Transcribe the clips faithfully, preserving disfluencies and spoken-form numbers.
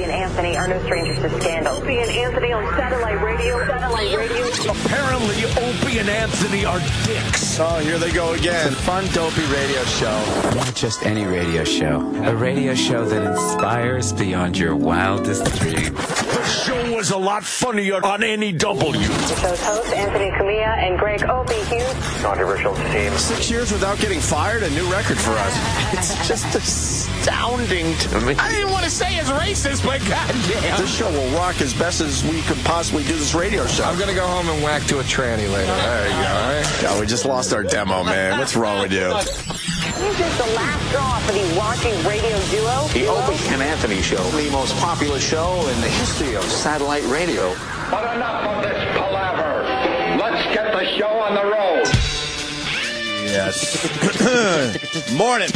and Anthony are no strangers to scandal. Opie and Anthony on satellite radio. Satellite radio. Apparently, Opie and Anthony are dicks. Oh, here they go again. It's a fun, dopey radio show. Not just any radio show. A radio show that inspires beyond your wildest dreams. The show was a lot funnier on N E W. The show's hosts, Anthony Cumia and Greg Opie Hughes. Controversial team. Six years without getting fired, a new record for us. It's just astounding to me. I didn't want to say it's racist, but goddamn. This show will rock as best as we could possibly do this radio show. I'm going to go home and whack to a tranny later. There you go, all right? God, we just lost our demo, man. What's wrong with you? This is the last straw for the raunchy radio duo. The Opie and Anthony Show, the most popular show in the history of satellite radio. But enough of this palaver. Let's get the show on the road. Yes. Morning.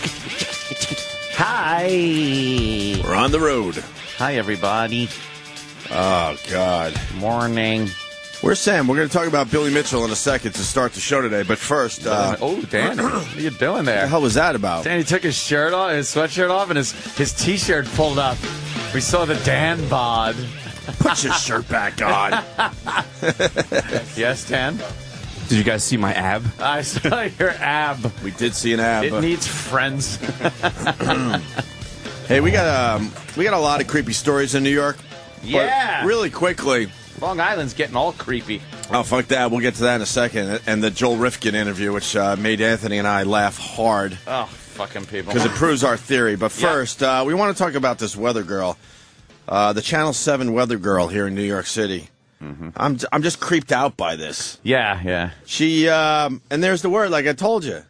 Hi. We're on the road. Hi, everybody. Oh, God. Morning. Where's Sam? We're going to talk about Billy Mitchell in a second to start the show today. But first, uh, oh, Danny, what are you doing there? what the hell was that about? Danny took his shirt off, his sweatshirt off, and his, his T-shirt pulled up. We saw the Dan bod. Put your shirt back on. Yes, Dan? Did you guys see my ab? I saw your ab. We did see an ab. It needs friends. Hey, we got um, we got a lot of creepy stories in New York. Yeah. But really quickly. Long Island's getting all creepy. Oh, fuck that. We'll get to that in a second. And the Joel Rifkin interview, which uh, made Anthony and I laugh hard. Oh, fucking people. Because it proves our theory. But first, yeah. uh, we want to talk about this weather girl. Uh, the Channel seven weather girl here in New York City. Mm-hmm. I'm I'm just creeped out by this. Yeah, yeah. She, um, and there's the word, like I told you.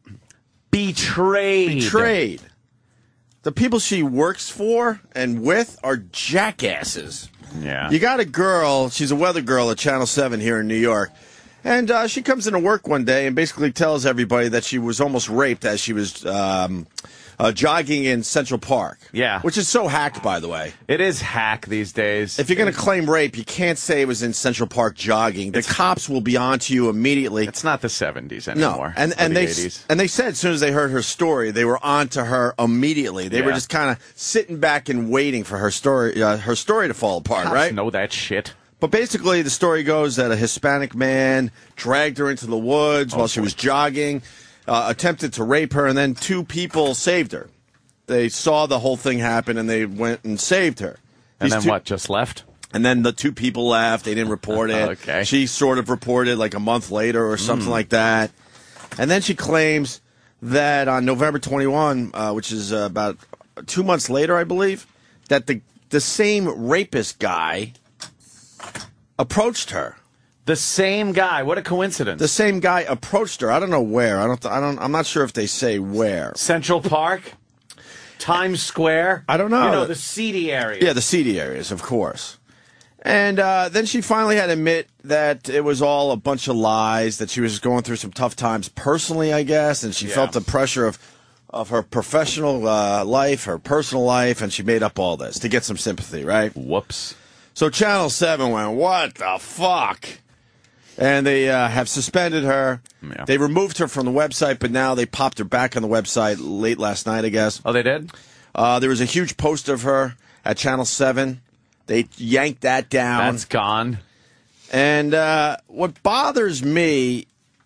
Betrayed. Betrayed. The people she works for and with are jackasses. Yeah. You got a girl, she's a weather girl at Channel seven here in New York, and uh, she comes into work one day and basically tells everybody that she was almost raped as she was um, uh, jogging in Central Park. Yeah. Which is so hack, by the way. It is hack these days. If you're going to claim rape, you can't say it was in Central Park jogging. The cops will be on to you immediately. It's not the seventies anymore. No, and and the they eighties. and they said as soon as they heard her story, they were on to her immediately. They Yeah. were just kind of sitting back and waiting for her story, uh, her story to fall apart, Cops right? know that shit. But basically, the story goes that a Hispanic man dragged her into the woods Oh, while she was jogging, uh, attempted to rape her, and then two people saved her. They saw the whole thing happen, and they went and saved her. And These then two- what, just left? And then the two people left. They didn't report it. Okay. She sort of reported like a month later or something Mm. like that. And then she claims that on November twenty-first, uh, which is uh, about two months later, I believe, that the the same rapist guy approached her. The same guy. What a coincidence. The same guy approached her. I don't know where. I don't. I don't. I'm not sure if they say where. Central Park? Times Square? I don't know. You know, the seedy area. Yeah, the seedy areas, of course. And uh, then she finally had to admit that it was all a bunch of lies, that she was going through some tough times personally, I guess, and she Yeah. felt the pressure of, of her professional uh, life, her personal life, and she made up all this to get some sympathy, right? Whoops. So Channel seven went, what the fuck? And they uh, have suspended her. Yeah. They removed her from the website, but now they popped her back on the website late last night, I guess. Oh, they did? Uh, there was a huge poster of her at Channel seven. They yanked that down. That's gone. And uh, what bothers me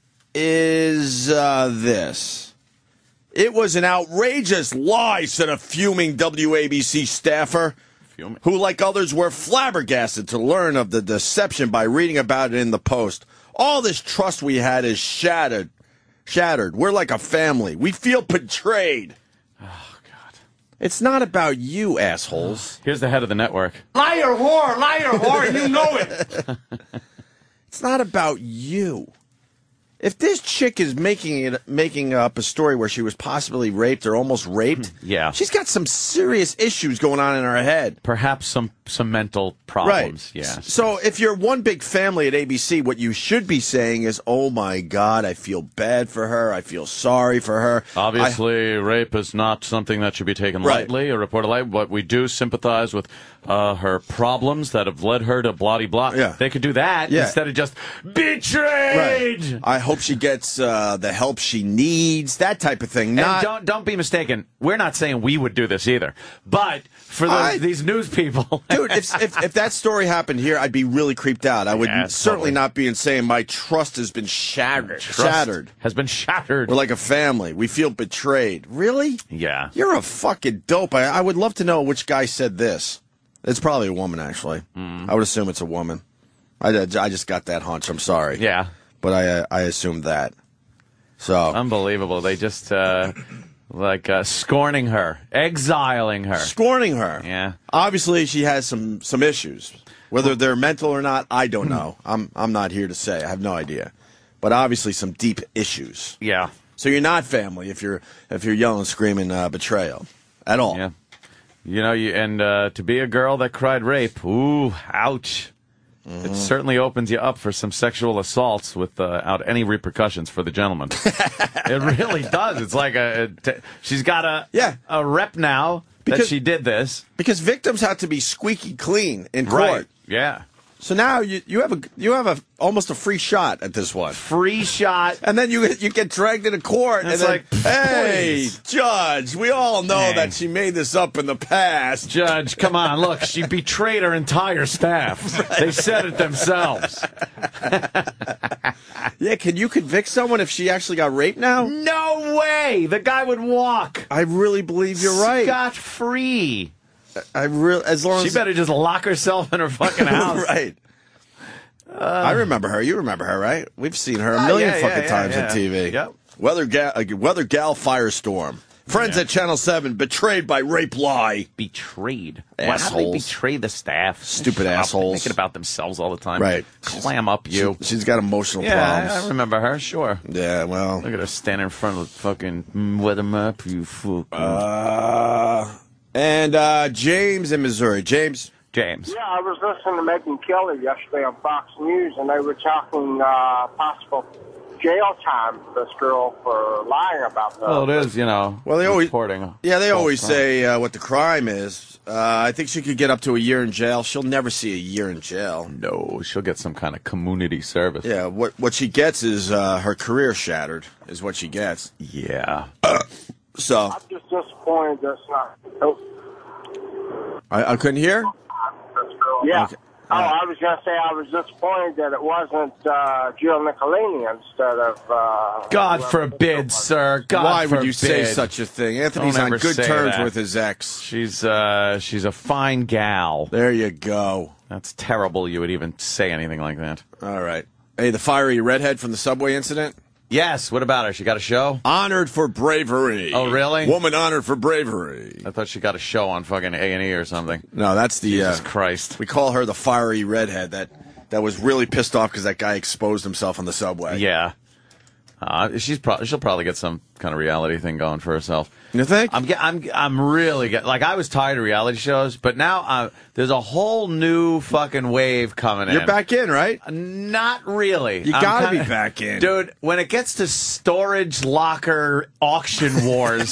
is uh, this. It was an outrageous lie, said a fuming W A B C staffer, Fuming. who, like others, were flabbergasted to learn of the deception by reading about it in the Post. All this trust we had is shattered. Shattered. We're like a family. We feel betrayed. Oh, God. It's not about you, assholes. Here's the head of the network. Liar, whore, liar, whore, and you know it. It's not about you. If this chick is making it, making up a story where she was possibly raped or almost raped, Yeah. she's got some serious issues going on in her head. Perhaps some, some mental problems. Right. Yeah. So if you're one big family at A B C, what you should be saying is, "Oh my God, I feel bad for her. I feel sorry for her." Obviously, rape is not something that should be taken Right. lightly or reported lightly, but we do sympathize with uh, her problems that have led her to bloody blah. Yeah. They could do that Yeah. instead of just betrayed. Right. I hope hope she gets uh, the help she needs, that type of thing. Not, and don't don't be mistaken. We're not saying we would do this either. But for those, I, these news people, dude, if, if if that story happened here, I'd be really creeped out. I would Yeah, certainly totally. not be in saying my trust has been shattered. Trust Shattered. has been shattered. We're like a family. We feel betrayed. Really? Yeah. You're a fucking dope. I, I would love to know which guy said this. It's probably a woman, actually. Mm. I would assume it's a woman. I, I just got that hunch. I'm sorry. Yeah. But I uh, I assumed that. So Unbelievable. They just, uh, like, uh, scorning her, exiling her. scorning her. Yeah. Obviously, she has some some issues. Whether they're mental or not, I don't know. I'm I'm not here to say. I have no idea. But obviously, some deep issues. Yeah. So you're not family if you're if you're yelling, screaming uh, betrayal at all. Yeah. You know, you, and uh, to be a girl that cried rape, ooh, ouch. Mm-hmm. It certainly opens you up for some sexual assaults without uh, any repercussions for the gentleman. It really does. It's like a, a t- she's got a Yeah. a rep now that Because- she did this. Because victims have to be squeaky clean in court. Right. Yeah. So now you you have a you have a almost a free shot at this one. Free shot. And then you you get dragged into court, It's and then, like, hey, please. judge, we all know Hey. that she made this up in the past. Judge, come on, look, she betrayed her entire staff. They said it themselves. Yeah, can you convict someone if she actually got raped now? No way! The guy would walk. I really believe you're right. Scot free. I really, as long She as better just lock herself in her fucking house. right. I remember her. You remember her, right? We've seen her a Oh, million yeah, fucking yeah, times yeah, on T V. Yep. Weather gal, uh, Weather gal, firestorm. Friends Yeah. at Channel Seven betrayed by rape lie. Betrayed. Why how do they Assholes. betray the staff? Stupid Shut up. assholes. Make it about themselves all the time. Right. Clam up, you. She, has got emotional yeah, I, I problems. remember her, sure. Yeah, well. Look at her standing in front of the fucking mm, weather map, you fool. Uh, and uh, James in Missouri. James. James. Yeah, I was listening to Megyn Kelly yesterday on Fox News, and they were talking uh, possible jail time for this girl for lying about the. Well, it is, you know. Well, they always reporting. Yeah, they false always crime. say uh, what the crime is. Uh, I think she could get up to a year in jail. She'll never see a year in jail. No, she'll get some kind of community service. Yeah, what what she gets is uh, her career shattered. Is what she gets. Yeah. So I'm just disappointed that's not. Oh, I, I couldn't hear. yeah. Okay. Oh, Uh, I was going to say I was disappointed that it wasn't uh, Jill Nicolini instead of. Uh, God whoever forbid, was. sir. God Why forbid. would you say such a thing? Anthony's Don't on ever good say terms that. with his ex. She's uh she's a fine gal. There you go. That's terrible you would even say anything like that. All right. Hey, the fiery redhead from the subway incident? Yes, what about her? She got a show? Honored for bravery. Oh, really? Woman honored for bravery. I thought she got a show on fucking A and E or something. No, that's the. Jesus uh, Christ. We call her the fiery redhead that that was really pissed off because that guy exposed himself on the subway. Yeah. Uh, she's pro- she'll probably get some kind of reality thing going for herself. You think? I'm get, I'm I'm really get, like I was tired of reality shows, but now uh, there's a whole new fucking wave coming in. You're back in, right? Not really. You I'm gotta kinda- be back in. Dude, when it gets to storage locker auction wars,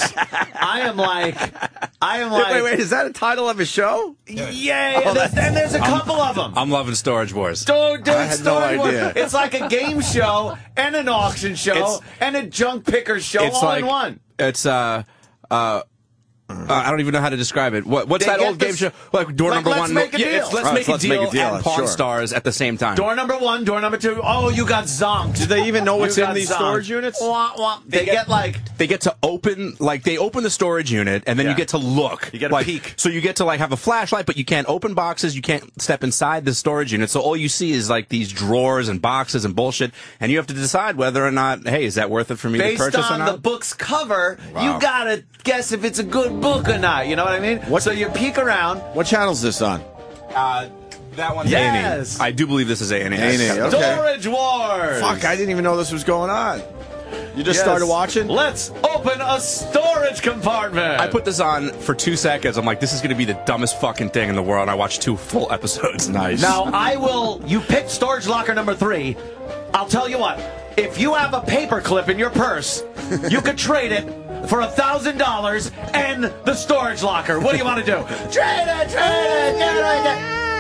I am like, I am like, wait, wait, is that a title of a show? yay! and, there's, and there's a couple of them. I'm loving Storage Wars. Dude, dude, I had no storage wars. idea. It's like a game show and an auction show It's- and a junk picker show It's all like in one. It's uh uh. Uh, I don't even know how to describe it. What, what's They that get old game this- show? Like door like, number let's one. make a yeah, deal. it's let's, Right, make, a let's make deal a deal, and Pawn sure. Stars at the same time. Door number one, door number two. Oh, you got zonked. Do they even know what's You in got these zonked. storage units? Wah, wah. They, They get, get- like They get to open, like, they open the storage unit, and then Yeah. you get to look. You get a like, peek. So you get to, like, have a flashlight, but you can't open boxes, you can't step inside the storage unit, so all you see is, like, these drawers and boxes and bullshit, and you have to decide whether or not, hey, is that worth it for me based to purchase or on not? the book's cover, Wow. you gotta guess if it's a good book or not. You know what I mean? What- So you peek around. What channel's this on? Uh, that one's Yes. A and E. I do believe this is A and E. A and E, okay. Storage Wars. Fuck, I didn't even know this was going on. You just Yes. started watching? Let's open a storage compartment. I put this on for two seconds. I'm like, this is going to be the dumbest fucking thing in the world. I watched two full episodes. Nice. Now, I will. You pick storage locker number three. I'll tell you what. If you have a paper clip in your purse, you could trade it for a thousand dollars and the storage locker. What do you want to do? Trade it, trade it, get it, get it.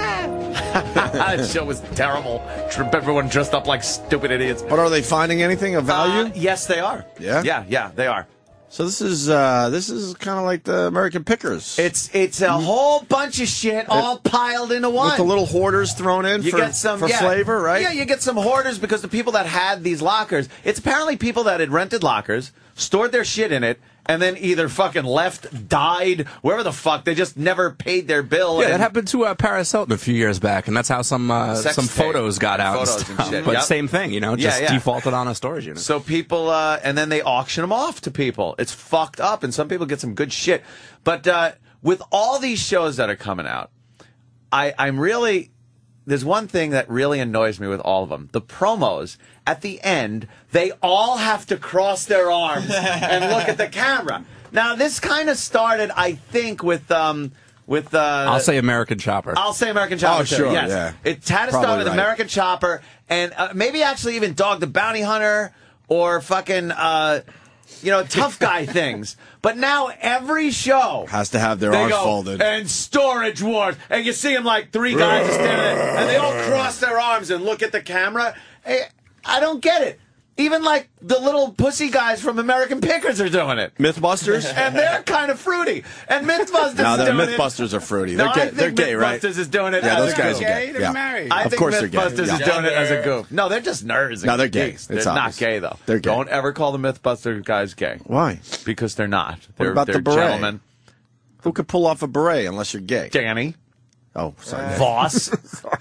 That show was terrible. Everyone dressed up like stupid idiots. But are they finding anything of value? Uh, yes, they are. Yeah? Yeah, yeah, they are. So this is uh, this is kind of like the American Pickers. It's it's a whole bunch of shit all piled into one. With the little hoarders thrown in you for, get some, for yeah, flavor, right? Yeah, you get some hoarders because the people that had these lockers, it's apparently people that had rented lockers, stored their shit in it, and then either fucking left, died, wherever the fuck. They just never paid their bill. Yeah, and that happened to uh, Paris Hilton a few years back, and that's how some uh, Sex some tape. photos got out. Photos and, and stuff. shit, But yep. same thing, you know, Yeah, just yeah. defaulted on a storage unit. So people, uh, and then they auction them off to people. It's fucked up, and some people get some good shit. But uh, with all these shows that are coming out, I, I'm really, there's one thing that really annoys me with all of them. The promos, at the end, they all have to cross their arms and look at the camera. Now, this kind of started, I think, with... Um, With uh, I'll say American Chopper. I'll say American Chopper. Oh, too, sure, yes. yeah. It had to Probably start with right. American Chopper, and uh, maybe actually even Dog the Bounty Hunter or fucking, uh, you know, tough guy things. But now every show Has to have their they arms go, folded. and Storage Wars, and you see them like three guys are standing there, and they all cross their arms and look at the camera. Hey, I don't get it. Even like the little pussy guys from American Pickers are doing it. Mythbusters? And they're kind of fruity. And Mythbusters No, is the doing it. Mythbusters are fruity. No, They're I gay, think they're gay right? Mythbusters is doing it Yeah, as those a guys goof. are gay. They're Yeah. married. I Of think course they're gay. Mythbusters Yeah. is doing it as a goof. No, they're just nerds. and No, they're gay. geeks. It's They're not obvious. gay, though. They're gay. Don't ever call the Mythbuster guys gay. Why? Because they're not. They're, about they're the beret? gentlemen. Who could pull off a beret unless you're gay? Danny. Oh, sorry. Voss.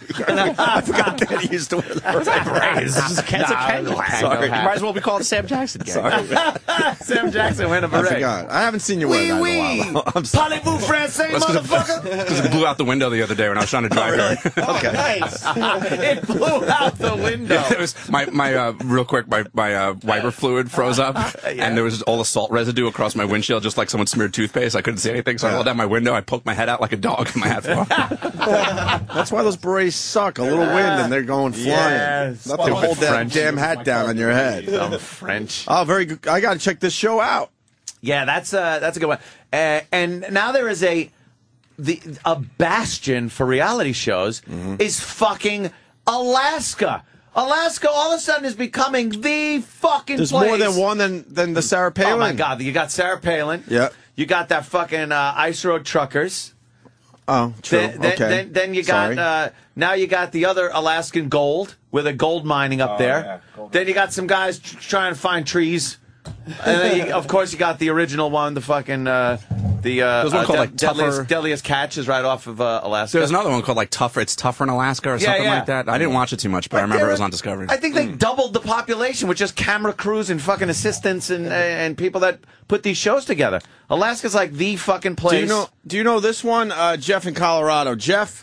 I forgot that he used to wear that. It's just a cancer Nah, Kangol Kangol hat. Sorry. You might as well be called Sam Jackson. Sorry. Sam Jackson went a I beret. forgot. I haven't seen you wear Wee that wee. in a while. I'm sorry. Parlez-vous français, That's 'cause it- motherfucker? Because it blew out the window the other day when I was trying to drive here. Okay. Nice. It blew out the window. It was my my uh, real quick. My my uh, wiper fluid froze up, and there was all the salt residue across my windshield, just like someone smeared toothpaste. I couldn't see anything, so I rolled down my window. I poked my head out like a dog, and my hat fell off. That's why those berets suck. A little wind and they're going flying. Yes. Not to hold that French. damn hat down on your head. I'm French. Oh, very good. I got to check this show out. Yeah, that's a that's a good one. Uh, and now there is a the a bastion for reality shows is fucking Alaska. Alaska all of a sudden is becoming the fucking There's place. more than one than, than the Sarah Palin. Oh my God! You got Sarah Palin. Yeah. You got that fucking uh, Ice Road Truckers. Oh, true. Then, then, okay. then, then you got Sorry. uh, now you got the other Alaskan gold with a gold mining up there. Then you got some guys tr- trying to find trees. And then you, of course you got the original one, the fucking uh, the uh, There's one uh, called, de- like, Tougher- deadliest, deadliest catch is right off of uh, Alaska. There's another one called like Tougher. It's Tougher in Alaska or Yeah, something yeah. like that. I didn't watch it too much, but I remember it was on Discovery. I think they doubled the population with just camera crews and fucking assistants and and people that put these shows together. Alaska's like the fucking place. Do you know? Do you know this one, uh, Jeff in Colorado? Jeff.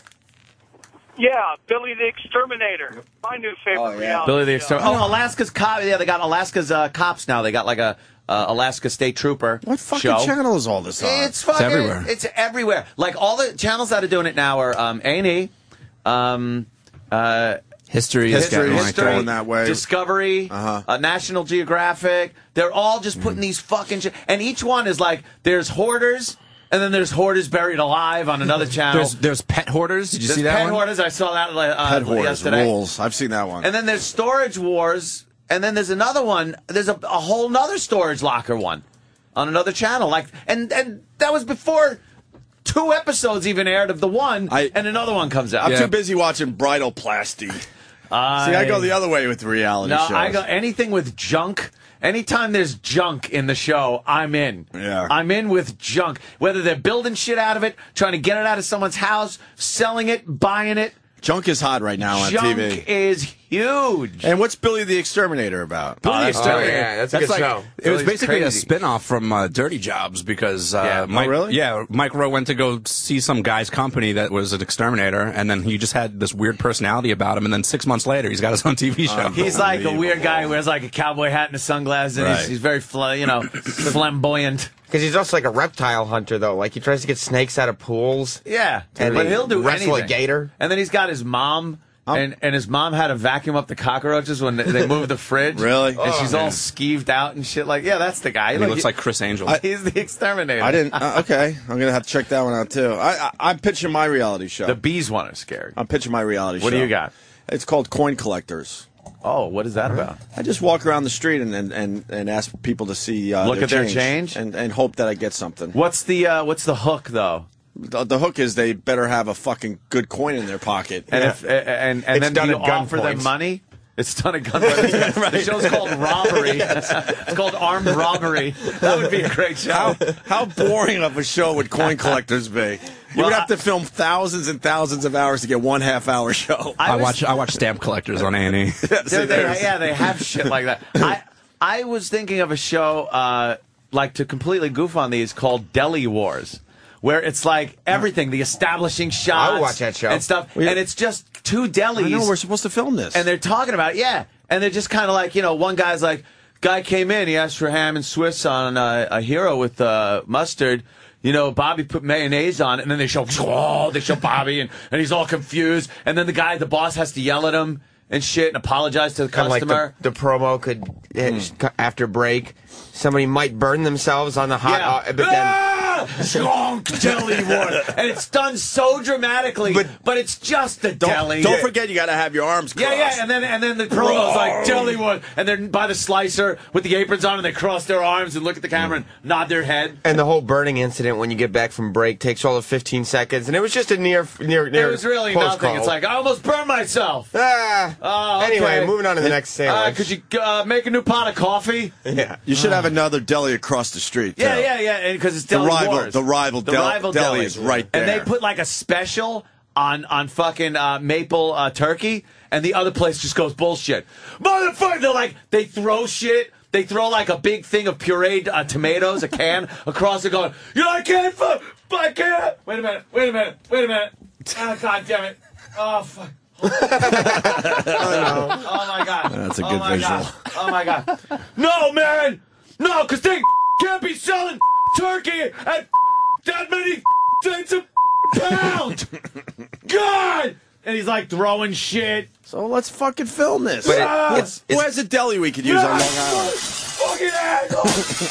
Yeah, Billy the Exterminator. My new favorite reality Billy the show. Exterminator. Oh, Alaska's cop. Yeah, they got Alaska's uh, cops now. They got like a uh, Alaska State Trooper. What fucking show. channel is all this on? It's fucking It's everywhere. It's everywhere. Like all the channels that are doing it now are um, A and E, um, uh, History is History getting is like going that. that way. Discovery, Uh-huh. uh, National Geographic. They're all just putting these fucking sh- and each one is like there's hoarders. And then there's Hoarders Buried Alive on another channel. There's there's Pet Hoarders. Did you There's see that Pet one? Hoarders. I saw that uh, Pet Hoarders yesterday. rules. I've seen that one. And then there's Storage Wars. And then there's another one. There's a, a whole nother storage locker one on another channel. Like, and and that was before two episodes even aired of the one, I- and another one comes out. I'm Yeah. too busy watching Bridalplasty. I, See, I go the other way with reality No, shows. I go anything with junk. Anytime there's junk in the show, I'm in. Yeah. I'm in with junk. Whether they're building shit out of it, trying to get it out of someone's house, selling it, buying it. Junk is hot right now on Junk T V. is huge. And what's Billy the Exterminator about? Billy the that's- Exterminator. Oh, yeah, that's a good like, show. It was Billy's basically crazy. a spin-off from uh, Dirty Jobs because uh, Yeah. Oh, Mike, really? yeah, Mike Rowe went to go see some guy's company that was an exterminator, and then he just had this weird personality about him, and then six months later, he's got his own T V show. He's like a weird guy who wears like a cowboy hat and a sunglasses, and Right. he's, he's very, fl- you know, flamboyant. Because he's also like a reptile hunter, though. Like, he tries to get snakes out of pools. Yeah, And but he he'll do wrestle anything. a gator. And then he's got his mom And and his mom had to vacuum up the cockroaches when they, they moved the fridge. Really? And Oh, she's all man. skeeved out and shit. Like, yeah, that's the guy. And he looks like Chris Angel. He's the exterminator. I didn't. Uh, okay, I'm gonna have to check that one out too. I, I I'm pitching my reality show. The bees one is scary. I'm pitching my reality show. What do you got? It's called Coin Collectors. Oh, what is that about? I just walk around the street and and, and, and ask people to see uh, Look their at their change, change? and, and hope that I get something. What's the uh, what's the hook though? The, the hook is they better have a fucking good coin in their pocket. And if and and It's then done do you at gunpoint. offer them money? It's done at gunpoint. Right. The show's called Robbery. It's called Armed Robbery. That would be a great show. How, how boring of a show would Coin Collectors be? You Well, would have I- to film thousands and thousands of hours to get one half hour show. I, was- watch I watch Stamp Collectors on A and E. See, They- they- there's- yeah, they have shit like that. I I was thinking of a show uh, like to completely goof on these called Deli Wars, where it's like everything, the establishing shots, I would watch that show. and stuff, Well, yeah. and it's just two delis. I know we're supposed to film this. and they're talking about it, yeah, and they're just kind of like, you know, one guy's like, guy came in, he asked for ham and Swiss on uh, a hero with uh, mustard. You know, Bobby put mayonnaise on it, and then they show, oh, they show Bobby, and, and he's all confused, and then the guy, the boss, has to yell at him and shit and apologize to the Kind of like customer. the, the promo could, uh, after break, somebody might burn themselves on the hot, Yeah. uh, but then... Ah! Skunk Deli Wars. And it's done so dramatically, but, But- it's just a don't, deli. don't forget you got to have your arms crossed. Yeah, yeah, and then and then the promo's like Deli Wars, and they're by the slicer with the aprons on, and they cross their arms and look at the camera and nod their head. And the whole burning incident when you get back from break takes all of fifteen seconds, and it was just a near, near, near. It was really post nothing. call. It's like I almost burned myself. ah. Oh, okay. Anyway, moving on to the next Uh, sandwich. could you uh, make a new pot of coffee? Yeah. You should have another deli across the street. Yeah, too. yeah, yeah, because it's The Deli rival- Wars. the rival the del- rival deli deli is right there. And they put like a special on on fucking uh, maple uh, turkey, and the other place just goes bullshit. Motherfucker, they're like they throw shit. They throw like a big thing of pureed uh, tomatoes, a can across it, going, you know, I can't, fu- I can't. Wait a minute, wait a minute, wait a minute. Oh, God damn it. Oh, fuck. oh, no. Oh, my God. That's a oh good my visual. God. Oh, my God. No, man. No, because they can't be selling turkey at that many cents a pound. God. And he's like throwing shit. So let's fucking film this. But it- Ah, it's- who it's- has a deli we could use on Long Island? Fucking asshole.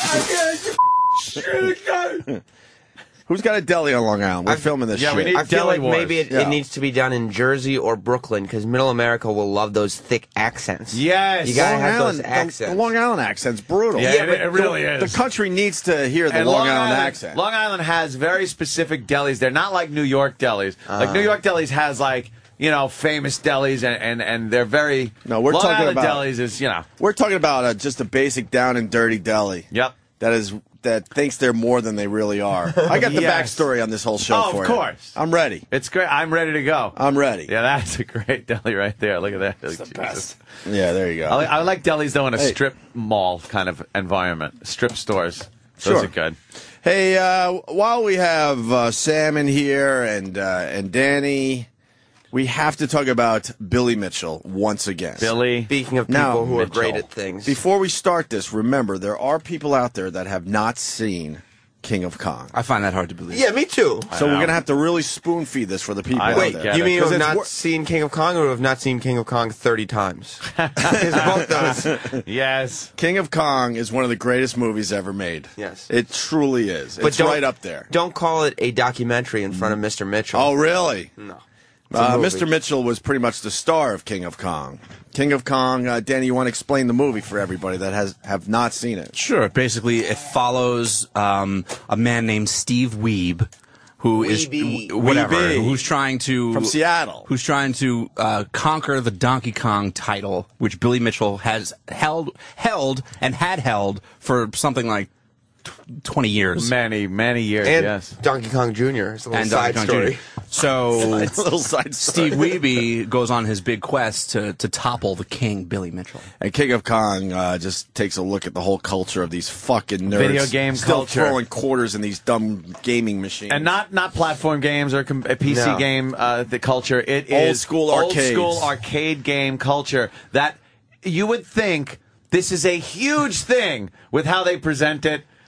I can't shit again. Who's got a deli on Long Island? We're I've- filming this yeah, we shit. need- I feel Deli like Wars. maybe it, Yeah. it needs to be done in Jersey or Brooklyn because Middle America will love those thick accents. Yes. You gotta Long have Island, those the- accents. The, Long Island accent's brutal. Yeah, it- it really the, is. The country needs to hear the And Long, Island, accent. Long Island has very specific delis. They're not like New York delis. like New York delis has like, you know, famous delis, and, and, and they're very. No, we're Long talking Island about- delis is, you know. We're talking about uh, just a basic down and dirty deli. Yep. That is that thinks they're more than they really are. I got the Yes. backstory on this whole show Oh, for of you. course. I'm ready. It's great. I'm ready to go. I'm ready. Yeah, that's a great deli right there. Look at that. It's the best. Yeah, there you go. I like, I like delis though in a Hey. strip mall kind of environment. Strip stores. Those Sure. are good. Hey, uh, while we have uh, Sam in here and uh, and Danny, we have to talk about Billy Mitchell once again. Billy. Speaking of people Now, who are Mitchell. great at things. Before we start this, remember there are people out there that have not seen King of Kong. I find that hard to believe. yeah, me too. So we're know. gonna have to really spoon feed this for the people I out don't Wait, there. get you it. mean you 'Cause have it's not wor- seen King of Kong, or you have not seen King of Kong thirty times? It's both those. Yes. King of Kong is one of the greatest movies ever made. Yes. It truly is. But It's don't- right up there. Don't call it a documentary in front of Mister Mitchell. Oh, really? No. Uh, movie. Mister Mitchell was pretty much the star of King of Kong. King of Kong, uh, Danny, you want to explain the movie for everybody that has have not seen it? Sure. Basically, it follows um, a man named Steve Wiebe, who is Weeby. whatever, Weeby. who's trying to From Seattle. who's trying to uh, conquer the Donkey Kong title, which Billy Mitchell has held held and had held for something like tw- twenty years. Many, many years, And yes. Donkey Kong Junior It's a little And side Donkey Kong story. Junior So It's a little side story. Steve Wiebe goes on his big quest to to topple the king, Billy Mitchell. And King of Kong uh, just takes a look at the whole culture of these fucking nerds. Video game still culture. throwing quarters in these dumb gaming machines. And not not platform games or com- a P C No. game. Uh, the culture it Old is school old arcades. school arcade game culture. That you would think this is a huge thing with how they present it.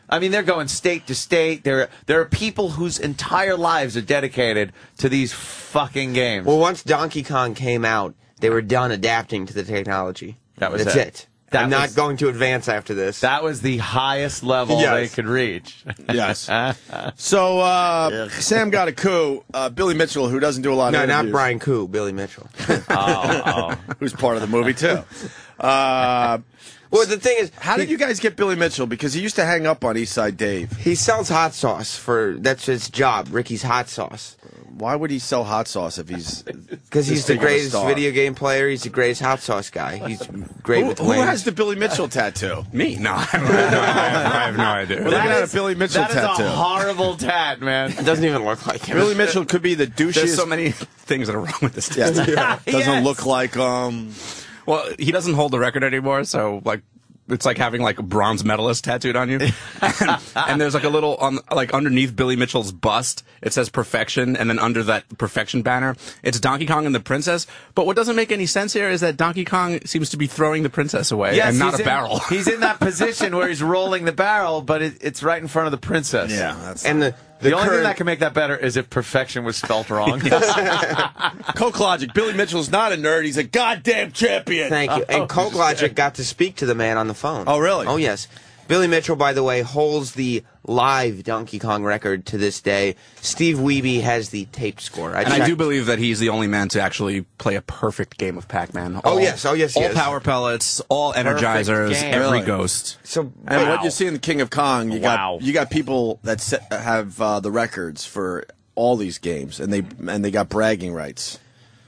I mean, they're going state to state. There, there are people whose entire lives are dedicated to these fucking games. Well, once Donkey Kong came out, they were done adapting to the technology. That was That's it. it. That I'm was- not going to advance after this. That was the highest level Yes. they could reach. Yes. So uh, Sam got a coup. Uh, Billy Mitchell, who doesn't do a lot no, of not interviews, Brian Koo, Billy Mitchell. oh, oh. who's part of the movie too. Uh, Well, the thing is, how did he, you guys get Billy Mitchell? Because he used to hang up on Eastside Dave. he sells hot sauce for that's his job, Ricky's Hot Sauce. Why would he sell hot sauce if he's? Because he's this the big of a greatest star? video game player. He's the greatest hot sauce guy. He's great Who, with who wings. has the Billy Mitchell tattoo? Me? No, I have no, I have no idea. We're looking at a Billy Mitchell That is tattoo. a horrible tat, man. It doesn't even look like him. Billy Mitchell could be the douchiest. There's so many things that are wrong with this. Yeah. tattoo. Doesn't Yes. look like um. Well, he doesn't hold the record anymore, so like it's like having like a bronze medalist tattooed on you. and, and there's like a little on like underneath Billy Mitchell's bust, it says perfection, and then under that perfection banner, it's Donkey Kong and the princess. But what doesn't make any sense here is that Donkey Kong seems to be throwing the princess away Yes, and not he's a in- barrel. He's in that position where he's rolling the barrel, but it, it's right in front of the princess. Yeah, that's And the The, the, only thing current, that can make that better is if perfection was spelt wrong. Coke Logic. Billy Mitchell's not a nerd. He's a goddamn champion. Thank you. And Coke Logic got to speak to the man on the phone. Oh, really? Oh, yes. Billy Mitchell, by the way, holds the live Donkey Kong record to this day. Steve Wiebe has the taped score. I And I checked. do believe that he's the only man to actually play a perfect game of Pac-Man. Oh, All- yes. Oh, yes, he All is. power pellets, all energizers, game. every Really? ghost. So, And wow. what you see in the King of Kong, you Wow. got you got people that set, have uh, the records for all these games, and they and they got bragging rights.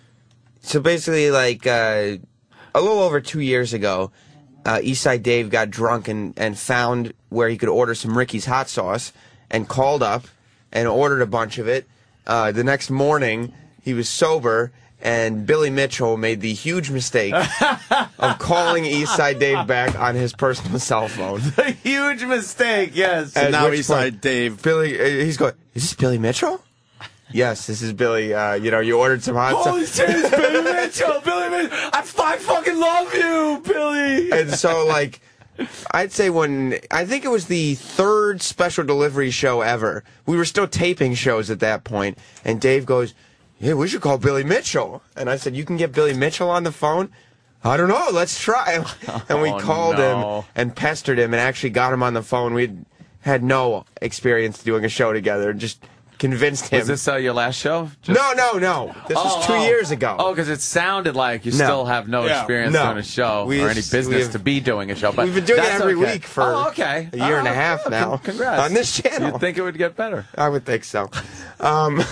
So basically, like uh, a little over two years ago, uh, Eastside Dave got drunk and, and found where he could order some Ricky's hot sauce and called up and ordered a bunch of it. Uh, the next morning, he was sober, and Billy Mitchell made the huge mistake of calling Eastside Dave back on his personal cell phone. A huge mistake, yes. At now which Eastside point, Dave. Billy, uh, he's going, is this Billy Mitchell? Yes, this is Billy. Uh, you know, you ordered some hot Holy sauce. shit, it's Billy Mitchell! Billy Mitchell! I, I fucking love you, Billy! And so, like, I'd say when, I think it was the third special delivery show ever. We were still taping shows at that point, and Dave goes, yeah, we should call Billy Mitchell. And I said, you can get Billy Mitchell on the phone? I don't know, let's try. And we Oh, called no. him and pestered him and actually got him on the phone. We had no experience doing a show together, just convinced him. Was this uh, your last show? Just- No, no, no. This was two oh. years ago. Oh, because it sounded like you No. still have no Yeah. experience No. doing a show We- or any business we've- to be doing a show. But We've been doing it that's every okay. week for oh, okay. a year and a Oh, half con- now. Congrats. On this channel. You'd think it would get better. I would think so. Um,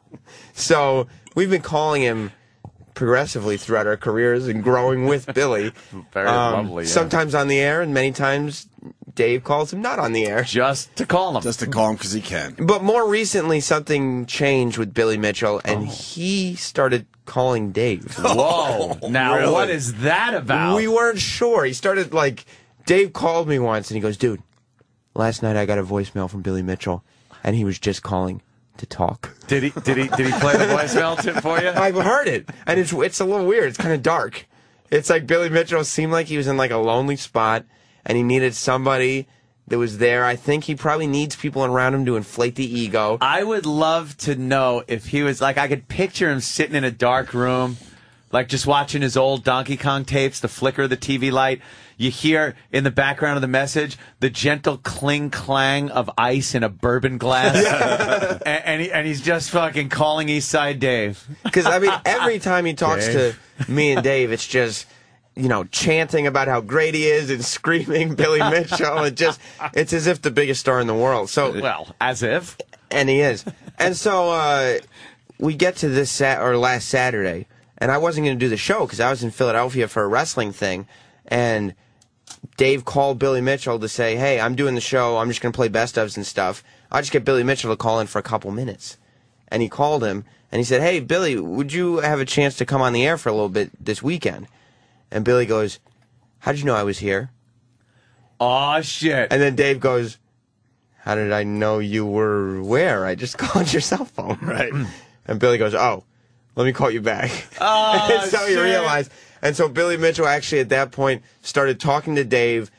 so we've been calling him progressively throughout our careers and growing with Billy. Very Um, lovely, yeah. Sometimes on the air, and many times Dave calls him not on the air. Just to call him. Just to call him because he can. But more recently, something changed with Billy Mitchell, and Oh. he started calling Dave. Whoa. Now, Really? what is that about? We weren't sure. He started like, Dave called me once, and he goes, dude, last night I got a voicemail from Billy Mitchell, and he was just calling to talk. Did he, did he, did he play the voicemail tip for you? I've heard it, and it's it's a little weird. It's kind of dark. It's like Billy Mitchell seemed like he was in like a lonely spot, and he needed somebody that was there. I think he probably needs people around him to inflate the ego. I would love to know if he was like, I could picture him sitting in a dark room, like just watching his old Donkey Kong tapes, the flicker of the T V light. You hear in the background of the message the gentle cling clang of ice in a bourbon glass, and, and, he, and he's just fucking calling Eastside Dave. Because I mean, every time he talks Dave. to me and Dave, it's just, you know, chanting about how great he is and screaming Billy Mitchell. It just, it's as if the biggest star in the world. So, Well, as if. and he is. And so uh, we get to this sat or last Saturday, and I wasn't going to do the show because I was in Philadelphia for a wrestling thing, and Dave called Billy Mitchell to say, hey, I'm doing the show. I'm just going to play best ofs and stuff. I'll just get Billy Mitchell to call in for a couple minutes. And he called him, and he said, hey, Billy, would you have a chance to come on the air for a little bit this weekend? And Billy goes, how did you know I was here? Oh, shit. And then Dave goes, how did I know you were where? I just called your cell phone. Right. And Billy goes, oh, let me call you back. Oh, and so he shit. realized. And so Billy Mitchell actually at that point started talking to Dave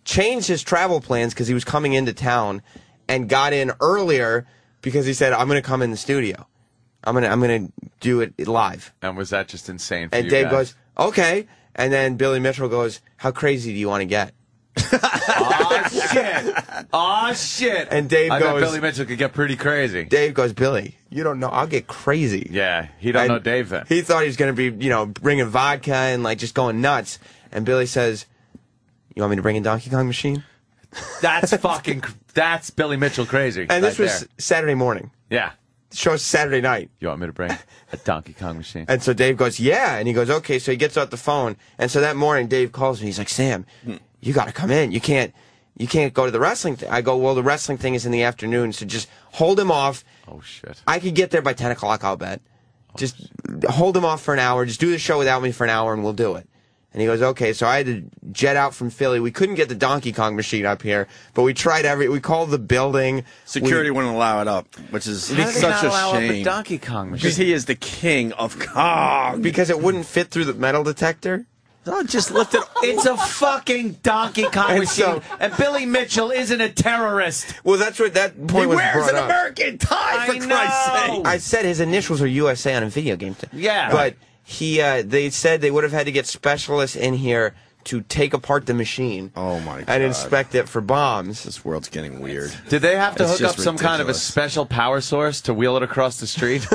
changed his travel plans because he was coming into town, and got in earlier because he said, "I'm going to come in the studio. I'm going to I'm going to do it live." And was that just insane for And you Dave guys? goes, "Okay." And then Billy Mitchell goes, "How crazy do you want to get?" Oh shit! Oh shit! And Dave I goes, bet Billy Mitchell could get pretty crazy. Dave goes, "Billy, you don't know. I'll get crazy." Yeah, he don't And know Dave then. He thought he was going to be, you know, bringing vodka and like just going nuts. And Billy says, "You want me to bring in Donkey Kong Machine?" That's fucking. That's Billy Mitchell crazy. And this right was there. Saturday morning. Yeah. The show's Saturday night. You want me to bring a Donkey Kong Machine? And so Dave goes, "Yeah." And he goes, "Okay." So he gets out the phone. And so that morning, Dave calls me. He's like, "Sam, you got to come in. You can't, you can't go to the wrestling thing." I go, "Well, the wrestling thing is in the afternoon, so just hold him off." Oh shit! I could get there by ten o'clock. I'll bet. Just hold him off for an hour. Just do the show without me for an hour, and we'll do it. And he goes, "Okay." So I had to jet out from Philly. We couldn't get the Donkey Kong Machine up here, but we tried every. We called the building. Security we, wouldn't allow it up, which is How did they such not allow a up the shame. Donkey Kong Machine? Because he is the king of Kong. because it wouldn't fit through the metal detector. Oh, just lift it. It's a fucking Donkey Kong And machine, so- and Billy Mitchell isn't a terrorist. Well, that's what that point He was wears brought an up. American tie, for I Christ's know. sake. I said his initials are U S A on a video game. Thing. Yeah. But he, uh, they said they would have had to get specialists in here to take apart the machine. Oh, my God. And inspect it for bombs. This world's getting weird. Did they have to It's hook up just some kind of a ridiculous. special power source to wheel it across the street?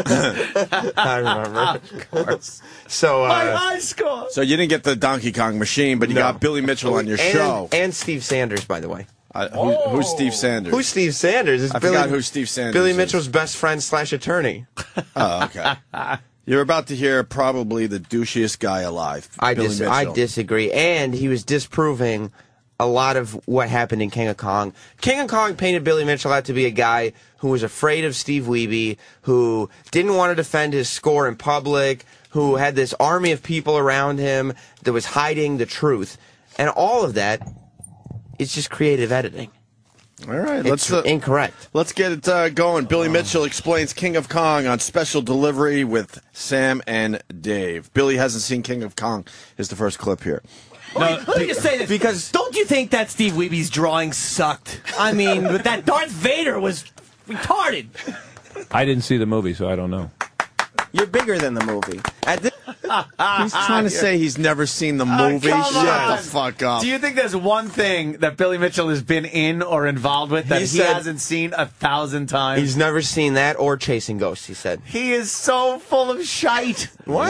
I remember. Of course. So, My uh, high score. So you didn't get the Donkey Kong Machine, but you No. got Billy Mitchell on your and, show. and Steve Sanders, by the way. Uh, who, Who's Steve Sanders? Who's Steve Sanders? It's I Billy, forgot who Steve Sanders Billy is. Mitchell's best friend slash attorney. Oh, okay. You're about to hear probably the douchiest guy alive. I Billy dis- Mitchell. I disagree, and he was disproving a lot of what happened in King of Kong. King of Kong painted Billy Mitchell out to be a guy who was afraid of Steve Wiebe, who didn't want to defend his score in public, who had this army of people around him that was hiding the truth, and all of that is just creative editing. All right, It's let's uh, incorrect. let's get it uh, going. Billy Mitchell explains King of Kong on special delivery with Sam and Dave. Billy hasn't seen King of Kong. Is the first clip here. Let me, let me just say this. Because- don't you think that Steve Wiebe's drawing sucked? I mean, but that Darth Vader was retarded. I didn't see the movie, so I don't know. You're bigger than the movie. At this, He's trying to say he's never seen the movie. come Shut on. the fuck up. Do you think there's one thing that Billy Mitchell has been in or involved with that He he, said- hasn't seen a thousand times? he's never seen that or Chasing Ghosts, he said. He is so full of shite. What?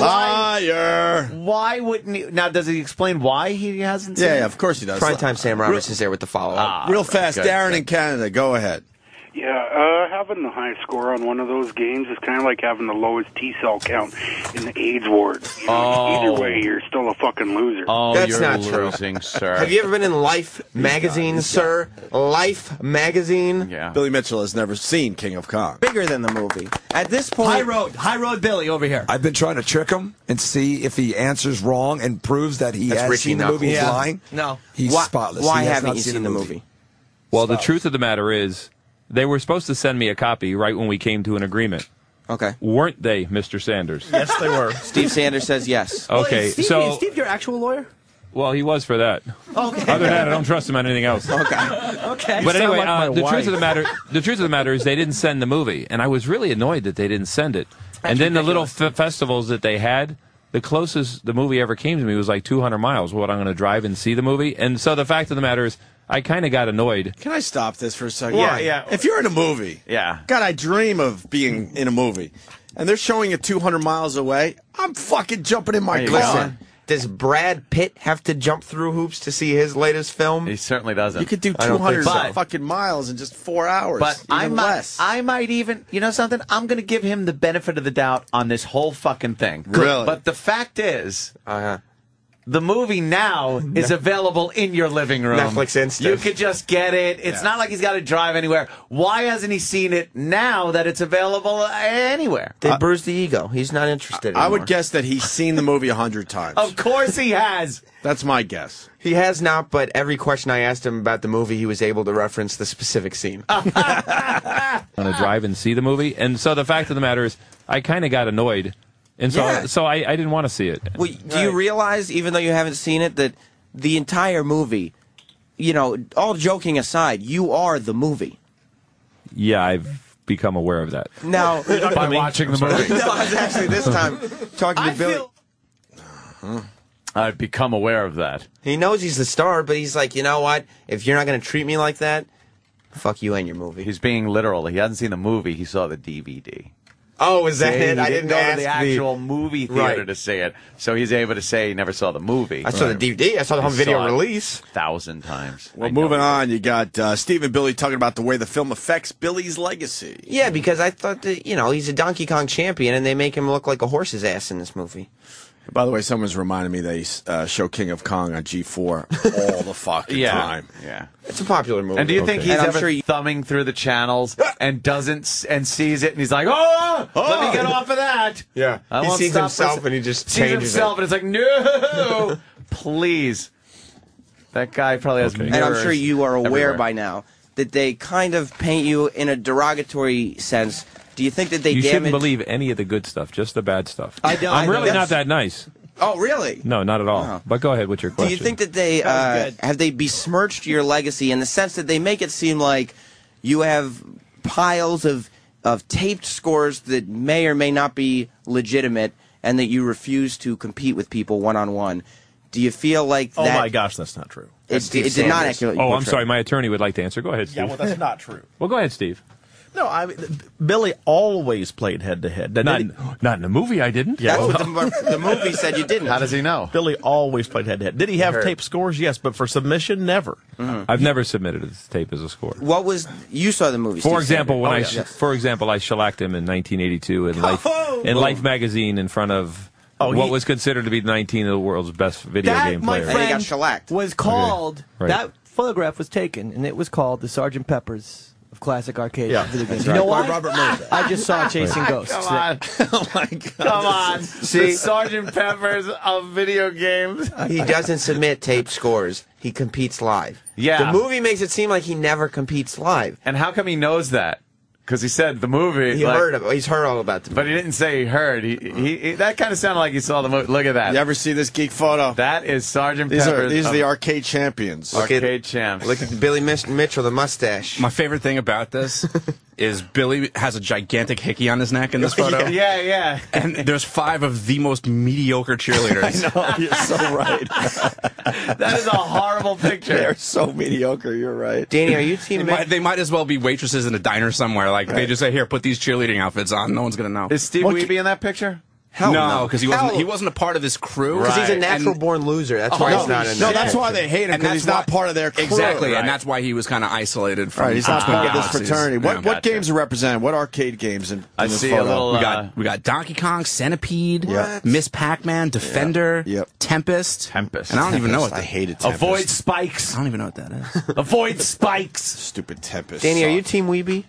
Liar. Why wouldn't he? Now, does he explain why he hasn't seen Yeah, it? yeah, of course he does. Primetime Sam Roberts is there with the follow-up. Ah, Real right, fast, good, Darren good. in Canada. Go ahead. Yeah, uh, having the high score on one of those games is kind of like having the lowest T cell count in the AIDS ward. You know, Oh. Either way, you're still a fucking loser. Oh, That's you're not true. losing, sir. Have you ever been in Life magazine, sir? Life magazine? Yeah. Billy Mitchell has never seen King of Kong. Bigger than the movie. At this point, High Road, High Road Billy over here. I've been trying to trick him and see if he answers wrong and proves that he That's has Ricky seen the Knuckles. movie. He's Yeah. lying. No. He's why, spotless. why He has haven't not you seen the movie? Well, the truth of the matter is, they were supposed to send me a copy right when we came to an agreement. Okay. Weren't they, Mister Sanders? Yes, they were. Steve Sanders says yes. Okay, Wait, Steve, so is Steve your actual lawyer? well, he was for that. Okay. Other than that, I don't trust him on anything else. Okay. Okay. But anyway, like my uh, the wife. truth of the matter, the truth of the matter is, they didn't send the movie, and I was really annoyed that they didn't send it. and then the little f- festivals that they had, the closest the movie ever came to me was like two hundred miles. What, I'm going to drive and see the movie? And so the fact of the matter is, I kind of got annoyed. Can I stop this for a second? Yeah, yeah. If you're in a movie, Yeah. God, I dream of being in a movie, and they're showing it two hundred miles away. I'm fucking jumping in my There you car. go. Listen, does Brad Pitt have to jump through hoops to see his latest film? He certainly doesn't. You could do I don't two hundred think so. fucking miles in just four hours. But I even might, less. I might even, you know something? I'm going to give him the benefit of the doubt on this whole fucking thing. Really? But the fact is, Uh-huh. the movie now is available in your living room. Netflix Instant. You could just get it. It's Yeah. not like he's got to drive anywhere. Why hasn't he seen it now that it's available anywhere? They bruised the ego. He's not interested I anymore. would guess that he's seen the movie a hundred times. Of course he has. That's my guess. He has not, but every question I asked him about the movie, he was able to reference the specific scene. On a drive and see the movie. And so the fact of the matter is, I kind of got annoyed. And so, Yeah. so I, I didn't want to see it. Well, do you realize, even though you haven't seen it, that the entire movie you know, all joking aside, you are the movie. Yeah, I've become aware of that. Now, by watching the movie. No, I was actually this time talking to I Billy. feel- I've become aware of that. He knows he's the star, but he's like, you know what? If you're not going to treat me like that, fuck you and your movie. He's being literal. He hasn't seen the movie. He saw the D V D. Oh, is that See, it? he I didn't didn't go ask to the actual the... movie theater Right. to see it, so he's able to say he never saw the movie. I saw the D V D. I saw the home He video saw it release. a thousand times. Well, moving on, you got uh, Steve and Billy talking about the way the film affects Billy's legacy. Yeah, because I thought that, you know, he's a Donkey Kong champion, and they make him look like a horse's ass in this movie. By the way, someone's reminding me they uh, show King of Kong on G four all the fucking Yeah. time. Yeah. It's a popular movie. And do you think Okay. he's And I'm ever sure you- thumbing through the channels and doesn't s- and sees it and he's like, oh, let me get off of that. Yeah. I He won't sees stop himself this- and he just sees changes himself it. and it's like, no, please. That guy probably has Okay. mirrors. And I'm sure you are aware everywhere. by now that they kind of paint you in a derogatory sense. Do you think that they You shouldn't damage... believe any of the good stuff, just the bad stuff. I don't- I'm I really don't- not that nice. Oh, really? No, not at all. Oh. But go ahead with your Do question. you think that they That was uh, good. have they besmirched your legacy in the sense that they make it seem like you have piles of of taped scores that may or may not be legitimate, and that you refuse to compete with people one on one? Do you feel like Oh that? my gosh, that's not true. It, it did not accurately. Oh, I'm portray. sorry. My attorney would like to answer. Go ahead, Steve. Yeah, well, that's not true. Well, go ahead, Steve. No, I mean, Billy always played head to head. Not, not in the movie, I didn't. Yeah, That's well, what the, the movie said you didn't. How does he know? Billy always played head to head. Did he have Heard. tape scores? Yes, but for submission, never. I've never submitted a tape as a score. What was you saw the movie? For Steve example, Sander. when Oh, I yeah. sh- for example I shellacked him in nineteen eighty-two in Life in Life magazine in front of Oh, what he- was considered to be nineteen of the world's best video That, game my players. And he got friend, shellacked. was called, Right. that photograph was taken, and it was called the Sergeant Pepper's of classic arcade Yeah, video games. that's You right. know Why why? Robert Murray. I just saw Chasing Ghosts. Come on. Oh my god! Come on. See, Sergeant Pepper's of video games. He doesn't submit taped scores. He competes live. Yeah. The movie makes it seem like he never competes live. And how come he knows that? Because he said the movie. He like- heard of, he's heard all about the movie. But he didn't say he heard. He, he, he that kind of sounded like he saw the movie. Look at that. You ever see this geek photo? That is Sergeant These Pepper. are these are the arcade champions. Look at- arcade champs. Look at Billy Mis- Mitchell, the mustache. My favorite thing about this is Billy has a gigantic hickey on his neck in this photo. yeah, yeah. And there's five of the most mediocre cheerleaders. Oh, you're so right. That is a horrible picture. They're so mediocre. You're right. Danny, are you They team? might, they might as well be waitresses in a diner somewhere. Like they just say, "Here, put these cheerleading outfits on." No one's gonna know. Is Steve What- Weeby in that picture? Hell no, because he wasn't. Hell- He wasn't a part of this crew. Because he's a And- natural-born loser. That's why he's no, not in no, there. that's why they hate him and because that's he's not why- part of their crew. Exactly, Right. and that's why he was kind of isolated from. Right, he's not between part of this galaxies. fraternity. What Yeah. what Gotcha. games are represented? What arcade games? In, in I this see photo? a little. We Uh, got we got Donkey Kong, Centipede, Yeah. Miss Pac-Man, Defender, Yep. Tempest, Tempest. and I don't even know what I that. hated Tempest. Avoid spikes. I don't even know what that is. Avoid spikes. Stupid Tempest. Danny, are you sucked. team Weeby?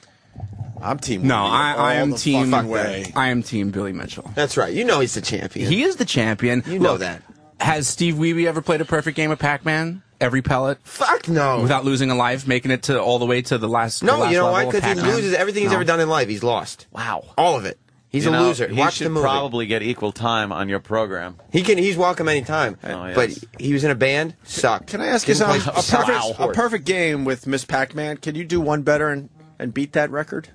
I'm team. No, Weeby I, I all am the team. fucking way. I am team Billy Mitchell. That's right. You know he's the champion. He is the champion. You know Look, that. Has Steve Weeby ever played a perfect game of Pac-Man? Every pellet Fuck no. without losing a life, making it to all the way to the last. the no, last you know why? level of Because he Pac-Man? loses everything he's No. ever done in life. He's lost. Wow. All of it. He's You a know, loser. He Watch should the movie. probably get equal time on your program. He can. He's welcome anytime. Oh, yes. But he was in a band. Sucked. Can I ask you Didn't something? play A soccer perfect, a sport. perfect game with Miss Pac-Man. Can you do one better and, and beat that record?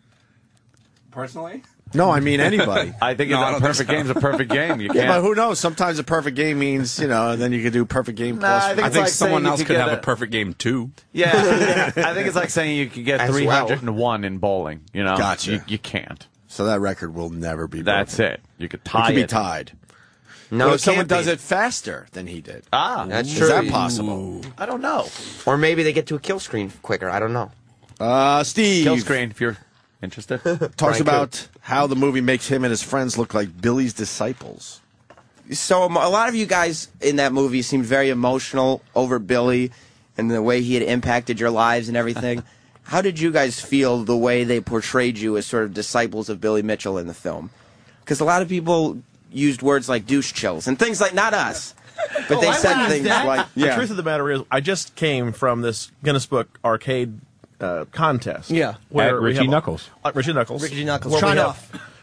Personally, No, I mean anybody. I think No, it's I a don't think perfect so. game's a perfect game. You Yeah, but can't. who knows? Sometimes a perfect game means, you know, then you could do perfect game Nah, plus. I think I it's think like someone saying you else could could get have a a- perfect game too. Yeah, I think it's like saying you could get As three well. hundred one in bowling. You know, Gotcha. You, you can't. So that record will never be. That's broken. it. You could It tie could it. be tied. No, What it if someone can't be. does it faster than he did? Ah, That's Is true. that possible? I don't know. Or maybe they get to a kill screen quicker. I don't know. Uh, Steve Kill screen if you're interested. talks Frank about how the movie makes him and his friends look like Billy's disciples. So um, a lot of you guys in that movie seemed very emotional over Billy and the way he had impacted your lives and everything. How did you guys feel the way they portrayed you as sort of disciples of Billy Mitchell in the film? Because a lot of people used words like douche chills and things like, not us, but Oh, they I said wouldn't things use that. like, The truth of the matter is, I just came from this Guinness Book arcade uh, contest. Yeah. where At we Richie have- Knuckles. Uh, Richie Knuckles. Ricky Knuckles. Where we Shine have- off.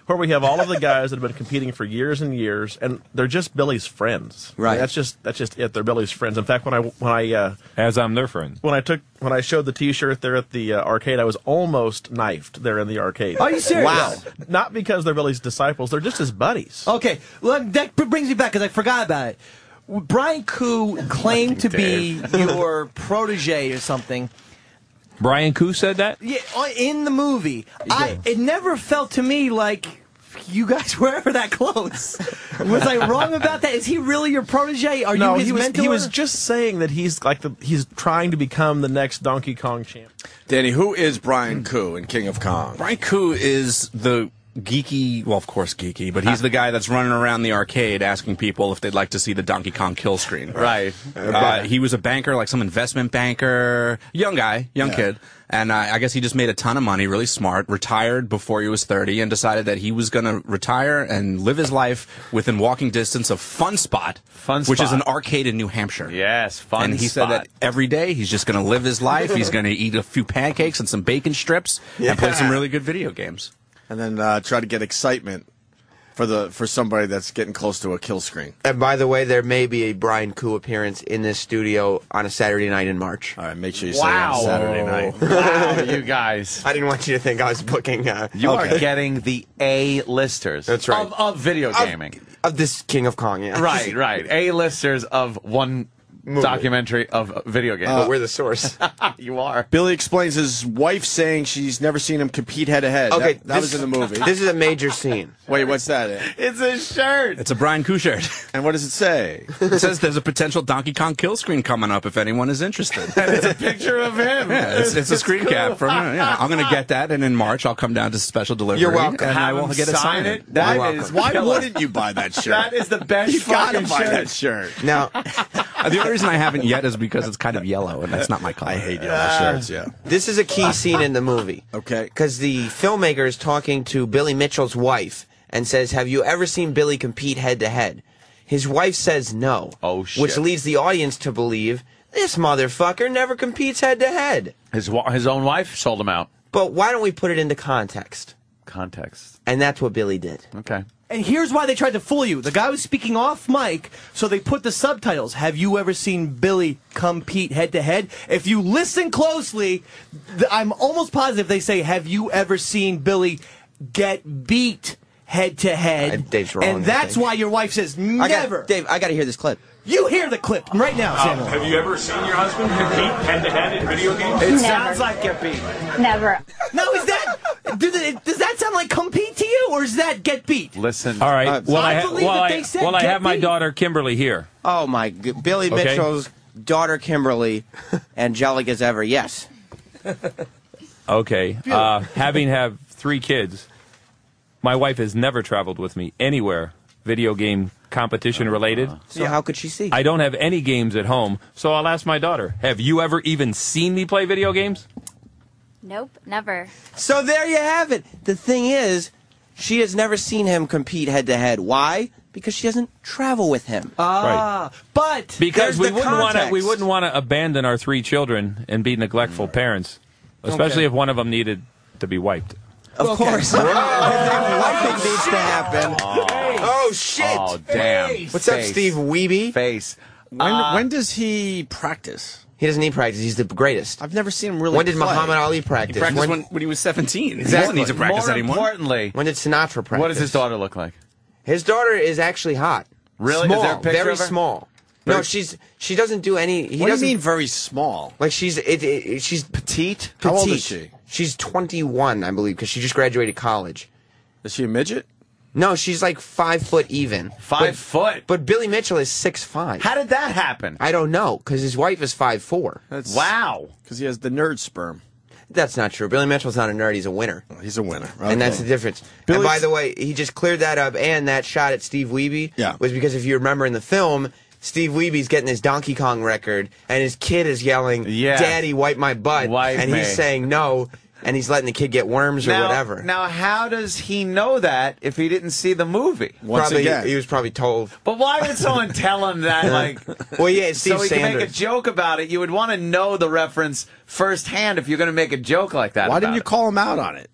where we have all of the guys that have been competing for years and years, and they're just Billy's friends. Right. I mean, that's just that's just it. They're Billy's friends. In fact, when I when I uh, as I'm their friend. When I took when I showed the T-shirt there at the uh, arcade, I was almost knifed there in the arcade. Are you serious? Wow. Not because they're Billy's disciples; they're just his buddies. Okay, well, that brings me back because I forgot about it. Brian Koo claimed to be your protege or something. Brian Koo said that? Yeah, in the movie. I it never felt to me like you guys were ever that close. Was I wrong about that? Is he really your protege? Are no, you his he was, mentor? he was just saying that he's like the, he's trying to become the next Donkey Kong champ. Danny, who is Brian Koo in King of Kong? Brian Koo is the geeky, well, of course geeky, but he's the guy that's running around the arcade asking people if they'd like to see the Donkey Kong kill screen. Right. Uh, he was a banker, like some investment banker, young guy, young Yeah. kid. And uh, I guess he just made a ton of money, really smart, retired before he was thirty, and decided that he was going to retire and live his life within walking distance of Fun Spot, Fun which is Spot. an arcade in New Hampshire. Yes, Fun And he Spot. said that every day he's just going to live his life. He's going to eat a few pancakes and some bacon strips and play some really good video games. And then uh, try to get excitement for the for somebody that's getting close to a kill screen. And by the way, there may be a Brian Koo appearance in this studio on a Saturday night in March. All right, make sure you Wow. say it on Saturday night. Wow, you guys. I didn't want you to think I was booking. Uh, You Okay. are getting the A-listers. That's right. Of, of video gaming. of this King of Kong, yeah. Right, right. A-listers of one Movie. documentary of video games. But we're the source. You are. Billy explains his wife saying she's never seen him compete head to head. Okay, that, that was in the movie. This is a major scene. Wait, what's that? It's a shirt. It's a Brian Koo shirt. And what does it say? It says there's a potential Donkey Kong kill screen coming up if anyone is interested. And it's a picture of him. Yeah, it's, it's a screen cool. cap from. Yeah, I'm going to get that, and in March I'll come down to special delivery. You're welcome. and I Have will him get a sign sign it. That You're is welcome. Why killer. wouldn't you buy that shirt? That is the best You gotta fucking buy shirt. that shirt. Now, Uh, the only reason I haven't yet is because it's kind of yellow, and that's not my color. I hate yellow shirts, yeah. this is a key scene in the movie. Okay. Because the filmmaker is talking to Billy Mitchell's wife and says, have you ever seen Billy compete head to head? His wife says no. Oh, shit. Which leads the audience to believe this motherfucker never competes head to head. His, wa- his own wife sold him out. But why don't we put it into context? Context. And that's what Billy did. Okay. And here's why they tried to fool you. The guy was speaking off mic, so they put the subtitles. Have you ever seen Billy compete head to head? If you listen closely, th- I'm almost positive they say, have you ever seen Billy get beat head to Uh, head? Dave's wrong, And I that's think. why your wife says I never. got, Dave, I got to hear this clip. You hear the clip right now, Samuel. Have you ever seen your husband compete head-to-head in video games? It Never. sounds like get beat. Never. Now, is that do they, does that sound like compete to you, or is that get beat? Listen. All right. Uh, well, I I, ha- believe well, that I, they said well, I get have my beat. daughter Kimberly here. Oh, my. g- Billy Okay. Mitchell's daughter, Kimberly, angelic as ever. Yes. Okay. Uh, having have three kids, my wife has never traveled with me anywhere video game competition related. So how could she see? I don't have any games at home, so I'll ask my daughter, have you ever even seen me play video games? Nope, never. So there you have it. The thing is, she has never seen him compete head to head. Why? Because she doesn't travel with him. Ah, but Because there's we the wouldn't want to context. we wouldn't want to abandon our three children and be neglectful parents, especially Okay. if one of them needed to be wiped. Of course. If wiping needs to happen. Oh, shit. Oh, damn. What's up, Face. Steve Weeby? Face. When, Uh, when does he practice? He doesn't need practice. He's the greatest. I've never seen him really When did play. Muhammad Ali He practice? practiced when, when, when he was seventeen. He Exactly. doesn't need to practice More anymore. importantly, when did Sinatra practice? what does his daughter look like? His daughter is actually hot. Really? Is Small. there a picture very of her? small. No, she's she doesn't do any. He What do you doesn't mean very small? like she's it, it, she's Petite? How old is petite. she? She's twenty-one, I believe, because she just graduated college. Is she a midget? No, she's like five foot even. Five But- foot? But Billy Mitchell is six five. How did that happen? I don't know, because his wife is five four. That's Wow. because he has the nerd sperm. That's not true. Billy Mitchell's not a nerd; he's a winner, He's a winner, and that's the Okay. difference. Billy's- And by the way, he just cleared that up. And that shot at Steve Weeby Yeah. was because if you remember in the film, Steve Weeby's getting his Donkey Kong record, and his kid is yelling, Yeah. "Daddy, wipe my butt," Wipe and me. he's saying no, and he's letting the kid get worms or Now, whatever. now, how does he know that if he didn't see the movie? Once probably, again. he was probably told. But why would someone tell him that? Like, Well, yeah, it's Steve so he can make a Sanders. joke about it. You would want to know the reference firsthand if you're going to make a joke like that. Why about didn't you it. call him out on it?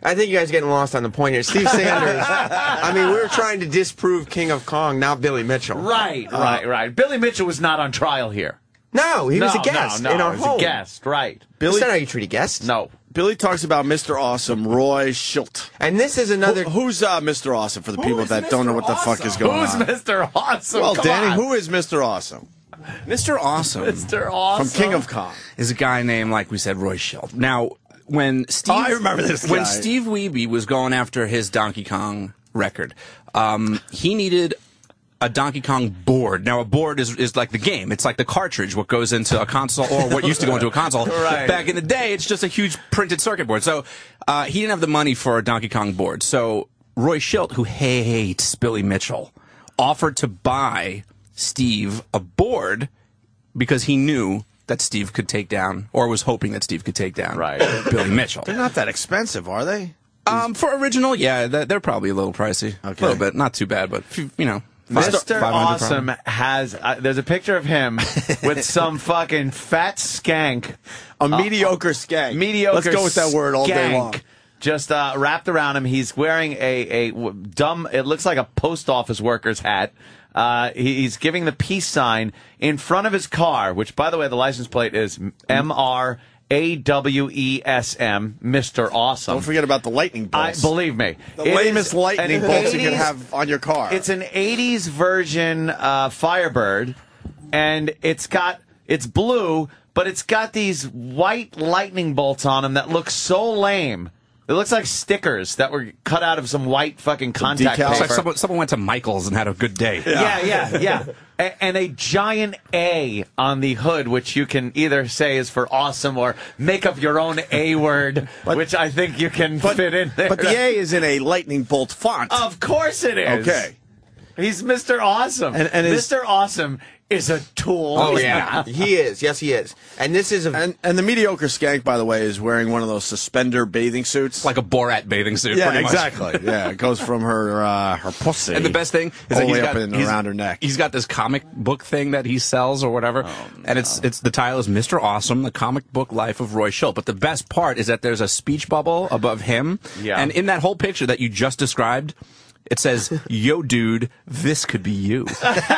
I think you guys are getting lost on the point here. Steve Sanders, I mean, we were trying to disprove King of Kong, not Billy Mitchell. Right, uh, right, right. Billy Mitchell was not on trial here. No, he no, was a guest no, no, in our he was home. a guest, right. Billy, That's not how you treat a guest. No. Billy talks about Mister Awesome, Roy Schilt. And this is another... Who, who's uh, Mister Awesome, for the Who people that Mister don't know what the Awesome? fuck is going Who's on? Who's Mister Awesome? Well, Come Danny, on. who is Mister Awesome? Mister Awesome. Mister Awesome. From King of Kong. Is a guy named, like we said, Roy Schilt. Now, when Steve... Oh, I remember this guy. When Steve Wiebe was going after his Donkey Kong record, um, he needed a Donkey Kong board. Now, a board is, is like the game. It's like the cartridge, what goes into a console, or what used to go into a console. Right. Back in the day, it's just a huge printed circuit board. So uh, he didn't have the money for a Donkey Kong board. So Roy Schilt, who hates Billy Mitchell, offered to buy Steve a board because he knew that Steve could take down, or was hoping that Steve could take down right. Billy Mitchell. They're not that expensive, are they? Um, for original, yeah, they're, they're probably a little pricey. Okay. A little bit. Not too bad, but, you know. Mister five hundred Awesome probably. has, uh, there's a picture of him with some fucking fat skank. A mediocre skank. Mediocre Let's go with that word all day skank long. Just uh, wrapped around him. He's wearing a, a w- dumb, it looks like a post office worker's hat. Uh, he, he's giving the peace sign in front of his car, which, by the way, the license plate is M R A W E S M, Mister Awesome. Don't forget about the lightning I, bolts. believe me. The it lamest is lightning an bolts you eighties can have on your car. It's an eighties version uh, Firebird, and it's got it's blue, but it's got these white lightning bolts on them that look so lame. It looks like stickers that were cut out of some white fucking contact paper. It's like someone, someone went to Michael's and had a good day. Yeah, yeah, yeah. A- and a giant A on the hood, which you can either say is for awesome or make up your own A word, But- which I think you can but, fit in there. But the A is in a lightning bolt font. Of course it is. Okay. He's Mister Awesome. And- and his- Mister Awesome is a tool. Oh, yeah. He is. Yes, he is. And this is a... And, and the mediocre skank, by the way, is wearing one of those suspender bathing suits. Like a Borat bathing suit, yeah, pretty much. exactly. Yeah, it goes from her uh, her pussy. And the best thing is all that the he's way got up and he's- around her neck. He's got this comic book thing that he sells or whatever, Oh, no. and it's it's the title is Mister Awesome: The Comic Book Life of Roy Schilt. But the best part is that there's a speech bubble above him, Yeah. and in that whole picture that you just described, it says, "Yo, dude, this could be you."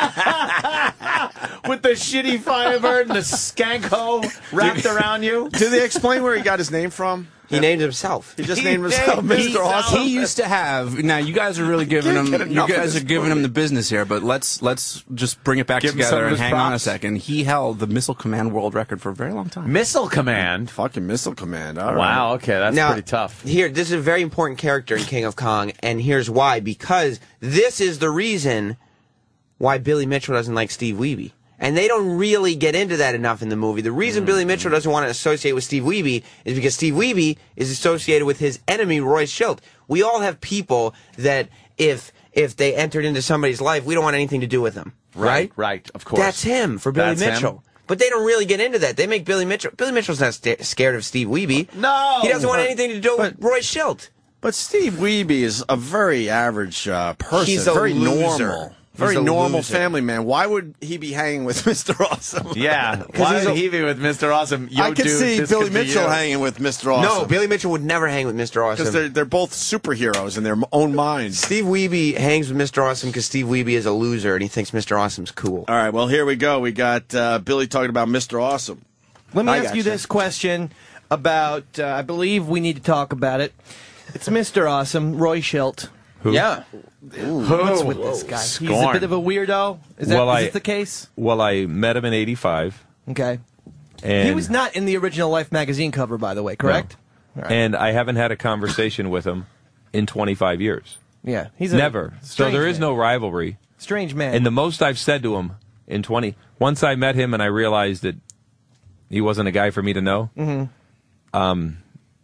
With the shitty Firebird and the skank hoe wrapped around you. Did they explain where he got his name from? He named himself. He just He named himself named Mister himself. Awesome. He used to have. Now you guys are really giving Can't him. get You enough of guys this are giving him movie. the business here, but let's let's just bring it back Give him some together of and his hang on a props. second. He held the Missile Command World Record for a very long time. Missile Command. Fucking Missile Command. All right. Wow, okay, that's Now, pretty tough. Here, this is a very important character in King of Kong, and here's why. Because this is the reason why Billy Mitchell doesn't like Steve Wiebe. And they don't really get into that enough in the movie. The reason Billy Mitchell doesn't want to associate with Steve Wiebe is because Steve Wiebe is associated with his enemy, Roy Schilt. We all have people that if if they entered into somebody's life, we don't want anything to do with them. Right? Right, of course. That's him for Billy That's him. Mitchell. But they don't really get into that. They make Billy Mitchell... Billy Mitchell's not sta scared of Steve Wiebe. No! He doesn't want But- anything to do with Roy Schilt. But Steve Wiebe is a very average uh, person. He's a very loser. normal. He's Very a normal loser. family man. Why would he be hanging with Mister Awesome? Yeah. Why he's would a- he be with Mister Awesome? Yo, I could dude, see this Billy could be Mitchell you. hanging with Mister Awesome. No, Billy Mitchell would never hang with Mister because Awesome. they're they're both superheroes in their own minds. Steve Wiebe hangs with Mister Awesome because Steve Wiebe is a loser and he thinks Mister Awesome's cool. All right, well here we go. We got uh, Billy talking about Mister Awesome. Let me I ask gotcha. you this question about, uh, I believe we need to talk about it. It's Mister Awesome, Roy Schilt. Who? Yeah. What's with this guy? He's a Scorn. bit of a weirdo. Is that Well, is I- this the case? Well, I met him in eighty-five. Okay. And He was not in the original Life magazine cover, by the way, correct? All right. And I haven't had a conversation with him in twenty-five years. Yeah, he's a Never. So strange there is man. no rivalry. Strange man. And the most I've said to him in twenty, once I met him and I realized that he wasn't a guy for me to know. Mm-hmm. Um,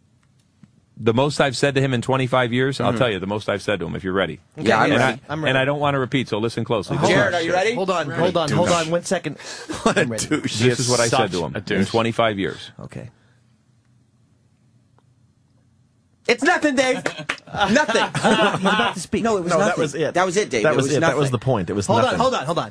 the most I've said to him in twenty-five years, I'll tell you the most I've said to him. If you're ready. Okay, Yeah, I'm yes, ready. I, I'm ready. And I don't want to repeat, so listen closely. Hold Jared, on. are you ready? Hold on, hold on, hold on. One second. I'm ready. Douche. This is what I Such said to him a in douche. twenty-five years. Okay. It's nothing, Dave. nothing. Hold on, he's about to speak. No, it was No, nothing. that was it. That was it, Dave. That it was, was it. nothing. That was the point. It was Hold nothing. on, hold on, hold on.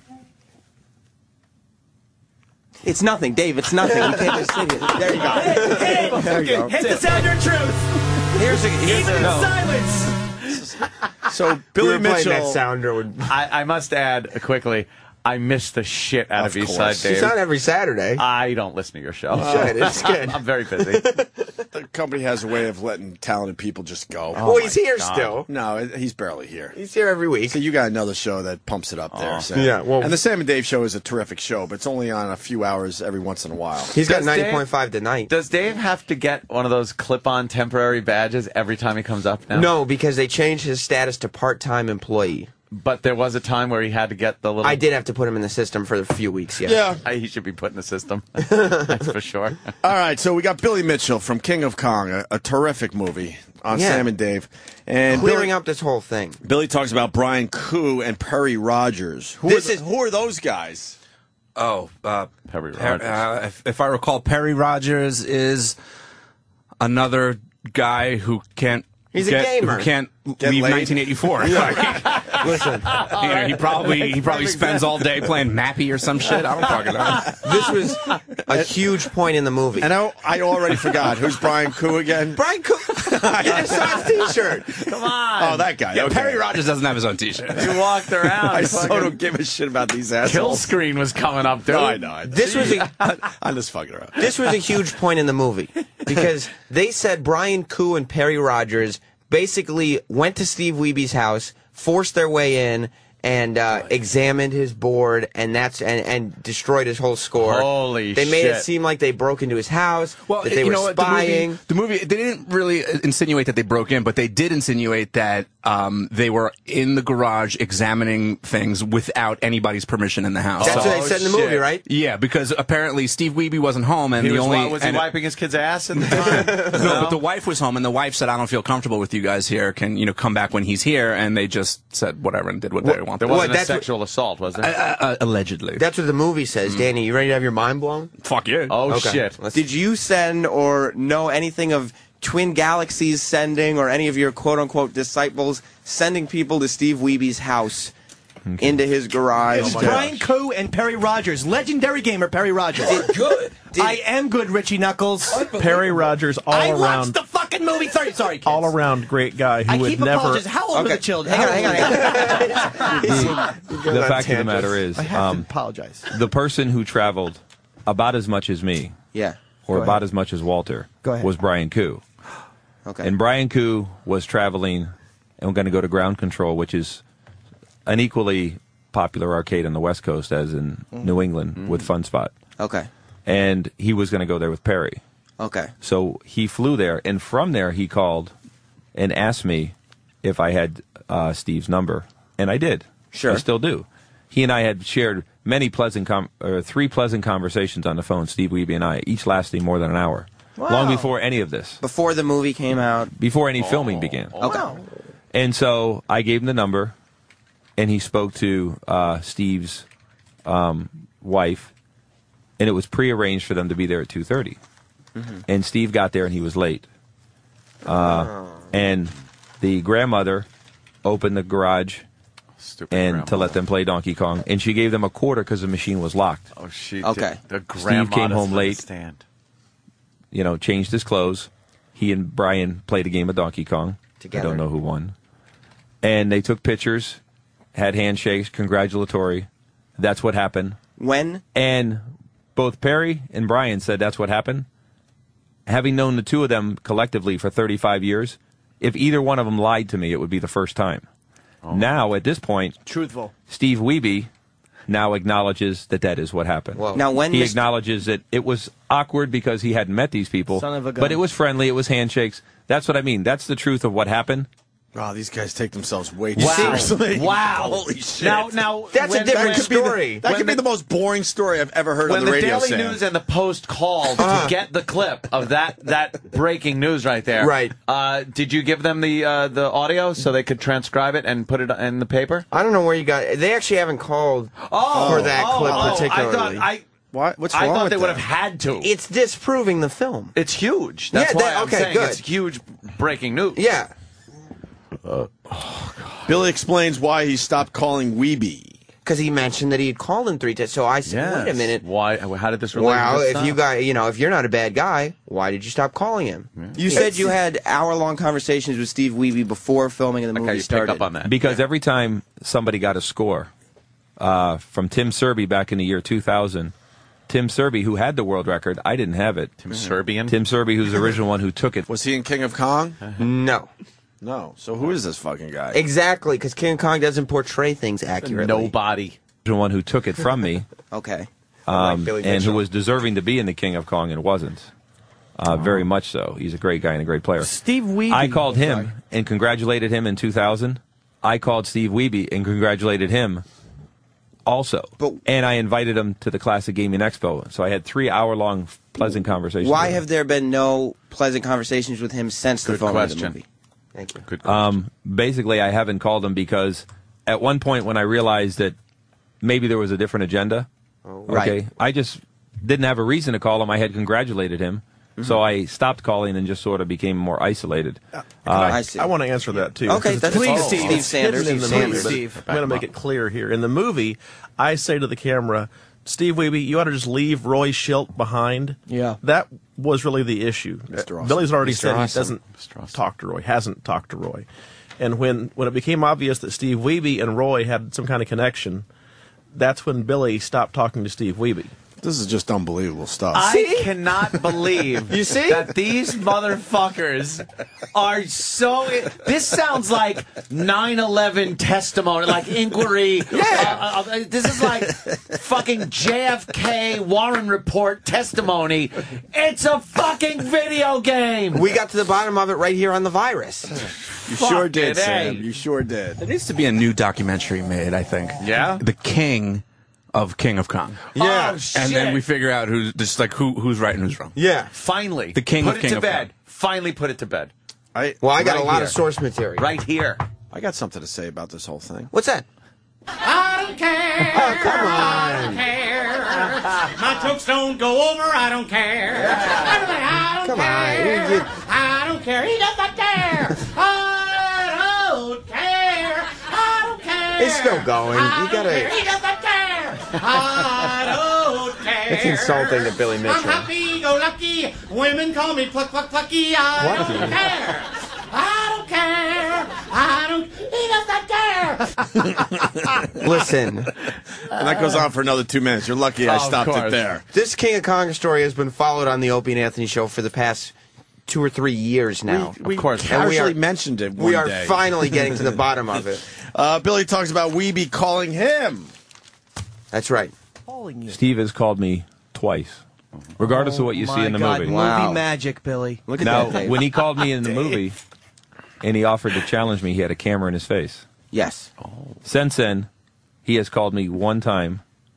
It's nothing, Dave. It's nothing. You can't just sit here. There you go. Hit, There you go. hit the sound of truth. Here's a, here's Even a, in no. silence. So Billy we were playing Mitchell. that sounder would. I, I must add quickly, I miss the shit out of, Of Eastside course. Dave. It's not every Saturday. I don't listen to your show. You should. It's good. I'm very busy. The company has a way of letting talented people just go. well, he's here still. No, it- he's barely here. He's here every week. So you got another show that pumps it up there. Sam. Yeah, well- and the Sam and Dave show is a terrific show, but it's only on a few hours every once in a while. He's got Does ninety Dave- point five tonight. Does Dave have to get one of those clip-on temporary badges every time he comes up now? No, because they changed his status to part-time employee. But there was a time where he had to get the little... I did have to put him in the system for a few weeks, yeah. Yeah. I, he should be put in the system. That's for sure. All right, so we got Billy Mitchell from King of Kong, a, a terrific movie on Yeah. Sam and Dave. And Clearing Billy, up this whole thing. Billy talks about Brian Koo and Perry Rogers. Who, This are, is- the- who are those guys? Oh, uh, Perry Per- Rogers. uh, if, if I recall, Perry Rogers is another guy who can't. He's a get, gamer. Who can't Get leave laid? nineteen eighty-four. Listen, You know, he probably he probably spends all day playing Mappy or some shit. I don't fucking know. this was a huge point in the movie. And I, I already forgot. Who's Brian Koo again? Brian Cook. You just saw his T-shirt. Come on. Oh, that guy. Yeah, okay. Perry Rogers doesn't have his own T-shirt. He walked around. I so fucking- don't give a shit about these Kill assholes. screen was coming up, dude. No, I know. This was a I'm just fucking around. this was a huge point in the movie because they said Brian Koo and Perry Rogers basically went to Steve Weeby's house, forced their way in, and uh, examined his board, and that's and, and destroyed his whole score. Holy They made shit. it seem like they broke into his house, Well, that they you were know what, spying. The movie, the movie, they didn't really insinuate that they broke in, but they did insinuate that um, they were in the garage examining things without anybody's permission in the house. That's So- what they said in the shit. movie, right? Yeah, because apparently Steve Weeby wasn't home, and He the was, only wa- was he and- wiping his kid's ass in the time? No, but the wife was home, and the wife said, "I don't feel comfortable with you guys here. Can you know come back when he's here?" And they just said whatever and did what they wanted. There wasn't What, a that's what- sexual assault, was there? Uh, uh, allegedly. That's what the movie says. Danny, you ready to have your mind blown? Fuck yeah. oh, Okay. shit. Let's- Did you send or know anything of Twin Galaxies sending or any of your quote-unquote disciples sending people to Steve Weeby's house into his garage? It was to- Brian Koo and Perry Rogers, legendary gamer Perry Rogers. good. I am good, Richie Knuckles. Perry Rogers, all I around, watched the fucking movie. Sorry, sorry, kids. all around great guy who I would keep never. apologizing. How old are Okay. the children? Hang on, How hang on, old- hang on. The fact of the matter is, I have um, to apologize. the person who traveled about as much as me, Yeah. or Go about ahead. as much as Walter, Go ahead. was Brian Koo. Okay. And Brian Koo was traveling and going to go to Ground Control, which is an equally popular arcade on the West Coast as in New England with Fun Spot. Okay. And he was going to go there with Perry. Okay. So he flew there, and from there he called and asked me if I had uh, Steve's number, and I did. Sure. I still do. He and I had shared many pleasant, com- or three pleasant conversations on the phone, Steve Weeby and I, each lasting more than an hour, long Wow. before any of this, Before the movie came out. before any filming began. Okay. And so I gave him the number, and he spoke to uh, Steve's um, wife, and it was prearranged for them to be there at two thirty. Mm-hmm. And Steve got there, and he was late. Uh, And the grandmother opened the garage Stupid and grandma. to let them play Donkey Kong, and she gave them a quarter because the machine was locked. Oh, she Okay. did. The Steve grandma came doesn't home late. understand. You know, changed his clothes. He and Brian played a game of Donkey Kong. Together. I don't know who won. And they took pictures, had handshakes, congratulatory. That's what happened. When? And both Perry and Brian said that's what happened. Having known the two of them collectively for thirty-five years, if either one of them lied to me, it would be the first time. Now, at this point, Truthful. Steve Weeby now acknowledges that that is what happened. Whoa. Now, when he Mister acknowledges that it was awkward because he hadn't met these people, Son of a gun. but it was friendly, it was handshakes. That's what I mean. That's the truth of what happened. Wow, these guys take themselves way too Wow. seriously. Wow. Holy shit. Now, now That's a when- different when- could be the- story. that When could be the- the most boring story I've ever heard When on the, the radio, Daily Sam. News and the Post called to get the clip of that that breaking news right there, Right. Uh, did you give them the uh, the audio so they could transcribe it and put it in the paper? I don't know where you got it. They actually haven't called Oh, for that oh, clip oh, particularly. I thought I. What? What's I wrong thought with they would that? have had to. It's disproving the film. It's huge. That's Yeah, why that- I'm okay, saying good. it's huge breaking news. Yeah. Billy explains why he stopped calling Weeby. Because he mentioned that he had called him three times. So I said, Yes. wait a minute. Why? How did this relate? Well, to this if you stuff? got, you know, if you're not a bad guy, why did you stop calling him? You said you had hour-long conversations with Steve Wiebe before filming and the movie started. Because every time somebody got a score uh, from Tim Serby back in the year two thousand, Tim Serby, who had the world record, I didn't have it. Tim Serbian? Tim Serby, who's the original one who took it. Was he in King of Kong? No. No. So who is this fucking guy? Exactly, because King Kong doesn't portray things accurately. Nobody. The one who took it from me. Okay. Um, Like Billy and who Mitchell. was deserving to be in the King of Kong and wasn't. Uh, very much so. He's a great guy and a great player. Steve Wiebe. I called him and congratulated him in two thousand. I called Steve Wiebe and congratulated him also. And I invited him to the Classic Gaming Expo. So I had three hour-long pleasant conversations. Why with him. have there been no pleasant conversations with him since the Good filming of the question. movie? Thank you. Good Um, basically, I haven't called him because at one point when I realized that maybe there was a different agenda, right. okay, I just didn't have a reason to call him. I had congratulated him. So I stopped calling and just sort of became more isolated. Uh, I, I want to answer that too. Okay, 'cause that's it's- Please, it's Steve. hidden Steve Sanders. in the Steve movie, Sanders. but Steve. I'm going to make it clear here. In the movie, I say to the camera, Steve Wiebe, you ought to just leave Roy Schilt behind. Yeah. That was really the issue. Mister Awesome. Billy's already Mister said Awesome. he doesn't talk to Roy, hasn't talked to Roy. And when, when it became obvious that Steve Wiebe and Roy had some kind of connection, that's when Billy stopped talking to Steve Wiebe. This is just unbelievable stuff. I cannot believe You see? that these motherfuckers are so. This sounds like nine eleven testimony, like inquiry. Yeah. Uh, uh, this is like fucking J F K Warren Report testimony. It's a fucking video game. We got to the bottom of it right here on the virus. You sure did, Fucking Sam. A. You sure did. There needs to be a new documentary made, I think. Yeah? The King of King of Kong. Yeah. Oh, And shit. then we figure out who's just like who who's right and who's wrong. Yeah. Finally. The king put of it King to of bed. Kong. Finally put it to bed. I, Well, I got Right a lot here. of source material. Right here. I got something to say about this whole thing. What's that? I don't care. Oh, come I on. don't care. My jokes don't go over. I don't care. I don't Come on. care. You- you- I don't care. He doesn't care. I don't care. I don't care. It's still going. I You don't gotta- care. He doesn't care. I don't care. It's insulting to Billy I'm Mitchell. happy go lucky. Women call me pluck pluck plucky. I What? don't care. I don't care. I don't. He doesn't care. Listen, And that goes on for another two minutes. You're lucky I Oh, of stopped it course. there. this King of Kong story has been followed on the Opie and Anthony show for the past two or three years now. We, Of course. And we casually are- mentioned it one We are day. finally getting to the bottom of it. Uh, Billy talks about Wiebe calling him. That's right. Calling you. Steve has called me twice, regardless of what you see My in the God, movie. Wow. Movie magic, Billy. Look at Now, that. Dave. when he called me in the movie and he offered to challenge me, he had a camera in his face. Yes. Since then, he has called me one time.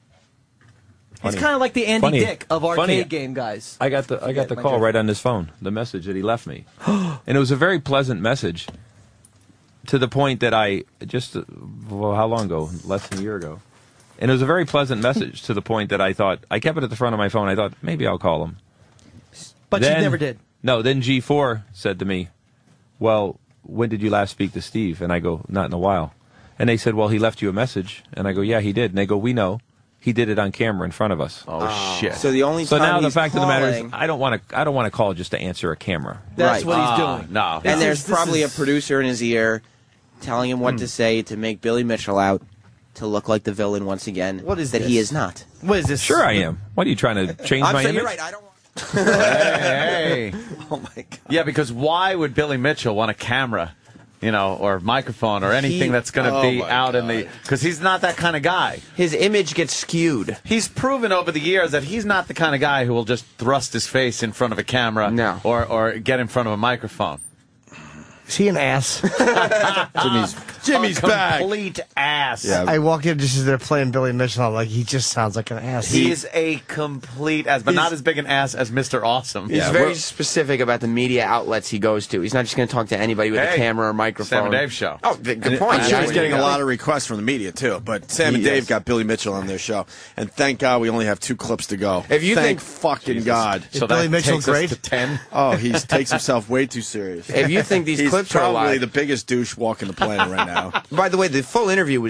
He's Funny. kind of like the Andy Funny. Dick of arcade Funny. game guys. I got the I got Forget the my call joke. right on his phone, the message that he left me, and it was a very pleasant message. To the point that I just uh, well, how long ago? Less than a year ago, and it was a very pleasant message. To the point that I thought I kept it at the front of my phone. I thought maybe I'll call him, But Then- you never did. No, then G four said to me, "Well, when did you last speak to Steve?" And I go, "Not in a while." And they said, "Well, he left you a message." And I go, "Yeah, he did." And they go, "We know. He did it on camera in front of us." Oh, shit. So the only So time now the he's fact of the matter is, calling- I don't want to. I don't want to call just to answer a camera. That's Right. what he's Ah, doing. no. This and there's is- this probably is- a producer in his ear telling him what Hmm. to say to make Billy Mitchell out to look like the villain once again. What is that he this? is not? What is this? Sure, I am. What are you trying to change I'm my saying image? you're right. I don't. Hey, hey. Oh my god. Yeah, because why would Billy Mitchell want a camera, you know, or microphone or anything He- that's going to Oh be my out in the? Because he's not that kind of guy. His image gets skewed. He's proven over the years that he's not the kind of guy who will just thrust his face in front of a camera No. or or get in front of a microphone. Is he an ass? Jimmy's Jimmy's a back. Complete ass. Yeah. I walk in just as they're playing Billy Mitchell. I'm like, he just sounds like an ass. He's a complete ass, but He's- not as big an ass as Mister Awesome. He's Yeah, very we're- specific about the media outlets he goes to. He's not just going to talk to anybody with Hey, a camera or microphone. Sam and Dave show. Oh, th- good And point. I'm sure Yeah, he's getting a yeah. lot of requests from the media too. But Sam and He Dave is. got Billy Mitchell on their show, and thank God we only have two clips to go. If you thank think- fucking God. Is Billy Mitchell takes us great? to ten. Oh, he takes himself way too serious. If you think these He's clips are probably alive, the biggest douche walking the planet right now. by the way, the full interview was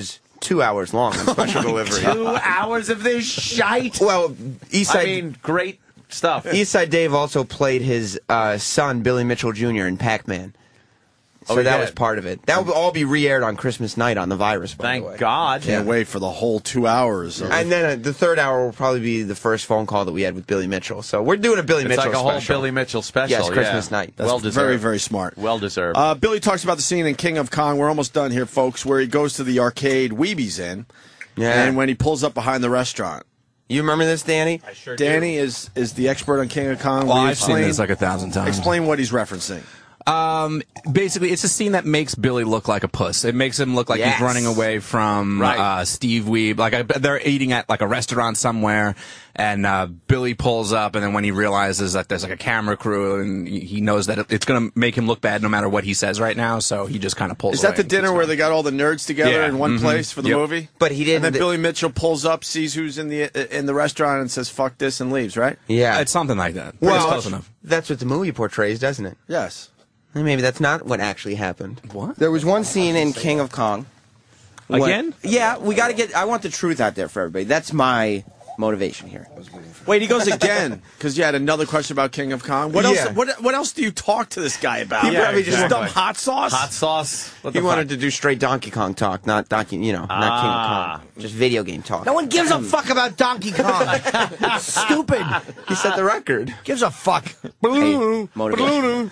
two hours long on special delivery. Two hours of this shite. Well, Eastside. I mean, great stuff. Eastside Dave also played his uh, son Billy Mitchell Junior in Pac-Man. So Oh, that yeah. was part of it. That will all be re-aired on Christmas night on the Virus. By Thank the way. God. Can't wait for the whole two hours. Of And then uh, the third hour will probably be the first phone call that we had with Billy Mitchell. So we're doing a Billy It's Mitchell like a whole special. Billy Mitchell special. Yes, Christmas yeah. night. That's well deserved. very, very smart. Well deserved. Uh, Billy talks about the scene in King of Kong. We're almost done here, folks, where he goes to the arcade Weeby's in. Yeah. And when he pulls up behind the restaurant. You remember this, Danny? I sure Danny do. is is the expert on King of Kong. Well, Will you I've seen explain- this like a thousand times. Explain what he's referencing. Um, basically, it's a scene that makes Billy look like a puss. It makes him look like Yes. he's running away from Right. uh, Steve Weeb. Like I, they're eating at like a restaurant somewhere, and uh, Billy pulls up, and then when he realizes that there's like a camera crew, and he he knows that it, it's going to make him look bad no matter what he says right now, so he just kind of pulls. Is that away the and keeps dinner where they got all the nerds together Yeah. in one Mhm. place for the Yep. movie? But he didn't. And then Billy Mitchell pulls up, sees who's in the in the restaurant, and says "fuck this" and leaves. Right? Yeah. It's something like that. Well, It's close enough. That's what the movie portrays, doesn't it? Yes. Maybe that's not what actually happened. What? There was one scene in King of Kong. when- Again? Yeah, we got to get. I want the truth out there for everybody. That's my motivation here. Wait, he goes again because you had another question about King of Kong. What Yeah. else? What What else do you talk to this guy about? He probably just- Just dumb hot sauce. Hot sauce. What He the wanted fuck? to do straight Donkey Kong talk, not Donkey, you know, not Ah. King of Kong, just video game talk. No one gives a fuck about Donkey Kong. Stupid. He set the record. Gives a fuck. Hey, motivation.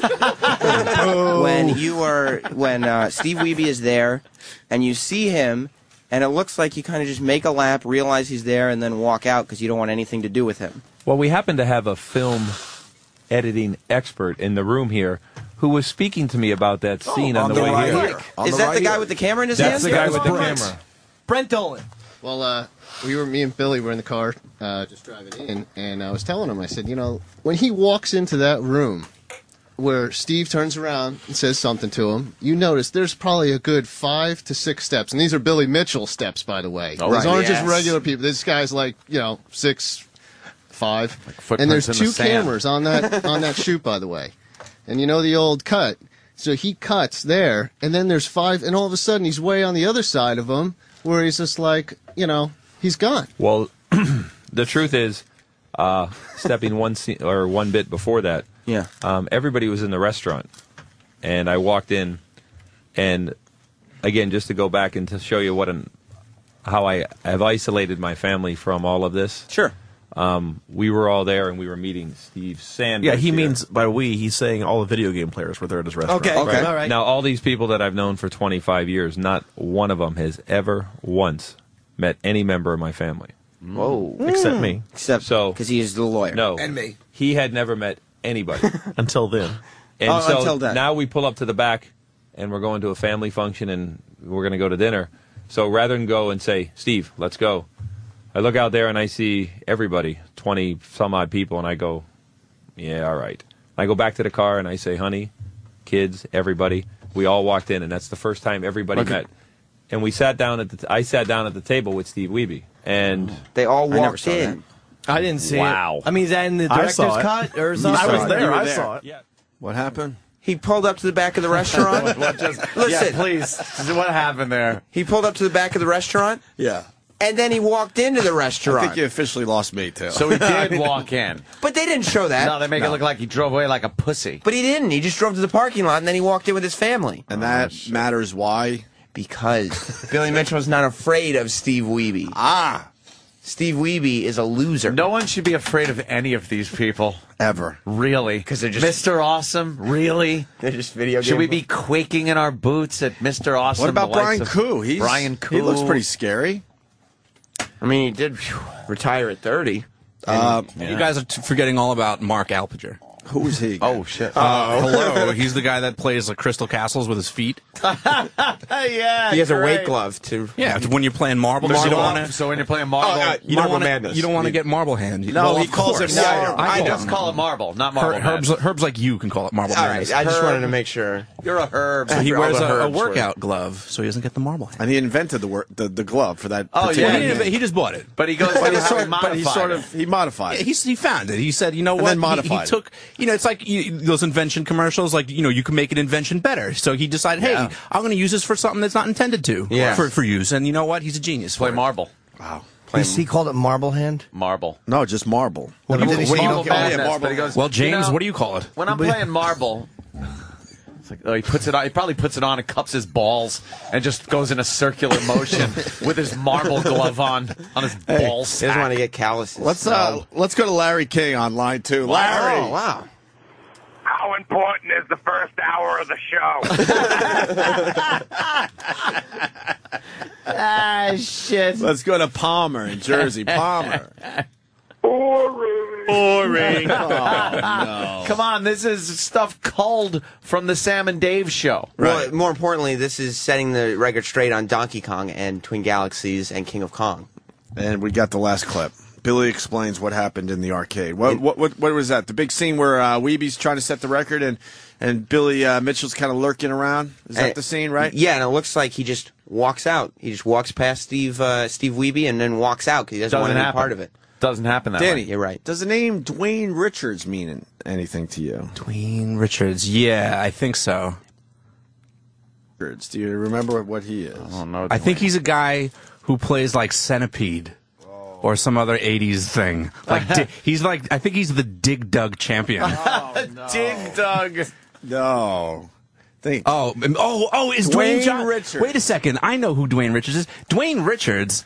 when you are when uh, Steve Weeby is there, and you see him, and it looks like you kind of just make a lap, realize he's there, and then walk out because you don't want anything to do with him. Well, we happen to have a film editing expert in the room here who was speaking to me about that scene on, on the, the way right here. here. On Is the that right the guy here. with the camera in his That's hands? the guy with the Brent. camera. Brent Dolan. Well, uh, we were, me and Billy were in the car uh, just driving in, and I was telling him, I said, you know, when he walks into that room where Steve turns around and says something to him, you notice there's probably a good five to six steps, and these are Billy Mitchell steps, by the way. Oh, These right. aren't just Yes. regular people. This guy's like, you know, six, five, footprints and there's in the two sand. cameras on that on that shoot, by the way. And you know the old cut. So he cuts there, and then there's five, and all of a sudden he's way on the other side of him, where he's just like, you know, he's gone. Well, the truth is, uh, stepping one se- or one bit before that, Yeah. um, everybody was in the restaurant, and I walked in, and again, just to go back and to show you what an how I have isolated my family from all of this. Sure. Um, we were all there, and we were meeting Steve Sanders. Yeah, he here. means by we, he's saying all the video game players were there at his restaurant. Okay. Okay. All right. Now, all these people that I've known for twenty-five years, not one of them has ever once met any member of my family. Whoa. Except me. Except So- because he is the lawyer. No. And me. He had never met anybody. Until then. And Oh, so until then. now we pull up to the back, and we're going to a family function, and we're going to go to dinner. So rather than go and say, Steve, let's go, I look out there and I see everybody, twenty some odd people, and I go, yeah, all right. I go back to the car and I say, honey, kids, everybody, we all walked in, and that's the first time everybody Okay. met. And we sat down at the. T- I sat down at the table with Steve Wiebe, and They all never walked saw in. I didn't see Wow. it. I mean, is that in the I director's saw it. cut or I something? was it. there. You were I there. saw it. yeah. What happened? He pulled up to the back of the restaurant. Yeah, Listen, please. What happened there? he pulled up to the back of the restaurant, Yeah. and then he walked into the I restaurant. think you officially lost me too. So he did walk in. But they didn't show that. No, they make it look like he drove away like a pussy. But he didn't. He just drove to the parking lot, and then he walked in with his family. and that matters why? Because Billy Mitchell's not afraid of Steve Wiebe. Ah, Steve Wiebe is a loser. No one should be afraid of any of these people. ever. Really? 'Cause they're just- Mister Awesome? Really? They're just video Should game- we be quaking in our boots at Mister Awesome? What about the likes Brian of Koo? He's Brian Koo. He looks pretty scary. I mean, he did phew, retire at thirty. Uh, You guys are t- forgetting all about Mark Alpiger. Who is he? Oh, shit. Uh, hello, he's the guy that plays like Crystal Castles with his feet. yeah. He has a weight great. glove too. Yeah, when you're playing marble, you don't So, want to. so when you're playing marble, Oh, uh, You don't Marble want Madness. to. You don't want to get marble hand. No, well, he of calls it course. marble. I, I just don't. call it marble, not marble. Her, herbs, herbs like you can call it marble All madness. right, I just Herb. wanted to make sure. You're a herb. So he All wears the a, a herbs were- workout glove so he doesn't get the marble hand. And he invented the wor- the, the glove for that. Oh, particular yeah, he, game. didn't- he just bought it. But he goes But through he how sort, he but he modified sort it. of he modified. Yeah, it. he, he found it. He said, you know And what? then He- he, modified it. took you know, it's like you, those invention commercials. Like, you know, you can make an invention better. So he decided, hey, Yeah. I'm going to use this for something that's not intended to Yeah. for for use. And you know what? He's a genius. Play for it. marble. Wow. He, he called it marble hand? Marble. No, just marble. What do you- What do you- Marble what do you- madness, yeah, marble. but he goes, Well, James, you know, what do you call it? When I'm playing marble, it's like, oh, he puts it on. He probably puts it on and cups his balls and just goes in a circular motion with his marble glove on on his Hey, balls. He doesn't want to get calluses. Let's uh, let's go to Larry King on line two. Larry. Oh, wow. How important is the first hour of the show? Ah, shit. Let's go to Palmer in Jersey. Palmer. Boring. Boring. Oh, no. Come on, this is stuff culled from the Sam and Dave show. Well, more importantly, this is setting the record straight on Donkey Kong and Twin Galaxies and King of Kong. And we got the last clip. Billy explains what happened in the arcade. What what what, what was that? The big scene where uh, Weeby's trying to set the record and and Billy uh, Mitchell's kind of lurking around. Is that And- the scene, right? Yeah, and it looks like he just walks out. He just walks past Steve uh, Steve Weeby and then walks out because he doesn't, want Doesn't to be happen. part of it. Doesn't happen that Danny, way. You're right. Does the name Dwayne Richards mean anything to you? Dwayne Richards. Yeah, I think so. Richards, do you remember what he is? Oh, no, I think he's a guy who plays like Centipede. Or some other eighties thing. Like di- he's like, I think he's the Dig Dug champion. Oh, no. Dig Dug. No. Think. Oh, oh, oh! Is Dwayne, Dwayne John- Richards. Wait a second. I know who Dwayne Richards is. Dwayne Richards.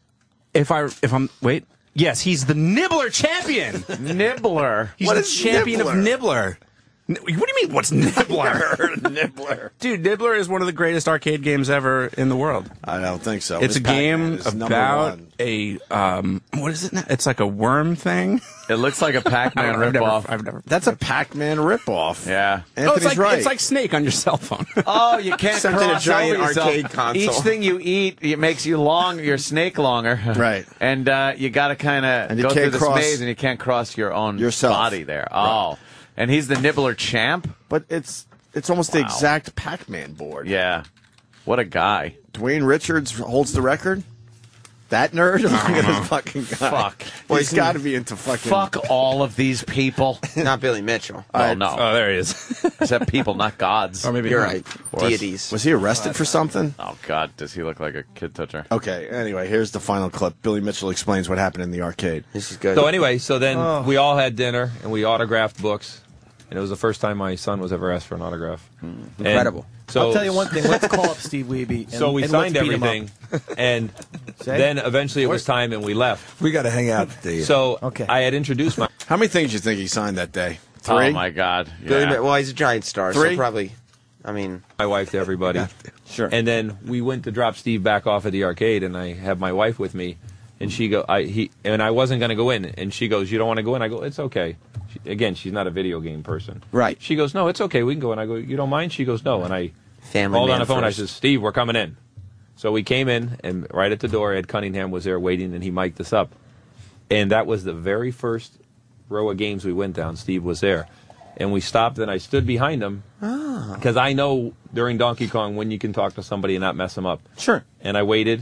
If I, if I'm, wait. Yes, he's the Nibbler champion. Nibbler. He's What the is champion Nibbler? of Nibbler. N- What do you mean? What's Nibbler? Nibbler. Dude, Nibbler is one of the greatest arcade games ever in the world. I don't think so. It's a Pac-Man game is number about one. a um. What is it now? It's like a worm thing. It looks like a Pac-Man I've never, ripoff. I've never. That's a Pac-Man ripoff. Yeah. Anthony's oh, it's like right. it's like Snake on your cell phone. Oh, you can't Except in a cross giant over yourself. arcade console. Each thing you eat, it makes you long, your snake longer. Right. And uh, you got to kind of And you go through can't this cross maze, and you can't cross your own yourself. body there. Oh. And he's the Nibbler champ? But it's it's almost the Wow. exact Pac-Man board. Yeah. What a guy. Dwayne Richards holds the record. That nerd? Look at this fucking guy. Fuck. Well, he's got to be into fucking. Fuck all of these people. Not Billy Mitchell. Oh, no. Oh, there he is. Except people, not gods. Or maybe You're not. right. course. Deities. Was he arrested for something? Oh, God. Does he look like a kid toucher? Okay. Anyway, here's the final clip. Billy Mitchell explains what happened in the arcade. This is good. So anyway, so then Oh. we all had dinner and we autographed books, and it was the first time my son was ever asked for an autograph. And Incredible. so I'll tell you one thing. Let's call up Steve Weeby. And, So we and signed let's beat him up. everything, and Say? then eventually it was time, and we left. We got to hang out today. So Okay. I had introduced my. How many things do you think he signed that day? Three? Oh, my God. Billy, Yeah. Mi- well, he's a giant star, Three? so probably. I mean, my wife to everybody. Sure. And then we went to drop Steve back off at the arcade, and I have my wife with me, and she go, I he, and I wasn't going to go in, and she goes, "You don't want to go in?" I go, "It's okay." She, again, she's not a video game person. Right. She goes, "No, it's okay. We can go in." I go, "You don't mind?" She goes, "No." And I family called man on the phone. first. I said, "Steve, we're coming in." So we came in, and right at the door, Ed Cunningham was there waiting, and he mic'd us up. And that was the very first row of games we went down. Steve was there. And we stopped, and I stood behind him because I know during Donkey Kong when you can talk to somebody and not mess them up. Sure. And I waited,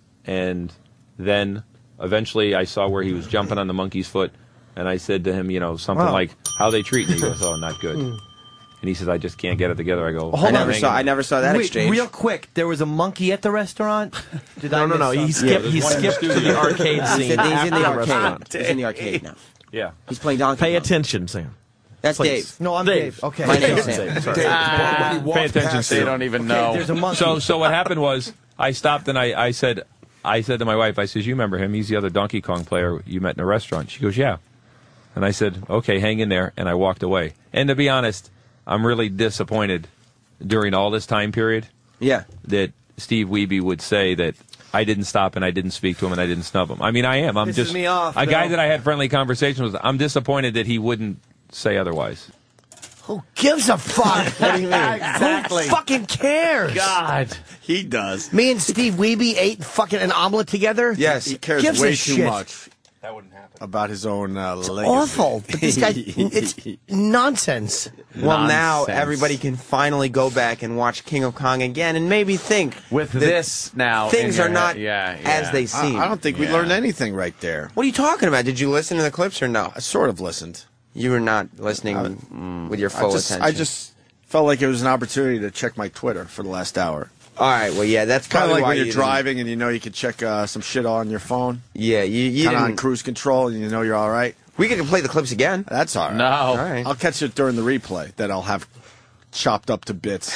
and then eventually I saw where he was jumping on the monkey's foot, and I said to him, you know, something Wow. like, "How they treating you?" He goes, "Oh, not good." And he says, "I just can't get it together." I go, I "Hold never on, saw. hang I on." never saw that Wait, exchange. real quick, there was a monkey at the restaurant? Did No, I no, miss no. He something? skipped. there's he one in skipped the to the studio. arcade He's scene. in, he's in after the arcade. restaurant. He's in the arcade now. Yeah. He's playing Donkey Pay Kong. attention, Sam. That's Please. Dave. No, I'm Dave. Dave. Okay. My name's Dave. Sam. Sorry. Dave, Ah, when he walked pay attention, past They you- don't even Okay, know. there's a monkey. So, so what happened was I stopped and I, I said, I said to my wife, I says, "You remember him? He's the other Donkey Kong player you met in a restaurant." She goes, "Yeah." And I said, "Okay, hang in there." And I walked away. And to be honest, I'm really disappointed during all this time period Yeah. that Steve Weeby would say that I didn't stop and I didn't speak to him and I didn't snub him. I mean, I am. I'm Pisses just me off, a guy Bill. that I had friendly conversations with. I'm disappointed that he wouldn't say otherwise. Who gives a fuck? What do you mean? Who fucking cares? God. He does. Me and Steve Weeby ate fucking an omelet together? Yes. He cares Gives a way too shit. much. That wouldn't happen. About his own uh, legacy. Awful. But this guy, it's nonsense. Well, now Nonsense. everybody can finally go back and watch King of Kong again and maybe think With that this now. things in are your not head. yeah, as yeah. they I, seem. I don't think we Yeah. learned anything right there. What are you talking about? Did you listen to the clips or no? I sort of listened. You were not listening with your full I just, attention. I just felt like it was an opportunity to check my Twitter for the last hour. All right, well, yeah, that's Kind of probably like why when you you're didn't- driving and you know you can check uh, some shit on your phone. Yeah, you, you kind of on didn't- cruise control and you know you're all right. We can play the clips again. That's all right. No. All right. I'll catch it during the replay that I'll have chopped up to bits.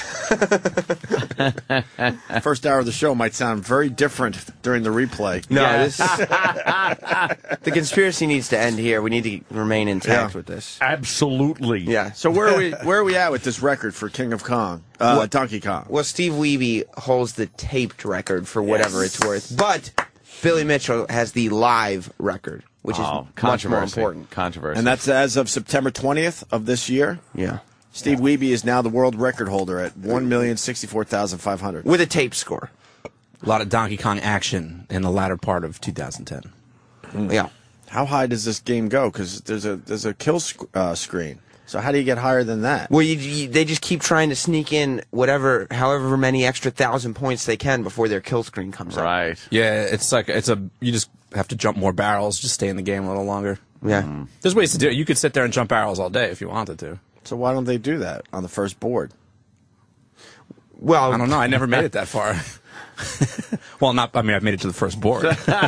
First hour of the show might sound very different during the replay. No, this the conspiracy needs to end here. We need to remain intact Yeah. with this. Absolutely. Yeah. So where are we? Where are we at with this record for King of Kong? Uh, What- Donkey Kong. Well, Steve Wiebe holds the taped record for whatever Yes. it's worth, but Billy Mitchell has the live record, which is Oh, much more controversy. important. Controversy. And that's as of September twentieth of this year. Yeah. Steve Wiebe is now the world record holder at one million sixty-four thousand five hundred. With a tape score. A lot of Donkey Kong action in the latter part of two thousand ten. Yeah. How high does this game go? Because there's a there's a kill sc- uh, screen. So how do you get higher than that? Well, you, you, they just keep trying to sneak in whatever, however many extra thousand points they can before their kill screen comes up. Right. Yeah, it's like it's a you just have to jump more barrels, just stay in the game a little longer. Yeah. There's ways to do it. You could sit there and jump barrels all day if you wanted to. So why don't they do that on the first board? Well, I don't know. I never made it that far. Well, not. I mean, I've made it to the first board.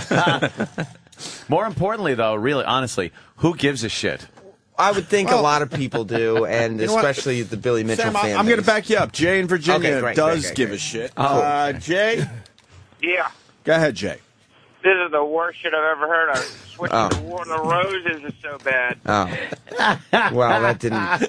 More importantly, though, really, honestly, who gives a shit? I would think Well- a lot of people do, and You know what? especially the Billy Mitchell Sam, I- fan I'm going to base. back you up. Jay in Virginia Okay, great, does great, great, give great. a shit. Oh. Uh, Jay, Yeah, go ahead, Jay. this is the worst shit I've ever heard. I switched Oh. to War of the Roses is so bad. Oh. Well, that didn't.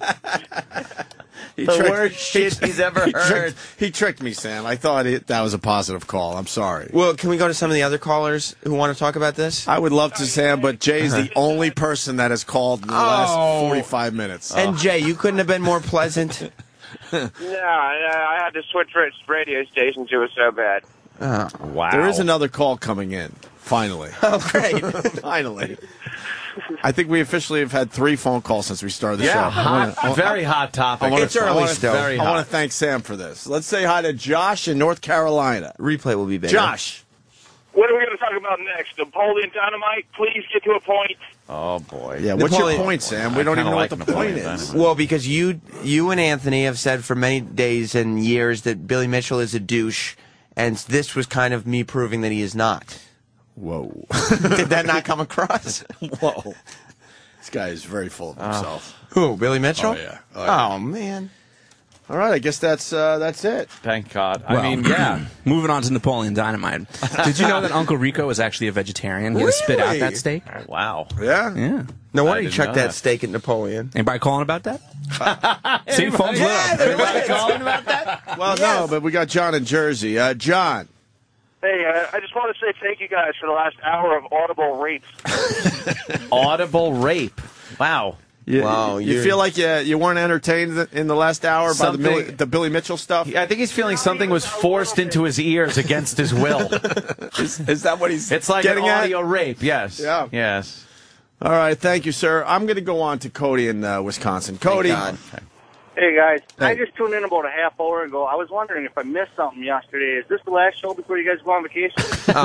He The tricked- worst shit he's ever he heard. Tricked, he tricked me, Sam. I thought it, that was a positive call. I'm sorry. Well, can we go to some of the other callers who want to talk about this? I would love to, Sam, but Jay's the only person that has called in the last Oh. forty-five minutes. And Jay, you couldn't have been more pleasant. No, I, I had to switch radio stations. It was so bad. Oh. Wow. There is another call coming in. Finally. Oh, great. Finally. I think we officially have had three phone calls since we started the Yeah, show. I hot, wanna- very hot topic. I wanna- It's early I wanna- still. Very I hot. want to thank Sam for this. Let's say hi to Josh in North Carolina. Replay will be bigger. Josh. What are we going to talk about next? Napoleon Dynamite? Please get to a point. Oh, boy. Yeah, what's your Napoleon- point, Sam? I We don't kinda even know like what the Napoleon point is. Dynamite. Well, because you, you and Anthony have said for many days and years that Billy Mitchell is a douche, and this was kind of me proving that he is not. Whoa. Did that not come across? Whoa. This guy is very full of himself. Who, Billy Mitchell? Oh, yeah. Oh, yeah. Oh, man. All right, I guess that's uh, that's it. Thank God. Well, I mean, yeah. Moving on to Napoleon Dynamite. Did you know that Uncle Rico is actually a vegetarian? He had to spit out Really? that steak. Wow. Yeah? Yeah. No I wonder you didn't chucked know that, that. steak at Napoleon. Anybody calling about that? See, phone's lit up. Anybody calling about that? Well, no, but we got John in Jersey. Uh, John. Hey, uh, I just want to say thank you guys for the last hour of audible rapes. Audible rape. Wow. You, Wow, you you're- feel like you, you weren't entertained in the last hour by the, Something- Billy, the Billy Mitchell stuff? I think he's feeling something was forced into his ears against his will. Is, is that what he's It's like getting an at? audio rape. Yes. Yeah. Yes. All right, thank you, sir. I'm going to go on to Cody in uh, Wisconsin. Cody. God. Hey, guys. Hey. I just tuned in about a half hour ago. I was wondering if I missed something yesterday. Is this the last show before you guys go on vacation?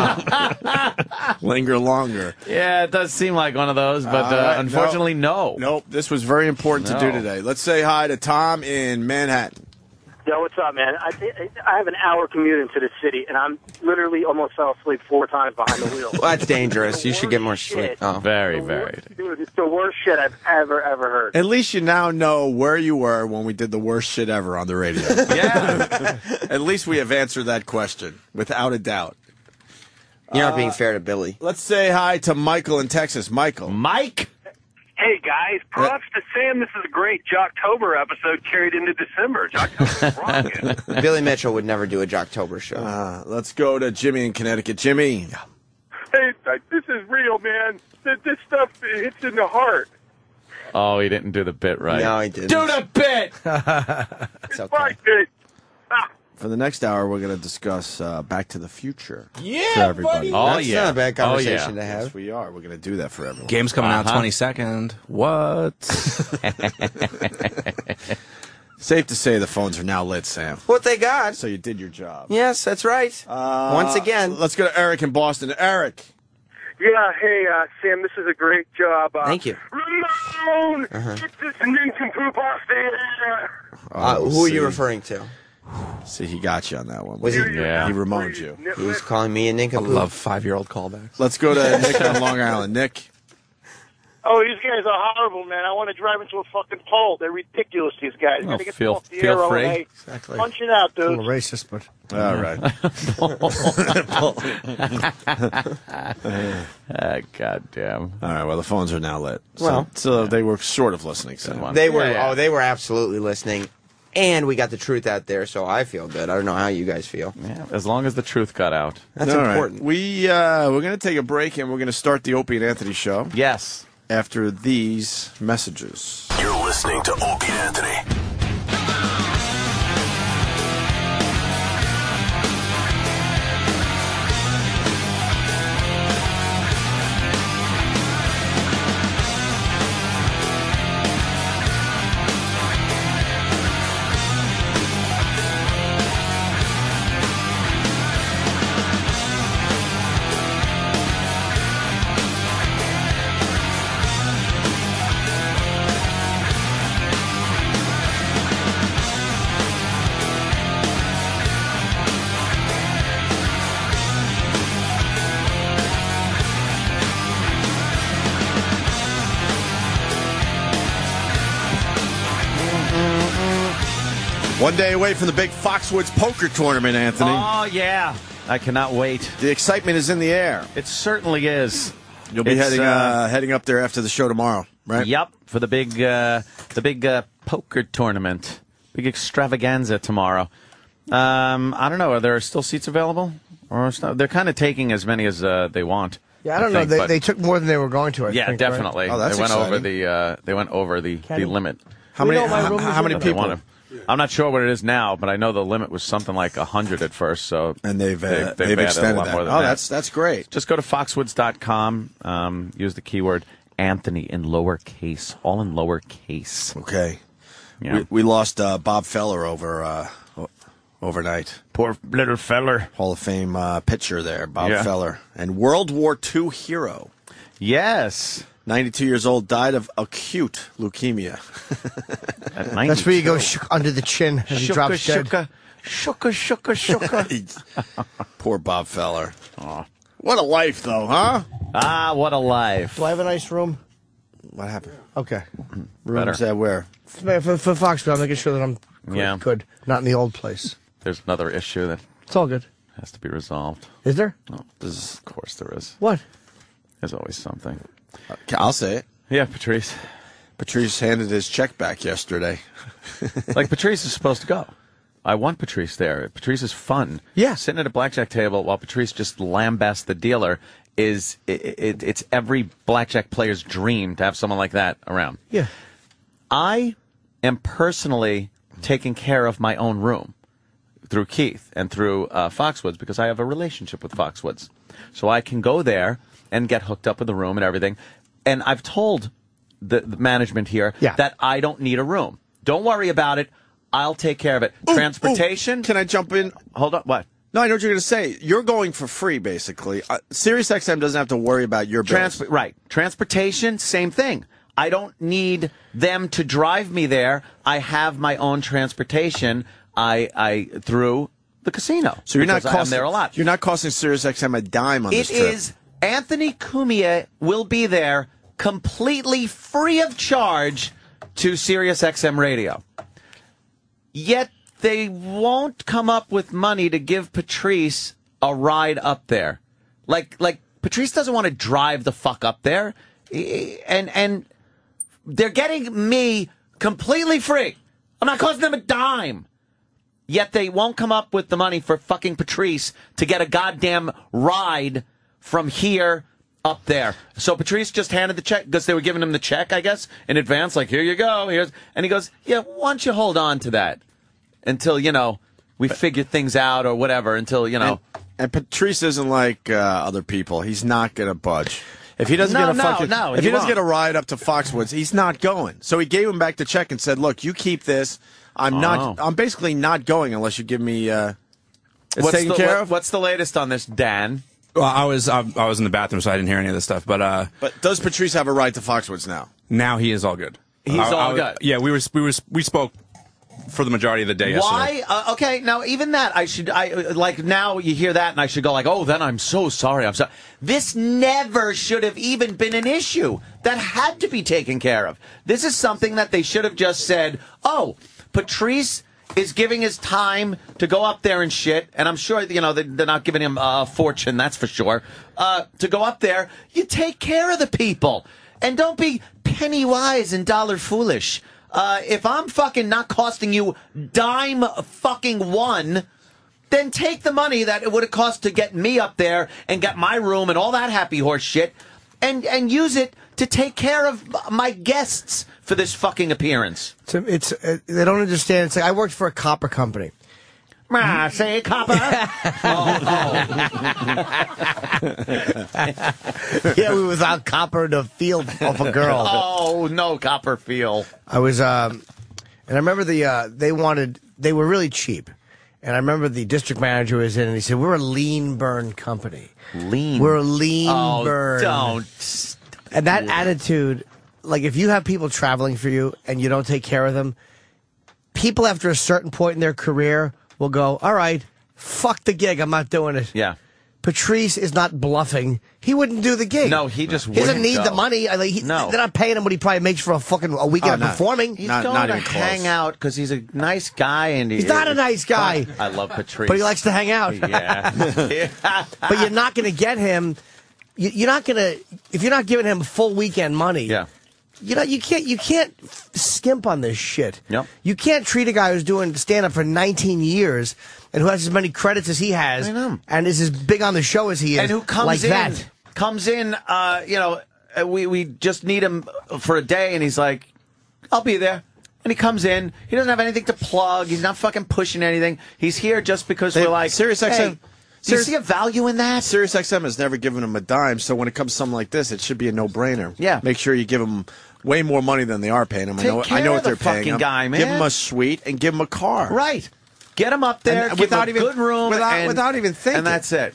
Linger longer. Yeah, it does seem like one of those, but All uh, right, unfortunately, no. Nope, this was very important to do No. today. Let's say hi to Tom in Manhattan. Yo, what's up, man? I, I have an hour commute into the city, and I'm literally almost fell asleep four times behind the wheel. Well, that's dangerous. You should get more sleep. Oh. Very, very. Dude, it's the worst shit I've ever, ever heard. At least you now know where you were when we did the worst shit ever on the radio. Yeah. At least we have answered that question, without a doubt. You're not being fair to Billy. Let's say hi to Michael in Texas. Michael. Mike? Hey, guys, props to Sam. This is a great Jocktober episode carried into December. Jocktober's rocking. Billy Mitchell would never do a Jocktober show. Uh, let's go to Jimmy in Connecticut. Jimmy. Hey, this is real, man. This, this stuff it hits in the heart. Oh, he didn't do the bit right. No, he didn't. Do the bit! It's okay. Right, bit. Ah. For the next hour, we're going to discuss uh, Back to the Future. Yeah, for everybody. buddy. Oh, That's yeah. not a bad conversation Oh, to have. Yes, we are. We're going to do that for everyone. Game's coming out Uh-huh. twenty-second. What? Safe to say the phones are now lit, Sam. What they got? So you did your job. Yes, that's right. Uh, Once again. Let's go to Eric in Boston. Eric. Yeah, hey, uh, Sam, this is a great job. Uh, Thank you. Ramon, Uh-huh. get this nincompoop off the air. Uh, Oh, who are see. you referring to? See, he got you on that one. Was he? Yeah. He Ramoned you. He was calling me a I nincompoop. love five-year-old callbacks. Let's go to Nick on Long Island. Nick. Oh, these guys are horrible, man. I want to drive into a fucking pole. They're ridiculous, these guys. Oh, Gotta get feel- them off the feel air, free. O A. Exactly. Punch it out, A dude. little racist, but. All right. Ah, God damn. All right, well, the phones are now lit. So, Well, so they were sort of listening. So. They were. Yeah, yeah. Oh, they were absolutely listening, and we got the truth out there. So I feel good. I don't know how you guys feel. Yeah, as long as the truth got out. That's All right. important. We, uh, we're going to take a break, and we're going to start the Opie and Anthony show. Yes. After these messages. You're listening to Opie and Anthony. One day away from the big Foxwoods poker tournament, Anthony. Oh, yeah. I cannot wait. The excitement is in the air. It certainly is. You'll be It's, heading uh, uh, heading up there after the show tomorrow, right? Yep, for the big uh, the big uh, poker tournament, big extravaganza tomorrow. Um, I don't know. Are there still seats available? Or is not- they're kind of taking as many as uh, they want. Yeah, I don't know. think, They, but- they took more than they were going to, I yeah, think. right? definitely. Oh, that's they went over exciting. the uh, they went over the, Kenny? the limit. How We many? know my How, room is how many open. They people? want to- I'm not sure what it is now, but I know the limit was something like a hundred at first. So And they've uh, they've, they've, they've added extended a lot that. more than Oh, that. that's that's great. Just go to foxwoods dot com. Um, use the keyword Anthony in lowercase, all in lowercase. Okay. Yeah. We, we lost uh, Bob Feller over uh, o- overnight. Poor little feller. Hall of Fame uh, pitcher there, Bob Yeah. Feller, and World War Two hero. Yes. ninety-two years old, died of acute leukemia. At That's where you go shook under the chin as he Shooka, drops dead. shooka, shooka, shooka, shooka. Poor Bob Feller. What a life, though, huh? Ah, what a life. Do I have a nice room? What happened? Okay. Rooms that where? For, for, for Foxville, I'm making sure that I'm good, Yeah. good, not in the old place. There's another issue that It's all good. has to be resolved. Is there? Oh, this is, of course there is. What? There's always something. Okay, I'll say it. Yeah, Patrice. Patrice handed his check back yesterday. Like, Patrice is supposed to go. I want Patrice there. Patrice is fun. Yeah. Sitting at a blackjack table while Patrice just lambasts the dealer is it, it, it's every blackjack player's dream to have someone like that around. Yeah. I am personally taking care of my own room through Keith and through uh, Foxwoods because I have a relationship with Foxwoods. So I can go there and get hooked up with the room and everything. And I've told the, the management here Yeah. that I don't need a room. Don't worry about it. I'll take care of it. Ooh, Transportation. ooh, can I jump in? Hold on. What? No, I know what you're going to say. You're going for free, basically. Uh, SiriusXM doesn't have to worry about your bills. Trans- right. Transportation, same thing. I don't need them to drive me there. I have my own transportation. I, I through the casino. So you're not because I'm costing there a lot. You're not costing SiriusXM a dime on It this trip. is Anthony Cumia will be there completely free of charge to SiriusXM Radio. Yet they won't come up with money to give Patrice a ride up there. Like like Patrice doesn't want to drive the fuck up there. And and they're getting me completely free. I'm not costing them a dime. Yet they won't come up with the money for fucking Patrice to get a goddamn ride from here up there. So Patrice just handed the check because they were giving him the check, I guess, in advance. Like, here you go. Here's, and he goes, yeah, why don't you hold on to that until, you know, we figure things out or whatever until, you know. And, and Patrice isn't like uh, other people. He's not going to budge. If he doesn't No, get a no, fucking, no, if he he doesn't won't. get a ride up to Foxwoods, he's not going. So he gave him back the check and said, "Look, you keep this. I'm Oh. not. I'm basically not going unless you give me. Uh, it's What's taken the, care what- of." What's the latest on this, Dan? Well, I was I, I was in the bathroom, so I didn't hear any of this stuff. But uh, but does Patrice have a ride to Foxwoods now? Now he is all good. He's I, all I, good. Yeah, we were we were we spoke for the majority of the day yesterday. Why? Uh, okay, now even that, I should, I like now you hear that, and I should go like, oh, then I'm so sorry. I'm sorry. This never should have even been an issue. That had to be taken care of. This is something that they should have just said, oh, Patrice is giving his time to go up there and shit, and I'm sure, you know, they're not giving him a fortune, that's for sure, uh, to go up there. You take care of the people, and don't be penny wise and dollar foolish. Uh, if I'm fucking not costing you dime fucking one, then take the money that it would have cost to get me up there and get my room and all that happy horse shit, and, and use it to take care of my guests for this fucking appearance. It's, it's uh, they don't understand. It's like I worked for a copper company. Ah, say copper. Yeah, we was out copper in the field of a girl. Oh, no Copperfield. I was, um, and I remember the uh, they wanted they were really cheap, and I remember the district manager was in, and he said, "We're a lean burn company. Lean. We're a lean Oh, burn." don't. And that attitude, like if you have people traveling for you and you don't take care of them, people after a certain point in their career will go, all right, fuck the gig, I'm not doing it. Yeah. Patrice is not bluffing. He wouldn't do the gig. No, he just He doesn't wouldn't need go. the money. I, like, he, No. They're not paying him what he probably makes for a fucking a weekend Oh, of not- performing. He's going to hang out because he's a nice guy. and He's not a nice guy. I love Patrice. But he likes to hang out. Yeah. But you're not going to get him. You, you're not going to, if you're not giving him full weekend money. Yeah. You know, you can't you can't skimp on this shit. Yep. You can't treat a guy who's doing stand up for nineteen years and who has as many credits as he has and is as big on the show as he is and who comes like in, that. comes in, uh, you know, uh, we, we just need him for a day, and he's like, I'll be there. And he comes in. He doesn't have anything to plug. He's not fucking pushing anything. He's here just because They- we're like, Sirius X M hey, do you see a value in that? Sirius X M has never given him a dime, so when it comes to something like this, it should be a no-brainer. Yeah. Make sure you give him way more money than they are paying him. I Take know, care I know of what they're the paying fucking him. guy, man. Give him a suite and give him a car. Right. Get him up there, And- give without him a even- good room. without- and, without even thinking. And that's it.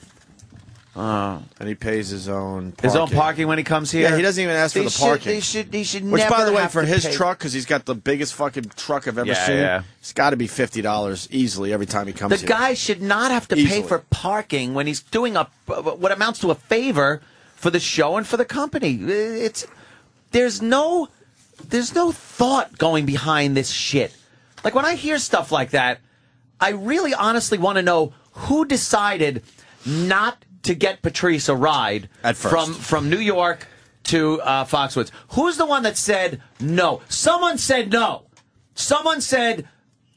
Uh, and he pays his own parking. His own parking when he comes here? Yeah, he doesn't even ask for They the should- parking. they should- they should Which, by never the way, have for to his pay- truck, because he's got the biggest fucking truck I've ever Yeah, seen, yeah. it's got to be fifty dollars easily every time he comes The here. guy should not have to pay Easily. for parking when he's doing a what amounts to a favor for the show and for the company. It's there's no there's no thought going behind this shit. Like when I hear stuff like that, I really honestly want to know who decided not to get Patrice a ride At first. from from New York to uh, Foxwoods. Who's the one that said no? Someone said no. Someone said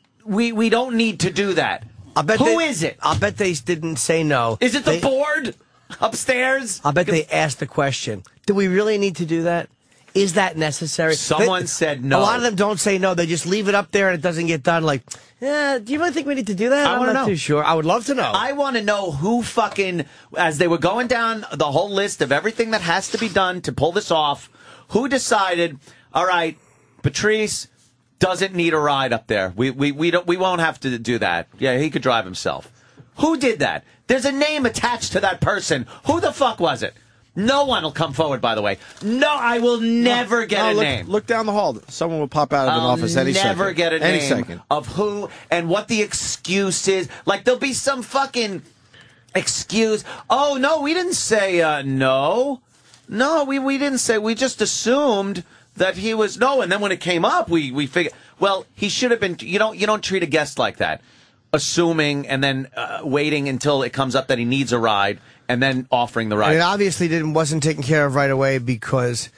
we we don't need to do that. I bet Who they, is it? I bet they didn't say no. Is it the They- board upstairs? I bet they asked the question, do we really need to do that? Is that necessary? Someone They- said no. A lot of them don't say no. They just leave it up there and it doesn't get done. Like, yeah, do you really think we need to do that? I I'm wanna not know. too sure. I would love to know. I want to know who fucking, as they were going down the whole list of everything that has to be done to pull this off, who decided, all right, Patrice doesn't need a ride up there. We we we don't we won't have to do that. Yeah, he could drive himself. Who did that? There's a name attached to that person. Who the fuck was it? No one will come forward, by the way. No, I will never get No, a look, name. Look down the hall. Someone will pop out of an I'll office any second. never get a any name second. of who and what the excuse is. Like there'll be some fucking excuse. Oh no, we didn't say uh, no. No, we we didn't say. We just assumed that he was no. And then when it came up, we we figured. Well, he should have been. You don't you don't treat a guest like that, assuming and then uh, waiting until it comes up that he needs a ride and then offering the ride. And it obviously didn't wasn't taken care of right away because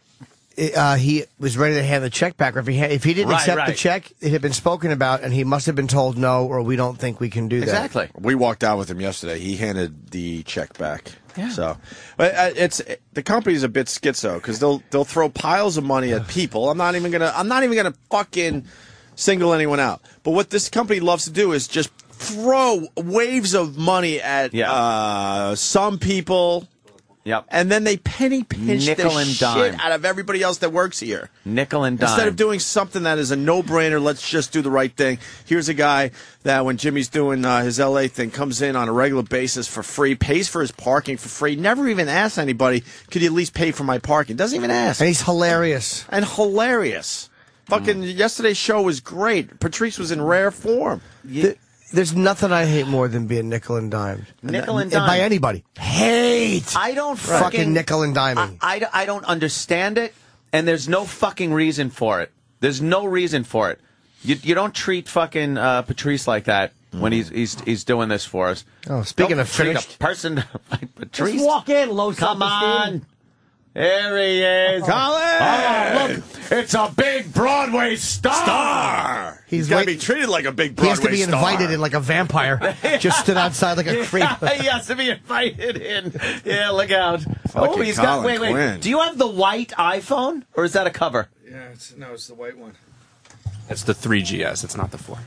it, uh, he was ready to hand the check back. Or if he had, if he didn't Right, accept the right. check, it had been spoken about, and he must have been told no, or we don't think we can do that. Exactly. We walked out with him yesterday. He handed the check back. Yeah. So, but uh, it's the company's a bit schizo because they'll they'll throw piles of money at people. I'm not even gonna I'm not even gonna fucking single anyone out. But what this company loves to do is just throw waves of money at Yeah. uh, some people Yep. And then they penny pinch Nickel the and shit dime. out of everybody else that works here. Nickel and dime. Instead of doing something that is a no-brainer, let's just do the right thing. Here's a guy that when Jimmy's doing uh, his L A thing, comes in on a regular basis for free, pays for his parking for free, never even asks anybody, could you at least pay for my parking? Doesn't even ask. And he's hilarious. And hilarious. Fucking yesterday's show was great. Patrice was in rare form. Th- There's nothing I hate more than being nickel and dimed. Nickel and By dime. anybody. Hate. I don't fucking fucking nickel and diming. I, I, I don't understand it, and there's no fucking reason for it. There's no reason for it. You you don't treat fucking uh, Patrice like that when he's he's he's doing this for us. Oh, speaking Don't of treat finished- a person like Patrice. Just walk in, low Come self-esteem. on. There he is. Colin! Oh, look, it's a big Broadway star. Star! He's He's got to wait- be treated like a big He Broadway has to be star. invited in like a vampire. Just stood outside like a creep. Yeah, he has to be invited in. Yeah, look out. Oh, Fucking he's got. Colin Wait, wait. Quinn. Do you have the white iPhone, or is that a cover? Yeah, it's, no, it's the white one. It's the three G S. It's not the four.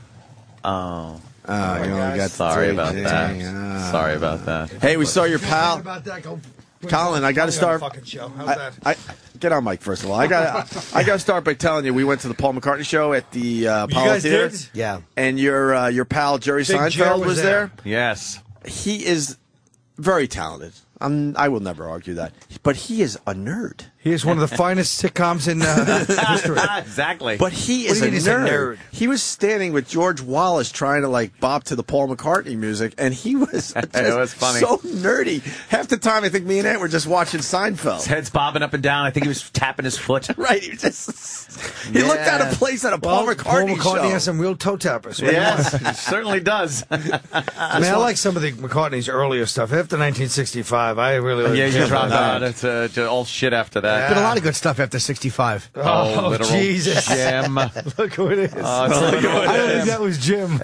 Oh. Oh, you only got Sorry three. about that. Yeah. Sorry about that. Hey, we saw your pal. About that, go Colin, I got to start. Fucking show. How's I, that? I, get on, Mike. First of all, I got I got to start by telling you we went to the Paul McCartney show at the uh, Apollo guys Theater. did? Yeah. And your uh, your pal Jerry Big Seinfeld Jer was, was there. there. Yes. He is very talented. I'm, I will never argue that. But he is a nerd. He is one of the finest sitcoms in uh, history. Exactly. But he What is do a you mean he's a nerd. nerd? He was standing with George Wallace trying to like bop to the Paul McCartney music, and he was just It was funny. so nerdy. Half the time, I think me and Ant were just watching His Seinfeld. head's bobbing up and down. I think he was tapping his foot. Right? He just he looked out of place at a Paul Well, McCartney, Paul McCartney show. has some real toe tappers. What do you Yes, want? he certainly does. I mean, I like some of the McCartney's earlier stuff. After nineteen sixty-five, I really Yeah, like you dropped out. It's uh, to all shit after that. Been a lot of good stuff after sixty-five. Oh, literal Jesus. Jim. Look who it is. Oh, it's a literal I don't think Jim. that was Jim.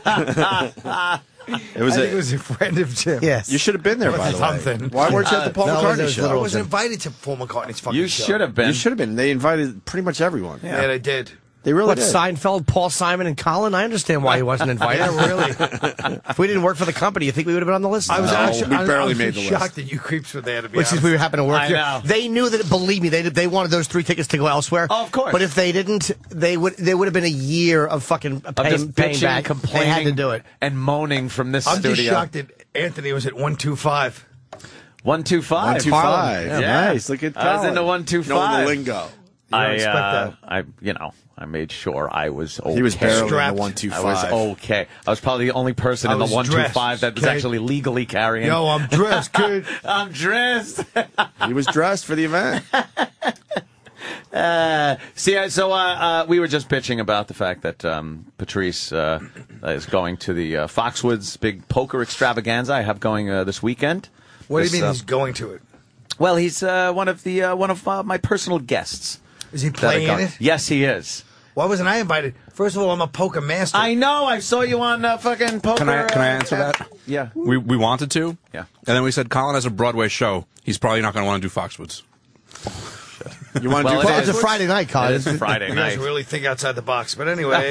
It was I a- think it was a friend of Jim. Yes. You should have been there, by the way. Something. Why weren't you at the Paul No, it McCartney was show? I literal. wasn't invited to Paul McCartney's fucking You show. should have been. You should have been. They invited pretty much everyone. Yeah, they did. They really What, did. Seinfeld, Paul Simon, and Colin? I understand why he wasn't invited. Really? If we didn't work for the company, you think we would have been on the list? I was No, actually we I, barely I was made the shocked list. that you creeps were there to be Which is honest. we happen to work I here. know. They knew that. Believe me, they they wanted those three tickets to go elsewhere. Oh, of course. But if they didn't, they would. There would have been a year of fucking Of paying, just paying bitching, back. complaining, They had to do it. and moaning from this I'm studio. just shocked that Anthony was at one two five. One two five. One two five. Yeah. Nice. Look at I was Colin. into one two Knowing five. the lingo. don't I, expect uh, that. I, you know, I made sure I was okay. He was barely in the Strapped. one two I was five. okay. I was probably the only person I in the was one two dressed, five that was okay? actually legally carrying. Yo, I'm dressed, kid. I'm dressed. He was dressed for the event. Uh, see, I- so uh, uh, we were just bitching about the fact that um, Patrice uh, is going to the uh, Foxwoods big poker extravaganza I have going uh, this weekend. What do This, you mean uh, he's going to it? Well, he's uh, one of the uh, one of uh, my personal guests. Is he that are playing in going- it? Yes, he is. Why wasn't I invited? First of all, I'm a poker master. I know. I saw you on uh, fucking poker. Can I can I uh, answer uh, that? Yeah. We we wanted to. Yeah. And then we said Colin has a Broadway show. He's probably not going to want to do Foxwoods. You want to Well, do it Well, is. it's a Friday night, Colin. It is Friday You guys night. really think outside the box. But anyway,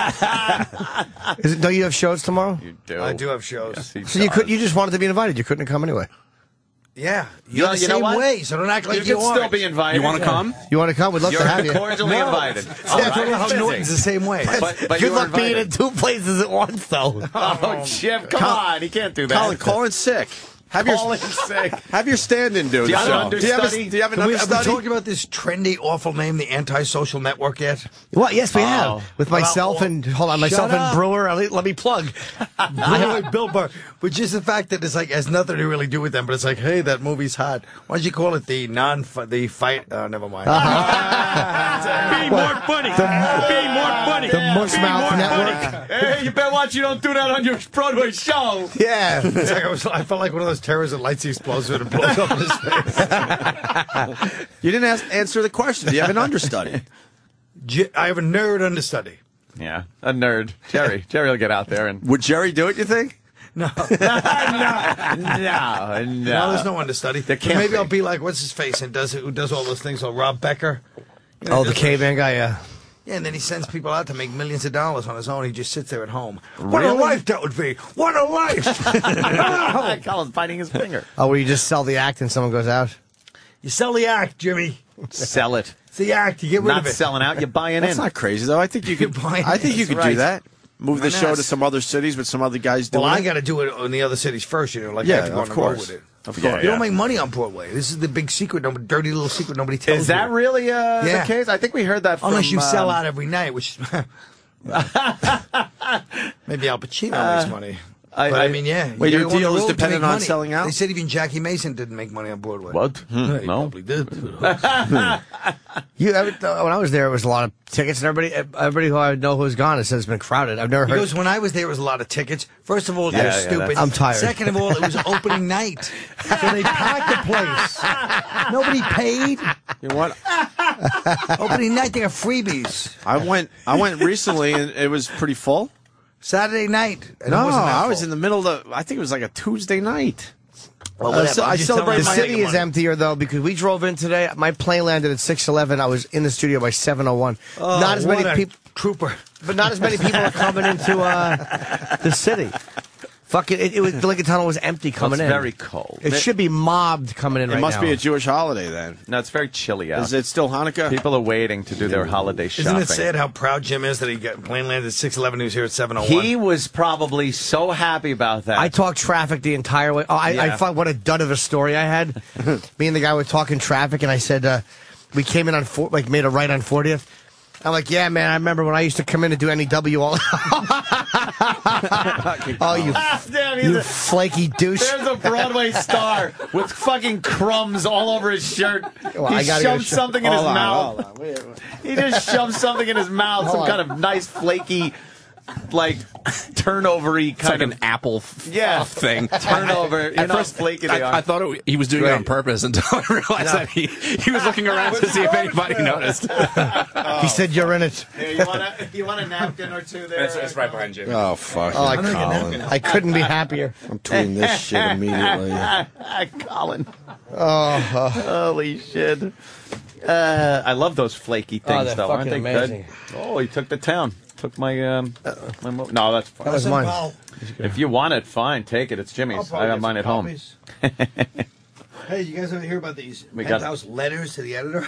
Is it, don't you have shows tomorrow? You do. I do have shows. Yes, he So you does. could. You just wanted to be invited. You couldn't have come anyway. Yeah, you're Well, the you know same what? way, so don't act like You you, can are. still be invited. You want to come? You want to come? We'd love You're to have you. cordially No. invited. Yeah, All I don't know right, how busy. Norton's the same way. But, but Good you were luck being in invited. two places at once, though. Oh, Jim, come Col- on. He can't do that. Colin, Colin's sick. Have Call your in sick. have your stand-in do Do the you have show. an Do you have a, understudy? do you have an Have we, have we understudy? talked about this trendy, awful name, the Anti-Social Network, yet? Well, yes, we Oh. have with myself Well, and hold on, myself shut and up. Brewer. Let, let me plug. Really, Bill Burr. But just the fact that it's like has nothing to really do with them, but it's like, hey, that movie's hot. Why don't you call it the non the fight? Oh, never mind. Be more funny. Be more funny. The Mushmouth Be more Network. funny. Hey, you better watch you don't do that on your Broadway show. Yeah. It's like I, was, I felt like one of those terrorists that lights the explosive and blows up in his face. You didn't ask, answer the question. Do you have an understudy? J- I have a nerd understudy. Yeah, a nerd. Jerry. Jerry will get out there and. Would Jerry do it, you think? No. no, no, no. No, there's no understudy. There But can't maybe be. I'll be like, what's his face, and does who does all those things? Oh, Rob Becker. You Oh, the just- caveman guy. Yeah. Yeah, and then he sends people out to make millions of dollars on his own. He just sits there at home. What a Really? life that would be! What a life! Colin's biting his finger. Oh, where you just sell the act and someone goes out? You sell the act, Jimmy. Sell it. It's the act. You get rid Not of it. selling out. You're buying That's in. not crazy though. I think you could. buying I think in. you could That's do right. that. Move the Why show not? to some other cities with some other guys doing Well, I it. got to do it in the other cities first, you know, like I Yeah, have to go of on the road course. with it. Of You course. don't make money on Broadway. This is the big secret, no, dirty little secret nobody tells you. Is that really uh, Yeah. the case? I think we heard that from... Unless you sell um, out every night, which maybe Al Pacino Uh, makes money. I- but I, I- mean, yeah. Wait, you your go on the deal is road to dependent make on money. selling out? They said even Jackie Mason didn't make money on Broadway. What? Hmm, Yeah, he no. probably did. You, every, uh, when I was there, it was a lot of tickets, and everybody, everybody who I know who's gone, it says it's been crowded. I've never He heard. goes, when I was there, it was a lot of tickets. First of all, Yeah, they're yeah, stupid. that's- I'm tired. Second of all, it was opening night. So they packed the place. Nobody paid. You know what? Opening night, they have freebies. I went. I went recently, and it was pretty full. Saturday night. And no, it wasn't that I was full. in the middle of. The, I think it was like a Tuesday night. Well, Uh, whatever. so I'm I just celebrate telling The my you, city is emptier though because we drove in today. My plane landed at six eleven. I was in the studio by seven oh one. Oh, not as what many a people, trooper. but not as many people are coming into uh, the city. Fucking, it, it was the Lincoln Tunnel was empty coming it's in. very cold. It should be mobbed coming in It right must now. be a Jewish holiday then. No, it's very chilly out. Is it still Hanukkah? People are waiting to do their holiday shopping. Isn't it sad how proud Jim is that he got plane landed at six eleven? He was here at seven oh one. He was probably so happy about that. I talked traffic the entire way. Oh, I, I Yeah. thought what a dud of a story I had. Me and the guy were talking traffic, and I said uh, we came in on four, like made a right on fortieth. I'm like, yeah, man. I remember when I used to come in to do N E W all. Oh, you, Damn, he's you a- flaky douche. There's a Broadway star with fucking crumbs all over his shirt. Well, I he gotta get a shoved sh- something in Hold his on, mouth. hold on. Wait, wait. He just shoved something in his mouth, some Hold kind on. of nice flaky, like turnover-y It's kind like of an apple f- yeah thing. turnover. You At know how first, flaky they are. I, I thought it, he was doing it on purpose until I realized that he, he was looking around to see if anybody noticed. He said you're in it. Here, you want a you want a napkin or two there? It's, it's right behind you. Oh fuck! Oh, I, Colin. I couldn't be happier. I'm tweeting this shit immediately. Colin. Oh, oh. Holy shit. Uh, I love those flaky things, they're though. Aren't they fucking amazing. good? Oh, he took the town. Took my um. my mo- no, that's fine. That was mine. If you want it, fine. Take it. It's Jimmy's. I got mine at home. Hey, you guys ever hear about these We got- penthouse letters to the editor?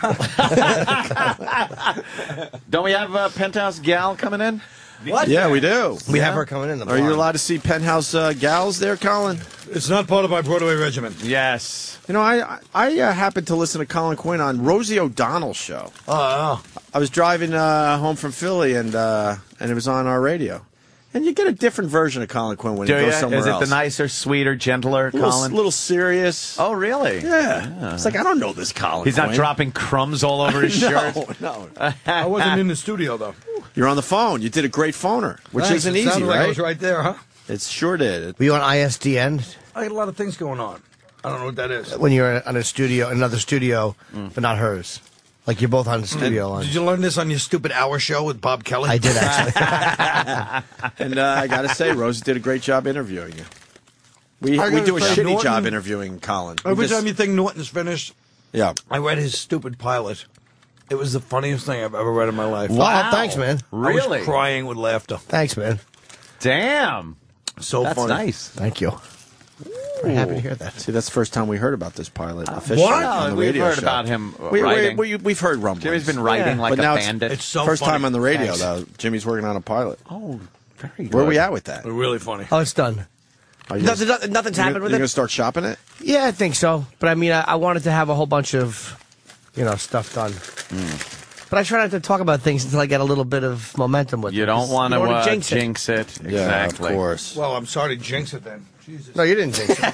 Don't we have a penthouse gal coming in? What? Yeah, we do. We have her coming in the Are you barn. allowed to see penthouse uh, gals there, Colin? It's not part of my Broadway regimen. Yes. You know, I I, I uh, happened to listen to Colin Quinn on Rosie O'Donnell's show. Oh, I was driving uh, home from Philly, and uh, and it was on our radio. And you get a different version of Colin Quinn when Do he you? goes somewhere Is it else. the nicer, sweeter, gentler a little, Colin? little serious. Oh, really? Yeah. It's like, I don't know this Colin He's not Quinn. dropping crumbs all over his shirt. No, no. I wasn't in the studio, though. You're on the phone. You did a great phoner, which Thanks. isn't It easy, sounded like I right? was right there, huh? It sure did. Were you on I S D N I got a lot of things going on. I don't know what that is. when you were on a studio, another studio, but not hers? Like you're both on the studio line. Did you learn this on your stupid hour show with Bob Kelly? I did actually. And uh, I got to say, Rosie did a great job interviewing you. We I we gotta do a say, shitty Norton- job interviewing Colin. We Every just- time you think Norton's finished, yeah. I read his stupid pilot. It was the funniest thing I've ever read in my life. Wow. Oh, thanks, man. I Really? was crying with laughter. Thanks, man. Damn. So That's funny. nice. Thank you. I'm happy to hear that. See, that's the first time we heard about this pilot officially what? on the We've radio heard show. about him uh, We, we, writing. we, we've heard rumblings. Jimmy's been writing Yeah. like But a now it's- bandit. It's so First funny. time on the radio, Thanks. though. Jimmy's working on a pilot. oh, very good. Where are we at with that? Really funny. Oh, it's done. Are you Nothing, gonna- nothing- nothing's you're happened gonna- with You're it. going to start shopping it? Yeah, I think so. But I mean, I, I wanted to have a whole bunch of, you know, stuff done. But I try not to talk about things until I get a little bit of momentum with You it. don't want to wanna uh, jinx jinx, it. it. Exactly. Yeah, of course. Well, I'm sorry to jinx it then. Jesus. No, you didn't jinx it.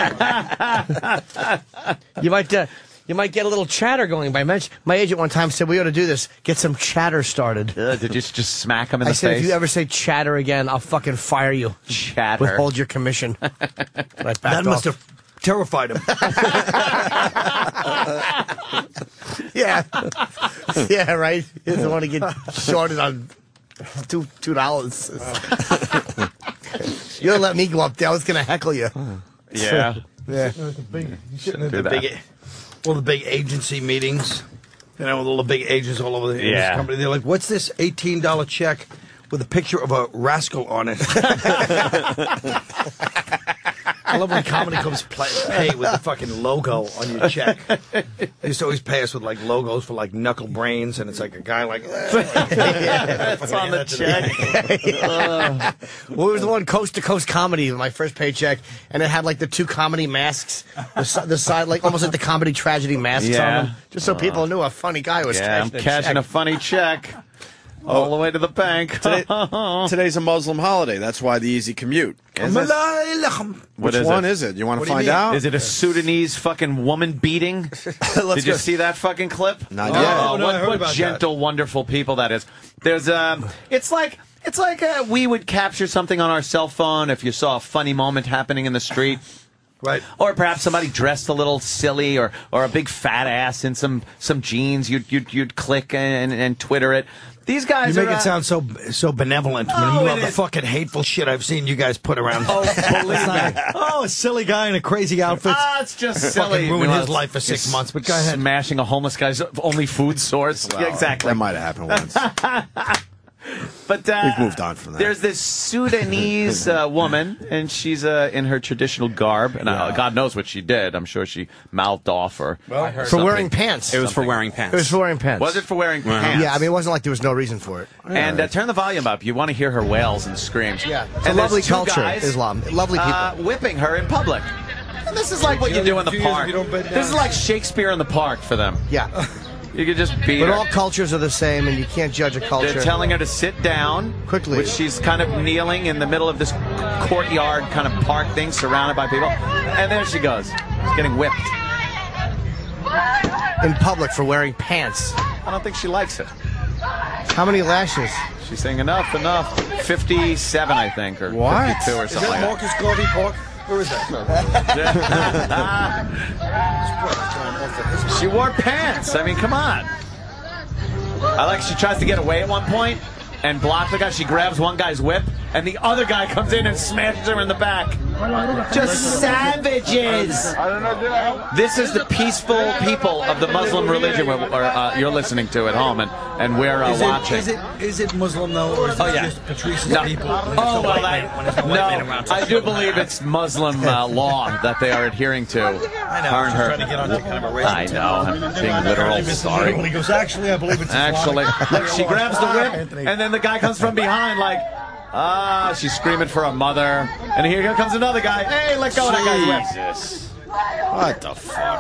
you might, uh, you might get a little chatter going by mention. My agent one time said we ought to do this. Get some chatter started. Uh, did you just smack him in I the said face? if you ever say chatter again, I'll fucking fire you. Chatter. Withhold your commission. But I backed That must off. have terrified him. Yeah. Yeah, right? He doesn't want to get shorted on two two dollars. You don't let me go up there. I was going to heckle you. Yeah. Yeah. The big, Shouldn't the do that. big, well, the big agency meetings. You know, with all the big agents all over the in Yeah. this company. They're like, what's this eighteen dollar check with a picture of a rascal on it? I love when comedy clubs play, pay with the fucking logo on your check. They used to always pay us with like logos for like Knuckle Brains, and it's like a guy like It's on the check. Uh, what was the one, Coast to Coast Comedy, my first paycheck, and it had like the two comedy masks, the, si- the side, like almost like the comedy tragedy masks Yeah. on them, just so people knew a funny guy was Yeah, I'm cashing a cashing check. a funny check. All the way to the bank. Today, today's a Muslim holiday. That's why the easy commute. Is it? Which What is one it? is it? You want What to do you find mean? out? Is it a Sudanese fucking woman beating? Did you go. see that fucking clip? Not oh, yet. Oh, No, I what, heard what about gentle, wonderful people that is. There's um, it's like it's like uh, we would capture something on our cell phone if you saw a funny moment happening in the street. Right. Or perhaps somebody dressed a little silly, or, or a big fat ass in some, some jeans. You'd you'd you'd click and, and Twitter it. These guys You make are, it uh, sound so so benevolent. Oh, when it all the is. fucking hateful shit I've seen you guys put around. Oh, believe It's not me. like, oh, a silly guy in a crazy outfit. Ah, it's just Fucking silly. ruined Well, his life for six it's months. But go ahead. Smashing a homeless guy's only food source. Well, Yeah, exactly. That might have happened once. But uh, We've moved on from that. There's this Sudanese uh, woman, and she's uh, in her traditional garb, and uh, God knows what she did. I'm sure she mouthed off or Well, for something. wearing pants. It was for wearing pants. It was for wearing pants. Was it for wearing pants? Yeah, I mean, it wasn't like there was no reason for it. And uh, turn the volume up. You want to hear her wails and screams. Yeah, it's And a lovely there's two culture, guys, Islam. Lovely people. Uh, whipping her in public. And this is like what you do in the If you- if park. you don't bend This down. is like Shakespeare in the park for them. Yeah. You could just beat But her. all cultures are the same, and you can't judge a culture. They're telling her to sit down Quickly. which she's kind of kneeling in the middle of this courtyard kind of park thing, surrounded by people. And there she goes. She's getting whipped. in public for wearing pants. I don't think she likes it. How many lashes? She's saying enough, enough. fifty-seven, I think, or What? fifty-two or Is something that like Marcus Garvey Park? Where is that? that. She wore pants. I mean, come on. I like she tries to get away at one point and block the guy. She grabs one guy's whip, and the other guy comes in and smashes her in the back. Just savages. This is the peaceful people of the Muslim religion we're, or, uh, you're listening to at home, and, and we're uh, Is it, watching. is it is it Muslim though, or is it Oh, yeah. just Patrice's No. people? When there's Oh, no well, white I, man- when there's no white man no, around. I do believe it's Muslim uh, law that they are adhering to. I know. Aren't I'm her? trying to get onto kind of a race. I know. I'm being literal. Sorry. He goes, actually, I believe it's Actually, Islamic." look, she grabs the whip, Anthony. and then the guy comes from behind, like, ah, she's screaming for a mother. And here comes another guy. Hey, let go of that guy's whip. Jesus. What the fuck?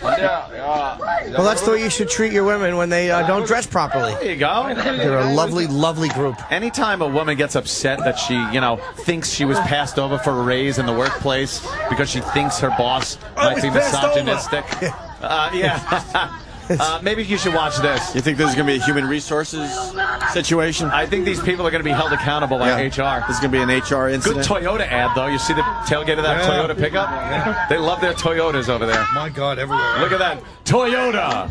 Well, that's the way you should treat your women when they uh, don't dress properly. There you go. They're a lovely, lovely group. Anytime a woman gets upset that she, you know, thinks she was passed over for a raise in the workplace because she thinks her boss might be was passed over. misogynistic, uh, yeah. Uh, maybe you should watch this. You think this is going to be a human resources situation? I think these people are going to be held accountable by Yeah. H R. This is going to be an H R Good incident. Toyota ad, though. You see the tailgate of that Yeah. Toyota pickup? They love their Toyotas over there. My God, everywhere. Look at that. Toyota!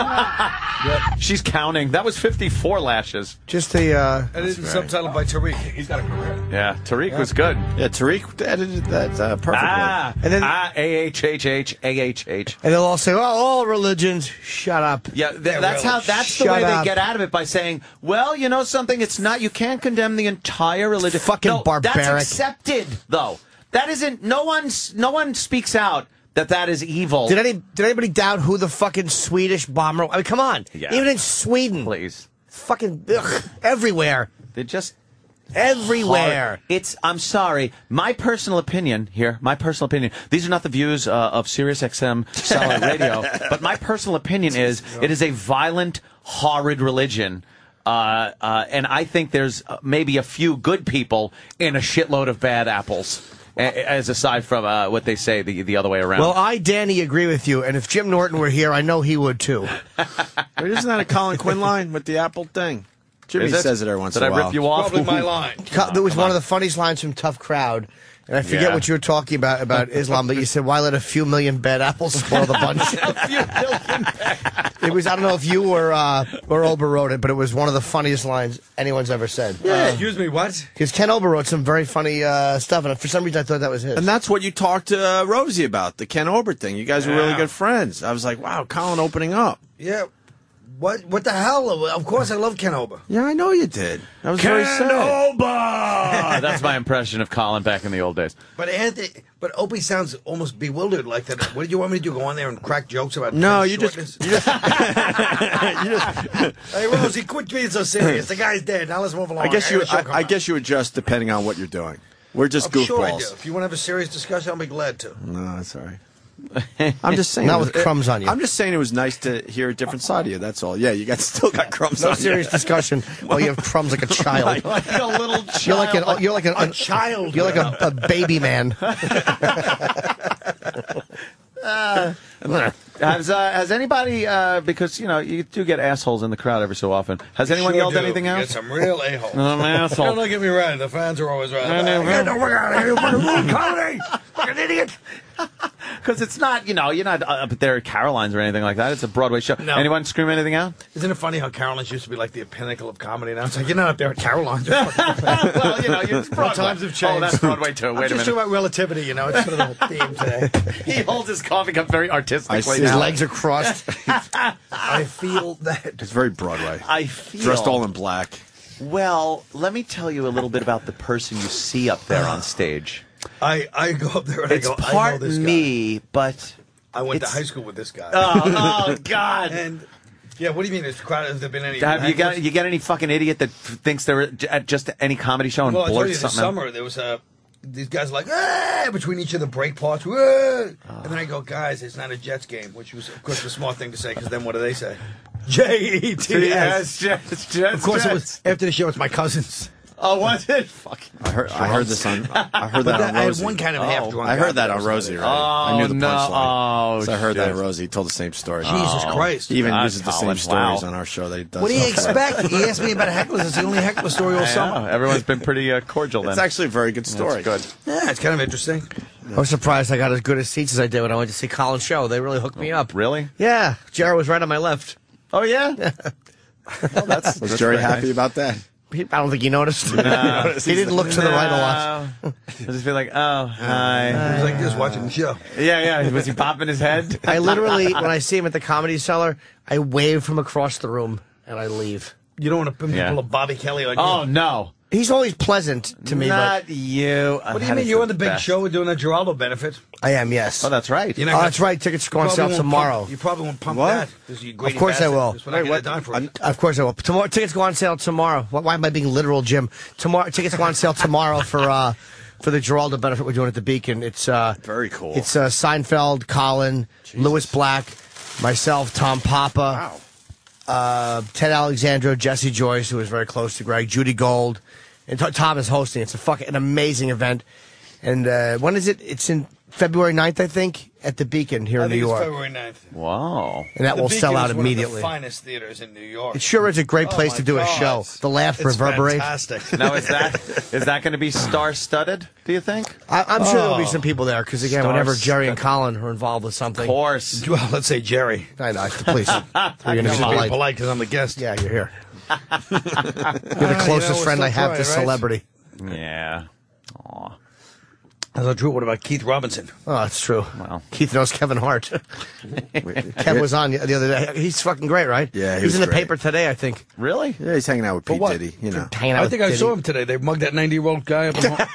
She's counting. That was fifty-four lashes. Just the. Uh, And it's subtitled by Tariq. He's got a career. Yeah, Tariq was good. Yeah, Tariq edited that uh, perfectly. Ah, And then- ah, A H H H, A H H. and they'll all say, "Oh, all religions." Shut up. Yeah, th- that's how. That's the Shut way up. they get out of it, by saying, "Well, you know something. It's not. You can't condemn the entire religion. Fucking no, barbaric. That's accepted, though. That isn't. No one's. No one speaks out that that is evil. Did any did anybody doubt who the fucking Swedish bomber? I mean, come on. Yeah. Even in Sweden, Please. fucking ugh, everywhere, They just. everywhere. It's. I'm sorry. My personal opinion here. My personal opinion. These are not the views uh, of Sirius X M Satellite Radio, but my personal opinion is it is a violent, horrid religion. Uh, uh, and I think there's uh, maybe a few good people in a shitload of bad apples, a- as aside from uh, what they say the the other way around. Well, I, Danny, agree with you, and if Jim Norton were here, I know he would too. Wait, isn't that a Colin Quinn line with the Apple thing? Jimmy Is it? says it every once Did in a I while. rip you off? Probably my line. Co- That was come one on. of the funniest lines from Tough Crowd. And I forget Yeah. what you were talking about about Islam, but you said, "Why let a few million bad apples spoil the bunch?" It was, I don't know if you or uh, or Ober wrote it, but it was one of the funniest lines anyone's ever said. Excuse me, what? Because Ken Ober wrote some very funny uh, stuff, and for some reason I thought that was his. And that's what you talked to uh, Rosie about, the Ken Ober thing. You guys were really Yeah. good friends. I was like, wow, Colin opening up. Yeah. What? What the hell? Of course, I love Ken Oba. Yeah, I know you did. That was very sad. Oba! That's my impression of Colin back in the old days. But Anthony, but Opie sounds almost bewildered like that. What did you want me to do? Go on there and crack jokes about? No, Ken's you just, shortness? you just, you just. Hey Rosie, quit being so serious. The guy's dead. Now let's move along. I guess you. gotta show I, come I out. guess you adjust depending on what you're doing. We're just I'm sure I do. goofballs. If you want to have a serious discussion, I'll be glad to. No, that's all right. I'm just saying. Not it was- with crumbs on you. I'm just saying it was nice to hear a different side of you. That's all. Yeah, you got still got crumbs No on serious you. discussion. Well, you have crumbs like a child. Like a little child. You're like an. You're like an, A child. You're like a, a baby man. Uh, has uh, has anybody uh, because you know you do get assholes in the crowd every so often. Has anyone Sure yelled do. anything You out? Get some real a-holes. I'm an asshole. Don't get me right. The fans are always right. I know. Get the fuck out of here, you fucking ruined comedy. Fucking idiot. Because it's not, you know, you're not up there at Caroline's or anything like that. It's a Broadway show. No. Anyone scream anything out? Isn't it funny how Caroline's used to be like the pinnacle of comedy? Now it's like you're not up there at Caroline's. Well, you know, it's Broadway. Times have changed. Oh, that's Broadway too. I'm Wait a just minute. talking about relativity. You know, it's sort of the theme today. He holds his coffee cup very artistically. I see. His now. legs are crossed. I feel that. It's very Broadway. I feel Dressed all in black. Well, let me tell you a little bit about the person you see up there on stage. I, I go up there and It's I go, I know part this guy. me, but I went to it's- high school with this guy. oh, oh God. And yeah, what do you mean? There's crowd. Has there been any? Have you got hecklers? you get any fucking idiot that f- thinks they're at just any comedy show and Well, I told you blurts this something out? summer there was a. These guys are like, ah, between each of the break parts, ah. And then I go, guys, it's not a Jets game, which was, of course, the smart thing to say, because then what do they say? J E T S. Jets, Jets, Of course, it was after the show. It's my cousins. Oh, was it? Fucking. I heard. I heard this on. I heard that But on I had Rosie. one kind of half drunk I guy, heard that but on was Rosie. not Right? Oh, I knew the no. punchline. Oh, so I heard that shit. on Rosie. He told the same story. Jesus Christ. He even God, uses the same Colin, stories wow. on our show that he does. What do you elsewhere. expect? He asked me about hecklers. It's the only heckler story all I summer. know. Everyone's been pretty uh, cordial then. It's actually a very good story. That's good. Yeah, it's kind of interesting. I was surprised I got as good as seats as I did when I went to see Colin's show. They really hooked me up. Really? Yeah, Jared was right on my left. Oh, yeah? Well, that's, was Jerry very happy nice. about that? He, I don't think he noticed. No. He didn't look to the right a lot. No. I just feel like, oh, hi. He was like this watching the show. Yeah, yeah. Was he popping his head? I literally, when I see him at the Comedy Cellar, I wave from across the room and I leave. You don't want to Yeah. pull a Bobby Kelly like Oh, you. no. He's always pleasant to me, Not you. What do you mean? You're on the big show. We're doing a Geraldo benefit. but I am, yes. Oh, that's right. You're Oh, not gonna- that's right. Tickets go on You sale probably won't tomorrow. Pump, you probably won't pump What? that. 'cause you greedy Of course I bastard. will. That's what I'm Wait, gonna what? die for. I'm- Of course I will. Tomorrow, tickets go on sale tomorrow. Why, why am I being literal, Jim? Tomorrow, tickets go on sale tomorrow for uh, for the Geraldo benefit we're doing at the Beacon. It's uh, Very cool. It's uh, Seinfeld, Colin, Louis Black, myself, Tom Papa, Wow. uh, Ted Alexandro, Jesse Joyce, who is very close to Greg, Judy Gold, and T- Tom is hosting. It's a fucking an amazing event. And uh, when is it? It's in February ninth, I think, at the Beacon here I in New think it's York. February ninth. Wow. And that The will Beacon sell is out one immediately. Of the finest theaters in New York. It sure is a great Oh, place my to do a God. show. The laughs It's reverberate. fantastic. Now, is that is that going to be star-studded, do you think? I, I'm sure there'll be Oh. some people there because again, Stars. whenever Jerry and Colin are involved with something, Of course. Well, let's say Jerry. I know. Please, you're gonna I'm be just being polite. polite because I'm the guest. Yeah, you're here. You're Ah, the you closest know, we're friend I still have to trying, right? celebrity. Yeah. Aw. That's not true. What about Keith Robinson? Oh, that's true. Wow. Keith knows Kevin Hart. Kev was on the the other day. He's fucking great, right? Yeah, he he's was in the great. paper today, I think. Really? Yeah, he's hanging out with Pete what? Diddy. You know. Hanging out I with think I Diddy. saw him today. They mugged that ninety-year-old guy up. In One of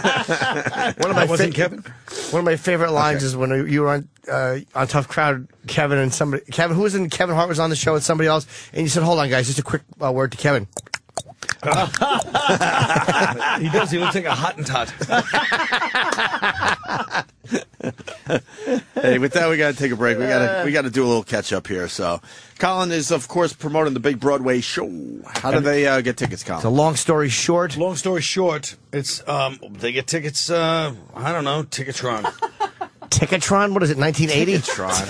that my wasn't fa- Kevin. One of my favorite lines is when you were on uh, on Tough Crowd, Kevin and somebody. Kevin, who was in? Kevin Hart was on the show with somebody else, and you said, "Hold on, guys, just a quick uh, word to Kevin." He does. He looks like a Hottentot. Hey, with that, we got to take a break. We got to we got to do a little catch up here. So, Colin is of course promoting the big Broadway show. How do they uh, get tickets, Colin? It's a long story short. Long story short, it's um they get tickets. Uh, I don't know, Ticketron. Ticketron? What is it? nineteen eighty? Ticketron.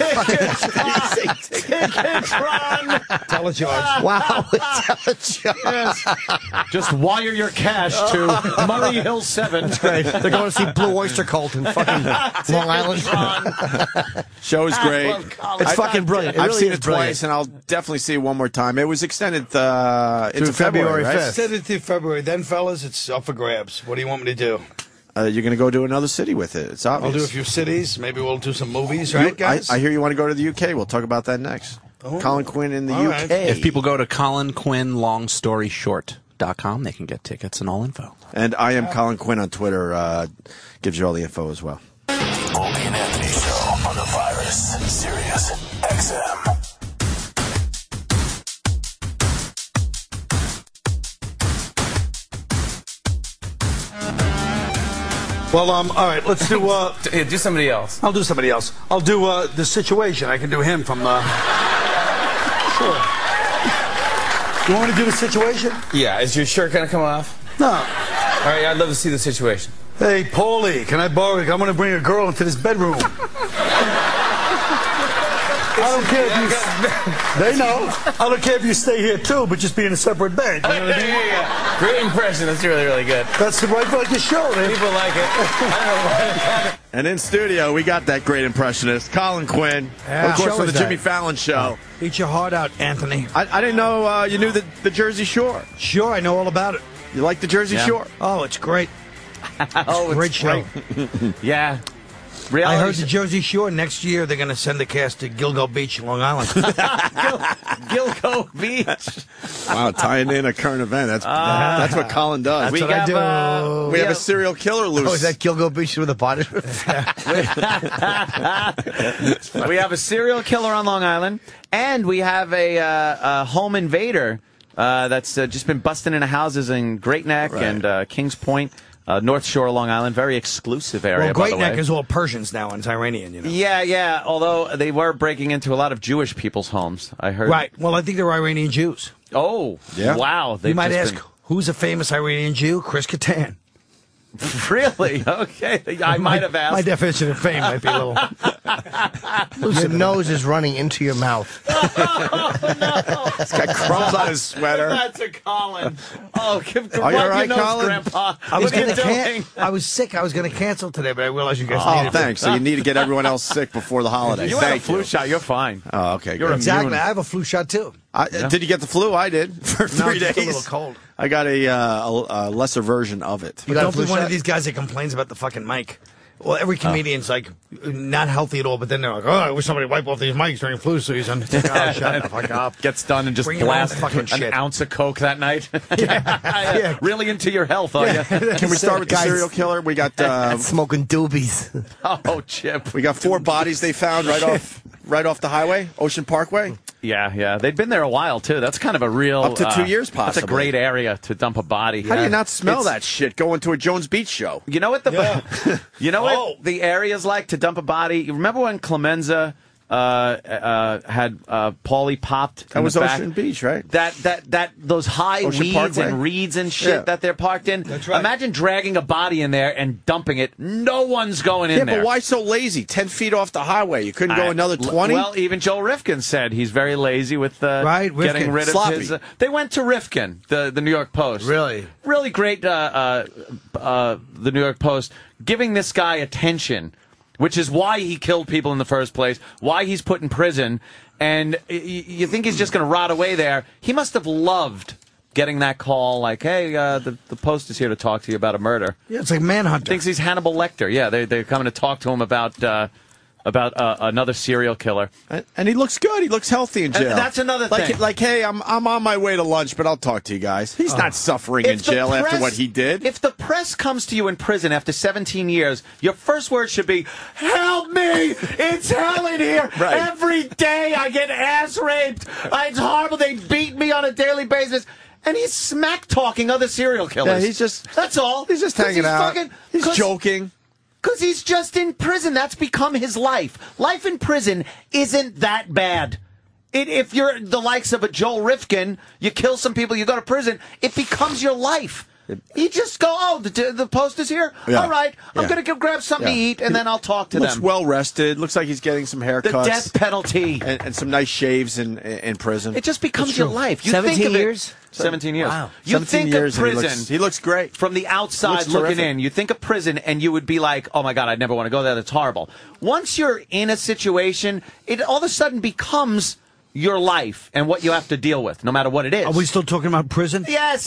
Ticketron. Tell it, George. Wow, yes. Just wire your cash to Murray Hill seven. Great. They're going to see Blue Oyster Cult in fucking Long Island. Show is great. It's fucking brilliant. It I've really seen is it twice, brilliant. and I'll definitely see it one more time. It was extended uh, into Through February February, right? fifth. Said it to February. Then, fellas, it's up for grabs. What do you want me to do? Uh, you're going to go to another city with it. It's obvious. I'll do a few cities. Maybe we'll do some movies, You- right, guys? I, I hear you want to go to the U K. We'll talk about that next. Colin Quinn in the All U right. K. If people go to Colin Quinn Long Story Short dot com, they can get tickets and all info. And I am Colin Quinn on Twitter. Uh, gives you all the info as well. Opie and Anthony Show on the Virus, Sirius X M. Well, um, all right, let's do. Uh, do, do somebody else. I'll do somebody else. I'll do uh, the situation. I can do him from the. Sure. You want me to do the situation? Yeah, is your shirt gonna come off? No. All right, I'd love to see the situation. Hey, Paulie, can I borrow? I'm going to bring a girl into this bedroom. I don't care if you. They know. I don't care if you stay here too, but just be in a separate bed. You know what I mean? Yeah, yeah. Great impression. That's really, really good. That's the right for like a show, man. People like it. I don't know. And in studio, we got that great impressionist, Colin Quinn. Yeah. Of course, Show from the us Jimmy that. Fallon Show. Eat your heart out, Anthony. I, I didn't know uh, you knew the, the Jersey Shore. Sure, I know all about it. You like the Jersey Yeah. Shore? Oh, it's great. Oh, It's a great it's show. great. Yeah. I Reality heard show- the Jersey Shore next year they're going to send the cast to Gilgo Beach, Long Island. Gilgo Beach. Wow, tying in a current event. That's Ah. that's what Colin does. That's we what I got, do. uh, we we have a have- serial killer loose. Oh, is that Gilgo Beach with a body? We have a serial killer on Long Island, and we have a, uh, a home invader uh, that's uh, just been busting into houses in Great Neck Right. and uh, Kings Point, uh, North Shore, Long Island. Very exclusive area, Well, by Great the Neck way. is all Persians now, and it's Iranian, you know. Yeah, yeah. Although they were breaking into a lot of Jewish people's homes, I heard. Right. Well, I think they're Iranian Jews. Oh, Yeah. wow. You They've might just ask, who's a famous Iranian Jew? Chris Kattan. been- really? Okay, I might have asked. My definition of fame might be a little. Your nose is running into your mouth. He's got crumbs on his sweater. That's a Colin. Oh, give, Are you wipe all right, your nose, Colin? Grandpa. I was What are you gonna doing? can- I was sick. I was going to cancel today, but I realized you guys Oh, needed thanks. So you need to get everyone else sick before the holidays. You had a Thank flu you. shot. You're fine. Oh, okay. You're good. Exactly. immune. I have a flu shot too. I, Did you get the flu? I did for No, three just days. a little cold. I got a, uh, a, a lesser version of it. But got a don't flu be one shot? of these guys that complains about the fucking mic. Well, every comedian's like not healthy at all, but then they're like, "Oh, I wish somebody wipe off these mics during flu season." It's like, oh, shut the fuck up. Gets done and just Bring your blast own fucking an shit. ounce of coke that night. Yeah. Really into your health, are you? Can we start with the Guys. serial killer? We got uh, Smoking doobies. Oh, Chip. we got four bodies they found right off right off the highway, Ocean Parkway. Yeah, yeah. They've been there a while, too. That's kind of a real... Up to two uh, years, That's a possibly. great area to dump a body. How do you not smell It's- that shit going to a Jones Beach show? You know what the you know Oh. what the area's like to dump a body? You remember when Clemenza uh, uh, had uh, Paulie popped? That in was the back? Ocean Beach, right? That that that those high Ocean weeds Parkway? and reeds and shit Yeah. that they're parked in. That's right. Imagine dragging a body in there and dumping it. No one's going in Yeah, there. but why so lazy? Ten feet off the highway, you couldn't go I- another twenty. Well, even Joel Rifkin said he's very lazy with uh, Right, getting Rifkin. rid of Sloppy. his. Uh, they went to Rifkin, the the New York Post. Really? really great. Uh, uh, uh, the New York Post giving this guy attention, which is why he killed people in the first place, why he's put in prison, and y- y- you think he's just going to rot away there. He must have loved getting that call, like, hey, uh, the, the Post is here to talk to you about a murder. Yeah, it's like Manhunter. Thinks he's Hannibal Lecter. Yeah, they, they're coming to talk to him about uh, about uh, another serial killer. And, and he looks good. He looks healthy in And jail. that's another like, thing. Like, hey, I'm I'm on my way to lunch, but I'll talk to you guys. He's not suffering in If the jail after press- what he did. If the press comes to you in prison after seventeen years, your first word should be, help me! It's hell in here! Right. Every day I get ass raped! It's horrible, they beat me on a daily basis! And he's smack talking other serial killers. Yeah, he's just- That's all. He's just 'Cause hanging out. Fucking, He's 'cause- joking. Because he's just in prison. That's become his life. Life in prison isn't that bad. It, if you're the likes of a Joel Rifkin, you kill some people, you go to prison, it becomes your life. You just go, oh, the, the Post is here? Yeah. All right, I'm Yeah. going to go grab something Yeah. to eat, and then I'll talk to Looks them. well rested. Looks like he's getting some haircuts. The death penalty. And, and some nice shaves in in prison. It just becomes That's your true. life. You seventeen think of it- years? seventeen years. Wow. You seventeen think years of and he prison. looks, he looks great. From the outside Looks looking terrific. in, you think of prison and you would be like, oh my God, I'd never want to go there. That's horrible. Once you're in a situation, it all of a sudden becomes your life and what you have to deal with, no matter what it is. Are we still talking about prison? Yes.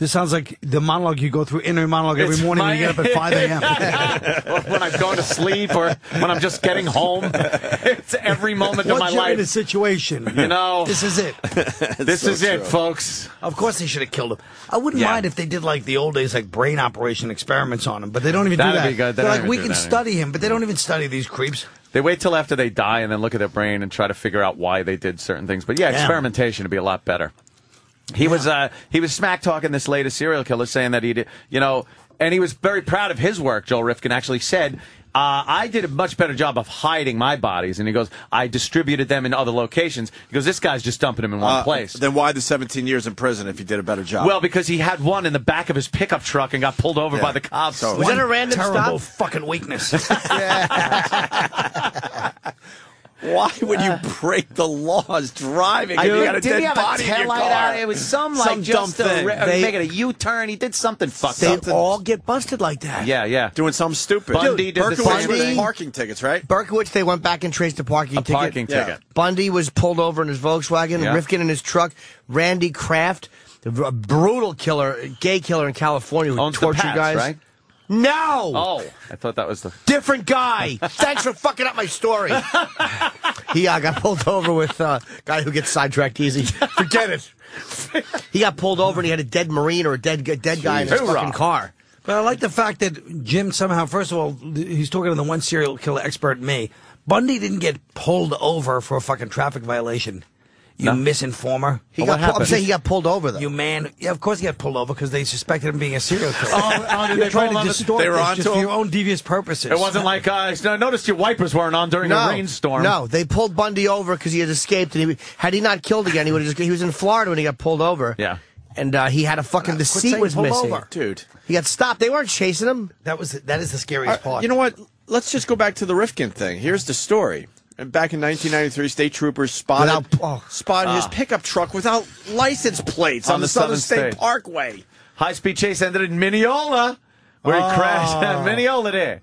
This sounds like the monologue you go through, inner monologue every It's morning my- when you get up at five a.m. or when I'm going to sleep, or when I'm just getting home. It's every moment Once of my you're life. in a situation, You know, this is it. this is it, folks. Of course, they should have killed him. I wouldn't Yeah. mind if they did like the old days, like brain operation experiments on him, but they don't even That'd do that. be good. They They're don't like, even we do can that study him, but they don't even study these creeps. They wait till after they die and then look at their brain and try to figure out why they did certain things. But yeah, Yeah. experimentation would be a lot better. He was uh, he was smack talking this latest serial killer, saying that he did, you know, and he was very proud of his work. Joel Rifkin actually said, uh, "I did a much better job of hiding my bodies." And he goes, "I distributed them in other locations." He goes, "This guy's just dumping them in one Uh, place." Then why the seventeen years in prison if he did a better job? Well, because he had one in the back of his pickup truck and got pulled over Yeah. by the cops. So- Was that a random Terrible stop? fucking weakness. why would you break the laws driving? I if you mean, got a did he dead have a body in your taillight car? out? It was some like Some just dumb a, thing. re- They- making a U-turn. He did something fucked They up. all get busted like that. Yeah, yeah. Doing something stupid. Bundy did the Berkowitz same was thing. parking tickets, right? Berkowitz, they went back and traced the parking A ticket. parking Yeah. ticket. Bundy was pulled over in his Volkswagen, Yeah. Rifkin in his truck. Randy Kraft, a brutal killer, gay killer in California who Owns the tortured Pats, guys. right? No! Oh, I thought that was the. Different guy. Thanks for fucking up my story. He uh, got pulled over with a uh, guy who gets sidetracked easy. Forget it. He got pulled over and he had a dead Marine or a dead a dead guy in his Hoorah. fucking car. But I like the fact that Jim somehow, first of all, he's talking to the one serial killer expert, me. Bundy didn't get pulled over for a fucking traffic violation. You No. misinformer. He Oh, got what pulled, I'm happened? saying he got pulled over though. You man. Yeah, of course he got pulled over because they suspected him being a serial killer. Oh, oh, did You're they trying pull to him? distort They were this onto just for him? your own devious purposes. It wasn't like uh, I noticed your wipers weren't on during a rainstorm. No, they pulled Bundy over because he had escaped, and he had he not killed again, he would have just. He was in Florida when he got pulled over. Yeah. and uh, he had a fucking. The Quit seat saying was pulled missing, over. Dude. He got stopped. They weren't chasing him. That was that is the scariest Uh, part. you know what? Let's just go back to the Rifkin thing. Here's the story. And back in nineteen ninety-three, state troopers spotted Without- oh. spotted his Ah. pickup truck without license plates on, On the, the Southern Southern State, State. Parkway. High-speed chase ended in Mineola, where he Oh. crashed. Mineola there.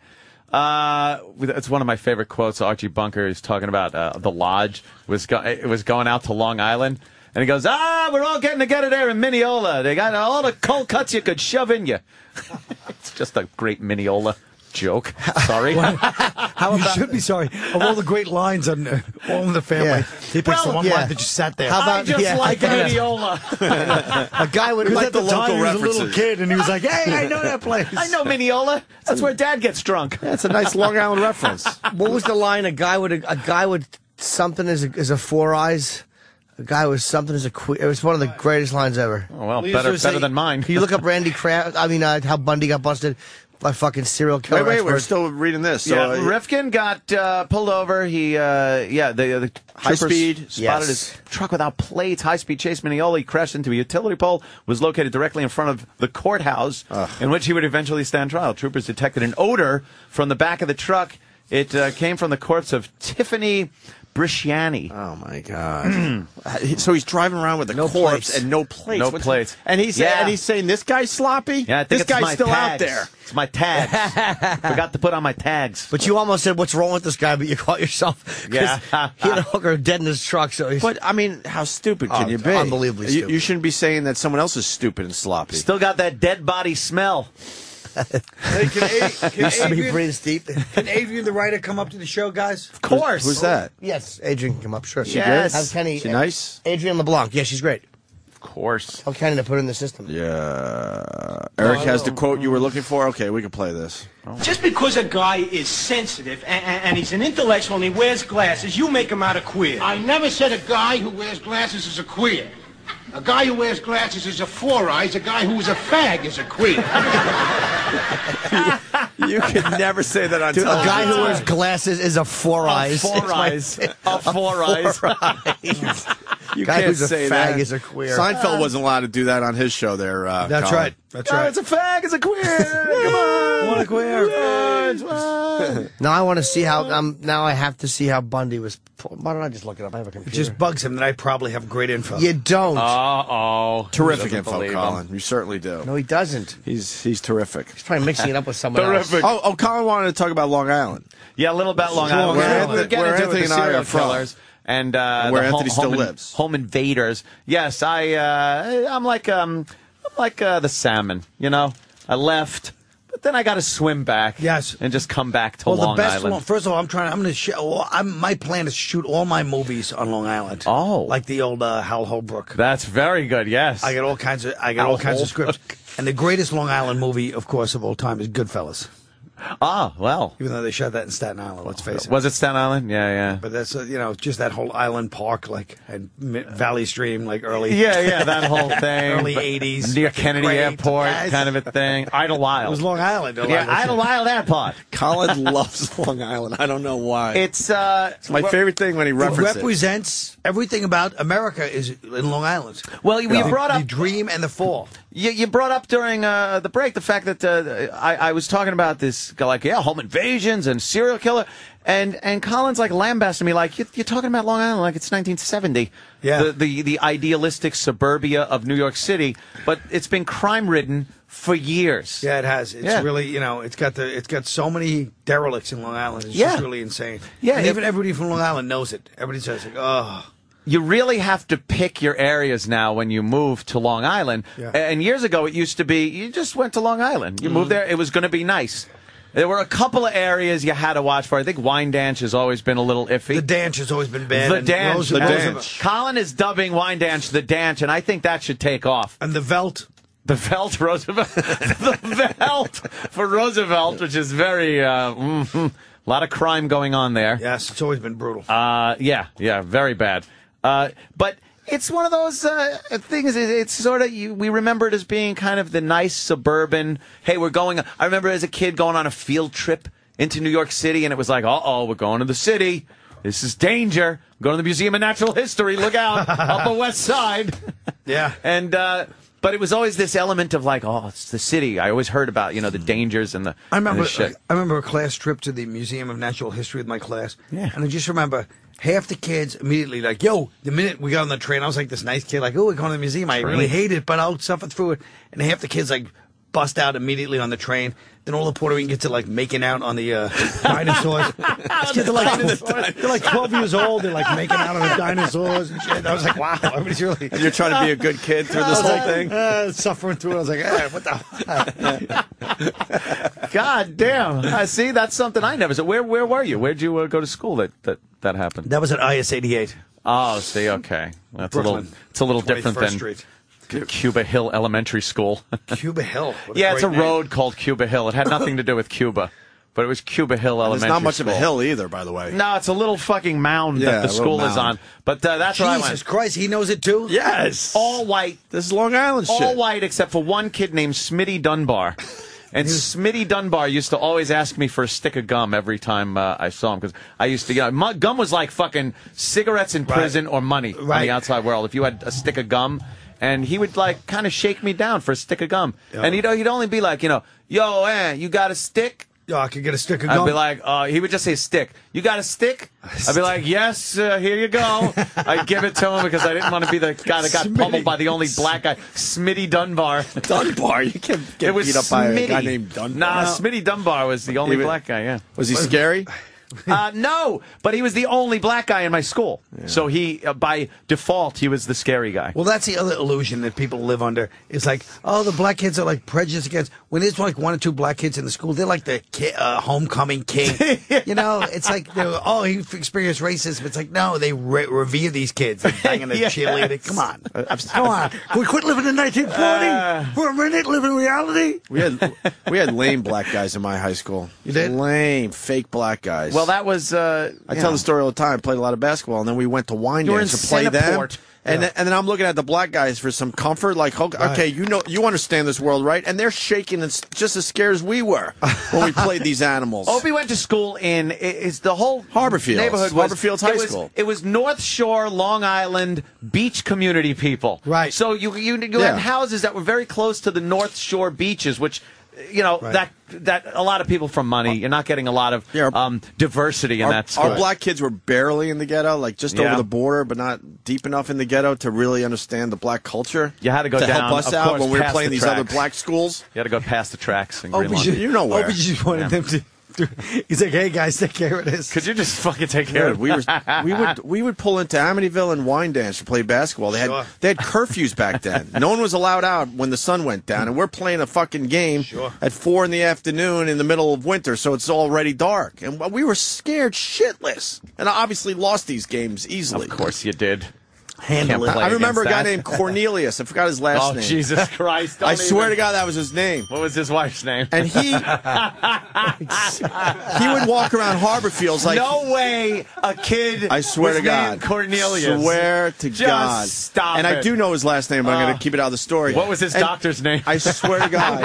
Uh, it's one of my favorite quotes. Archie Bunker is talking about uh, the lodge was go- it was going out to Long Island, and he goes, "Ah, we're all getting together there in Mineola. They got all the cold cuts you could shove in you." It's just a great Mineola joke. Sorry. How you should be sorry. Of all the great lines on uh, All in the Family, Yeah. he picks the Well, one yeah. line that just sat there. How I about just yeah, like I- Mineola. a guy would Because like at the, the time local he was a little references. kid, and he was like, "Hey, I know that place." I know Mineola. That's where Dad gets drunk. That's a nice Long Island reference. What was the line? A guy would a guy would something as a, as a four eyes. A guy was something as a queer. It was one of the greatest lines ever. Oh, well, We better used to better say- than mine. Can you look up Randy Kraft? I mean, uh, how Bundy got busted by fucking serial killer. Wait, wait, we're expert. still reading this. So, yeah, uh, Rifkin got uh, pulled over. He, uh, yeah, the, the High troopers speed, spotted yes. his truck without plates. High speed chase Mineola. He crashed into a utility pole. Was located directly in front of the courthouse, in which he would eventually stand trial. Troopers detected an odor from the back of the truck. It uh, came from the corpse of Tiffany Bresciani. Oh my God! So he's driving around with a No corpse plates. and no plates. No What's- plates. And he's Yeah. and he's saying this guy's sloppy. Yeah, I think this it's guy's my still tags. out there. It's my tags. Forgot to put on my tags. But you almost said, "What's wrong with this guy?" But you caught yourself. 'Cause Yeah. he had a hooker dead in his truck. So he's, But I mean, how stupid can Oh, you be? unbelievably You- stupid. You, shouldn't be saying that someone else is stupid and sloppy. Still got that dead body smell. Hey, can, A- can, used to be Adrian, breathes deep. can Adrian the writer come up to the show, guys? Of course. Who's that? Yes, Adrian can come up. Sure. She Yes. good? Have Kenny. She nice? Adrian LeBlanc. Yeah, she's great. Of course. Tell Kenny to put her in the system. Yeah. Eric has the quote you were looking for. Okay, we can play this. Just because a guy is sensitive and, and, and he's an intellectual and he wears glasses, you make him out a queer. I never said a guy who wears glasses is a queer. A guy who wears glasses is a four eyes. A guy who is a fag is a queer. You can never say that on Dude, a television. guy who wears glasses is a four eyes. Four It's my- eyes. A four eyes. Four eyes. You Guy can't who's a say fag that. is a queer. Seinfeld wasn't allowed to do that on his show there. Uh, That's Colin. right. That's Oh, right. it's a fag. It's a queer. Come on. What a queer. Now I want to see how. Um, now I have to see how Bundy was. Why don't I just look it up? I have a It computer. just bugs him that I probably have great info. You don't. Uh-oh. Terrific Doesn't info, believe him. Colin. You certainly do. no, he doesn't. He's he's terrific. He's probably mixing it up with someone Terrific. else. Oh, oh, Colin wanted to talk about Long Island. Yeah, a little about Long Long Island. We're- Island. We're getting Where into Anthony it, the and I serial are from. killers. And uh, Where the Anthony home, still home in- lives. home invaders. Yes, I. Uh, I'm like um, I'm like uh, the salmon, you know. I left, but then I got to swim back. Yes. And just come back to well, Long the best Island. One, first of all, I'm trying. I'm going to. Sh- well, I'm, my plan is to shoot all my movies on Long Island. Oh, like the old uh, Hal Holbrook. That's very good. Yes, I got all kinds of. I got Hal all kinds Holbrook. of scripts. And the greatest Long Island movie, of course, of all time is Goodfellas. Ah, well. Even though they shot that in Staten Island, let's face it. Was it Staten Island? Yeah, yeah. But that's, uh, you know, just that whole Island Park, like, and Mi- Valley Stream, like early. Yeah, yeah, that whole thing. Early eighties. Near Kennedy Great. Airport, Yes. kind of a thing. Idlewild. It was Long Island. Yeah, Idlewild Airport. Colin loves Long Island. I don't know why. It's, uh, It's my favorite thing when he It references it. represents everything about America is in Long Island. Well, we The- brought up the dream and the fall. You, you brought up during uh, the break the fact that uh, I, I was talking about this guy, like, yeah, home invasions and serial killer, and and Colin's like lambasting me like, you're, you're talking about Long Island like it's nineteen seventy, yeah, the, the the idealistic suburbia of New York City, but it's been crime ridden for years. Yeah, it has. It's Yeah. really, you know, it's got the, it's got so many derelicts in Long Island. It's Yeah. just really insane. Yeah, and it- even everybody from Long Island knows it. Everybody says, like, oh. You really have to pick your areas now when you move to Long Island. Yeah. And years ago, it used to be you just went to Long Island. You Mhm. moved there, it was going to be nice. There were a couple of areas you had to watch for. I think Wyandanch has always been a little iffy. The Danch has always been bad. The and Danch. Roosevelt- The Roosevelt- Danch. Colin is dubbing Wyandanch the Danch, and I think that should take off. And the Velt. The Velt, Roosevelt. The Velt for Roosevelt, which is very, uh, mm, a lot of crime going on there. Yes, it's always been brutal. Uh, yeah, yeah, very bad. Uh, but it's one of those uh, things. it- It's sort of you, we remember it as being kind of the nice suburban. Hey, we're going. I remember as a kid going on a field trip into New York City, and it was like, uh oh, we're going to the city. This is danger. Going to the Museum of Natural History. Look out, Upper West Side. Yeah, and uh, but it was always this element of like, oh, it's the city. I always heard about you know the dangers and the. I remember. and the shit. I remember a class trip to the Museum of Natural History with my class. Yeah. And I just remember half the kids immediately like, "Yo!" The minute we got on the train, I was like this nice kid, like, "Oh, we're going to the museum. I Train. really hate it, but I'll suffer through it." And half the kids like bust out immediately on the train. Then all the Puerto Ricans get to like making out on the uh, dinosaurs. These kids are like, they're like twelve years old. They're like making out on the dinosaurs and shit. I was like, wow, everybody's really. And you're trying to be a good kid through this I was whole like, thing? Uh, suffering through it. I was like, eh, what the. God damn! I see. That's something I never said. Where Where were you? Where'd you uh, go to school that that that happened? That was at I S eighty-eight. Oh, see, okay, that's a little. Brooklyn. It's a little different than twenty-first Street. Cuba Hill Elementary School. Cuba Hill. What yeah, it's a great name. road called Cuba Hill. It had nothing to do with Cuba, but it was Cuba Hill There's Elementary. not much of a School. hill either, by the way. No, it's a little fucking mound Yeah, that the a little school is mound. on. But uh, that's where I Jesus went. Christ, he knows it too? Yes. All white. This is Long Island shit. All white except for one kid named Smitty Dunbar. And Smitty Dunbar used to always ask me for a stick of gum every time uh, I saw him because I used to, you know, mu- gum was like fucking cigarettes in prison or money on Right. the outside world. If you had a stick of gum, and he would like kind of shake me down for a stick of gum, Yeah. and he'd he'd only be like, you know, yo, eh, you got a stick? Yo, I could get a stick of I'd gum. be like, uh, he would just say stick. You got a stick? I'd be like, yes, uh, here you go. I'd give it to him because I didn't want to be the guy that got Smitty. pummeled by the only black guy, Smitty Dunbar. Dunbar? You can't get it was beat up by a Smitty. guy named Dunbar. Nah, Smitty Dunbar was the only He was- black guy, yeah. Was he scary? Uh, no, but he was the only black guy in my school. So he, uh, by default, he was the scary guy. Well, that's the other illusion that people live under. It's like, oh, the black kids are like prejudiced against. When there's like one or two black kids in the school, they're like the ki- uh, homecoming king. You know, it's like, they're, oh, he experienced racism. It's like, no, they re- revere these kids. They're banging the Yes. cheerleader. Come on. Come on. Can we quit living in nineteen forty Uh, for a minute, live in reality? We had we had lame black guys in my high school. You did? Lame, fake black guys. Well, that was. Uh, I yeah. tell the story all the time. I played a lot of basketball, and then we went to You were in Wyandanch to play them. Centerport. And, Yeah. then, and then I'm looking at the black guys for some comfort. Like, okay, Right. okay, you know, you understand this world, right? And they're shaking and s- just as scared as we were when we played these animals. Opie went to school in i- is the whole Harborfields. neighborhood was Harborfields High it was, School. It was North Shore, Long Island beach community people. Right. So you you, you Yeah. had houses that were very close to the North Shore beaches, which you know Right. that that a lot of people from money. You're not getting a lot of Yeah. um, diversity in our, that school. our black kids were barely in the ghetto, like just Yeah. over the border, but not deep enough in the ghetto to really understand the black culture. You had to go to down, help us of out course, when we were past playing the these other tracks. black schools. You had to go past the tracks in Opie Greenlawn. just, You know where. Opie just wanted Yeah. them to, He's like, hey guys, take care of this. Could you just fucking take care Dude, of we were we would we would pull into Amityville and Wine Dance to play basketball. They had Sure. they had curfews back then. No one was allowed out when the sun went down, and we're playing a fucking game Sure. at four in the afternoon in the middle of winter, so it's already dark, and we were scared shitless. And I obviously lost these games easily. Of course you did. Handle Can't it. play I remember a against guy that. named Cornelius. I forgot his last Oh, name. Jesus Christ. I don't swear even- to God, that was his name. What was his wife's name? And he he would walk around Harbor Fields like no way a kid I swear was to God. named Cornelius. Swear to Just God. stop And it. I do know his last name, but I'm Uh, going to keep it out of the story. What was his And doctor's name? I swear to God.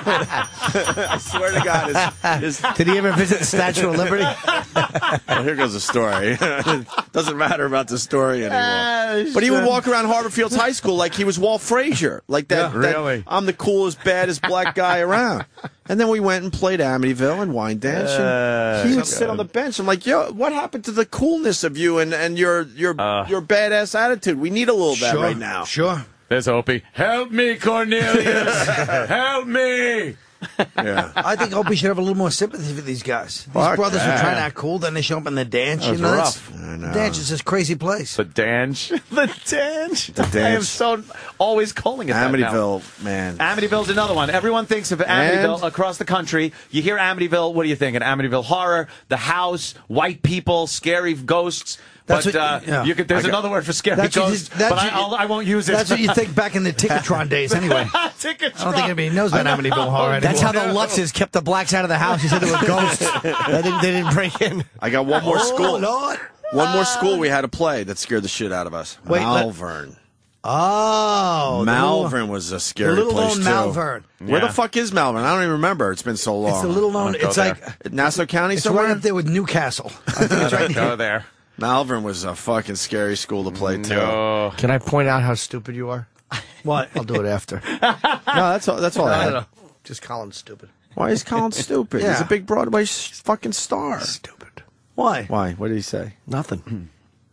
I swear to God. His, his, Did he ever visit the Statue of Liberty? well, here goes the story. Doesn't matter about the story anymore. Ah, But he would walk around Harbor Fields High School like he was Walt Frazier. Like that, Yeah, that really? I'm the coolest, baddest black guy around. And then we went and played Amityville and Wine Dance. And Uh, he would sit on the bench. I'm like, yo, what happened to the coolness of you and, and your your Uh. your badass attitude? We need a little of that Sure. right now. Sure. There's Opie. Help me, Cornelius. Help me. Yeah. I think Opie should have a little more sympathy for these guys. These Fuck brothers that. are trying to act cool, then they show up in the dance. That You was know, rough. that's- I know. Dance is this crazy place. The Dange. The Dange. The I am Dange. so always calling it that now. Amityville, man. Amityville's another one. Everyone thinks of Amityville And- across the country. You hear Amityville, what do you think? An Amityville horror, the house, white people, scary ghosts. That's but what- uh, yeah. you could, there's I got- another word for scary That's what you- ghosts, that's but I, what you- I'll, I won't use it. That's what you think back in the Ticketron days, anyway. Ticketron. I don't think anybody knows about Amityville horror anymore. That's how the Lutzes kept the blacks out of the house. He said they were ghosts. they, didn't, they didn't break in. I got one more Oh, school. Lord. One more school we had to play that scared the shit out of us. Wait, let- Malvern. Oh, the Malvern little- was a scary the little place known too. Malvern. Where Yeah. the fuck is Malvern? I don't even remember. It's been so long. It's a little known. Don't go It's there. like Nassau County it's somewhere. right up there with Newcastle. I think it's Don't right go there. there. Malvern was a fucking scary school to play too. No. Can I point out how stupid you are? What? I'll do it after. No, that's all. That's all. I I had. don't know. Just Colin's stupid. Why is Colin stupid? He's Yeah. a big Broadway s- fucking star. Stupid. Why? Why? What did he say? Nothing.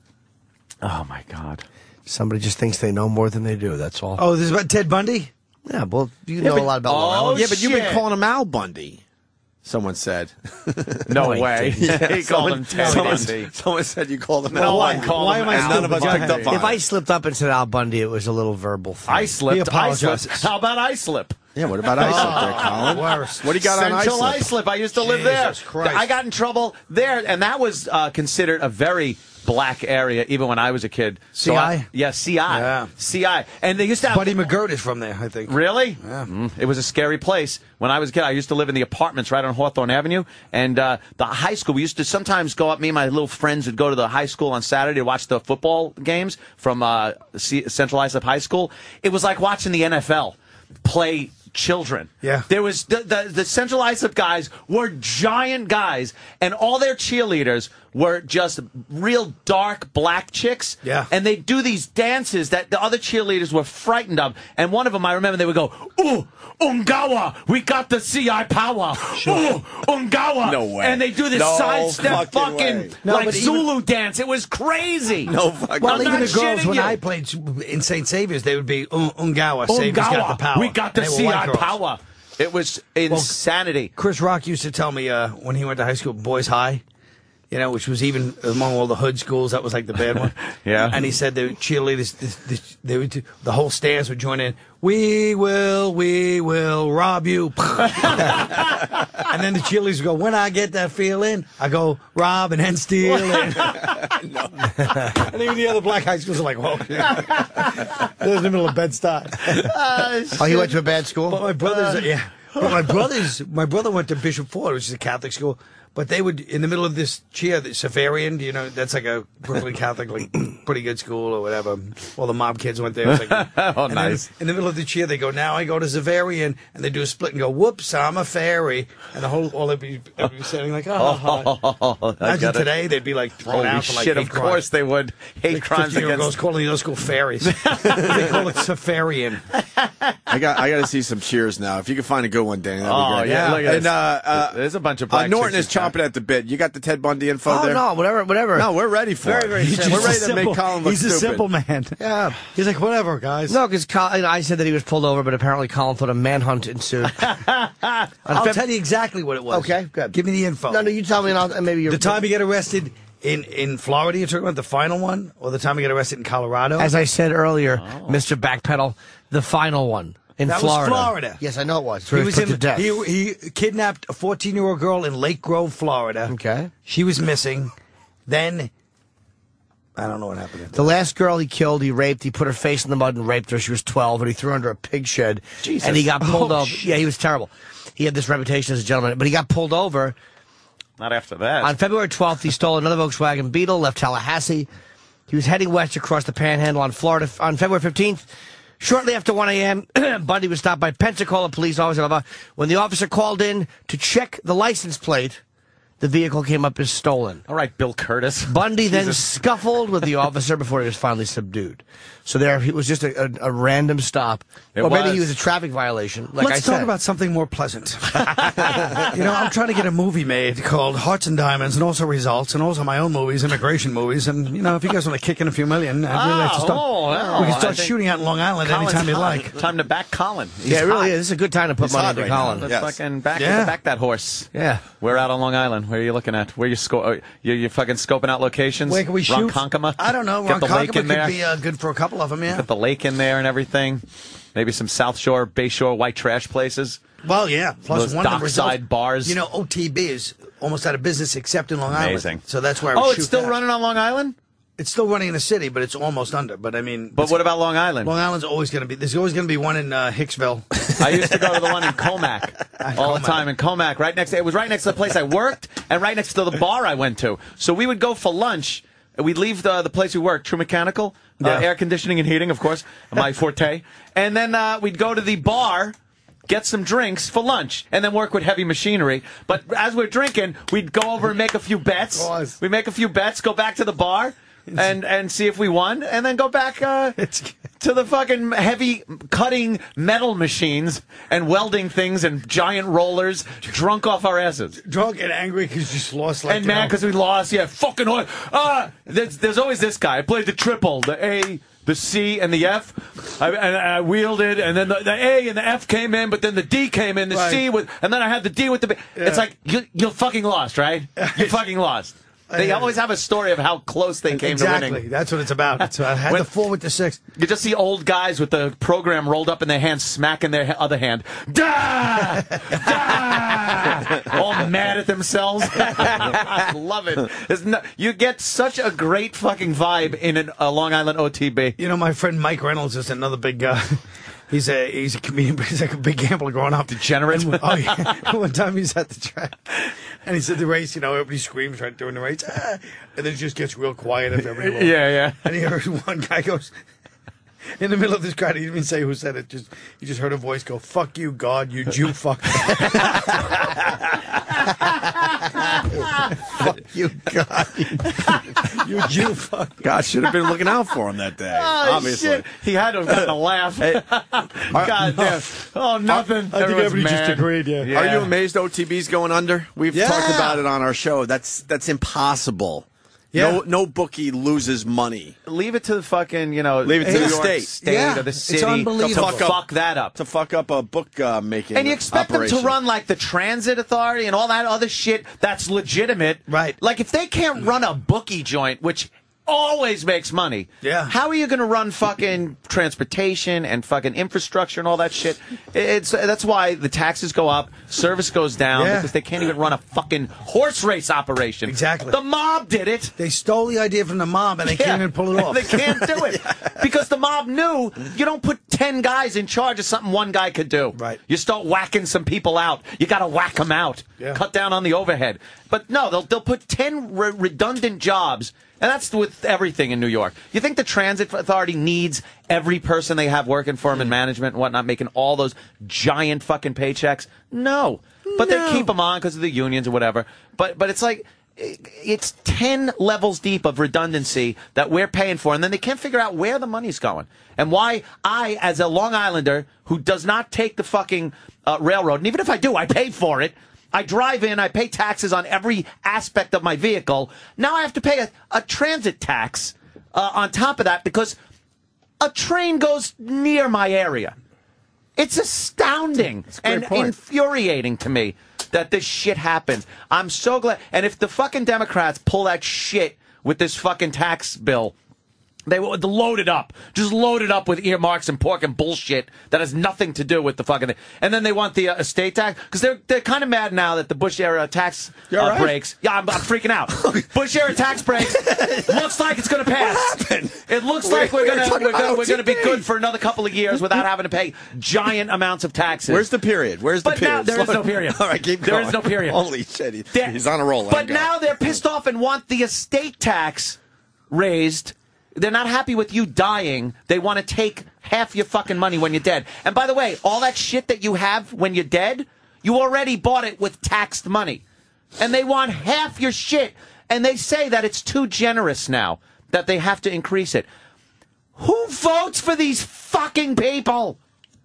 Oh, my God. Somebody just thinks they know more than they do. That's all. Oh, this is about Ted Bundy? Yeah, well, you know but- a lot about oh, Long Island. yeah, but you've been shit. calling him Al Bundy. Someone said. No, No, he way. didn't. he called him Ted someone, Bundy. someone said you called him No Al one Bundy. called Why him am I Al And none of us Bundy. picked up on If it. I slipped up and said Al Bundy, it was a little verbal thing. I slipped. He I apologizes. slipped. How about I slip? Yeah, what about Islip there, Colin? Worse. What do you got Central on Islip? Islip. I used to live there. Jesus Christ. I got in trouble there, and that was uh, considered a very black area, even when I was a kid. So C I? yeah, C I. Yeah. C I. And they used to have. Buddy McGirt is from there, I think. Really? Yeah. Mm. It was a scary place. When I was a kid, I used to live in the apartments right on Hawthorne Avenue. And uh, the high school, we used to sometimes go up, me and my little friends would go to the high school on Saturday to watch the football games from uh, C- Central Islip High School. It was like watching the N F L play children. Yeah. There was the, the, the Central Islip guys were giant guys, and all their cheerleaders were just real dark black chicks. Yeah. And they do these dances that the other cheerleaders were frightened of. And one of them, I remember, they would go, "Ooh, Ungawa, we got the C I power. Ooh, Ungawa." No way. And they do this No sidestep fucking fucking, way. No, like but even- Zulu dance. It was crazy. No fucking Well, I'm even not the girls, shitting when you. I played in Saint Saviour's, they would be Un- Ungawa. Saviour's got the power. We got the And they were C white I girls. power. It was insanity. Chris Rock used to tell me uh, when he went to high school, Boys High, you know, which was even among all the hood schools, that was like the bad one. Yeah. And he said the cheerleaders, the, the, they would, do- the whole stands would join in. We will, we will rob you. And then the cheerleaders would go, when I get that feeling, I go rob and then steal. And, and even the other black high schools are like, whoa. It was in the middle of Bed-Stuy. Oh, he went to a bad school? But my brothers, yeah. But my brothers, my brother went to Bishop Ford, which is a Catholic school. But they would, in the middle of this cheer, the Safarian, you know, that's like a Brooklyn Catholic, like pretty good school or whatever. All the mob kids went there. It's like, Oh, and nice. Then in the middle of the cheer, they go, now I go to Zavarian, and they do a split and go, whoops, I'm a fairy. And the whole, all they'd be, they'd be saying like, oh, oh, oh. I Imagine got it. today, they'd be like thrown Holy out for like shit, hate of crimes. course they would. Hate Like crimes fifteen-year-old girls against... calling those school fairies. They call it Safarian. I got I got to see some Cheers now. If you can find a good one, Danny, that'd Oh, be great. yeah, look at and this. uh, uh, There's a bunch of uh, black Norton chicks is in chomping at the bit. You got the Ted Bundy info Oh there? no, whatever, whatever. No, we're ready for Very, it. very He's simple. We're ready just to a make simple- Colin look He's a stupid. simple man. Yeah. He's like, whatever, guys. No, because I said that he was pulled over, but apparently Colin thought a manhunt ensued. I'll Feb- tell you exactly what it was. Okay, good. Give me the info. No, no, you tell me, and I'll, and maybe you're The time he got arrested in, in Florida, you're talking about the final one? Or the time he got arrested in Colorado? As I said earlier, Mister Backpedal, the final one in that Florida. was Florida. Yes, I know it was. He He was put in, to death. he, he kidnapped a fourteen-year-old girl in Lake Grove, Florida. Okay. She was missing. Then, I don't know what happened. The last girl he killed, he raped. He put her face in the mud and raped her. She was twelve, and he threw her under a pig shed. Jesus. And he got pulled Oh, over. shit. Yeah, he was terrible. He had this reputation as a gentleman, but he got pulled over. Not after that. On February twelfth, he stole another Volkswagen Beetle, left Tallahassee. He was heading west across the Panhandle on Florida. On February fifteenth, shortly after one a.m., Bundy was stopped by Pensacola police officer. Blah, blah. When the officer called in to check the license plate, the vehicle came up as stolen. All right, Bill Curtis. Bundy then scuffled with the officer before he was finally subdued. So there, it was just a, a, a random stop. It or maybe was. he was a traffic violation, like Let's I said. talk about something more pleasant. You know, I'm trying to get a movie made called Hearts and Diamonds, and also Results, and also my own movies, immigration movies. And you know, if you guys want to kick in a few million, I'd really like to start. Oh, well, we can I start think shooting out in Long Island Colin's anytime you hot. like. Time to back Colin. He's yeah, it really hot. is. This is a good time to put He's money hot into right now. Colin. Let's Yes. fucking back, Yeah. back that horse. Yeah. We're out on Long Island. Where are you looking at? Where you sco- uh, you you fucking scoping out locations? Where can we shoot? Ronkonkoma? I don't know. Get the lake Ronkonkoma in there. could be uh, good for a couple of them, yeah. Get the lake in there and everything. Maybe some South Shore, Bay Shore, white trash places. Well, yeah. Plus, Those one of the dockside results, bars. You know, O T B is almost out of business except in Long Amazing. Island. So that's where I would Oh, shoot it's still that. running on Long Island? It's still running in the city, but it's almost under. But I mean, But it's- what about Long Island? Long Island's always going to be. There's always going to be one in uh, Hicksville. I used to go to the one in Comac all the Comac. time in Comac, right next. It was right next to the place I worked and right next to the bar I went to. So we would go for lunch. We'd leave the the place we worked, True Mechanical, uh, Yeah. air conditioning and heating, of course, my forte. And then uh, we'd go to the bar, get some drinks for lunch, and then work with heavy machinery. But as we're drinking, we'd go over and make a few bets. Pause. We make a few bets, go back to the bar, and and see if we won, and then go back uh, to the fucking heavy cutting metal machines and welding things and giant rollers, drunk off our asses. Drunk and angry because you just lost. Like, And you mad know. because we lost. Yeah, fucking hard. Ah, there's, there's always this guy. I played the triple, the A, the C, and the F. I, and I wielded, and then the, the A and the F came in, but then the D came in, the Right. C with, and then I had the D with the B. It's like you, you fucking lost, right? You fucking lost. They Yeah. always have a story of how close they came exactly. to winning. That's what it's about. It's, I had When- the four with the six. You just see old guys with the program rolled up in their hand, smacking their he- other hand. Da! Da! All mad at themselves. I love it. There's no, you get such a great fucking vibe in an, a Long Island O T B. You know, my friend Mike Reynolds is another big guy. He's a he's a comedian, but he's like a big gambler growing up. Degenerate. And, oh yeah. One time he's at the track, and he said the race. You know, everybody screams right during the race, ah, and then it just gets real quiet after every roll. Yeah, yeah. And he heard one guy goes in the middle of this crowd. He didn't even say who said it. Just he just heard a voice go, "Fuck you, God, you Jew fuck." Fuck you, God, you Jew fuck. God should have been looking out for him that day. Oh, obviously. shit. He had to have gotten a laugh. God damn. Oh, nothing. I think Everyone's everybody just mad. agreed, yeah. Are you amazed O T B's going under? We've Yeah. talked about it on our show. That's that's impossible. Yeah. No, no bookie loses money. Leave it to the fucking, you know, Leave it to New the York state. state Yeah, or the it's city unbelievable. to fuck that up. To fuck up a book uh, making And you expect operation. them to run like the transit authority and all that other shit that's legitimate. Right. Like if they can't run a bookie joint, which always makes money. Yeah. How are you going to run fucking transportation and fucking infrastructure and all that shit? It's that's why the taxes go up, service goes down Yeah. because they can't even run a fucking horse race operation. Exactly. The mob did it. They stole the idea from the mob, and they Yeah. can't even pull it off. They can't do it because the mob knew you don't put ten guys in charge of something one guy could do. Right. You start whacking some people out. You got to whack them out. Yeah. Cut down on the overhead. But no, they'll they'll put ten re- redundant jobs. And that's with everything in New York. You think the transit authority needs every person they have working for them in management and whatnot, making all those giant fucking paychecks? No. But No. they keep them on because of the unions or whatever. But but it's like, it's ten levels deep of redundancy that we're paying for, and then they can't figure out where the money's going and why I, as a Long Islander who does not take the fucking uh, railroad, and even if I do, I pay for it. I drive in, I pay taxes on every aspect of my vehicle. Now I have to pay a, a transit tax uh, on top of that because a train goes near my area. It's astounding and point. infuriating to me that this shit happens. I'm so glad. And if the fucking Democrats pull that shit with this fucking tax bill, they would load it up. Just load it up with earmarks and pork and bullshit that has nothing to do with the fucking thing. And then they want the uh, estate tax. Because they're, they're kind of mad now that the Bush-era tax uh, right? breaks. Yeah, I'm, I'm freaking out. Bush-era tax breaks. Looks like it's going to pass. What happened? It looks We're- like we're we're going to talking we're gonna, about we're going to be O T P. good for another couple of years without having to pay giant amounts of taxes. Where's the period? Where's the But period? now there is Slow- no period. All right, keep There going. is no period. Holy shit, he- They're- he's on a roll. Let But him go. now they're pissed off and want the estate tax raised. They're not happy with you dying. They want to take half your fucking money when you're dead. And by the way, all that shit that you have when you're dead, you already bought it with taxed money. And they want half your shit. And they say that it's too generous now, that they have to increase it. Who votes for these fucking people?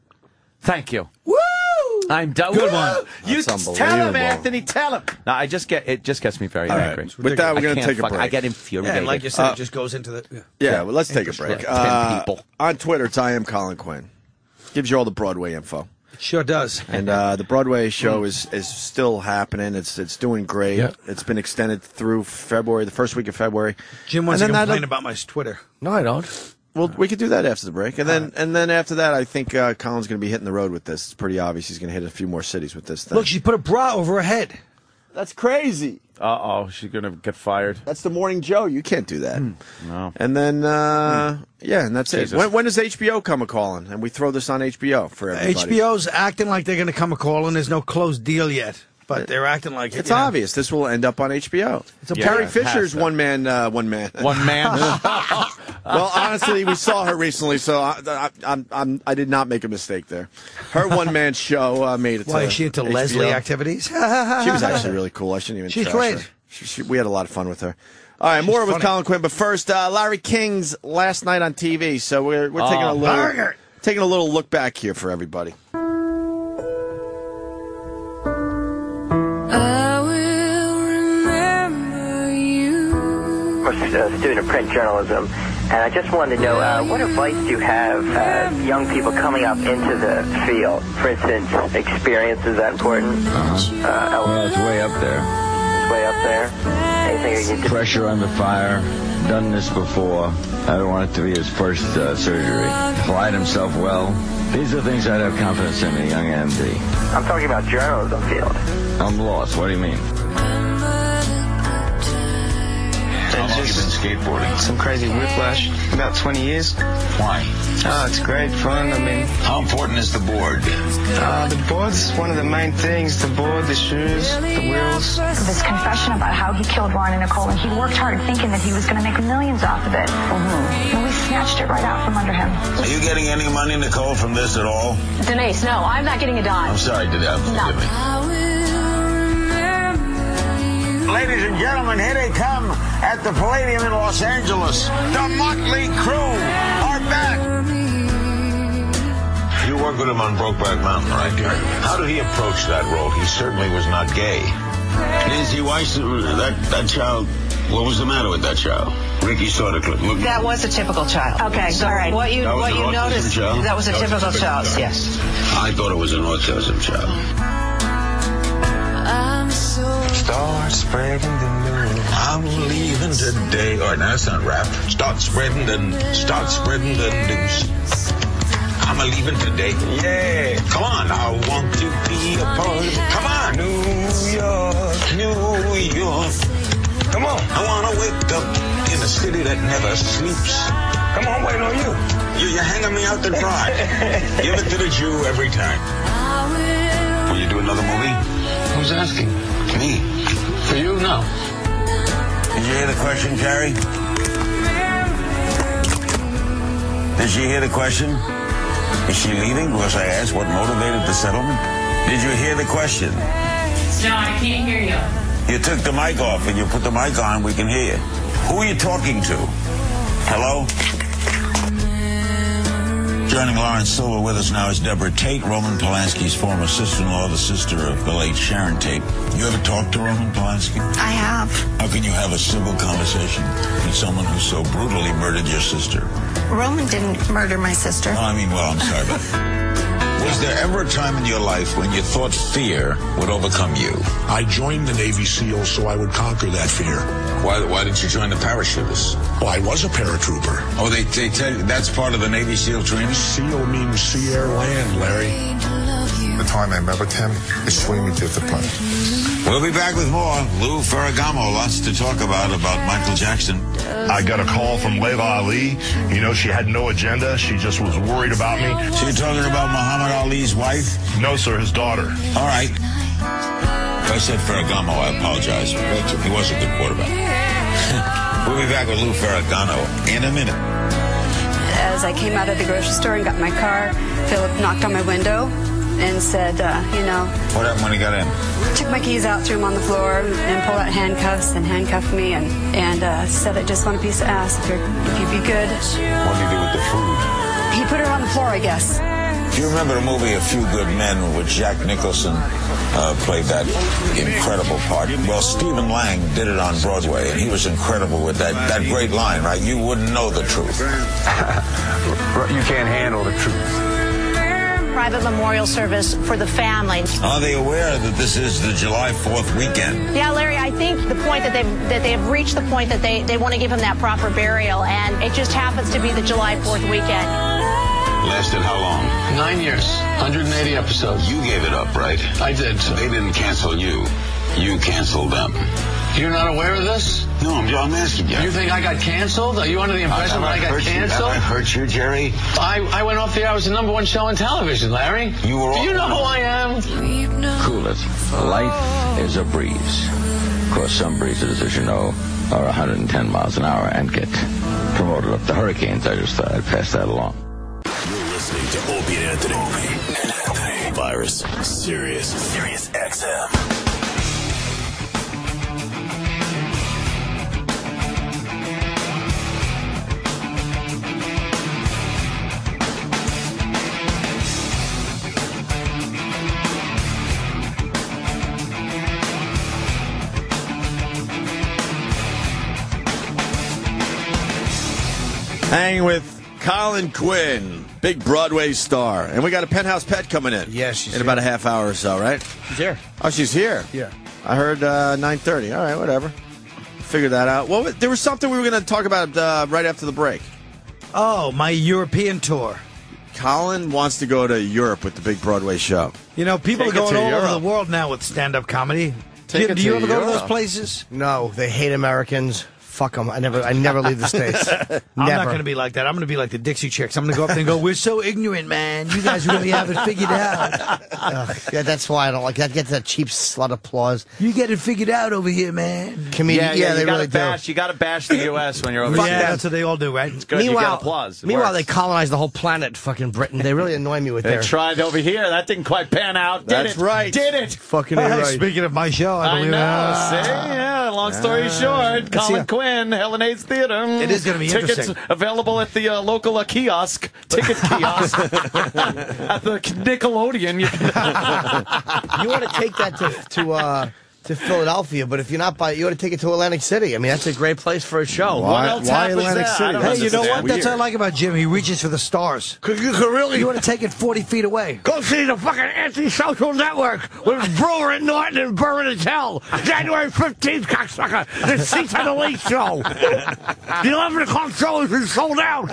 Thank you. Woo! I'm done. Good Woo! one. You That's tell him, unbelievable. Anthony. Tell him. No, I just get it. Just gets me very All right. angry. With that, we're I gonna can't take a fuck- break. I get infuriated. Yeah, and like you said, Uh, it just goes into the. Yeah, Yeah, well, let's take a break. Ten Uh, people. on Twitter, it's I am Colin Quinn. Gives you all the Broadway info. It sure does. And uh, the Broadway show is, is still happening. It's it's doing great. Yeah. It's been extended through February, the first week of February. Jim wants And to then complain that'll- about my Twitter. No, I don't. Well, we could do that after the break, and then and then after that, I think uh, Colin's going to be hitting the road with this. It's pretty obvious he's going to hit a few more cities with this thing. Look, she put a bra over her head. That's crazy. Uh oh, she's gonna get fired. That's the Morning Joe. You can't do that. No. And then uh, yeah, and that's Jesus. it. When, when does H B O come a calling? And we throw this on H B O for everybody. H B O's acting like they're going to come a call, and there's no closed deal yet. But they're acting like it. It's you know. obvious. This will end up on H B O. It's a Carrie Yeah, it Fisher's has to. one man. Uh, one man. One man. Well, honestly, we saw her recently, so I, I, I'm, I'm, I did not make a mistake there. Her one man show uh, made it. Why to is she into H B O. Leslie activities? She was actually really cool. I shouldn't even. She's trash great. her. She, she, we had a lot of fun with her. All right, She's more with funny. Colin Quinn, but first, uh, Larry King's last night on T V. So we're we're taking Oh, a little Burger. taking a little look back here for everybody. I will remember you. I'm a student of print journalism, and I just wanted to know uh, what advice do you have uh, young people coming up into the field? For instance, experience, is that important? Uh-huh. Uh, Well, it's way up there. It's way up there. Anything you can Pressure under fire. Done this before. I don't want it to be his first uh, surgery. Applied himself well. These are things I'd have confidence in a young M D. I'm talking about journalism field. I'm lost. What do you mean? How long have you been skateboarding? Some crazy whiplash. About twenty years. Why? Oh, it's great fun. I mean, How important is the board? uh, the board's one of the main things. The board, the shoes, the wheels. This confession about how he killed Ron and Nicole, and he worked hard thinking that he was going to make millions off of it. And we snatched it right out from under him. Are you getting any money, Nicole, from this at all? Denise, no, I'm not getting a dime. I'm sorry, did I? Forgive me. Ladies and gentlemen, here they come at the Palladium in Los Angeles. The Motley Crue are back. You worked with him on Brokeback Mountain, right? How did he approach that role? He certainly was not gay. Nancy Weiss, that, that child, what was the matter with that child? Ricky saw the clip. Look, That was a typical child. Okay, all right. What you That was what an you autism noticed? child? That was a That was a typical typical child. child. Yes. I thought it was an autism child. Start spreading the news. I'm leaving today. All right, now that's not rap. Start spreading the, start spreading the news. I'm a leaving today. Yeah. Come on. I want to be a part of it. Come on. New York, New York. Come on. I want to wake up in a city that never sleeps. Come on, wait on you. you you're hanging me out to dry. Give it to the Jew every time. Will you do another movie? Who's asking? Me. For you? No. Did you hear the question, Carrie? Did she hear the question? Is she leaving? Was I asked what motivated the settlement? Did you hear the question? No, I can't hear you. You took the mic off and you put the mic on, we can hear you. Who are you talking to? Hello? Joining Lawrence Silver with us now is Deborah Tate, Roman Polanski's former sister-in-law, the sister of the late Sharon Tate. You ever talked to Roman Polanski? I have. How can you have a civil conversation with someone who so brutally murdered your sister? Roman didn't murder my sister. Oh, I mean, well, I'm sorry, but... Was there ever a time in your life when you thought fear would overcome you? I joined the Navy SEALs so I would conquer that fear. Why, why didn't you join the parachutists? Well, I was a paratrooper. Oh, they, they tell you that's part of the Navy SEAL training? SEAL means sea, air, land, Larry. The time I met with him, it swung me differently. We'll be back with more. Lou Ferragamo, lots to talk about, about Michael Jackson. I got a call from Layla Ali. You know, she had no agenda. She just was worried about me. So you're talking about Muhammad Ali's wife? No, sir, his daughter. All right. If I said Ferragamo, I apologize. He was a good quarterback. We'll be back with Lou Ferragamo in a minute. As I came out of the grocery store and got my car, Philip knocked on my window and said, uh, you know... What happened when he got in? Took my keys out, threw them on the floor, and pulled out handcuffs and handcuffed me and, and uh, said, I just want a piece of ass if, you're, if you'd be good. What did he do with the food? He put her on the floor, I guess. Do you remember the movie A Few Good Men, in which Jack Nicholson uh, played that incredible part? Well, Stephen Lang did it on Broadway, and he was incredible with that, that great line, right? You wouldn't know the truth. You can't handle the truth. Private memorial service for the family. Are they aware that this is the July fourth weekend? Yeah, Larry, I think the point that they've that they've reached the point that they, they want to give him that proper burial, and it just happens to be the July fourth weekend. Lasted how long? Nine years, one hundred eighty episodes. You gave it up, right? I did. They didn't cancel you. You canceled them. You're not aware of this? No, I'm, I'm asking you. You think I got canceled? Are you under the impression that I got canceled? I hurt you, Jerry. I, I went off the air. I was the number one show on television, Larry. You were. Do you know who I am? Cool it. Life is a breeze. Of course, some breezes, as you know, are one hundred ten miles an hour and get promoted up to hurricanes. I just thought I'd pass that along. You're listening to Opie and Anthony. Opie and Anthony. Virus. Sirius. Sirius X M. Hanging with Colin Quinn, big Broadway star. And we got a Penthouse Pet coming in. Yeah, she's In here. about a half hour or so, right? She's here. Oh, she's here? Yeah. I heard uh, nine thirty. All right, whatever. Figure that out. Well, there was something we were going to talk about uh, right after the break. Oh, my European tour. Colin wants to go to Europe with the big Broadway show. You know, people Take are it going to all over Europe. the world now with stand-up comedy. Take do it do you to ever go to those Europe. places? No, they hate Americans. Fuck them. I never, I never leave the States. Never. I'm not going to be like that. I'm going to be like the Dixie Chicks. I'm going to go up there and go, we're so ignorant, man. You guys really have it figured out. Ugh, yeah, that's why I don't like that. Gets that cheap slut applause. You get it figured out over here, man. Comedian, yeah, yeah, they you gotta really bash, do. You got to bash the U S when you're over Yeah, there. that's what they all do, right? It's good. You Meanwhile, get applause. It meanwhile, works. they colonized the whole planet, fucking Britain. They really annoy me with They their tried over here. That didn't quite pan out. Did That's it? right. Did it? fucking Hey, right. Speaking of my show, I I believe know. it. See? Yeah, long story short, Colin see. Quinn, Helen Hayes Theater. It is gonna be Tickets interesting. available at the uh, local uh, kiosk, ticket kiosk at the Nickelodeon. You can You want to take that to to uh, to Philadelphia, but if you're not by, you want to take it to Atlantic City. I mean, that's a great place for a show. What else why happens Atlantic there? City? I don't Hey, you know understand. what? That's what I Weird. like about Jim. He reaches for the stars. Cause you can really You want to take it forty feet away. go see the fucking Anti-Social Network with Brewer and Norton and Burren and Tell. January fifteenth, cocksucker. The seats on the late show. The eleven o'clock show has been sold out.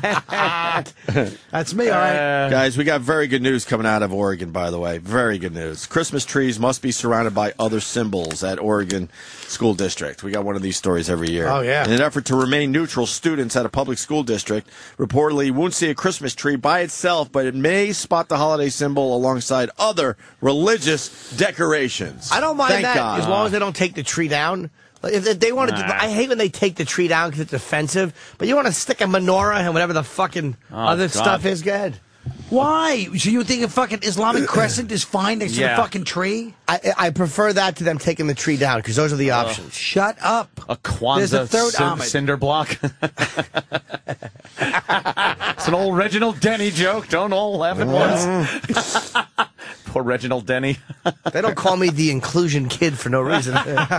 That's me, all right. Guys, we got very good news coming out of Oregon, by the way. Very good news. Christmas trees must be surrounded by other symbols at Oregon School District. We got one of these stories every year. Oh, yeah. In an effort to remain neutral, students at a public school district reportedly won't see a Christmas tree by itself, but it may spot the holiday symbol alongside other religious decorations. I don't mind Thank that God. as long as they don't take the tree down. Like, If if they want to, Nah. I hate when they take the tree down because it's offensive. But you want to stick a menorah and whatever the fucking Oh, other God. stuff is, go ahead. Why? So you think a fucking Islamic crescent is fine next Yeah. to the fucking tree? I, I prefer that to them taking the tree down because those are the Ugh. options. Shut up. A There's a Kwanzaa third cin- Ahmed. cinder block. It's an old Reginald Denny joke. Don't all laugh at once. Poor Reginald Denny. They don't call me the inclusion kid for no reason.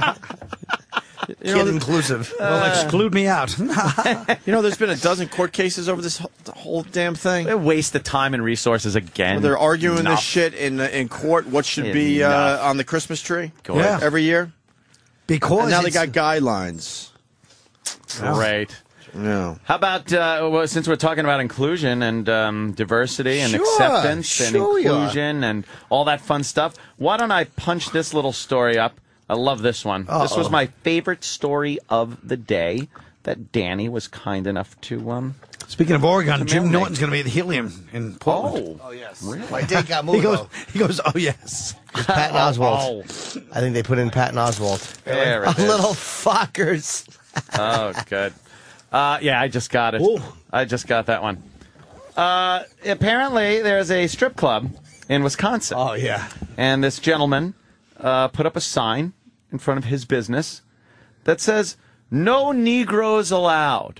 Kid inclusive. Well, exclude me out. You know, there's been a dozen court cases over this whole, the whole damn thing. They waste of time and resources again. Well, they're arguing Enough. this shit in uh, in court. What should be uh, Enough. on the Christmas tree Go ahead. every year? Because and now they it's- got guidelines. Great. Yeah. How about, uh, well, since we're talking about inclusion and um, diversity and Sure, acceptance and sure we are. inclusion and all that fun stuff, why don't I punch this little story up? I love this one. This was Uh-oh. my favorite story of the day that Danny was kind enough to... Um, Speaking of Oregon, to Jim marinate. Norton's going to be at the Helium in Portland. Oh, yes. Really? My date got He moved. goes, though. he goes, oh, yes. It's Patton Oswalt. Oh. I think they put in Patton Oswalt. There it Oh, is. little fuckers. Oh, good. Uh, yeah, I just got it. Ooh. I just got that one. Uh, apparently, there's a strip club in Wisconsin. Oh, yeah. And this gentleman uh, put up a sign in front of his business that says, "No Negroes allowed."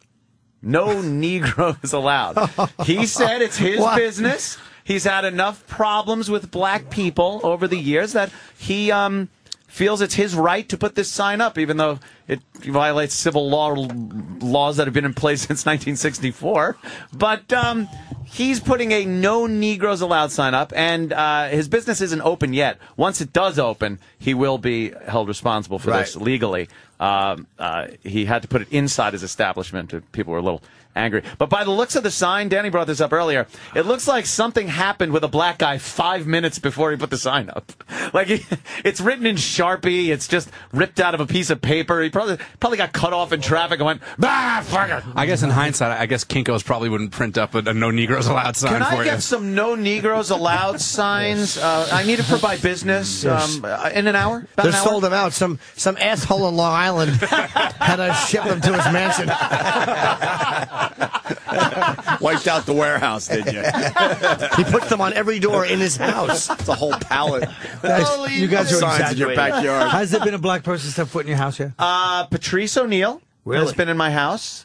No Negroes allowed. He said it's his What? business. He's had enough problems with black people over the years that he um, feels it's his right to put this sign up, even though it violates civil law laws that have been in place since nineteen sixty-four. But um, he's putting a "No Negroes Allowed" sign up, and uh, his business isn't open yet. Once it does open, he will be held responsible for this Right. legally. Um, uh, he had to put it inside his establishment. People were a little angry. But by the looks of the sign, Danny brought this up earlier, it looks like something happened with a black guy five minutes before he put the sign up. Like, he, it's written in Sharpie. It's just ripped out of a piece of paper. He probably probably got cut off in traffic and went, bah, fuck it. I guess in hindsight, I guess Kinko's probably wouldn't print up a, a "No Negroes Allowed" sign Can for I you. get some "No Negroes Allowed" signs? Uh, I need it for my business um, uh, in an hour. About They an hour? sold them out. Some some asshole in Long Island had to ship them to his mansion. Wiped out the warehouse, did you? He puts them on every door in his house. It's a whole pallet. Guys, you guys are Signs in your exaggerating. backyard. Has there been a black person step foot in your house yet? Uh, Patrice O'Neill Really? has been in my house.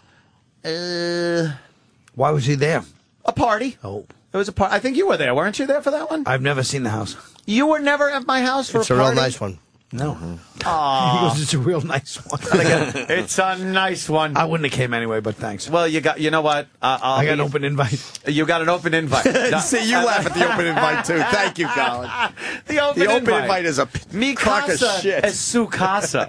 Uh, Why was he there? a party. Oh, It was a party. I think you were there. Weren't you there for that one? I've never seen the house. You were never at my house for It's a a real party? nice one. No. Aw. He goes, it's a real nice one. It's a nice one. I wouldn't have came anyway, but thanks. Well, you got. You know what? Uh, I'll I got be- an open invite. You got an open invite. See, you laugh at the open invite, too. Thank you, Colin. The open, The open invite. invite is a Mi crock of casa shit. es su casa.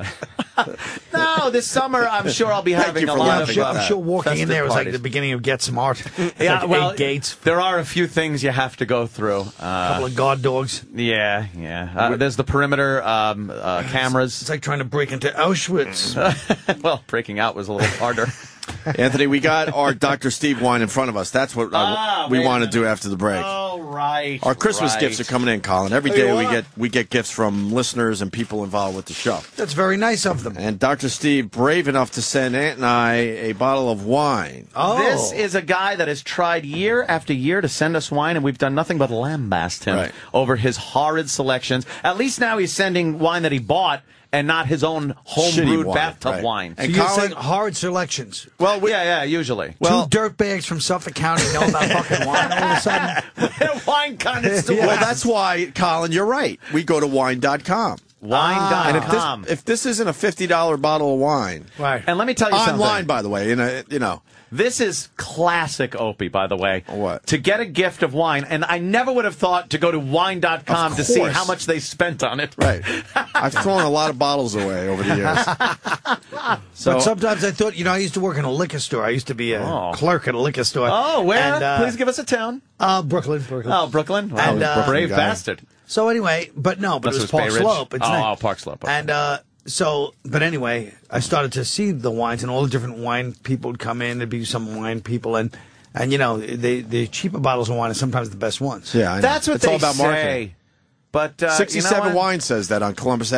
No, this summer I'm sure I'll be Thank having you a for lot I'm of sure, uh, I'm sure walking in festive there was like parties. the beginning of Get Smart. Yeah, Like well, eight gates, there are a few things you have to go through. a Uh, couple of guard dogs. yeah, yeah. Uh, there's the perimeter um, uh, cameras. It's like trying to break into Auschwitz. Well, breaking out was a little harder. Anthony, we got our Doctor Steve wine in front of us. That's what Ah, uh, we wait a want to minute. do after the break. Oh, right. Our Christmas right. gifts are coming in, Colin. Every There day you we are. get we get gifts from listeners and people involved with the show. That's very nice of them. And Doctor Steve, brave enough to send Aunt and I a bottle of wine. Oh. This is a guy that has tried year after year to send us wine, and we've done nothing but lambast him Right. over his horrid selections. At least now he's sending wine that he bought and not his own home Shitty brewed wine, bathtub right. wine. So And you're Colin- saying hard selections. Well, yeah, yeah, usually. Well- Two dirtbags from Suffolk County know about fucking wine all of a sudden. Wine connoisseur. Well, that's why, Colin, you're right. We go to wine dot com. Wine And dot if com. this, if this isn't a fifty dollar bottle of wine, Right. And let me tell you something. online, by the way, in a, you know, This is classic Opie, by the way. What? To get a gift of wine, and I never would have thought to go to wine dot com Of to see course. how much they spent on it. right. I've thrown a lot of bottles away over the years. So but sometimes I thought, you know, I used to work in a liquor store. I used to be a Oh. clerk at a liquor store. Oh, where? And, uh, Please give us a town. Uh, Brooklyn, Brooklyn. Oh, Brooklyn. Wow, And, uh, brave Brooklyn guy. bastard. So anyway, but no, but Unless it was it was Bay Park Ridge. Slope. It's Oh, nice. oh, Park Slope, okay. And uh, so, but anyway, I started to see the wines, and all the different wine people would come in. There'd be some wine people, and and you know, they the cheaper bottles of wine are sometimes the best ones. yeah, I know. That's what it's they all about say. marketing. But uh, sixty-seven you know what? Wine says that on Columbus Avenue.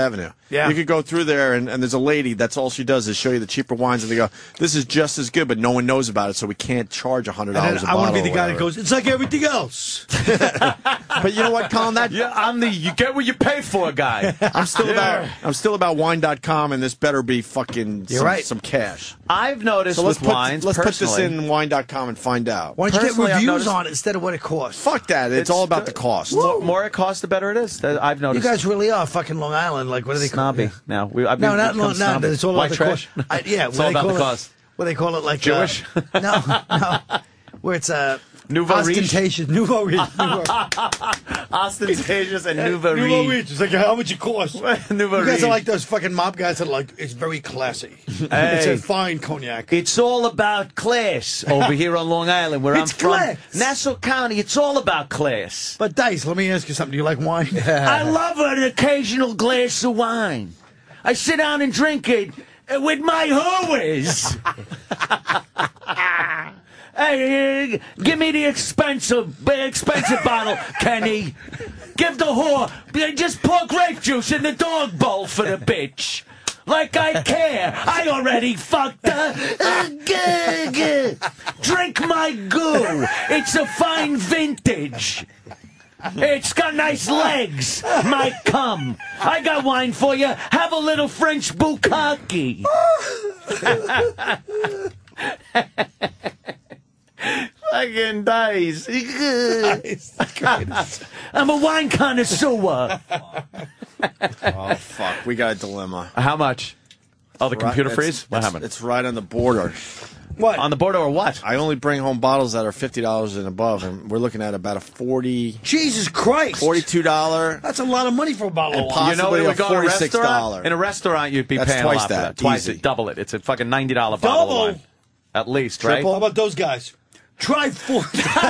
Yeah. You could go through there, and, and there's a lady, that's all she does is show you the cheaper wines, and they go, this is just as good, but no one knows about it, so we can't charge one hundred dollars And a then bottle. I want to be the or guy that whatever. goes, it's like everything else. But you know what, Colin? That Yeah, I'm the you get what you pay for guy. I'm still about I'm still about wine dot com, and this better be fucking You're some, right. some cash. I've noticed So let's with put wines, let's put this personally- in wine dot com and find out. Why don't you get Personally, I've reviews noticed- on it instead of what it costs? Fuck that. It's, all about the cost. The more it costs, the better it is. That I've You noticed. guys really are fucking Long Island. Like, what do they call snobby it? now. We, I've No, been- not become Long snobby. Island. It's all White about the trash. cost. I, yeah, It's what all they about call the it- cost. What they call it, like Jewish? Uh, no, no, where it's uh, Nouveau riche? ostentatious. Nouveau riche. Nouveau, Ostentatious and nouveau nouveau riche. riche. It's like how much it costs. Nouveau You guys riche. are like those fucking mob guys that are like, it's very classy. It's Hey. a fine cognac. It's all about class over here on Long Island, where It's I'm from. class. Nassau County, it's all about class. But Dice, let me ask you something. Do you like wine? I love an occasional glass of wine. I sit down and drink it uh, with my hooers. Hey, uh, give me the expensive, uh, expensive bottle, Kenny. Give the whore, uh, just pour grape juice in the dog bowl for the bitch. Like I care. I already fucked her. Uh, g- g- Drink my goo. It's a fine vintage. It's got nice legs. My cum. I got wine for you. Have a little French bukkake. Fucking dice. I'm a wine connoisseur. Oh fuck, we got a dilemma. How much? Oh, the Right- computer it's- freeze? What it's- happened? It's right on the border. What? On the border or what? I only bring home bottles that are fifty dollars and above, and we're looking at about a forty, Jesus Christ. forty-two dollar. That's a lot of money for a bottle And of pos- wine. You know what it possibly would a go in a forty-six restaurant? dollars. In a restaurant, you'd be That's paying twice a lot for that. that. Twice Easy. it. Double it. It's a fucking ninety dollar bottle Double? of wine. At least, How right? about those guys? Try four.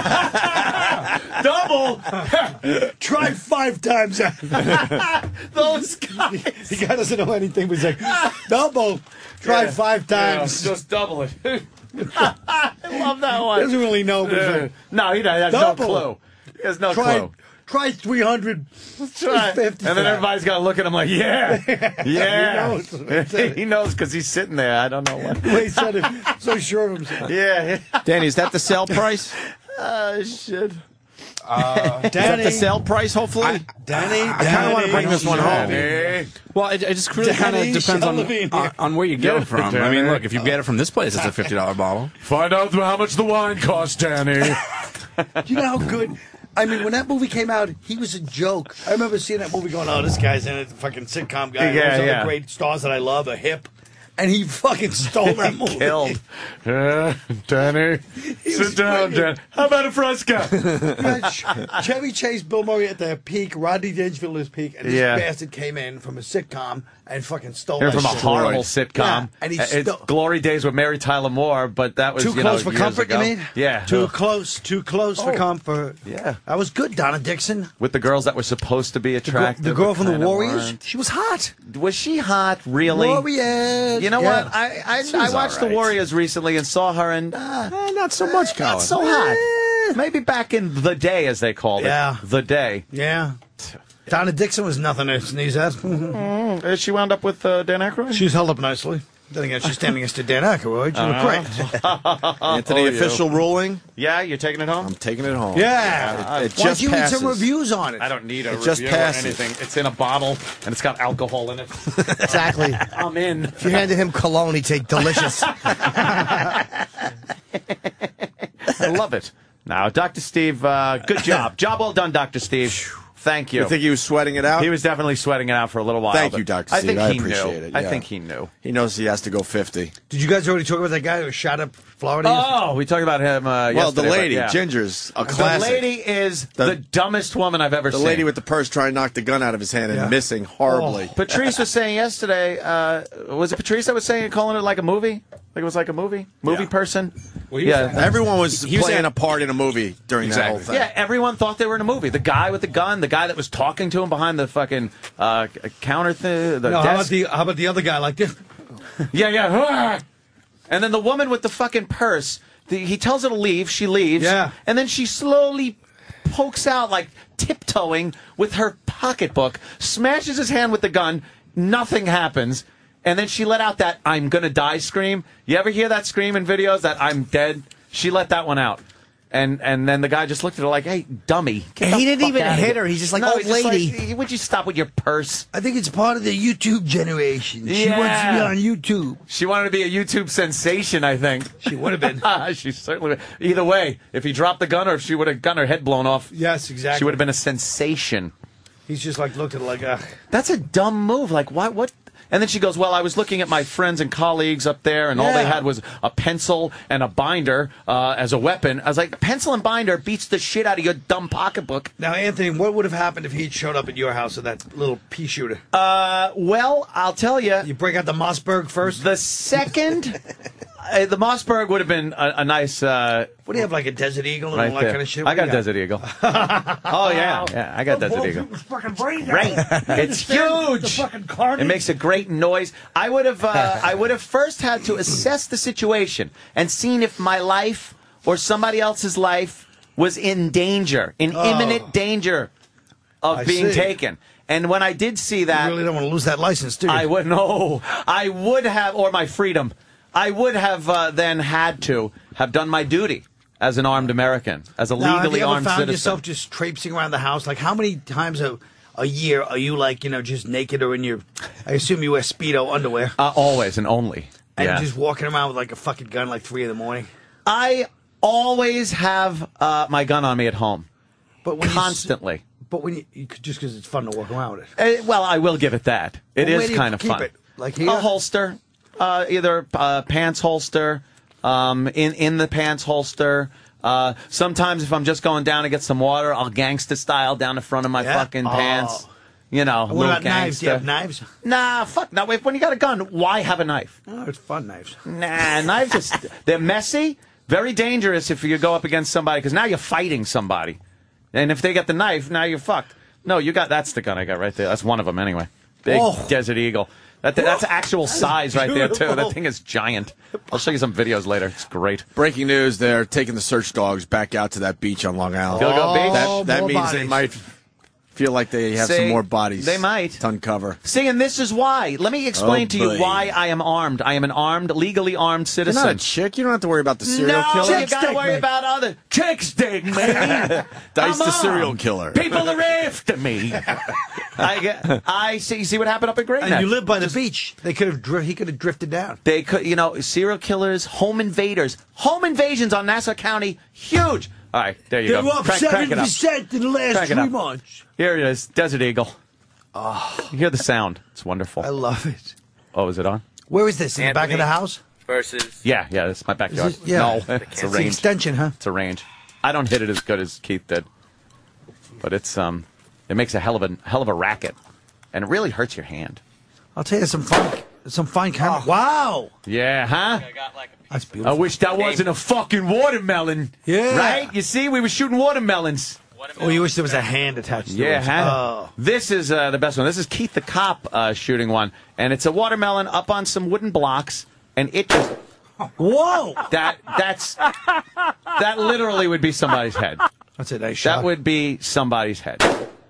Double. Try five times. Those guys. The guy doesn't know anything, but he's like, double. Try Yeah. five times. Yeah, just double it. I love that one. Doesn't really know, but he's Yeah. like, No, he has Double. no clue. He has no try, clue. try three hundred. Try. fifty And then for everybody's got to look at him like, yeah. Yeah. He knows. He knows because he's sitting there. I don't know what. The way he said it, so sure of himself. Yeah. Danny, is that the sale price? Oh, shit. Uh, Is that the sale price, hopefully? Danny, I kind of want to bring this one home. Well, it, it just really kind of Danny depends on, Shelby. on on where you get it from. I mean, look, if you get it from this place, it's a fifty dollar bottle. Find out how much the wine costs, Danny. You know how good. I mean, when that movie came out, he was a joke. I remember seeing that movie going, oh, this guy's in it, fucking sitcom guy. Yeah, Those yeah. other great stars that I love are hip. And he fucking stole that movie. Killed. Yeah, Danny. was Sit down, brilliant. Dan. How about a fresca? Yeah, Ch- Chevy Chase, Bill Murray at their peak, Rodney Dangerfield at his peak, and this Yeah. bastard came in from a sitcom and fucking stole They're that from a shit. horrible sitcom. Yeah, and he Uh, it's sto- Glory Days with Mary Tyler Moore, but that was Too you close know, for years comfort, ago. you mean? Yeah. Too Ugh. close, too close for Oh. comfort. Yeah. That was good, Donna Dixon. With the girls that were supposed to be The, gr- attractive. the girl but from the kinda Warriors, weren't. she was hot. Was she hot, really? Warriors. You know Yeah. what? I I, She I was watched all right. the Warriors recently and saw her, and uh, Eh, not so much, Colin. not so hot. Maybe back in the day, as they called it. Yeah. The day. Yeah. Donna Dixon was nothing to sneeze at. Uh, she wound up with uh, Dan Aykroyd? She's held up nicely. Then again, she's standing next to Dan Aykroyd. She looked great. Anthony, Oh, you. official ruling. Yeah, you're taking it home? I'm taking it home. Yeah. It, it Why don't just you read passes. some reviews on it? I don't need a It review just or passes. anything. It's in a bottle, and it's got alcohol in it. Exactly. I'm in. If you handed him cologne, he'd take delicious. I love it. Now, Doctor Steve, uh, good job. Job well done, Doctor Steve. Thank you. You think he was sweating it out? He was definitely sweating it out for a little while. Thank but you, Doctor I Steve. think I he appreciate knew. it. I yeah. think he knew. He knows he has to go fifty. Did you guys already talk about that guy who shot up Florida? Oh, we talked about him uh, Well, the yesterday, but lady, yeah. Ginger's a The classic. lady is the, The- dumbest woman I've ever The seen. lady with the purse trying to knock the gun out of his hand and Yeah. missing horribly. Patrice was saying yesterday, uh, was it Patrice that was saying, calling it like a movie? Like it was like a movie? Movie Yeah. person? Well, he was- yeah. Everyone was He was playing at- a part in a movie during that whole Exactly. thing. Yeah, everyone thought they were in a movie. The guy with the gun, the guy that was talking to him behind the fucking uh, counter thing, the No, how about desk. the how about the other guy like this? Yeah, yeah. And then the woman with the fucking purse, the, he tells her to leave, she leaves. Yeah. And then she slowly pokes out, like tiptoeing with her pocketbook, smashes his hand with the gun, Nothing happens. And then she let out that "I'm gonna die" scream. You ever hear that scream in videos? That "I'm dead"? She let that one out. And and then the guy just looked at her like, "Hey, dummy." And he didn't even hit her. He's just like, no, "Old lady." Like, would you stop with your purse? I think it's part of the YouTube generation. She Yeah. wants to be on YouTube. She wanted to be a YouTube sensation, I think. She would have been. She certainly would. Either way, if he dropped the gun or if she would have gotten her head blown off. Yes, exactly. She would have been a sensation. He's just like looked at her like, ugh. That's a dumb move. Like, why? What? And then she goes, well, I was looking at my friends and colleagues up there, and all they Yeah. had was a pencil and a binder uh, as a weapon. I was like, pencil and binder beats the shit out of your dumb pocketbook. Now, Anthony, what would have happened if he'd showed up at your house with that little pea shooter? Uh, well, I'll tell you. You break out the Mossberg first? The second, uh, the Mossberg would have been a, a nice. Uh, What do you have, like a Desert Eagle and right all that there. kind of shit? I What got do a you Desert Eagle. Oh yeah, yeah, I got Desert Eagle. Fucking brains Right, it's huge. The fucking carnage. It makes a great noise. I would have, uh, I would have first had to assess the situation and seen if my life or somebody else's life was in danger, in Oh. imminent danger of I being see. taken. And when I did see that, You really don't want to lose that license, do you? I would no, I would have, or my freedom. I would have uh, then had to have done my duty as an armed American, as a Now, have legally you ever armed found citizen. yourself just traipsing around the house? Like, how many times a, a year are you, like, you know, just naked or in your, I assume you wear Speedo underwear, Uh, always and only. and Yeah. just walking around with, like, a fucking gun, like, three in the morning? I always have uh, my gun on me at home, But when constantly. You, s- but when you, you could- just because it's fun to walk around with it. Uh, well, I will give it that. It Well, where is do you kind of keep fun. it? Like here? A holster, uh, either uh, pants holster, um, in in the pants holster. Uh, sometimes if I'm just going down to get some water, I'll gangsta style down the front of my Yeah? fucking Oh. pants. You know, What little about knives? Do you gangsta. have knives? Nah, fuck. No, when you got a gun, why have a knife? Oh, it's fun knives. Nah, knives just they're messy, very dangerous if you go up against somebody because now you're fighting somebody, and if they get the knife, now you're fucked. No, you got that's the gun I got right there. That's one of them anyway. Big Oh. Desert Eagle. That, that's actual size right there too. beautiful. That thing is giant. I'll show you some videos later. It's great. Breaking news: they're taking the search dogs back out to that beach on Long Island. Gilgo Beach? That, that more means they bodies. might feel like they have See, some more bodies. they might. to uncover. See, and this is why. Let me explain Oh, to you boy. why I am armed. I am an armed, legally armed You're citizen. not a chick. You don't have to worry about the serial no, killer. you got to stick, worry mate. about other chicks, dig me. Dice I'm the serial armed. killer. People are after me. I get, I see. You see what happened up at Great And Neck? you live by the beach. They could have. Dri- he could have drifted down. They could, you know, serial killers, home invaders, home invasions on Nassau County, huge. All right, there you They're go. up Crank- seven crank it up. percent in the last Crank it three up. months. Here it is, Desert Eagle. Oh, you hear the sound? It's wonderful. I love it. Oh, is it on? Where is this? In the back of the house? Versus. Yeah, yeah, that's my backyard. Is it- yeah. No, It's it's a the range. extension, huh? It's a range. I don't hit it as good as Keith did, but it's um, it makes a hell of a hell of a racket, and it really hurts your hand. I'll tell you some fun, some fine camera. Wow, Yeah, huh? that's I beautiful. wish that wasn't a fucking watermelon. Yeah. Right? You see, we were shooting watermelons. Oh, you wish there was a hand attached to Yeah, it. huh? Oh. This is uh, the best one. This is Keith the Cop uh, shooting one, and it's a watermelon up on some wooden blocks, and it just Whoa! that that's that literally would be somebody's head. That's a nice shot. That would be somebody's head.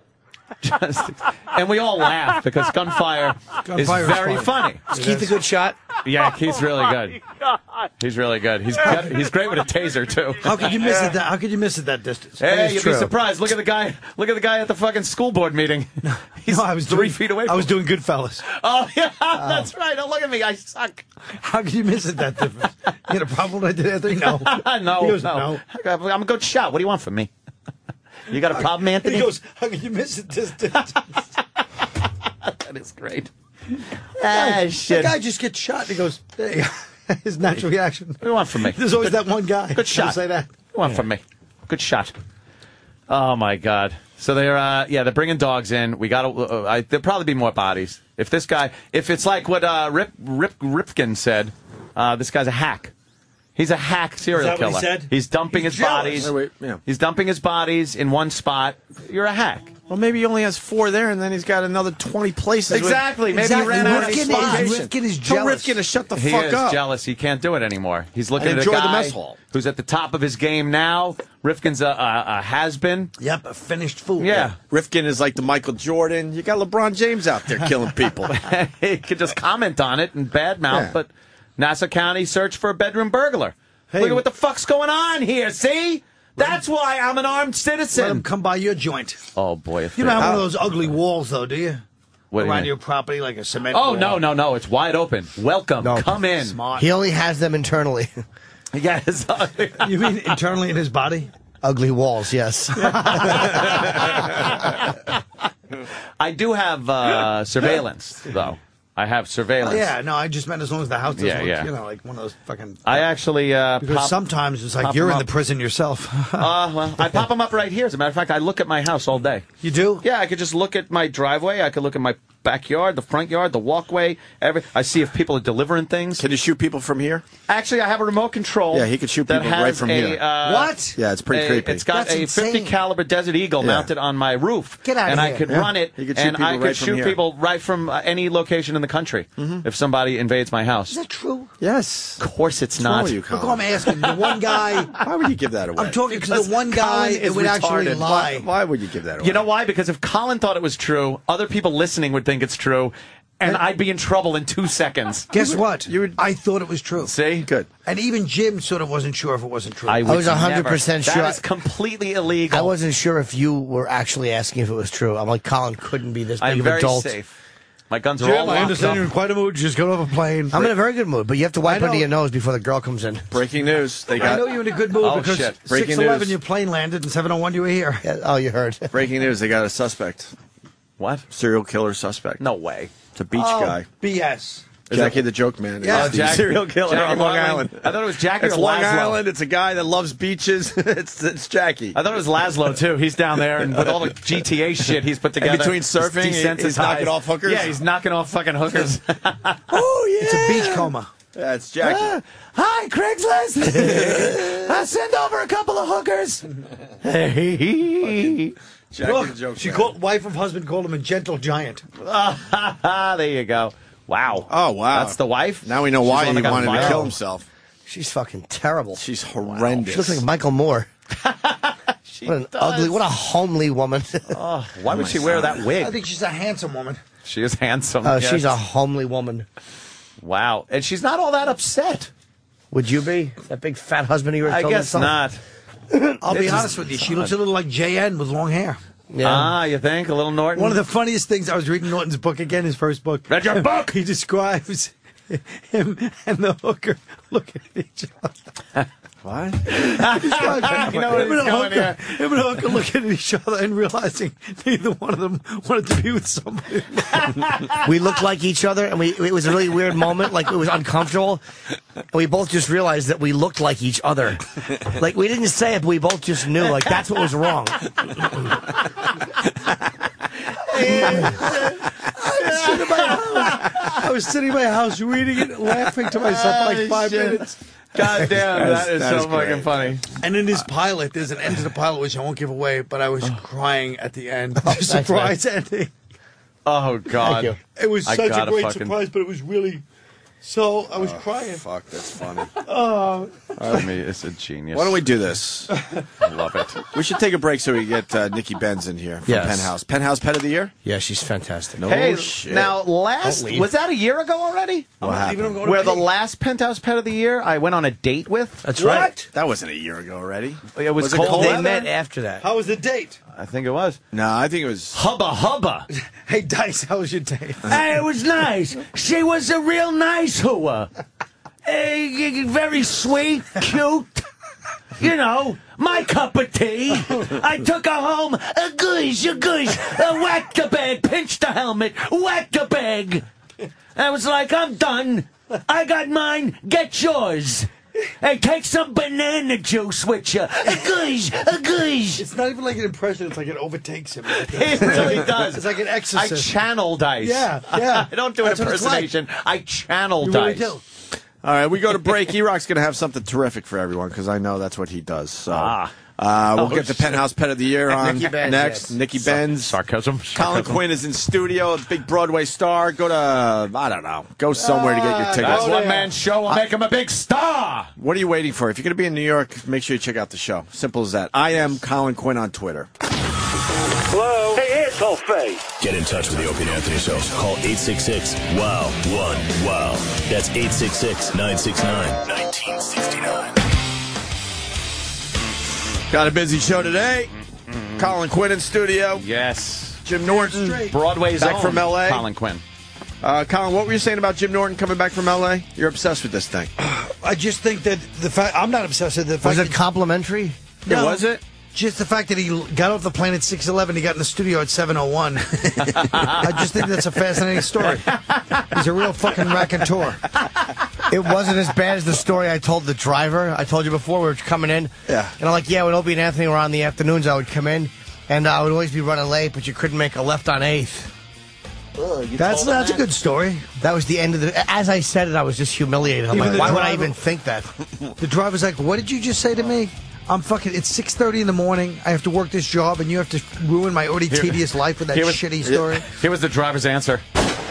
Just, and we all laugh because gunfire, Gunfire is is very fun. funny. Is Keith a good shot? Yeah, Keith's really good. He's really good. He's good. He's great with a taser too. How could you miss it? That, how could you miss it that distance? That Hey, is you'd true. be surprised. Look at the guy. Look at the guy at the fucking school board meeting. He's No, I was three doing, feet away. From I was him. doing Goodfellas. Oh yeah, that's right. Don't look at me. I suck. How could you miss it that difference? You had a problem with I did, Anthony? No. no, He goes, no. I'm a good shot. What do you want from me? You got a problem, Anthony? He goes, how could you miss it this distance? That is great. Ah, Ah, shit. That guy just gets shot and he goes, there you go. His natural reaction. What do you want from me? There's always that one guy. Good shot. Say that. What do you want from me? Good shot. Oh my God. So they're uh, yeah they're bringing dogs in. We got to uh, I, there'll probably be more bodies. If this guy, if it's like what uh, Rip Rip Ripken said, uh, this guy's a hack. He's a hack serial Is that killer. what he said? He's dumping He's his jealous. bodies. Wait, wait, yeah. He's dumping his bodies in one spot. You're a hack. Well, maybe he only has four there, and then he's got another twenty places. Exactly. Maybe Exactly. he ran out of Rifkin spots. is- Rifkin is Tell jealous. Rifkin to shut the He fuck is up. jealous. He can't do it anymore. He's looking And at a enjoy the guy mess hall. who's at the top of his game now. Rifkin's a, a, a has-been. Yep, a finished food. Yeah. Rifkin is like the Michael Jordan. You got LeBron James out there killing people. He could just comment on it and badmouth, Yeah. but Nassau County search for a bedroom burglar. Hey. Look at what the fuck's going on here, see? That's why I'm an armed Let him citizen. come by your joint. Oh, boy. If You don't they- have one of those ugly walls, though, do you? What do you Around mean? your property, like a cement Oh, wall. no, no, no. It's wide open. Welcome. No. Come in. Smart. He only has them internally. Yes. You mean internally in his body? Ugly walls, yes. I do have uh, surveillance, though. I have surveillance. Oh, yeah, no, I just meant as long as the house doesn't Yeah, look, yeah. you know, like one of those fucking... I actually uh, Because pop, sometimes it's like pop you're them in up. the prison yourself. Uh, well, I pop them up right here. As a matter of fact, I look at my house all day. You do? Yeah, I could just look at my driveway. I could look at my backyard, the front yard, the walkway. Every I see if people are delivering things. Can you shoot people from here? Actually, I have a remote control. Yeah, he could shoot that people has right from a, here. Uh, What? Yeah, it's pretty a- creepy. It's got That's a insane. fifty caliber Desert Eagle Yeah. mounted on my roof. Get outta and here. I could Yeah. run it, He could shoot and people I could right from shoot here. people right from uh, any location in the country if somebody invades my house. Is that true? Yes. Of course, it's What's wrong not. with you, Look, Colin? I'm asking. The one guy... Why would you give that away? I'm talking to Because the one guy Colin that is would actually retarded. lie. Why, why would you give that away? You know why? Because if Colin thought it was true, other people listening would think it's true, and I'd be in trouble in two seconds. Guess what? you would- I thought it was true. See? Good. And even Jim sort of wasn't sure if it wasn't true. I, I was would one hundred percent never. sure. That is completely illegal. I wasn't sure if you were actually asking if it was true. I'm like, Colin couldn't be this big I'm of an very adult. safe. My guns are Jim, all locked I understand up. you're in quite a mood. Just got off a plane. I'm in a very good mood, but you have to wipe I know. under your nose before the girl comes in. Breaking news. They I got know you're in a good mood Oh, because shit. Breaking six eleven news. your plane landed and seven oh one you were here. Yeah, oh, you heard. breaking news. They got a suspect. What? Serial killer suspect. No way. It's a beach Oh, guy. B S. Jackie the Joke Man. Yeah. is the Jackie- serial killer Jackie on Long Long Island. I thought it was Jackie It's or Long Laszlo. Island. It's a guy that loves beaches. it's it's Jackie. I thought it was Laszlo too. He's down there, and with all the G T A shit he's put together. between surfing, he's he- desensitized. he's knocking off hookers? Yeah, he's knocking off fucking hookers. Oh yeah. It's a beach coma. Yeah, it's Jackie. Hi, Craigslist. I send over a couple of hookers. Hey. Jackie Look, the Joke she Man. called wife of husband called him a gentle giant. there you go. Wow. Oh wow. That's the wife? Now we know She's why the one he that got wanted to viral. kill himself. She's fucking terrible. She's horrendous. She looks like Michael Moore. She What an does. ugly, what a homely woman. Oh, why would she wear that I wig? think she's a handsome woman. She is handsome. Oh, yes. she's a homely woman. Wow. And she's not all that upset. Would you be? That big fat husband you were I telling guess us not. I'll be honest with you. She looks a little like J N with long hair. Yeah. Ah, you think? A little Norton? One of the funniest things, I was reading Norton's book again, his first book. Read your book? He describes him and the hooker looking at each other. What? I know where he's going here. Him and the hooker looking at each other and realizing neither one of them wanted to be with somebody. We looked like each other, and we it was a really weird moment. Like, it was uncomfortable. And we both just realized that we looked like each other. Like, we didn't say it, but we both just knew. Like, that's what was wrong. I was sitting in my house reading it, laughing to myself for like five shit. minutes. God damn, That's- that is that so is fucking great. funny. And in his pilot, there's an end to the pilot which I won't give away, but I was crying at the end. The that's surprise ending. Oh, God. Thank you. It was I such a gotta great fucking- surprise, but it was really so. I was crying. Fuck, that's funny. Oh, I mean, it's a genius. Why don't we do this? I love it. We should take a break so we get uh, Nikki Benz in here from Yes. Penthouse. Penthouse Pet of the Year? Yeah, she's fantastic. No Hey, shit. now, last, Don't leave. was that a year ago already? what happened? Where the last Penthouse Pet of the Year I went on a date with? That's right. That wasn't a year ago already. It was, Was it cold cold They weather? met after that. how was the date? I think it was. No, I think it was. Hubba hubba. Hey, Dice, how was your date? Hey, it was nice. She was a real nice hooah. Hey, very sweet, cute. You know, my cup of tea. I took her home. A goosh, a goosh. A whacked the bag, pinched the helmet, whacked the bag. I was like, I'm done. I got mine. Get yours. Hey, take some banana juice with you. A goosh, a goosh. It's not even like an impression. It's like it overtakes him. It really does. It's like an I exorcist. channel Dice. Yeah, yeah. I don't do an That's what it's like. impersonation. I channel You really Dice. do. All right, we go to break. E-Rock's going to have something terrific for everyone because I know that's what he does. So Ah. Uh, we'll Oh, get the shit. Penthouse Pet of the Year on Nikki Benz, next. yes. Nikki Benz. Sarcasm. Colin sarcasm. Quinn is in studio, a big Broadway star. Go to, I don't know, go somewhere to get your tickets. That's one man show will make him a big star. What are you waiting for? If you're going to be in New York, make sure you check out the show. Simple as that. I am Colin Quinn on Twitter. Hello? Hey, it's Faye. Get in touch with the Opie and Anthony Show. Call eight six six, W O W, one, wow. That's eight six six, nine six nine, one nine six nine. Got a busy show today. Colin Quinn in studio. Yes. Jim Norton. Broadway's back own from L A. Colin Quinn. Uh, Colin, what were you saying about Jim Norton coming back from L A? You're obsessed with this thing. I just think that the fact I'm not obsessed with the fact Was it that, complimentary? No. Was it? Just the fact that he got off the plane at six eleven, he got in the studio at seven oh one. I just think that's a fascinating story. He's a real fucking raconteur. It wasn't as bad as the story I told the driver. I told you before we were coming in. Yeah. And I'm like, yeah, when Opie and Anthony were on the afternoons, I would come in, and I would always be running late, but you couldn't make a left on eighth. That's that's a good story. That was the end of the... As I said it, I was just humiliated. I'm Even like, the why would I driver- even think that? The driver's like, "What did you just say to me? I'm fucking. It's six thirty in the morning. I have to work this job, and you have to ruin my already Here- tedious life with that here was- shitty story." Here was the driver's answer.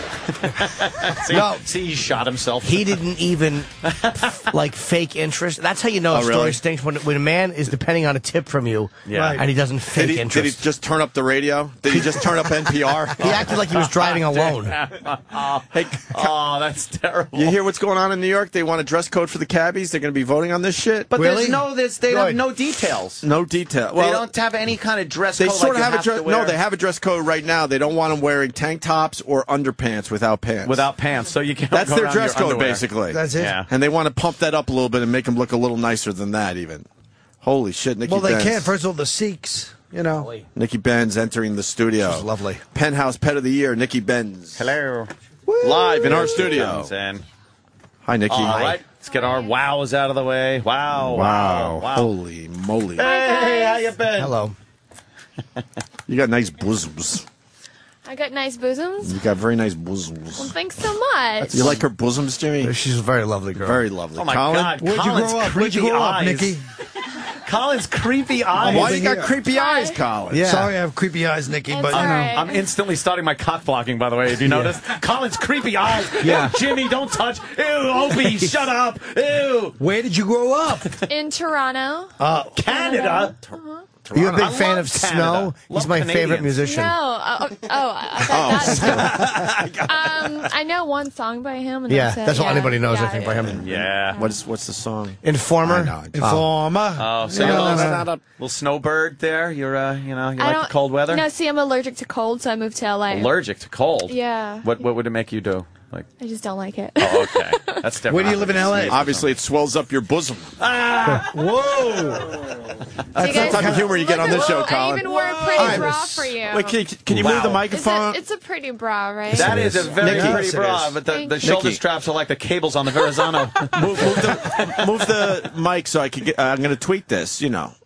see, No. see, he shot himself. He didn't even, like, fake interest. That's how you know Oh, a story really? stinks, when, when a man is depending on a tip from you, Yeah. Right. and he doesn't Did fake he, did interest. he just turn up the radio? Did he just turn up N P R? He acted like he was driving alone. Hey, oh, that's terrible. You hear what's going on in New York? They want a dress code for the cabbies. They're going to be voting on this shit. But Really? there's no, there's, they have Good. no details. No detail. they don't have any kind of dress They code. sort like of you have a dress. to wear No, they have a dress code right now. They don't want them wearing tank tops or underpants without pants. without pants, so you can't. That's go their around dress your code, underwear. basically. That's it. Yeah. And they want to pump that up a little bit and make them look a little nicer than that, even. Holy shit, Nikki Well, they Benz. can't. First of all, the Sikhs, you know. Nikki Benz entering the studio. She's lovely. Penthouse Pet of the Year, Nikki Benz. Hello. Live in our She studio. comes in. Hi, Nikki. All right, let's get our wows out of the way. Wow, Wow. wow, wow. Holy moly. Hey, how you been? Hello. You got nice bosoms. I got nice bosoms. You got very nice Well, bosoms. thanks so much. You like her bosoms, Jimmy? She's a very lovely girl. Very lovely. Oh my Colin? God! Where'd you Colin's grow up? Where'd you creepy grow up, eyes. Nikki? Colin's creepy eyes. Why you got here. creepy eyes, Colin? Yeah. Sorry, I have creepy eyes, Nikki, It's but you all know. right. I'm instantly starting my cock blocking, by the way. Have you noticed? Colin's creepy eyes. Yeah. Ew, Jimmy, don't touch. Ew, Opie, shut up. Ew. Where did you grow up? In Toronto. Uh, Canada. Are you a big I fan love of Canada. Snow? Love He's my Canadians. favorite musician. No. Uh, oh, I thought that. um, I know one song by him. And Yeah, that's, it. that's all Yeah. anybody knows, I Yeah, think, by yeah. him. Yeah. What's what's the song? Informer. I know. Informer. Oh, so No, you're a no, little, no, no. little snowbird there. You're, uh, you know, you I like don't, the cold weather. No, see, I'm allergic to cold, so I moved to L A. Allergic to cold. Yeah. What What would it make you do? Like. I just don't like it. Oh, okay. That's different. Where do you live in L A? Obviously, it swells up your bosom. Ah! Whoa! That's the type of humor you get on this show, I Colin. even wore a pretty All right. bra for you. Wait, can you, can you Wow. move the It's microphone? a, it's a pretty bra, right? That is a very Nikki. pretty Yes, it bra, is. but the, Thank the you. shoulder Nikki. straps are like the cables on the Verrazano. move, move the move the mic so I can get. Uh, I'm going to tweet this. You know.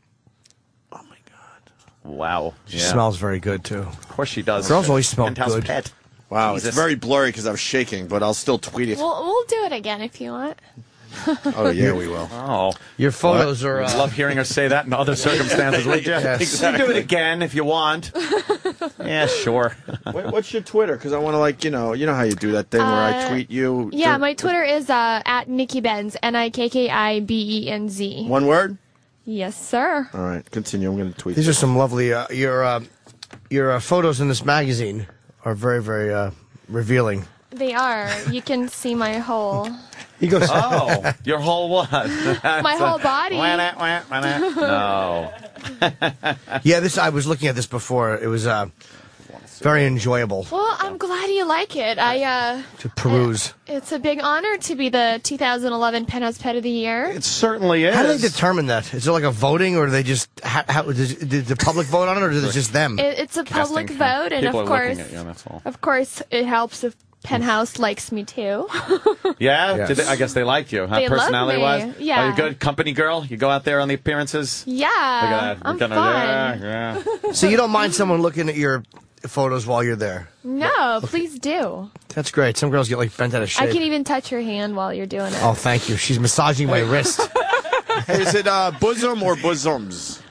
Wow. She Yeah. smells very good, too. Of course she does. Girls always smell Penthouse good. Pet. Wow, Jesus. it's very blurry because I was shaking, but I'll still tweet it. We'll, we'll do it again if you want. Oh yeah, we will. Oh. Your photos are... I'd Uh, love hearing her say that in other circumstances, would you? Yes. You can do it again if you want. Yeah, sure. Wait, what's your Twitter? Because I want to, like, you know, you know how you do that thing where I Uh, tweet you. Yeah, to- my Twitter is uh, at Nikki Benz, N I K K I B E N Z. One word. Yes, sir. All right, continue. I'm going to tweet. These are this. some lovely... Uh, your uh, your uh, photos in this magazine are very, very uh, revealing. They are. You can see my whole He goes... Oh, your whole what? my whole body. No. Yeah, this. I was looking at this before. It was uh, very enjoyable Well, I'm glad you like it. I uh, to peruse. it's a big honor to be the two thousand eleven Penthouse Pet of the Year. It certainly is. How do they determine that? Is it like a voting, or do they just how, how does, did the public vote on it, or is it just them? It, it's a public Casting vote, and people of are looking course, at you, that's all. of course, it helps if Penthouse likes me too. Yeah? Yes. Did they, I guess they liked you, huh? They love Personality-wise? me, yeah. Are you good company girl? You go out there on the appearances? Yeah, Look at that. I'm You're fun. gonna- Yeah, yeah. So you don't mind someone looking at your photos while you're there? No, please do. That's great. Some girls get like bent out of I shape. can even touch your hand while you're doing it. Oh, thank you. She's massaging my wrist. Hey, is it uh, bosom or bosoms?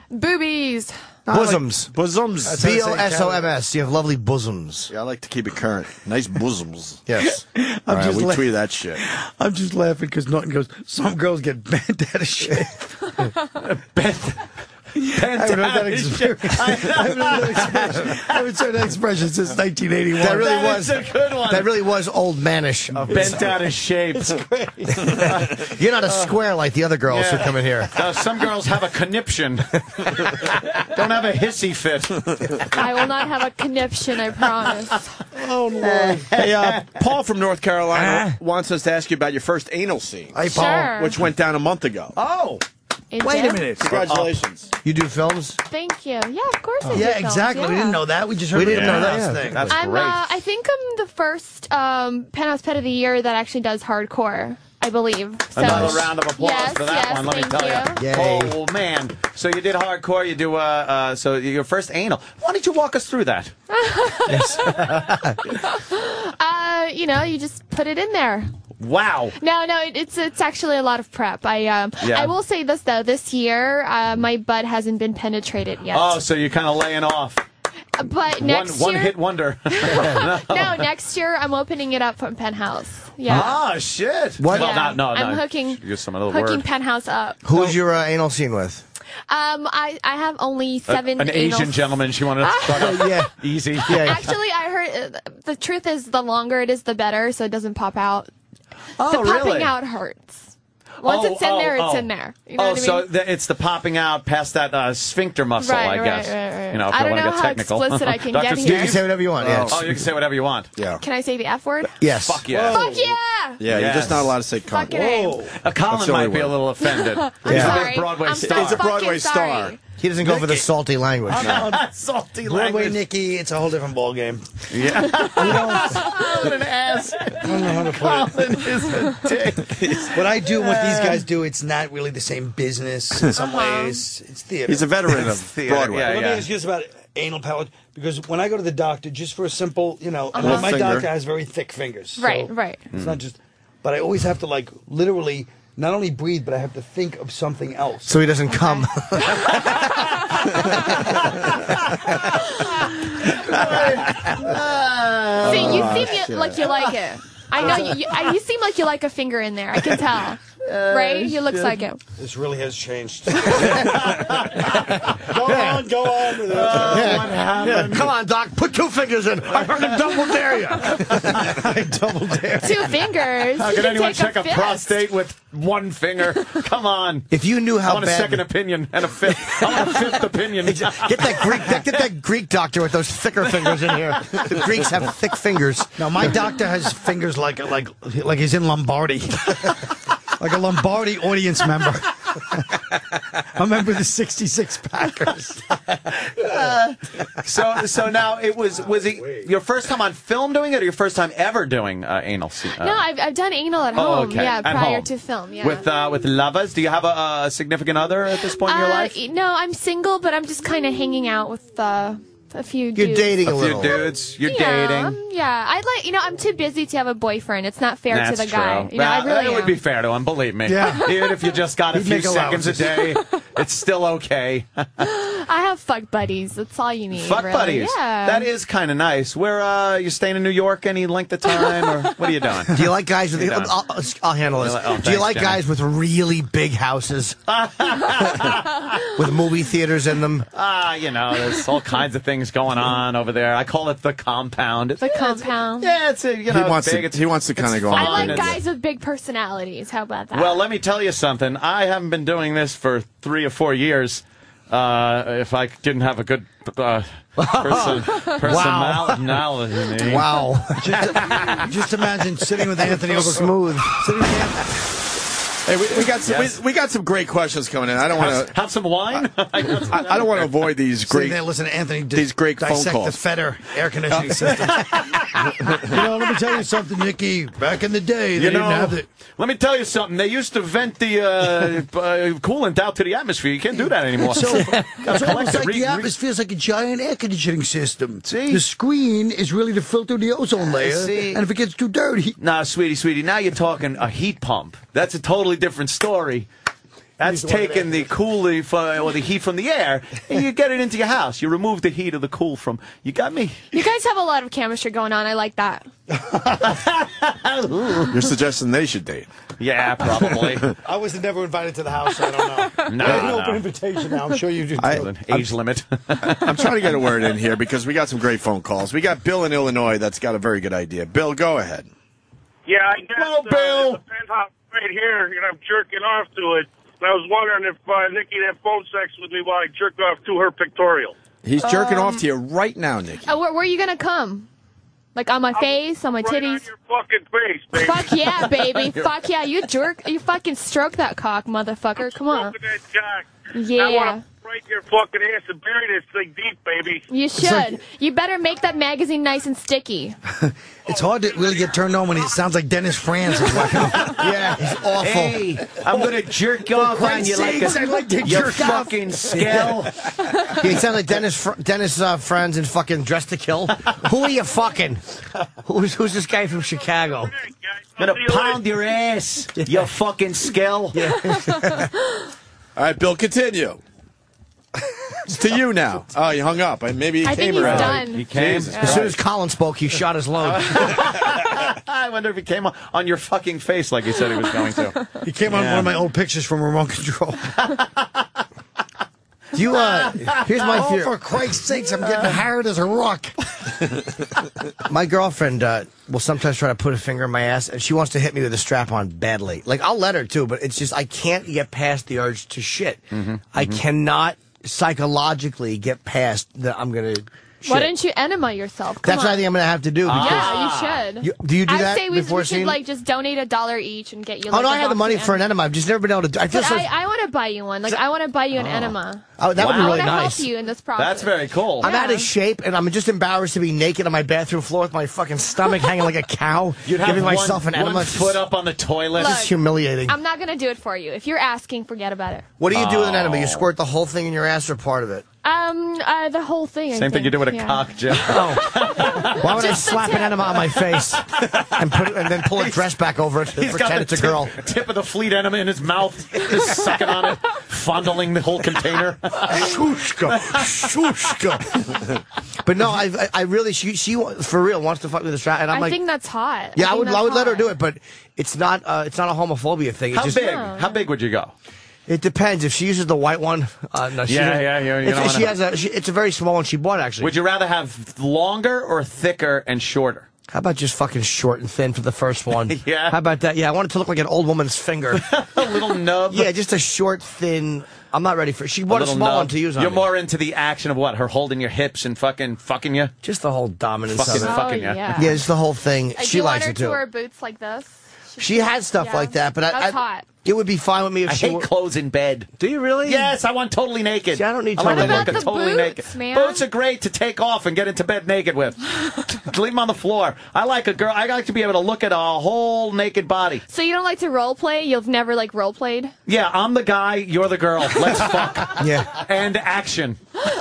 Boobies. Bosoms. Bosoms. B O S O M S. You have lovely bosoms. Yeah, I like to keep it current. Nice bosoms. Yes. All right, just we la- tweet that shit. I'm just laughing because Norton goes, some girls get bent out of shape. Bent I haven't heard that out of expression. I haven't heard that expression. I haven't heard that expression since nineteen eighty-one. That really That was is a good one. That really was old mannish. Bent out of shape. You're not a square like the other girls Yeah. who come in here. Uh, some girls have a conniption. Don't have a hissy fit. I will not have a conniption, I promise. Oh, Lord. Hey, uh, Paul from North Carolina wants us to ask you about your first anal scene. Hey, Paul. Sure. Which went down a month ago. Oh, It wait did? a minute. Congratulations. You do films? Thank you. Yeah, of course I do Yeah, films, exactly. We yeah. didn't know that. We just heard We the didn't know that, Penthouse yeah. thing. That's I'm, great. uh, I think I'm the first um, Penthouse Pet of the Year that actually does hardcore, I believe. So, Another round of applause yes, for that yes, one, let me thank tell you. Yay. Oh, man. So you did hardcore, you do, uh, uh, so your first anal. Why don't you walk us through that? Uh, you know, you just put it in there. Wow. No, no, it, it's it's actually a lot of prep. I um, Yeah. I will say this though, this year uh, my butt hasn't been penetrated yet. Oh, so you're kind of laying off. But One, next one year, hit wonder. no, next year I'm opening it up from Penthouse. Yeah, Ah, shit. What? Well, Yeah. not, no, no. I'm hooking- Use some other hooking word. Penthouse up. Who's your uh, anal scene with? Um, I I have only seven. An anal- Asian gentleman she wanted to start off Yeah. easy. Yeah. Actually, I heard uh, the truth is the longer it is, the better, so it doesn't pop out. Oh, the popping really? out hurts. Once Oh, it's in oh, there, it's oh. in there. You know oh, what I mean? so the, it's the popping out past that uh, sphincter muscle, Right, I right, guess. right, right. You know, if I I, don't want to know get how technical. explicit I can Doctor get Steve? here. You can say whatever you want. Oh. Yes. Oh, you can say whatever you want. Yeah. Can I say the F word? Yes. Fuck yeah. Fuck yeah! Yeah, Yes. you're just not allowed to say cunt. Fucking A. Uh, That's Colin the might only be a word. little offended. I'm He's a sorry. big Broadway I'm star. He's a fucking Broadway sorry. star. He doesn't go for the salty language. Salty Broadway language. Nikki, it's a whole different ballgame. Yeah. what an ass. I don't know how to put Colin is a dick. What I do and what these guys do, it's not really the same business in some ways. It's theater. He's a veteran of Theater, Broadway. yeah, Let yeah. me ask you this about anal pellet, because when I go to the doctor, just for a simple, you know, and Uh-huh. my Finger. doctor has very thick fingers. so Right, right. It's not just, but I always have to like literally not only breathe, but I have to think of something else. So he doesn't come. See, you seem shit. you, like you like it. I know you, you. I, you seem like you like a finger in there. I can tell. right? He looks like it. This really has changed. Go on, go on with it. Yeah. What happened? Yeah. Come on, Doc. Put two fingers in. I fucking double dare you. I double dare. Two fingers. How You can anyone take check a fist. prostate with one finger? Come on. If you knew how I want bad a second opinion and a fifth. I want a fifth opinion. Get that Greek, get that Greek doctor with those thicker fingers in here. The Greeks have thick fingers. No, my doctor has fingers like like like he's in Lombardi, like a Lombardi audience member. I remember the sixty-six Packers. Uh, so so now it was was it your first time on film doing it or your first time ever doing uh, anal scene? Uh, No, I've, I've done anal at Oh, home. okay. Yeah, At prior home. to film. Yeah. With uh, with lovers, do you have a, a significant other at this point in your Uh, life? No, I'm single, but I'm just kind of hanging out with uh, a few You're dudes. dating a a few little. dudes. You're yeah, dating. um, yeah, I'd like, you know, I'm too busy to have a boyfriend. It's not fair That's to the guy. true. You know, I Well, really it would am. be fair to him, believe me. Yeah. Even if you just got a He'd few make seconds a day, it's still okay. I have fuck buddies. That's all you need. Fuck really. buddies. Yeah. That is kind of nice. Where uh, you staying in New York any length of time, or what are you doing? Do you like guys with? You're done. I'll, I'll- I'll handle this. You're like, oh, Do you thanks, like Jenny. guys with really big houses with movie theaters in them? Ah, you know, there's all kinds of things going on over there. I call it the compound. It's, The compound. yeah, it's a, you know, He wants big. to. It's, He wants to kind of it's go fun. on. I like It's- guys with big personalities. How about that? Well, let me tell you something. I haven't been doing this for three or four years. Uh, if I didn't have a good uh, person, personality. Wow. Just, just imagine sitting with Anthony over Smooth. Sitting with Anthony. Hey, we, we got some. Yes. We, we got some great questions coming in. I don't want Have, to. have some wine. I, I don't want to avoid these Sitting great. there, listen to Anthony dis- these great phone dissect calls. the Feder air conditioning system. You know, let me tell you something, Nikki. Back in the day, they You didn't know, have the. let me tell you something. They used to vent the uh, uh, coolant out to the atmosphere. You can't do that anymore. So it's Gotta collect almost it, like re- the re- atmosphere is like a giant air conditioning system. See? The screen is really to filter the ozone layer, See? and if it gets too dirty, Nah, sweetie, sweetie. Now you're talking a heat pump. That's a totally different story. That's taking the cool or the heat from the air, and you get it into your house. You remove the heat or the cool from. You got me. You guys have a lot of chemistry going on. I like that. You're suggesting they should date? Yeah, probably. I was never invited to the house, so I don't know. No, I have an no. open invitation now. I'm sure you do too. I- Age limit. I'm trying to get a word in here because we got some great phone calls. We got Bill in Illinois that's got a very good idea. Bill, go ahead. Yeah, I guess Hello, uh, Bill. the penthouse right here, and I'm jerking off to it. And I was wondering if uh, Nikki had phone sex with me while I jerk off to her pictorial. He's jerking Um, off to you right now, Nikki. Uh, where, where are you gonna come? Like on my face, on my Right titties? on your fucking face, baby. Fuck yeah, baby. Fuck yeah. You jerk. You fucking stroke that cock, motherfucker. Come on. Stroking that cock. I Yeah. want to break your fucking ass and bury this thing deep, baby. You should. You better make that magazine nice and sticky. It's hard to really get turned on when it sounds like Dennis Franz is walking up. Yeah, he's awful. Hey, I'm gonna jerk off on you like sakes, a I'd like to you jerk off. fucking skell. Yeah, he sounds like Dennis Fr- Dennis uh, Friends in fucking Dress to Kill. Who are you fucking? Who's who's this guy from Chicago? I'm gonna pound your ass, you fucking skell. All right, Bill, continue. It's to you now. Oh, you hung up. Maybe he I came think he's around. done. He came. Jesus As soon as Christ. Colin spoke, he shot his load. I wonder if he came on, on your fucking face like he said he was going to. He came on Yeah. one of my old pictures from Remote Control. Do you, uh, here's my Oh, fear. for Christ's sakes, I'm getting hard as a rock. My girlfriend uh, will sometimes try to put a finger in my ass, and she wants to hit me with a strap on badly. Like, I'll let her, too, but it's just, I can't get past the urge to shit. Mm-hmm, I cannot psychologically get past that I'm going to shit. Why don't you enema yourself? Come That's on. what I think I'm going to have to do. Because Yeah, you should. You- do you do I'd that say we, before we a should scene? like just donate a dollar each and get you. Oh, Like, no, a I have the box money of for an enema. I've just never been able to do I feel But so... I, I want to buy you one. Like I want to buy you an enema. Oh, that would be I really want to nice. help you in this process. That's very cool. I'm out of shape, and I'm just embarrassed to be naked on my bathroom floor with my fucking stomach hanging like a cow, You'd have giving one, myself an enema. one It's foot just- up on the toilet. Look, It's humiliating. I'm not gonna do it for you. If you're asking, forget about it. What do you do with an enema? Oh. You squirt the whole thing in your ass or part of it? Um, uh, the whole thing. I Same thing you think, do with a yeah. cock, Jim. Why would I Just the slap an tip. enema on my face and put it, and then pull a dress back over it and He's got pretend the it's a tip, girl? tip of the fleet enema in his mouth, just sucking on it, fondling the whole container. Shushka, shushka. But no, I, I, I really, she, she, for real wants to fuck with the strap, and I'm I like, think that's hot. yeah, I, think would, that's I would let her hot. do it, but it's not, uh, it's not a homophobia thing. It How just, big? How big would you go? It depends. If she uses the white one, uh, no, she Yeah, doesn't- yeah, yeah, you If, don't if she wanna- has a, she, it's a very small one she bought actually. Would you rather have longer or thicker and shorter? How about just fucking short and thin for the first one? Yeah. How about that? Yeah, I want it to look like an old woman's finger. A little nub. Yeah, just a short, thin. I'm not ready for it. She A bought a, little small nub. one to use on You're me. more into the action of what? Her holding your hips and fucking fucking you? Just the whole dominance Fucking of it. fucking Oh, you. yeah. Yeah, just the whole thing. Uh, do she you likes want her it to too. wear boots like this? She has stuff Yeah. like that, but I, That's I, hot. it would be fine with me if I she hate were. clothes in bed. Do you really? Yes, I want totally naked. See, I don't need I like totally to What look about at the totally boots, naked. man? Boots are great to take off and get into bed naked with. Leave them on the floor. I like a girl. I like to be able to look at a whole naked body. So you don't like to role play? You've never like role played? Yeah, I'm the guy. You're the girl. Let's fuck. Yeah. And action.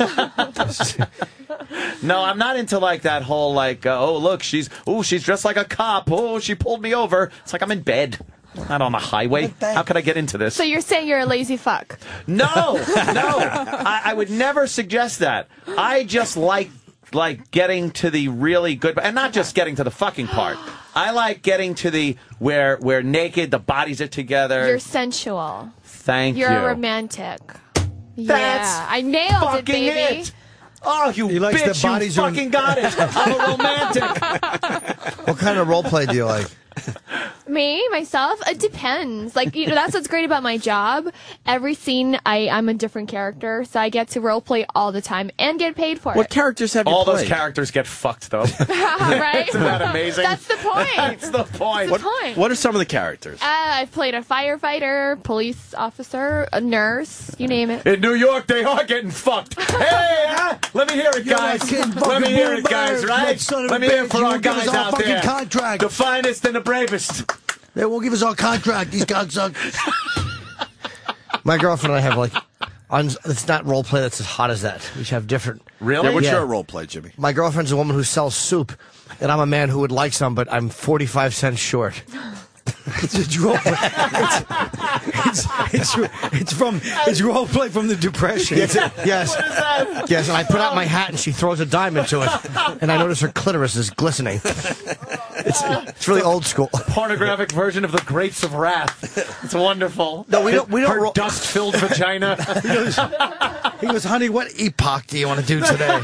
No, I'm not into like that whole like, uh, oh look, she's oh she's dressed like a cop. Oh, she pulled me over. It's like I'm in bed, not on the highway. How could I get into this? So you're saying you're a lazy fuck? No, no, I, I would never suggest that. I just like like getting to the really good, and not just getting to the fucking part. I like getting to the where where naked, the bodies are together. You're sensual. Thank You're you. a romantic. That's yeah, I nailed it, fucking baby. it. Oh, you He likes bitch! the bodies you are in- fucking got it. I'm a romantic. What kind of role play do you like? Me, myself, it depends. Like, you know, that's what's great about my job. Every scene, I, I'm a different character, so I get to role play all the time and get paid for What it. characters have you All played? those characters get fucked though. Right? Isn't that amazing? That's the point. That's the point. That's the point. What are some of the characters? Uh, I've played a firefighter, police officer, a nurse, you name it. In New York, they are getting fucked. Hey, huh? Let me hear it, You're guys. like King Let me hear it, fucking guys. Boomberg, Right? you son of a Let me hear it bitch. for You our won't give us guys our out fucking there. contract. The finest and the bravest. They won't give us our contract, these cocksuckers. My girlfriend and I have like, on, it's not role play that's as hot as that. We should have different. Yeah, what's Yeah. your role play, Jimmy? My girlfriend's a woman who sells soup, and I'm a man who would like some, but I'm forty-five cents short. It's a role play. It's, it's, it's, it's from it's role play from the Depression. Yes, yes, yes. And I put out my hat, and she throws a dime into it, and I notice her clitoris is glistening. It's it's really old school. Pornographic version of the Grapes of Wrath. It's wonderful. No, we don't. We don't. Her ro- dust-filled vagina. He goes, he goes, honey, what epoch do you want to do today?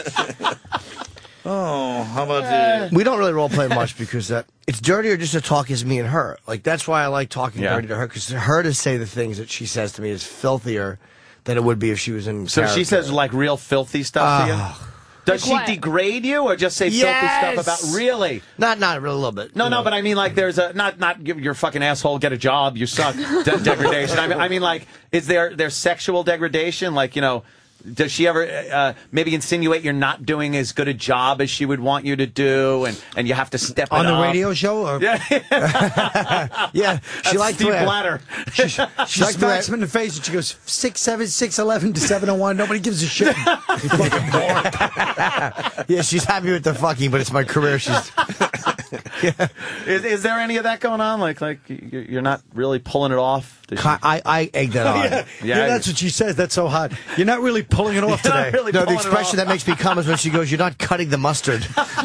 Oh, how about the... We don't really role play much because uh, it's dirtier just to talk as me and her. Like, that's why I like talking Yeah. dirty to her, because her to say the things that she says to me is filthier than it would be if she was in So character. she says like real filthy stuff to you? Does Like she what? degrade you or just say Yes! filthy stuff about really? Not, not really, a little bit. No, you no, know. but I mean, like, there's a not, not give your fucking asshole, get a job, you suck, de- degradation. I mean, I mean, like, is there there's sexual degradation? Like, you know, does she ever uh, maybe insinuate you're not doing as good a job as she would want you to do, and, and you have to step it On the up? radio show? Or? Yeah, yeah. She That's liked Steve the way I- Blatter. She, she liked the way I- smacks him in the face and she goes, six seven, six eleven to seven oh one. Nobody gives a shit. You fucking moron. Yeah, she's happy with the fucking, but it's my career. She's. Yeah. Is, is there any of that going on? Like, like you- you're not really pulling it off? Does she- I, I egg that on. Yeah, Yeah. yeah, that's what she says. That's so hot. You're not really pulling it off You're not today. really No, the pulling it expression off. that makes me come is when she goes, "You're not cutting the mustard."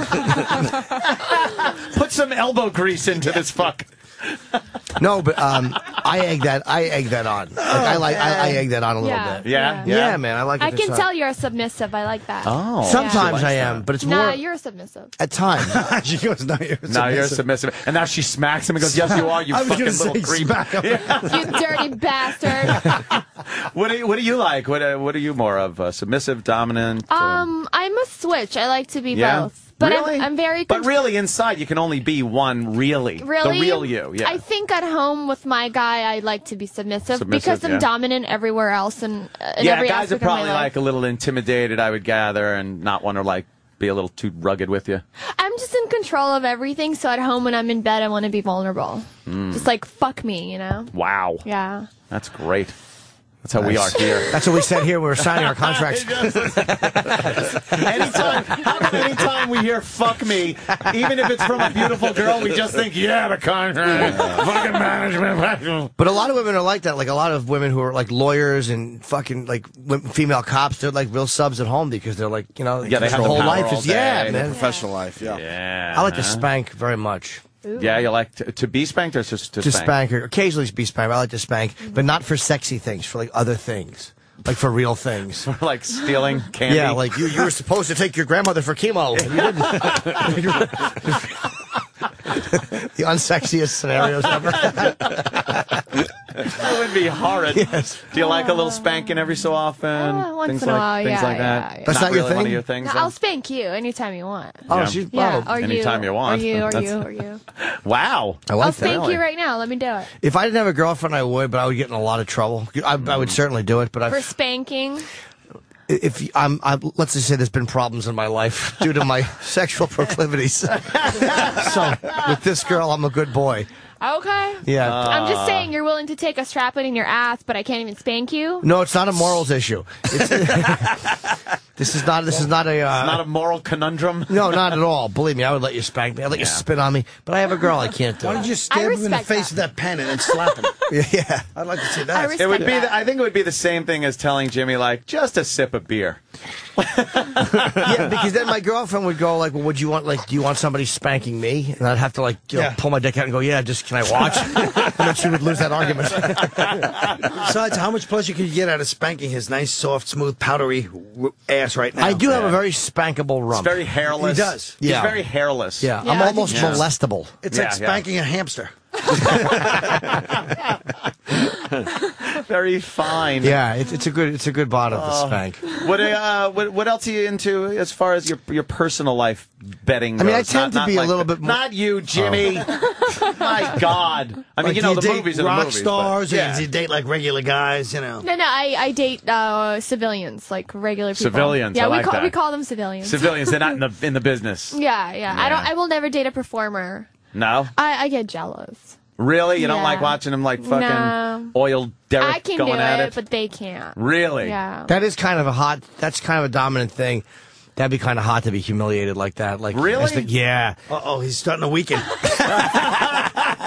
Put some elbow grease into this fuck. No, but um, I egg that. I egg that on. Like, I like. I, I egg that on a little Yeah. bit. Yeah? Yeah, Yeah. man. I like. It I to can suck. tell you're a submissive. I like that. Oh. Sometimes She I likes am, that. but it's Nah, more you're a submissive. at times. She goes, no, you're Now you're submissive. submissive. And now she smacks him and goes, yes, you are, you I was fucking gonna little say creep. smack him. You dirty bastard. What do you, what do you like? What, uh, what are you more of? Uh, submissive, dominant? uh, Um, I'm a switch. I like to be yeah? both. But really? I'm, I'm very But really, inside, you can only be one, really. Really? The real you, yeah. I think at home with my guy, I like to be submissive, Submissive, because I'm yeah. dominant everywhere else and uh, in yeah, every guys are aspect of my probably life. like a little intimidated, I would gather, and not want to, like, be a little too rugged with you. I'm just in control of everything, so at home when I'm in bed, I want to be vulnerable. Mm. Just like, fuck me, you know? Wow. Yeah. That's great. That's how we are Nice. here. That's what we said here. We were signing our contracts. anytime, how come anytime we hear "fuck me," even if it's from a beautiful girl, we just think, "Yeah, the contract, fucking management." But a lot of women are like that. Like a lot of women who are like lawyers and fucking like women, female cops. They're like real subs at home because they're like, you know, Yeah, they have their the whole power life all is yeah, day. man. Professional life, yeah. Yeah. I like to spank very much. Yeah, you like to, to be spanked or just to, To spank? spank or occasionally be spanked. I like to spank, but not for sexy things. For like other things, like for real things. Like stealing candy. Yeah, like you, you were supposed to take your grandmother for chemo. And you didn't. The unsexiest scenarios ever. That would be horrid. Yes. Do you like a little spanking every so often? Uh, once things in a like, while, things yeah, like yeah, that. yeah. That's not your really one of thing? your things. No, then? I'll spank you anytime you want. Oh, Yeah. she's Yeah, oh. or Anytime you, you want. Or you, or That's- you, or you. Wow. I like I'll that. spank Really? you right now. Let me do it. If I didn't have a girlfriend, I would, but I would get in a lot of trouble. I, I would certainly do it, but For I, spanking. if I'm, I'm, let's just say there's been problems in my life due to my sexual proclivities. So with this girl, I'm a good boy. Okay. Yeah. I'm just saying you're willing to take a strap in your ass, but I can't even spank you. No, it's not a morals issue. It's, this is not. This is not a. Uh, Not a moral conundrum. no, not at all. Believe me, I would let you spank me. I'd let you Yeah. spit on me. But I have a girl. I can't do Why don't it. you stab him in the respect face that. with that pen and then slap him? Yeah. I'd like to see I that. respect It would be. that. The, I think it would be the same thing as telling Jimmy, like, just a sip of beer. Yeah, because then my girlfriend would go like, "Well, would you want like, do you want somebody spanking me?" And I'd have to like, you know, Yeah. pull my dick out and go, "Yeah, just can I watch?" And then she would lose that argument. Besides, how much pleasure could you get out of spanking his nice, soft, smooth, powdery w- ass right now? I do have a very spankable It's rump. very hairless. He does. He's Yeah. very hairless. Yeah, Yeah, I'm I almost think- Yeah. molestable. It's Yeah, like yeah. spanking a hamster. Very fine. Yeah, it's, it's a good it's a good bottom to Oh. spank. What, uh, what what else are you into as far as your your personal life betting I mean, I goes? tend Not- to not be a like little the- bit more- Not you, Jimmy. My God. I mean, Like, you know, do the date movies are the rock movies. stars, but, or yeah. do you date like regular guys? You know. No, no, I, I date uh, civilians, like regular people. Civilians, Yeah, I we like call that. we call them civilians. Civilians, they're not in the in the business. Yeah, yeah, I don't. Yeah. I will never date a performer. No? I, I get jealous. Really? You don't Yeah. like watching them like fucking No. oil Derek I can going do at it, it? but they can't. Really? Yeah. That is kind of a hot. That's kind of a dominant thing. That'd be kind of hot to be humiliated like that. Like Really? as the- yeah. Uh oh, he's starting to weaken.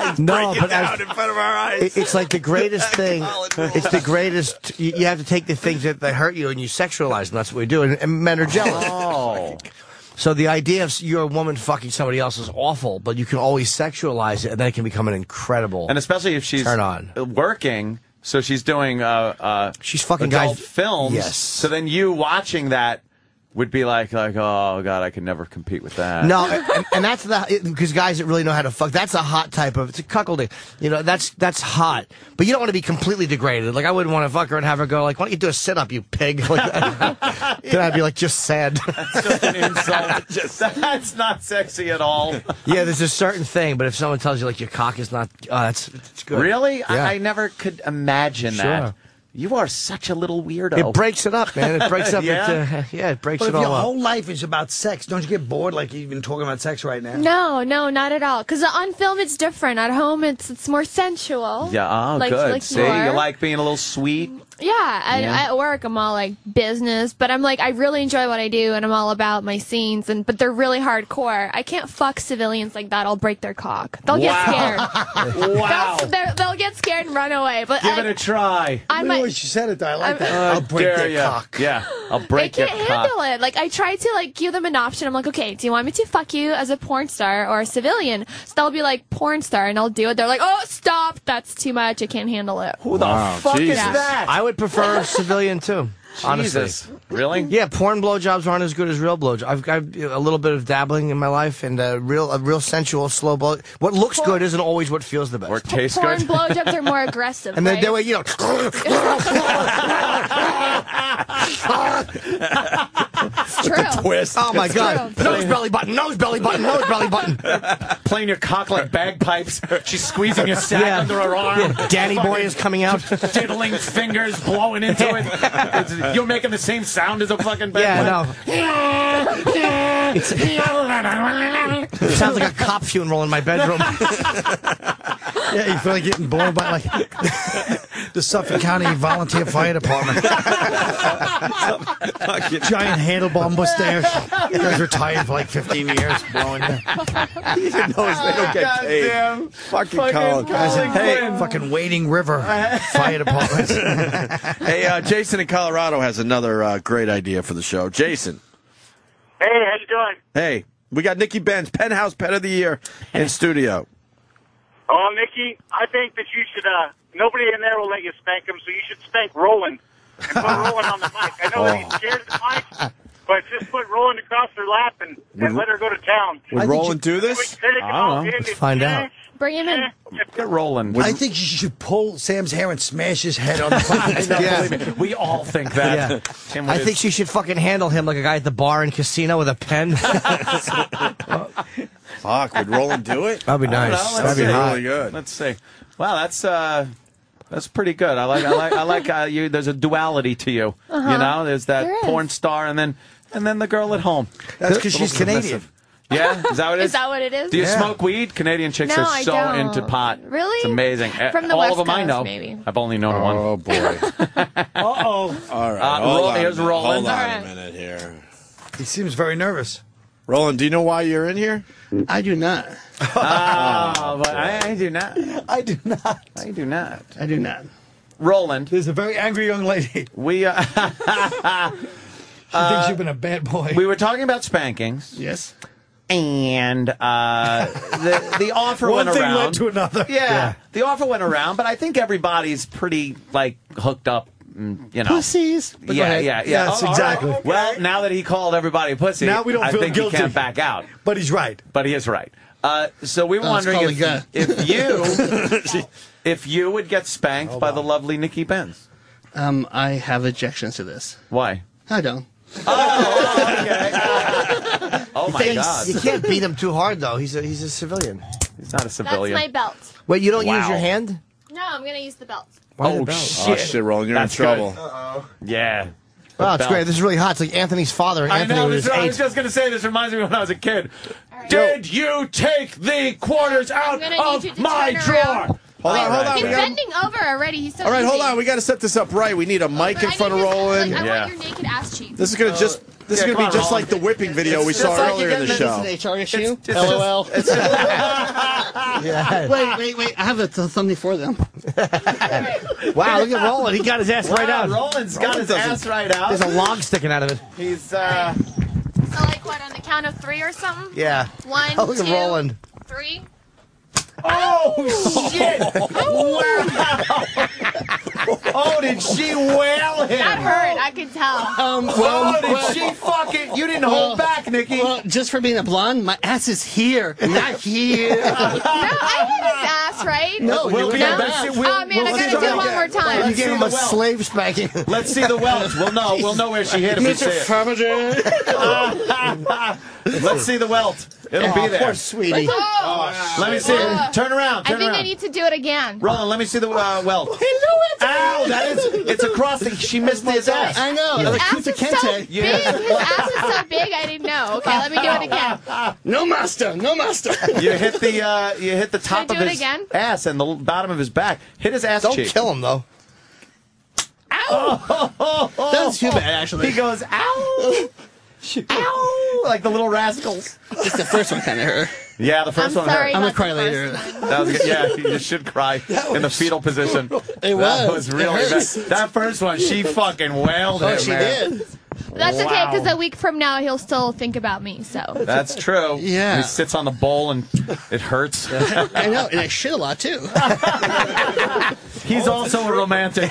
He's No, breaking but down as- in front of our eyes. It- It's like the greatest thing. College rules. It's the greatest. You, you have to take the things that, that hurt you and you sexualize them. That's what we do. And, and men are jealous. Oh. So the idea of you're a woman fucking somebody else is awful, but you can always sexualize it, and then it can become an incredible. And especially if she's turn on. working, so she's doing uh, uh, she's fucking adult guys- films. Yes. So then you watching that would be like, like, oh god, I could never compete with that. No, and, and that's the because guys that really know how to fuck. That's a hot type of. It's a cuckolding. You know, that's that's hot. But you don't want to be completely degraded. Like I wouldn't want to fuck her and have her go like, "Why don't you do a sit up, you pig?" Like that. Then I'd be like, just sad. That's just an insult. Just, that's not sexy at all. Yeah, there's a certain thing. But if someone tells you like your cock is not, oh, that's it's good. Really? Yeah. I, I never could imagine Sure. that. You are such a little weirdo. It breaks it up, man. It breaks up. Yeah? It, uh, yeah, it breaks But it if all your up. whole life is about sex, don't you get bored like you've been talking about sex right now? No, no, not at all. Because on film it's different. At home it's it's more sensual. Yeah, oh, like, good. Like See, you, are. you like being a little sweet. Yeah, at, Yeah. at work I'm all like business, but I'm like I really enjoy what I do, and I'm all about my scenes, and but they're really hardcore. I can't fuck civilians like that. I'll break their cock. They'll get Wow. scared. Wow. They'll, they're- they'll get scared and run away. But Give I, it a try. I The might. way she said it, though, I like I'm- that. Uh, I'll break dare their ya. cock. Yeah, I'll They break your can't cock. handle it. Like I try to like give them an option. I'm like, okay, do you want me to fuck you as a porn star or a civilian? So they'll be like porn star, and I'll do it. They're like, oh, stop, that's too much. I can't handle it. Who the fuck Jesus. is that? I would prefer civilian too. Honestly. Jesus. Really? Yeah, porn blowjobs aren't as good as real blowjobs. I've got a little bit of dabbling in my life, and a real, a real sensual slow blow. What looks good isn't always what feels the best. Or tastes Porn good? blowjobs are more aggressive. And then right? they were, you know, It's true. Twist. oh my It's god, true. nose belly button, nose belly button, nose belly button. Playing your cock like bagpipes. She's squeezing your sack Yeah. under her arm. Yeah, Danny boy is coming out. Diddling fingers, blowing into it. It's- you're making the same sound as a fucking bagpipe. Yeah, no. It's- it sounds like a cop funeral in my bedroom. Yeah, you feel like getting blown by like the Suffolk County Volunteer Fire Department. Giant handlebar mustache. You guys retired for like fifteen years, blowing you. Even those, they don't get paid. Goddamn. Fucking Fucking Colin. Colin Hey, Quinn. Fucking Wading River Fire Department. hey uh, Jason in Colorado has another uh, great idea for the show. Jason. Hey, how you doing? Hey, we got Nikki Benz, Penthouse Pet of the Year, in studio. Oh, Nikki, I think that you should, uh, nobody in there will let you spank him, so you should spank Roland and put Roland on the mic. I know that he's scared of the mic, but just put Roland across her lap and, and let her go to town. Would Roland do this? Take it I don't all know. in. Let's find out. Bring him in. Get rolling. I think you should pull Sam's hair and smash his head on the fucking Yeah. Believe me, we all think that. Yeah. Tim with I his- think she should fucking handle him like a guy at the bar and casino with a pen. Fuck, would Roland do it? That'd be I don't nice. know, That'd be let's see. hot. Really good. Let's see. Wow, that's uh, that's pretty good. I like. I like. I like. Uh, you. There's a duality to you. Uh-huh. You know, there's that There is. porn star, and then and then the girl at home. That's because Little she's Canadian. submissive. Yeah, is that what it is? Is that what it is? Do you Yeah. smoke weed? Canadian chicks No, are I so don't. into pot. Really? It's amazing. Uh, From the All West of them I Coast, know. maybe. I've only known one. Oh, boy. Uh-oh. All right. Uh, hold Ro- on a here's minute. Roland. Hold on All a right. minute here. He seems very nervous. Roland, do you know why you're in here? I do not. Oh, but I, I do not. I do not. I do not. I do not. Roland, There's a very angry young lady. we uh, She thinks you've been a bad boy. we were talking about spankings. Yes. And uh, the the offer One went thing around. led to another. Yeah, Yeah. the offer went around, but I think everybody's pretty like hooked up. mm, You know, Pussies. But go Yeah, ahead. yeah, yeah. Yes, Oh, all exactly. right. Well, now that he called everybody a pussy, Now we don't I feel think guilty. he can't back out. But he's right. But he is right. Uh, so we were Oh, it's wondering probably if, if you if you would get spanked by the lovely Nikki Benz. Um, I have objections to this. Why? I don't. Oh my God! You can't beat him too hard, though. He's a he's a civilian. He's not a That's civilian. my belt. Wait, you don't use Wow. your hand? No, I'm gonna use the belt. Why Oh, the belt? shit. Oh, shit, Roland, you're That's in trouble. good. Yeah. Wow, it's belt. great. This is really hot. It's like Anthony's father and I Anthony know. was This, I was eight. just going to say this reminds me of when I was a kid. Did you take the quarters out I'm gonna need you of to my turn drawer? around. Hold on, hold on. He's We gotta, bending over already. He's so all right, hold easy. on. We got to set this up right. We need a mic in I front of need his- Roland. Like, I yeah. want your naked ass cheeks. This is gonna just. This Yeah, is come gonna be on, just Roland. like the whipping video we It's saw just like earlier you in the get show. This is an H R issue. It's LOL. just- it's just- Yeah. Wait, wait, wait. I have a th- something for them. Wow, look at Roland. He got his ass right Wow, out. Roland's got his ass right out. There's a log sticking out of it. He's uh. So like what, on the count of three or something? Yeah. One, Oh, look at two, Roland. three. Oh shit! Wow! Oh, did she wail him? That hurt, I could tell. Um, Oh, did well, she fucking? You didn't well, hold back, Nikki. Well, just for being a blonde, my ass is here, not here. No, I hit his ass, right? No, We'll you be were able to bad. see- we'll- Oh, man, I we'll gotta see do it the- one more time. You gave him a the welt. slave spanking. Let's see the welt. We'll know. We'll know where she hit if we see Mister it. Farmager. Let's see the welt. It'll be there. Poor sweetie. Oh, Let me see it. Turn around. I Turn think around. I need to do it again. Roland, let me see the uh, welt. Ow! That is. It's across the. She missed his ass. I know. His Like ass Kunta is so Kinte. big. His ass is so big, I didn't know. Okay, let me do it again. No master. No master. You hit the. Uh, you hit the top I of do it his again? ass and the bottom of his back. Hit his ass Don't cheek. kill him, though. Oh, That's too bad, actually. He goes, ow! Ow! Like the little rascals. Just the first one kind of hurt. Yeah, the first I'm one sorry hurt. I'm gonna about cry the later. first one. That was good. Yeah, you should cry in the fetal position. It was. That was It really bad. hurts. That first one, she fucking wailed Oh, him, she man. did. That's okay, Wow. because a week from now, he'll still think about me, so. That's true. Yeah. He sits on the bowl and it hurts. I know, and I shit a lot too. He's also a romantic.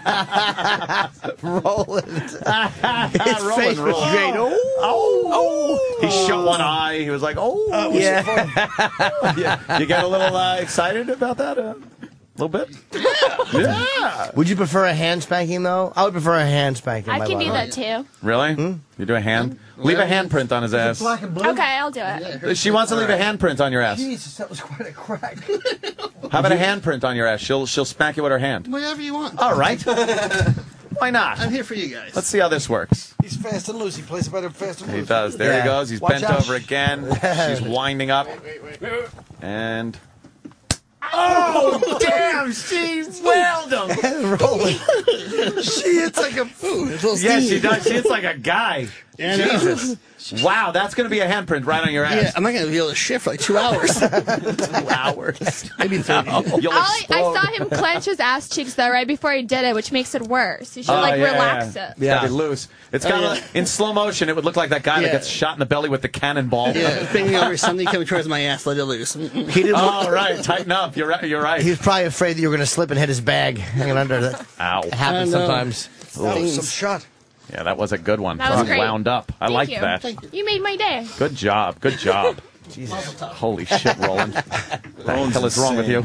Roland. His Roland face was rolled. great. Oh. Oh, he shut one eye. He was like, "Oh, Yeah. yeah." You get a little uh, excited about that, a uh, little bit. Yeah. Would you prefer a hand spanking, though? I would prefer a hand spanking. I my can do love. that too. Really? You do a hand? Leave a handprint on his ass. Black and blue. Okay, I'll do it. She wants to leave a handprint on your ass. Jesus, that was quite a crack. How about a handprint on your ass? She'll she'll smack you with her hand. Whatever you want. All right. Why not? I'm here for you guys. Let's see how this works. He's fast and loose. He plays it better fast and He loose. does. There Yeah. he goes. He's Watch bent out. over again. She's winding up. And. Oh, damn! She wailed him! Roland. She hits like a food. Yeah, she does. She hits like a guy. Yeah, I know. Jesus. Wow, that's going to be a handprint right on your Yeah, ass. I'm not gonna be able to shit for like two hours. Two hours. Maybe thirty. You'll All I, I explode. saw him clench his ass cheeks, though, right before he did it, which makes it worse. You should, Oh, like, yeah, relax yeah. it. It's got to be loose. It's Oh, got to, yeah. in slow motion, it would look like that guy that Yeah. gets shot in the belly with the cannonball. Yeah, bending over, something coming towards my ass, let it loose. He didn't. Oh, right. Tighten up. You're right. You're right. He was probably afraid that you were going to slip and hit his bag hanging under. That Ow. happens I know. sometimes. That was some shot. Yeah, that was a good one. That was Fucking great. wound up. I Thank like you. that. Thank you. You made my day. Good job. Good job. Holy shit, Roland. What the hell is wrong with you?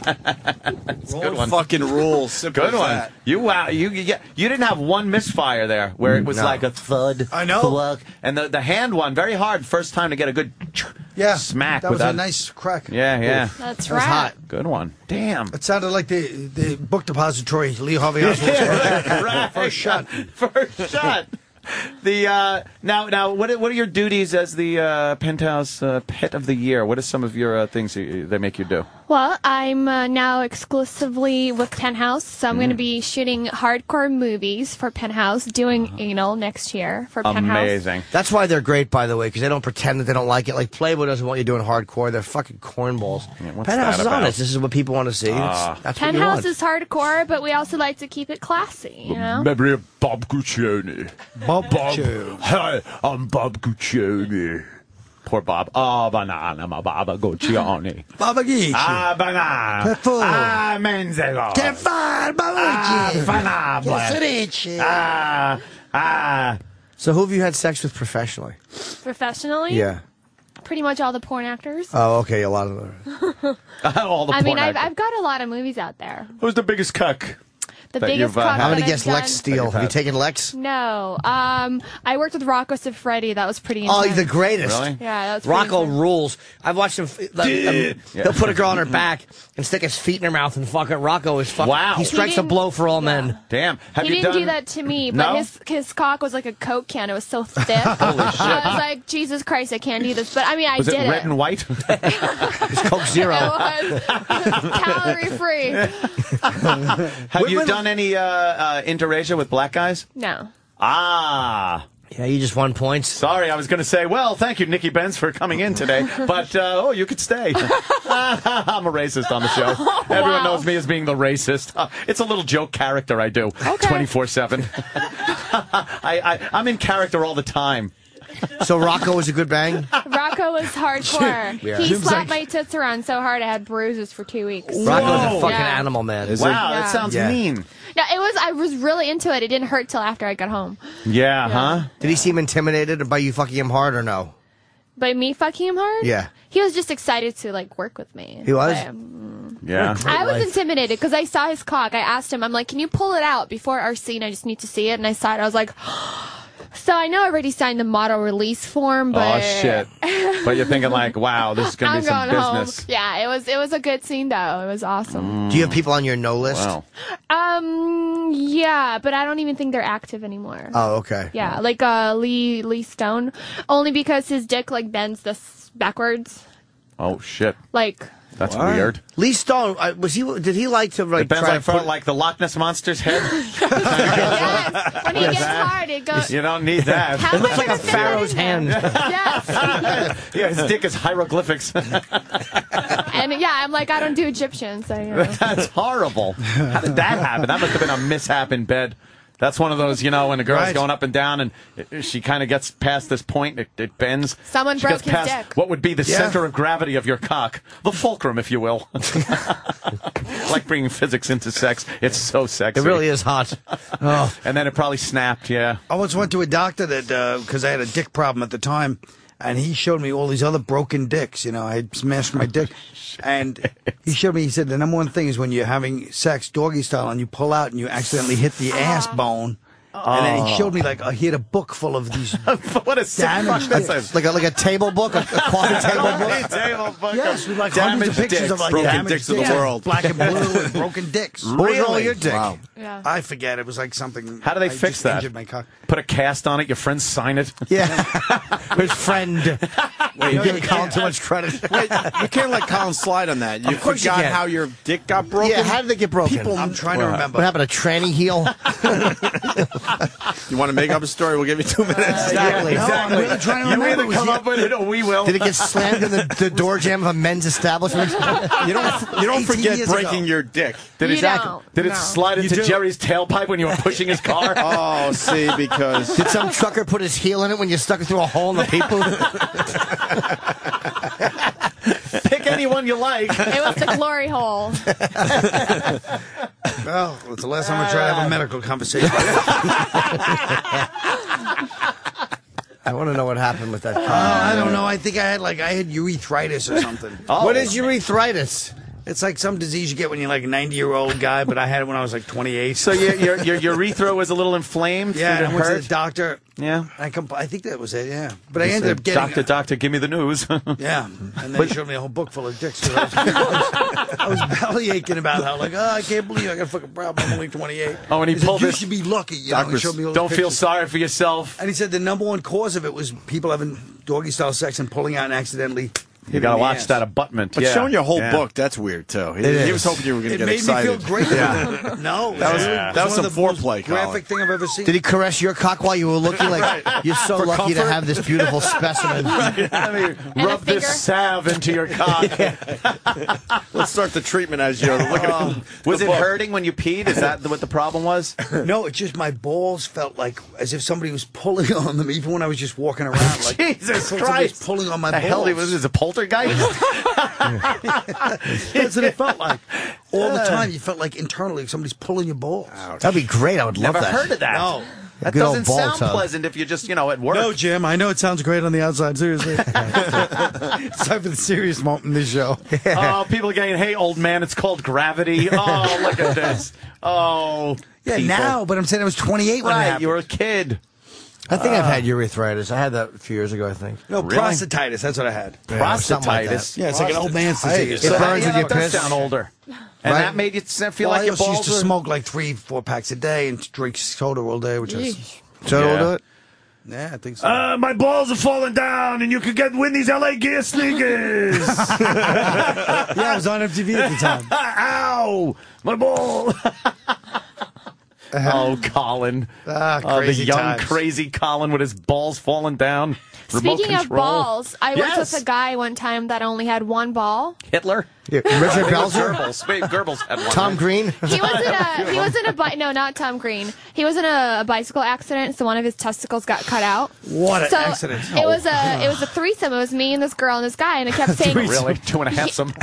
It's a good one. Fucking rules. Simple Good as one. that. You wow. You you, you didn't have one misfire there where it was No. like a thud. I know. thwunk. And the the hand one very hard. First time to get a good Yeah. smack That was without. a nice crack. Yeah, yeah. That's That was right. hot. Good one. Damn. It sounded like the the book depository. Lee Harvey Oswald. Right. First shot. First shot. The uh, now now what are, what are your duties as the uh, Penthouse uh, Pet of the Year? What are some of your uh, things you, they make you do? Well, I'm uh, now exclusively with Penthouse, so I'm going to be shooting hardcore movies for Penthouse, doing anal next year for Penthouse. Amazing. That's why they're great, by the way, because they don't pretend that they don't like it. Like Playboy doesn't want you doing hardcore. They're fucking cornballs. what's Penthouse that is about? honest. This is what people want to see. Ah. That's, that's what you Penthouse want. is hardcore, but we also like to keep it classy, you know? Maybe Bob Guccione. Bob Bob. Hi, I'm Bob Guccione. Poor Bob. Oh, banana, ma Baba Guccione. Baba Geach. Ah, banana. Che fu? Ah, menzego. Che fa, Ah, Babucci? fanabla. Che si dice? Ah, ah. So who have you had sex with professionally? Professionally? Yeah. Pretty much all the porn actors. Oh, okay. A lot of them. All the I mean, porn I've, actors. I've got a lot of movies out there. Who's the biggest cuck? The that biggest you've, uh, cock had? I'm gonna that guess I've Lex done? Steele. Have you taken Lex? No. Um, I worked with Rocco Siffredi. That was pretty Oh, intense. the greatest. Really? Yeah, that was pretty Rocco intense. rules. I've watched him. f- Like, um, he'll put a girl on her back and stick his feet in her mouth and fuck her. Rocco is fucking. Wow. He strikes He a didn't- blow for all men. Damn. Have he you didn't done do that to me, but No? his his cock was like a Coke can. It was so thick. Holy shit. I was like, Jesus Christ, I can't do this. But I mean, I Was did it red and white? It's Coke Zero. It was calorie free. Have you done any uh, uh, interracial with black guys? No. Ah. Yeah, you just won points. Sorry, I was going to say, well, thank you, Nikki Benz, for coming in today. But, uh, oh, you could stay. I'm a racist on the show. Oh, Everyone wow. knows me as being the racist. Uh, it's a little joke character I do twenty-four seven. I, I, I'm in character all the time. So Rocco was a good bang? Rocco was hardcore. Yeah. He Seems slapped like- my tits around so hard I had bruises for two weeks. Rocco's a fucking Yeah. animal, man. Wow, Yeah. that sounds Yeah. mean. No, it was. I was really into it. It didn't hurt till after I got home. Yeah, huh? Did he seem intimidated by you fucking him hard or no? By me fucking him hard? Yeah. He was just excited to like work with me. He was? But, um, Yeah. I was intimidated because I saw his cock. I asked him, I'm like, can you pull it out before our scene? I just need to see it. And I saw it. I was like, so I know I already signed the model release form, but Oh, shit. But you're thinking like, wow, this is going to I'm be some going business. home. Yeah, it was. It was a good scene though. It was awesome. Do you have people on your no list? Wow. Um, yeah, but I don't even think they're active anymore. Oh, okay. Yeah, like uh, Lee Lee Stone, only because his dick like bends this backwards. Oh, shit. Like That's What? weird. Lee Stone, uh, was he? Did he like to like It bends try like, to put, like the Loch Ness Monster's head. yes, when he gets hard, it goes. You don't need that. How am I gonna fit that in hand. Yes. Yeah, his dick is hieroglyphics. And yeah, I'm like, I don't do Egyptian, so you know. That's horrible. How did that happen? That must have been a mishap in bed. That's one of those, you know, when a girl's Right. going up and down and it, she kind of gets past this point, it, it bends. Someone she broke gets his past dick. what would be the Yeah. center of gravity of your cock, the fulcrum, if you will. Like bringing physics into sex. It's so sexy. It really is hot. Oh. And then it probably snapped, yeah. I once went to a doctor that because I had a dick problem at the time, and he showed me all these other broken dicks. You know, I had smashed my dick, and he showed me. He said the number one thing is when you're having sex doggy style and you pull out and you accidentally hit the ass bone. And then he showed me like uh, he had a book full of these. What a sick damaged fuck dicks. this is. Like a, like a table book, a, a coffee table book. Table book Yes, of with like hundreds of damaged pictures dicks. of like Broken damaged dicks of the dicks, world. black and blue, and broken dicks. What was wrong with your dick? Wow. Yeah. I forget. It was like something. How do they I fix just that? Injured my cock. Put a cast on it, your friends sign it. Yeah. His friend. Wait, You're you giving Colin too much credit. Wait, you can't let Colin slide on that. You Of course you forgot can. how your dick got broken? Yeah, how did they get broken? People, I'm trying to remember. What happened? A tranny heel? You want to make up a story? We'll give you two minutes. Exactly. No, I'm really trying to You remember. either Was come he- up with it or we will. Did it get slammed in the, the door jam of a men's establishment? You don't. You don't eighteen forget years breaking ago. your dick. Did You it, don't. did it No. slide into do. Jerry's tailpipe when you were pushing his car? Oh, see, because Did some trucker put his heel in it when you stuck it through a hole in the people? Pick anyone you like. It was the glory hole. Well, it's the last time I tried to have a medical conversation. I want to know what happened with that. Oh, I don't know. I think I had like I had urethritis or something. Oh. What is urethritis? It's like some disease you get when you're like a ninety year old guy, but I had it when I was like twenty-eight. So your, your, your urethra was a little inflamed? yeah, Did and it I went to hurt? the doctor. Yeah. I compl- I think that was it. Yeah, but I You ended said, up getting Doctor, doctor, give me the news. yeah, and they showed me a whole book full of dicks. So I, was, I was belly aching about how like oh I can't believe I got a fucking problem. I'm only twenty-eight. Oh, and he said, pulled you this- should be lucky. You know, he Doctors, showed me all don't the feel pictures. sorry for yourself. And he said the number one cause of it was people having doggy style sex and pulling out and accidentally. You got to watch that abutment. But yeah. showing your whole Yeah. book, that's weird, too. He, It he is. was hoping you were going to It get made excited. me feel great. Yeah. No, That was- it that was one of some the most foreplay, Colin. graphic thing I've ever seen. Did he caress your cock while you were looking? Like you're so For lucky to comfort? have this beautiful specimen. Let me a rub this finger. salve into your cock. Let's start the treatment as you're looking at Was the it book. hurting when you peed? Is that what the problem was? No, it's just my balls felt like as if somebody was pulling on them, even when I was just walking around. Like Jesus I felt somebody Christ. was pulling on my the balls. hell was this, a poltergeist? That's what it felt like. All the time, you felt like internally somebody's pulling your balls. That'd be great. I would love Never that. heard of that. No, That Good old doesn't ball sound tub. pleasant if you're just, you know, at work. No, Jim, I know it sounds great on the outside. Seriously. It's time for the serious moment in this show. Oh, people are getting, hey, old man, it's called gravity. Oh, look at this. Oh, Yeah, people. now, but I'm saying I was twenty-eight when it Right, happened. you were a kid. I think I've Uh, had urethritis. I had that a few years ago, I think. No, Really? prostatitis. That's what I had. Yeah, something like that. Prostatitis. Yeah, it's like an old man's Hey, disease. it So- burns when yeah, you that does piss. sound older. And Right. that made you feel Well, like I your also balls used to were- smoke like three, four packs a day and drink soda all day, which is. So Yeah. we'll do it. Yeah, I think so. Uh, my balls are falling down, and you can get win these L A Gear sneakers. Yeah, I was on M T V at the time. Ow, my ball. Oh, Colin. Ah, Oh, the crazy young, times. crazy Colin with his balls falling down. Remote Speaking of control. balls, I Yes. worked with a guy one time that only had one ball. Hitler? Yeah, Richard It was Belzer? Goebbels. Wait, Goebbels had one. Tom right? Green? He was in a he was in a bi- no, not Tom Green. He was in a, a bicycle accident, so one of his testicles got cut out. What an so accident. It was a it was a threesome. It was me and this girl and this guy, and I kept saying, Really? Two and a half some.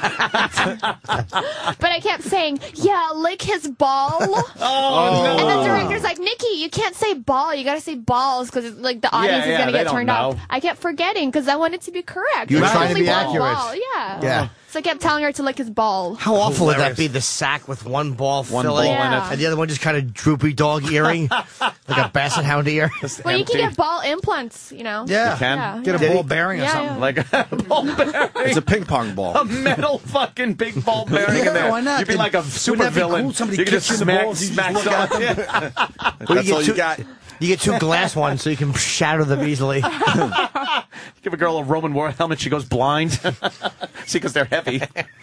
but I kept saying, yeah, lick his ball. Oh, And the no. director's like, Nikki, you can't say ball. You got to say balls because like the audience Yeah, is yeah, gonna they get don't turned know. off. I kept forgetting because I wanted to be correct. You were It was trying to only be one accurate. Ball. Yeah. Yeah. So I kept telling her to lick his ball. How awful would that Hilarious. be? The sack with one ball One filling, ball in it. and the other one just kind of droopy dog earring, like a basset hound ear. Well, you can Empty. get ball implants, you know. Yeah. You can? Yeah, Get a yeah. ball bearing or Yeah, something. Like a ball bearing. It's a ping pong ball. A metal fucking big ball bearing in Yeah, there. why not? You'd be Then like a wouldn't super that be villain. cool? Somebody you could kicks just you in the smack, balls, you just smack look someone. at Yeah. Well, That's you all get you two, got. You get two glass ones so you can shatter them easily. Give a girl a Roman war helmet, she goes blind. See, because they're heavy.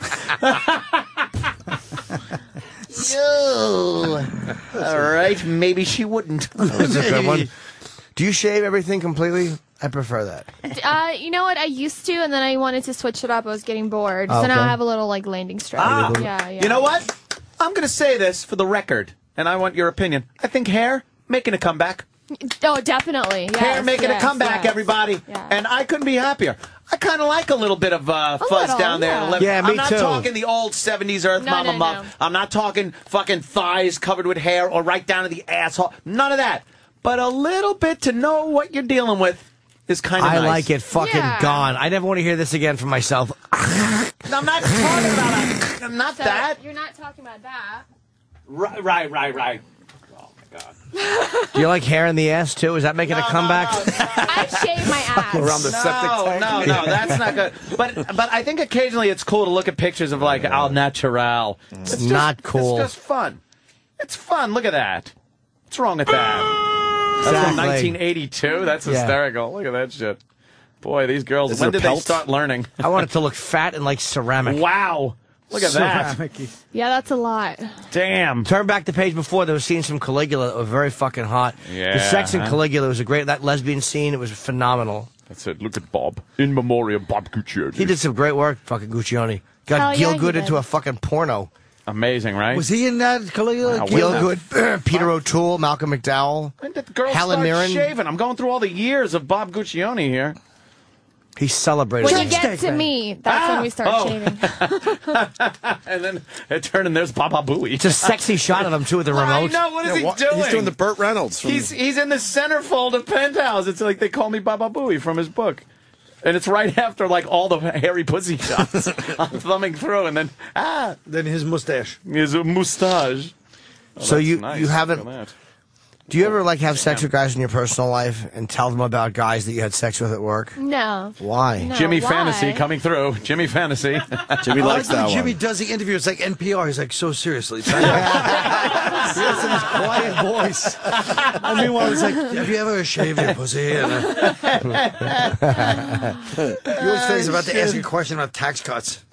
All right, maybe she wouldn't. That's a good one. Do you shave everything completely? I prefer that. Uh, you know what? I used to, and then I wanted to switch it up. I was getting bored, Oh, so now okay. I have a little like landing strip. Ah, yeah, yeah. You know what? I'm going to say this for the record, and I want your opinion. I think hair making a comeback. Oh, definitely. Yes, hair making yes, a comeback, yes. everybody. Yeah. And I couldn't be happier. I kind of like a little bit of uh, fuzz little, down there. yeah. in the left- Yeah, me I'm not too. talking the old seventies Earth No, Mama no, muff. no. I'm not talking fucking thighs covered with hair or right down to the asshole. None of that. But a little bit to know what you're dealing with is kind of I nice. like it fucking Yeah. gone. I never want to hear this again from myself. I'm not talking about a, not So that. you're not talking about that. Right, right, right, right. Oh my god. Do you like hair in the ass too? Is that making a comeback? I shave my ass. Around the septic No, tank. no, no, that's not good. But but I think occasionally it's cool to look at pictures of like al natural. It's just, Not cool. It's just fun. It's fun. Look at that. What's wrong with that? That's from Exactly. nineteen eighty-two. That's Yeah. hysterical. Look at that shit. Boy, these girls. Is when it a did they pelt? start learning? I want it to look fat and like ceramic. Wow. Look at that. Yeah, that's a lot. Damn. Turn back the page before. There was scenes from Caligula that were very fucking hot. Yeah, The sex in huh? Caligula was a great. That lesbian scene, it was phenomenal. That's it. Look at Bob. In memoriam, Bob Guccione. He did some great work, fucking Guccione. Got Hell Gil yeah, he Good did. into a fucking porno. Amazing, right? Was he in that Caligula? Wow, Gil Well, Good, Peter O'Toole, Malcolm McDowell. When did the girls Helen start Mirren. shaving? I'm going through all the years of Bob Guccione here. He celebrated. When you it. get to me, that's Ah! when we start Oh. shaving. And then it turned and there's Baba Booey. It's a sexy shot of him too with the I remote. know. What is Yeah, he what- doing? He's doing the Burt Reynolds. From, He's he's in the centerfold of Penthouse. It's like they call me Baba Booey from his book, and it's right after like all the hairy pussy shots. I'm thumbing through, and then ah, Then his mustache. his mustache. Oh, So that's you nice. you haven't. Look at that. Do you ever like have sex with guys in your personal life and tell them about guys that you had sex with at work? No. Why? No, Jimmy why? Fantasy coming through. Jimmy Fantasy. Jimmy I likes like when that Jimmy one. does the interview. It's like N P R. He's like, so seriously. He has his quiet voice. And meanwhile, it's like, have you ever shaved your pussy? And, uh, he always thinks about to ask you a question about tax cuts.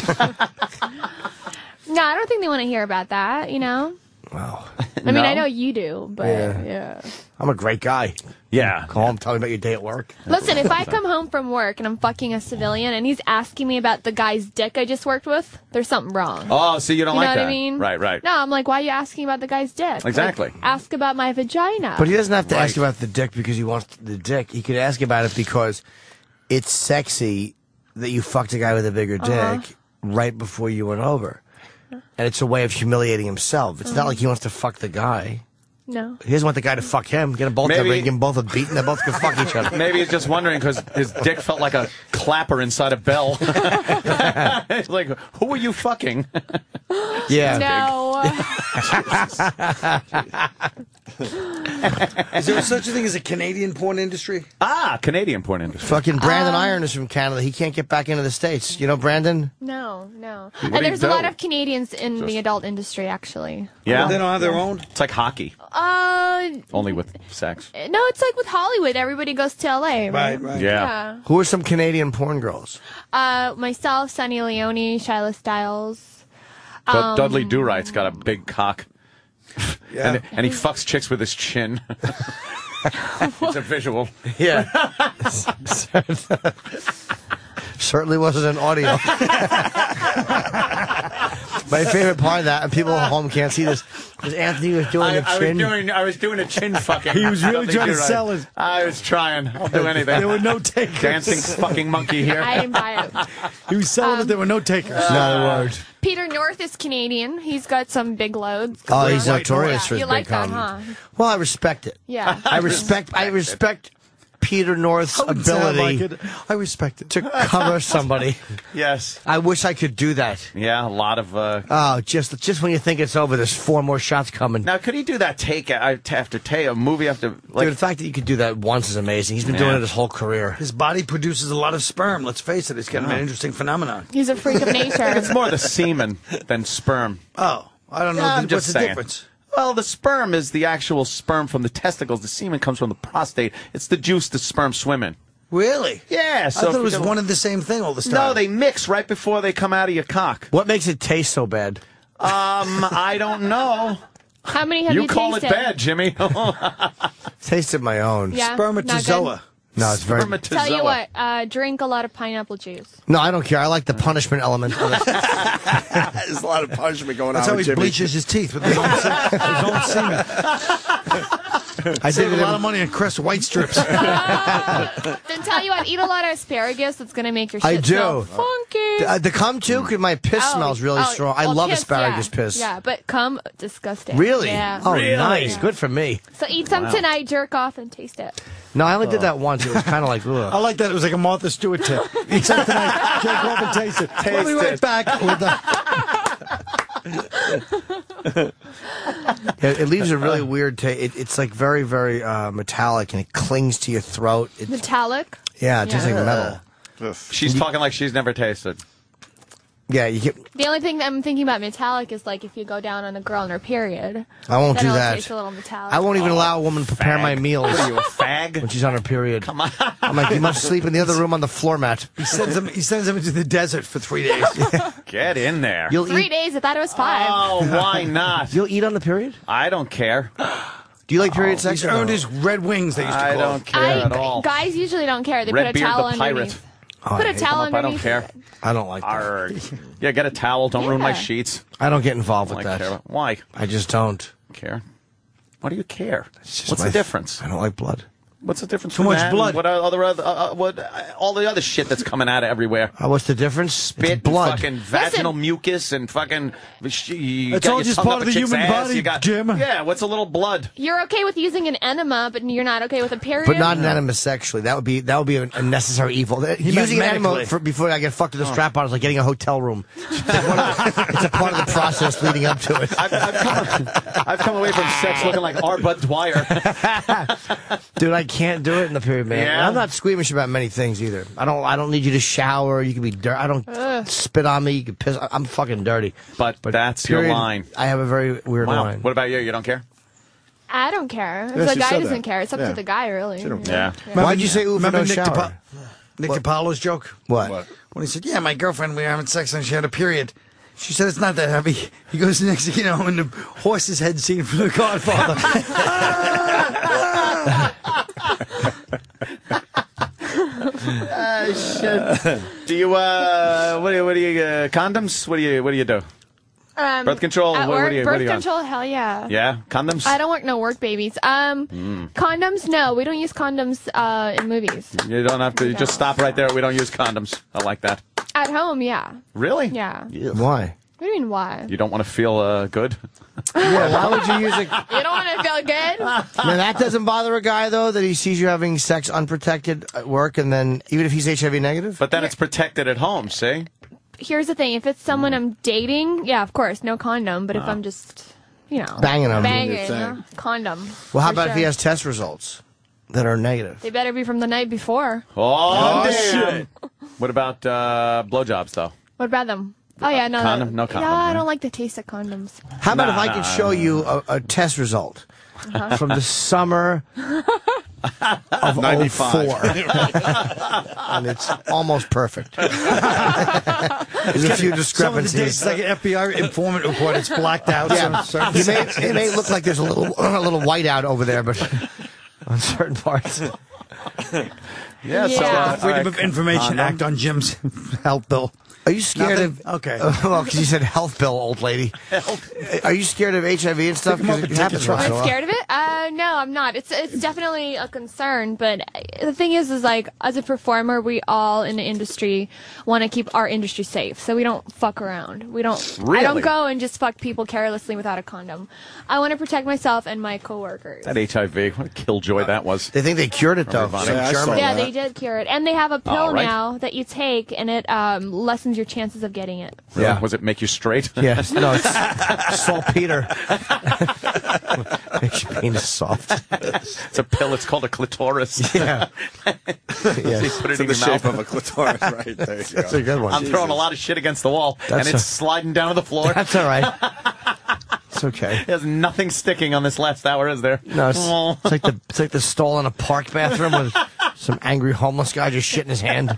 No, I don't think they want to hear about that, you know? Wow. I mean, No? I know you do, but Yeah. yeah. I'm a great guy. Yeah. Call him, tell me about your day at work. Listen, if I come home from work and I'm fucking a civilian and he's asking me about the guy's dick I just worked with, there's something wrong. Oh, so you don't You know like what that? I mean? Right, right. No, I'm like, why are you asking about the guy's dick? Exactly. Like, ask about my vagina. But he doesn't have to ask about the dick because he wants the dick. He could ask about it because it's sexy that you fucked a guy with a bigger dick Uh-huh. right before you went over. And it's a way of humiliating himself. It's not like he wants to fuck the guy. No. He doesn't want the guy to fuck him. Get them both Maybe- there, give them both a beat, and they both can fuck each other. Maybe he's just wondering because his dick felt like a clapper inside a bell. It's like, who are you fucking? Yeah. No. Is there such a thing as a Canadian porn industry? Ah, Canadian porn industry. Fucking Brandon Um, Iron is from Canada. He can't get back into the States. You know Brandon? No, no. do And you there's a do? lot of Canadians in the adult industry, actually. Yeah, They don't have their own. It's like hockey, Uh, only with sex. no, it's like with Hollywood. Everybody goes to L A, right? right. Yeah. Who are some Canadian porn girls? Uh, myself, Sunny Leone, Shyla Styles. Dud- Um, Dudley Do Right's got a big cock. Yeah. And, and he fucks chicks with his chin. It's a visual. Yeah. Certainly wasn't an audio. My favorite part of that, and people at home can't see this, is Anthony was doing I, a I chin. was doing I was doing a chin fucking. He was really Dudley trying to Do Right. sell it. I was trying. I'll do anything. There were no takers. Dancing fucking monkey here. I didn't buy it. He was selling Um, it. There were no takers. Not a word. Peter North is Canadian. He's got some big loads. Oh, he's Yeah. notorious for his You big like that, cum. huh? Well, I respect it. Yeah. I respect. I respect Peter North's I wouldn't say I ability like it. I respect it. to cover somebody. Yes. I wish I could do that. Yeah, a lot of. Uh... Oh, just just when you think it's over, there's four more shots coming. Now, could he do that take uh, after take a movie after like? Dude, the fact that you could do that once is amazing. He's been doing Yeah. it his whole career. His body produces a lot of sperm. Let's face it. It's kind of an interesting phenomenon. He's a freak of nature. It's more the semen than sperm. Oh, I don't know. Yeah, I'm What's just the saying. difference? Well, the sperm is the actual sperm from the testicles. The semen comes from the prostate. It's the juice the sperm swim in. Really? Yeah. I So thought if it you was don't- one and the same thing all the time. No, they mix right before they come out of your cock. What makes it taste so bad? Um, I don't know. How many have you, You call tasted? it bad, Jimmy. Tasted my own. Yeah, Spermatozoa. No, it's very. Tell you what, uh, drink a lot of pineapple juice. No, I don't care. I like the punishment element of it. There's a lot of punishment going That's on how with he Jimmy. bleaches his teeth with his own, se- his own semen. I saved a lot of money on Crest white strips. Then tell you what, eat a lot of asparagus. That's gonna make your shit I do. smell funky. Uh, the cum too, because my piss Oh, smells really oh, strong. I well, love piss, asparagus yeah. piss. Yeah, but cum, disgusting. Really? Yeah. Oh, nice. Good for me. So eat some Wow. tonight, jerk off, and taste it. No, I only did that once. It was kind of like, ugh. I like that. It was like a Martha Stewart tip. Except tonight, take off and taste it. We'll be right back with the. Yeah, it leaves a really weird taste. It, it's like very, very uh, metallic, and it clings to your throat. It, Metallic. yeah, it tastes Yeah. like metal. She's talking like she's never tasted. Yeah, you get. The only thing that I'm thinking about metallic is like if you go down on a girl in her period. I won't then do it'll that. taste a little metallic. I won't even allow a woman to prepare my meals. What are you, a fag? When she's on her period. Come on. I'm like, you must sleep in the other room on the floor mat. He sends him. He sends him into the desert for three days. Get in there. You'll Three eat. days. I thought it was five. Oh, why not? You'll eat on the period. I don't care. Do you like period sex? He's or no? earned his red wings. They used to I call don't him. care I, at all. guys usually don't care. They put a Redbeard towel the pirate. underneath. Oh, Put I a hate towel Come up, I don't underneath. care. it. I don't like that. Arrgh. Yeah, get a towel. Don't ruin my Yeah. sheets. I don't get involved I with don't that. care. Why? I just don't. Care. Why do you care? It's just What's my- the difference? I don't like blood. What's the difference? Too between much that blood. and What are other, other uh, uh, what uh, all the other shit that's coming out of everywhere? Uh, what's the difference? Spit, It's blood. and fucking vaginal mucus, and fucking. You It's got all your just tongue part up of a the chick's human ass, body, you got, Jim. Yeah, what's a little blood? You're okay with using an enema, but you're not okay with a period. But not an enema sexually. That would be that would be a, a necessary evil. That- He meant Using an enema medically. for, before I get fucked with a strap on is like getting a hotel room. It's, one of the- it's a part of the process leading up to it. I've, I've, come, I've come away from sex looking like R. Bud Dwyer. Dude, I can't do it in the period, man. Yeah? And I'm not squeamish about many things either. I don't. I don't need you to shower. You can be dirty. I don't Ugh. spit on me. You can piss. I'm fucking dirty. But, that's your period, line. I have a very weird Wow. line. What about you? You don't care? I don't care. If Yeah, the she guy said doesn't that. care. It's up Yeah. to the guy, really. She don't Yeah. Why'd you say ooh for Remember no Nick, shower? DiPa- Nick DiPaolo's joke? What? When he said, "Yeah, my girlfriend, we were having sex and she had a period." She said, "It's not that heavy." He goes, "Next thing you know, in the horse's head scene from The Godfather." Ah, shit. Do you uh what do you what do you uh, condoms? What do you what do you do? Um, Birth control? At What- what work, do you- what birth do you on? control, hell yeah. Yeah, condoms. I don't work no work babies. Um, Mm. condoms, no, we don't use condoms uh, in movies. You don't have to you just No. stop right there. We don't use condoms. I like that. At home, yeah, Really? yeah. Why? What do you mean, why? You don't want to feel uh, good? Yeah, why would you use a... You don't want to feel good? Now, that doesn't bother a guy, though, that he sees you having sex unprotected at work, and then, even if he's H I V negative? But then it's protected at home, see? Here's the thing. If it's someone I'm dating, yeah, of course, no condom. But if I'm just, you know... Banging him. Banging, uh, condom. Well, how for about if he sure. has test results that are negative? They better be from the night before. Oh, damn. What about uh, blowjobs, though? What about them? Oh, yeah, no. Condom? No condom, Yeah, I right? don't like the taste of condoms. How about Nah, if I nah, could show you a, a test result Uh-huh. from the summer of ninety-five. oh four? And it's almost perfect. There's a few Some of the days, discrepancies. it's like an F B I informant report. It's blacked out. Yeah, Some- you certain may, it may look like there's a little a little whiteout over there, but on certain parts. Yeah, so, Uh, uh, Freedom all of right, Information condom. Act on Jim's health bill. Are you scared Nothing? of? Okay. Uh, well, because you said health bill, old lady. Are you scared of H I V and stuff? Pick 'em up 'Cause and it take happens a try. once in a I'm while. scared of it? Uh, no, I'm not. It's it's definitely a concern, but the thing is, is like as a performer, we all in the industry want to keep our industry safe, so we don't fuck around. We don't. I Really? don't go and just fuck people carelessly without a condom. I want to protect myself and my coworkers. That H I V, what a killjoy that was. They think they cured it though. Everybody. Like Germany. Yeah, they did cure it, and they have a pill All right. now that you take, and it um, lessens your chances of getting it. Really? Yeah. Was it make you straight? Yes. No, it's saltpeter. Makes your penis soft. It's a pill. It's called a clitoris. Yeah. So you Yes. put it It's in in the your shape mouth. of a clitoris, right? There you That's go. a good one. I'm throwing a lot of shit against the wall, That's and it's a- sliding down to the floor. That's all right. It's okay. There's nothing sticking on this last hour, is there? No, it's, Oh. it's like the it's like the stall in a park bathroom with some angry homeless guy just shitting his hand.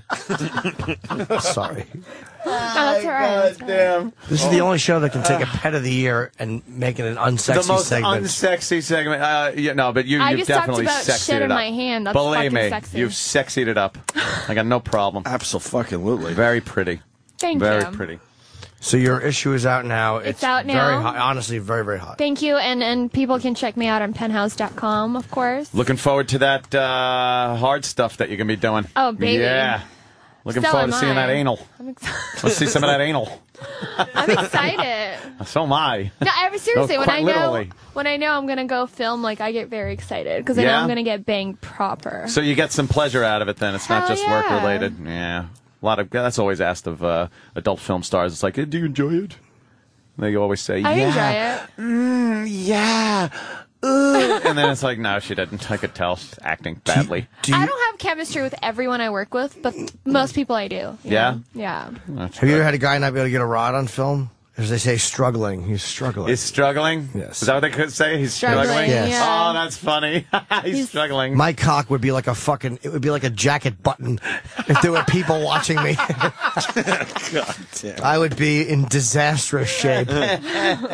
Sorry. No, that's all right. That's all right. Damn. This is the only show that can take a pet of the year and make it an unsexy The most segment. unsexy segment. Uh, yeah, no, but you, I you've just talked definitely about sexied shit it in up. my hand. That's Believe fucking me, sexy. you've sexied it up. I got no problem. Absolutely. Very pretty. Thank Very you. pretty. So your issue is out now. It's, out Very now. hot. Honestly, very very hot. Thank you, and and people can check me out on penthouse dot com, of course. Looking forward to that uh, hard stuff that you're going to be doing. Oh, baby. Yeah. Looking So forward am to seeing I. that anal. I'm, ex- Let's see some of that anal. I'm excited. So am I. No, I, seriously, No, when quite I know literally. when I know I'm gonna go film, like I get very excited because I know Yeah? I'm gonna get banged proper. So you get some pleasure out of it then. It's not Hell just yeah. work related. Yeah. A lot of that's always asked of uh, adult film stars. It's like, do you enjoy it? They always say, I yeah. enjoy it. Mm, yeah. Ooh. And then it's like, no, she didn't. I could tell she's acting badly. I don't have chemistry with everyone I work with, but most people I do. you Yeah? know? Yeah. Have you ever had a guy not be able to get a rod on film? As they say, struggling. He's struggling. He's struggling? Yes. Is that what they could say? He's struggling? Struggling, Yes. yeah. Oh, that's funny. He's, struggling. My cock would be like a fucking. It would be like a jacket button if there were people watching me. God damn. I would be in disastrous shape. If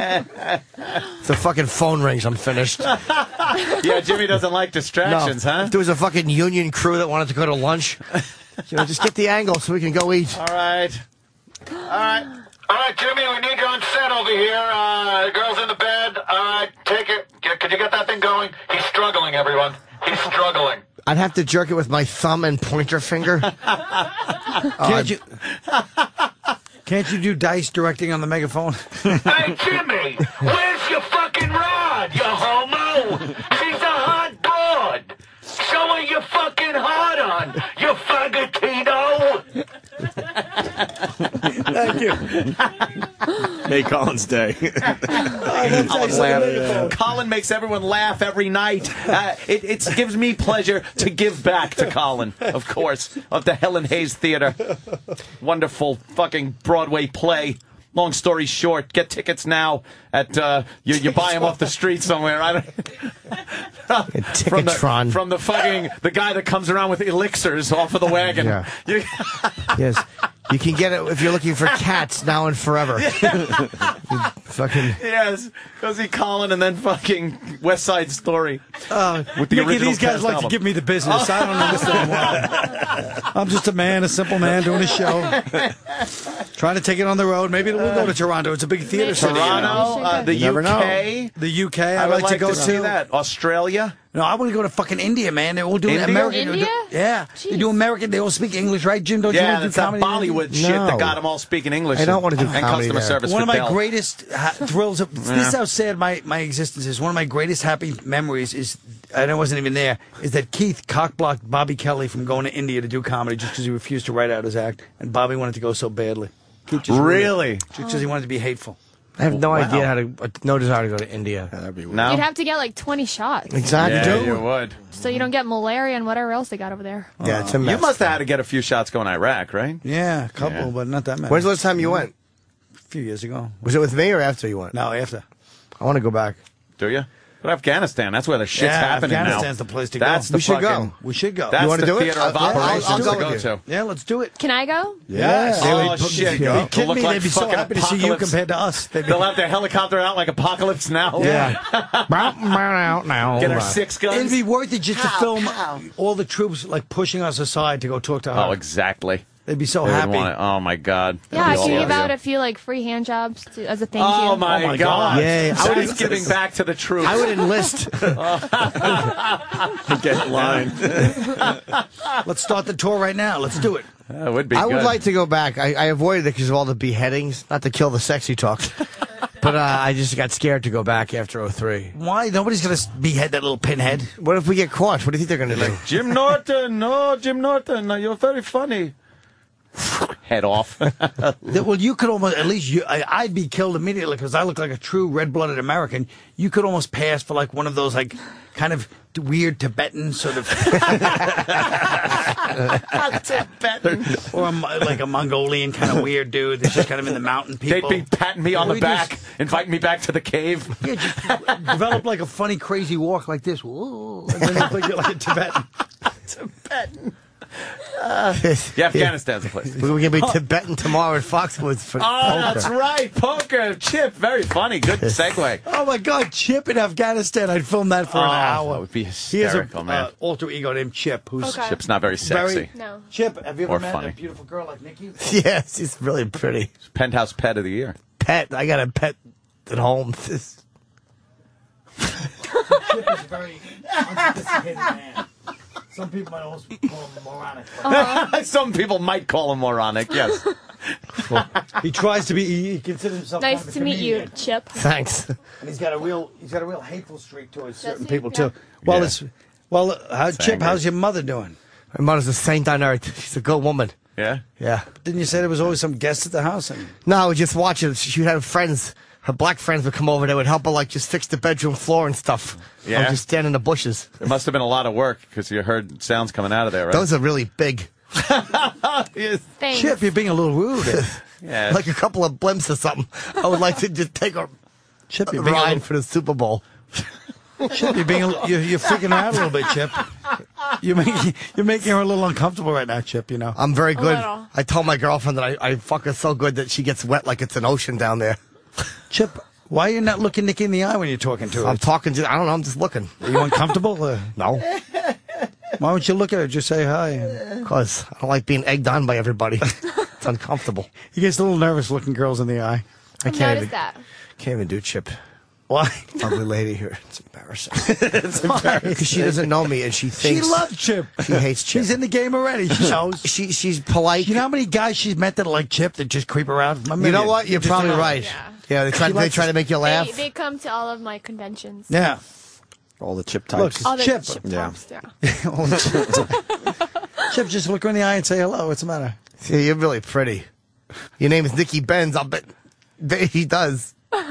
the fucking phone rings, I'm finished. Yeah, Jimmy doesn't like distractions, No. huh? If there was a fucking union crew that wanted to go to lunch, you know, just get the angle so we can go eat. All right. All right. All right, Jimmy, we need you on set over here. Uh, the girl's in the bed. All right, take it. Get, could you get that thing going? He's struggling, everyone. He's struggling. I'd have to jerk it with my thumb and pointer finger. Can't you? Can't you do dice directing on the megaphone? Hey, Jimmy, where's your fucking rod, you homo? She's a hot broad. Show her your fucking hard on, you fagotino. Thank you. Made Colin's day. Colin's laugh. Colin makes everyone laugh every night. Uh, it it gives me pleasure to give back to Colin, of course, of the Helen Hayes Theater. Wonderful fucking Broadway play. Long story short, get tickets now at uh, you. You buy them off the street somewhere. I don't, from the Ticketron. from the fucking the guy that comes around with elixirs off of the wagon. Yeah. You- Yes. You can get it if you're looking for cats now and forever. Fucking. Yes, go see Colin and then fucking West Side Story. Uh, With the Mickey, original these guys cast like album. to give me the business. I don't understand why. I'm just a man, a simple man doing a show, trying to take it on the road. Maybe we'll go to Toronto. It's a big theater city. you know. Toronto, uh, the You never U K. know. The U K, I I'd would like, like to go to see that. Australia. No, I want to go to fucking India, man. They all do India? American. India? Do, yeah, they do American. They all speak English, right, Jim? Don't you Yeah, want to that's do that comedy? Bollywood shit that No. got them all speaking English. I don't want to do and comedy customer there. service. One for of my Dell. greatest ha- thrills. Of, This is how sad my, my existence is. One of my greatest happy memories is, and I wasn't even there, is that Keith cockblocked Bobby Kelly from going to India to do comedy just because he refused to write out his act, and Bobby wanted to go so badly. Keith just Really? Just because he wanted to be hateful. I have no Wow. idea how to, uh, no desire to go to India. That'd be weird. No. You'd have to get like twenty shots. Exactly. Yeah, you would. So you don't get malaria and whatever else they got over there. Yeah, it's a mess. You must have had to get a few shots going to Iraq, right? Yeah, a couple, Yeah. but not that many. When's the last time you went? A few years ago. Was it with me or after you went? No, after. I want to go back. Do you? But Afghanistan, that's where the shit's Yeah, happening now. Afghanistan's the place to go. That's the We should fucking, go. We should go. That's You wanna the do it? theater of I'll- I'll- operations I'll go to go with you. to. Yeah, let's do it. Can I go? Yes. Oh, They would put- shit. Are you They'll kidding look me? like They'd be so fucking happy to see you apocalypse. compared to us. They'd be- They'll have their helicopter out like Apocalypse Now. Yeah. out now. Get our six guns. It'd be worth it just to film all the troops like pushing us aside to go talk to her. Oh, exactly. They'd be so They would happy. want it. Oh, my God. Yeah, I That'd be can all give over out you. a few like free hand jobs to, as a thank Oh, you. my, Oh, my God. God. Yay. I would- That is giving back to the troops. I would enlist. Get in line. Let's start the tour right now. Let's do it. That would be I good. would like to go back. I, I avoided it because of all the beheadings. Not to kill the sexy talk. But uh, I just got scared to go back after oh three. Why? Nobody's going to behead that little pinhead. What if we get caught? What do you think they're going to do? Jim Norton. No, Jim Norton. You're very funny. Head off. That- well, you could almost, at least you, I, I'd be killed immediately because I look like a true red-blooded American. You could almost pass for like one of those like kind of weird Tibetan sort of, Tibetan. or a, Mo- like a Mongolian kind of weird dude that's just kind of in the mountain people. They'd be patting me on the We back, just- inviting me back to the cave. Yeah, just develop like a funny, crazy walk like this. Whoa, and then look like you're like a Tibetan. Tibetan. Uh, yeah, Afghanistan's the place. We're going to be Tibetan tomorrow at Foxwoods for Oh, poker. that's right. Poker. Chip. Very funny. Good segue. Oh my God, Chip in Afghanistan! I'd film that for Oh, an hour. that would be He has hysterical, a man. uh, alter ego named Chip, who's Okay. Chip's not very sexy. very No. Chip. Have you ever Or met funny. a beautiful girl like Nikki? Yeah, she's really pretty. Penthouse pet of the year. Pet. I got a pet at home. This- Chip is a very unsophisticated man. Some people might also call him moronic. but- Some people might call him moronic, yes. He tries to be. He, he considers himself. Nice kind of a to meet you, comedian. Chip. Thanks. And he's got a real. He's got a real hateful streak towards certain he? people Yeah. too. Well, Yeah. it's well. Uh, how, It's Chip, angry. how's your mother doing? My mother's a saint on earth. She's a good woman. Yeah? Yeah. Didn't you say there was always some guests at the house? And No, I would just watch it. She would have friends. Her black friends would come over. They would help her, like, just fix the bedroom floor and stuff. I Yeah? would just stand in the bushes. It must have been a lot of work because you heard sounds coming out of there, right? Those are really big. Yes. Thanks. Chip, you're being a little rude. Yeah. Like a couple of blimps or something. I would like to just take a Chip, you're being a ride little, for the Super Bowl. Chip, you're being a, li- you're, you're freaking her out a little bit, Chip. You're making you're making her a little uncomfortable right now, Chip. You know. I'm very good. little. I told my girlfriend that I, I fuck her so good that she gets wet like it's an ocean down there. Chip, why are you not looking Nikki in the eye when you're talking to her? I'm talking to, I don't know, I'm just looking. Are you uncomfortable? Uh, No, why don't you look at her? Just say hi. because I don't like being egged on by everybody. It's uncomfortable. He gets a little nervous looking girls in the eye. I I've can't noticed even, that. can't even do Chip. Why? Ugly lady here. It's embarrassing. It's embarrassing. Because she doesn't know me and she She thinks. loves Chip. She hates Chip. She's in the game already. She knows. She, she's polite. You know how many guys she's met that are like Chip that just creep around? You know what? You're Just probably don't know. right. Yeah. Yeah, they try, She they likes try to- to make you They, laugh. they come to all of my conventions. Yeah. All the chip Look, types. All the Chip. Chip Yeah. talks, yeah. All the Chip. Chip, just look her in the eye and say hello. What's the matter? See, you're really pretty. Your name is Nikki Benz. I'll bet that he does.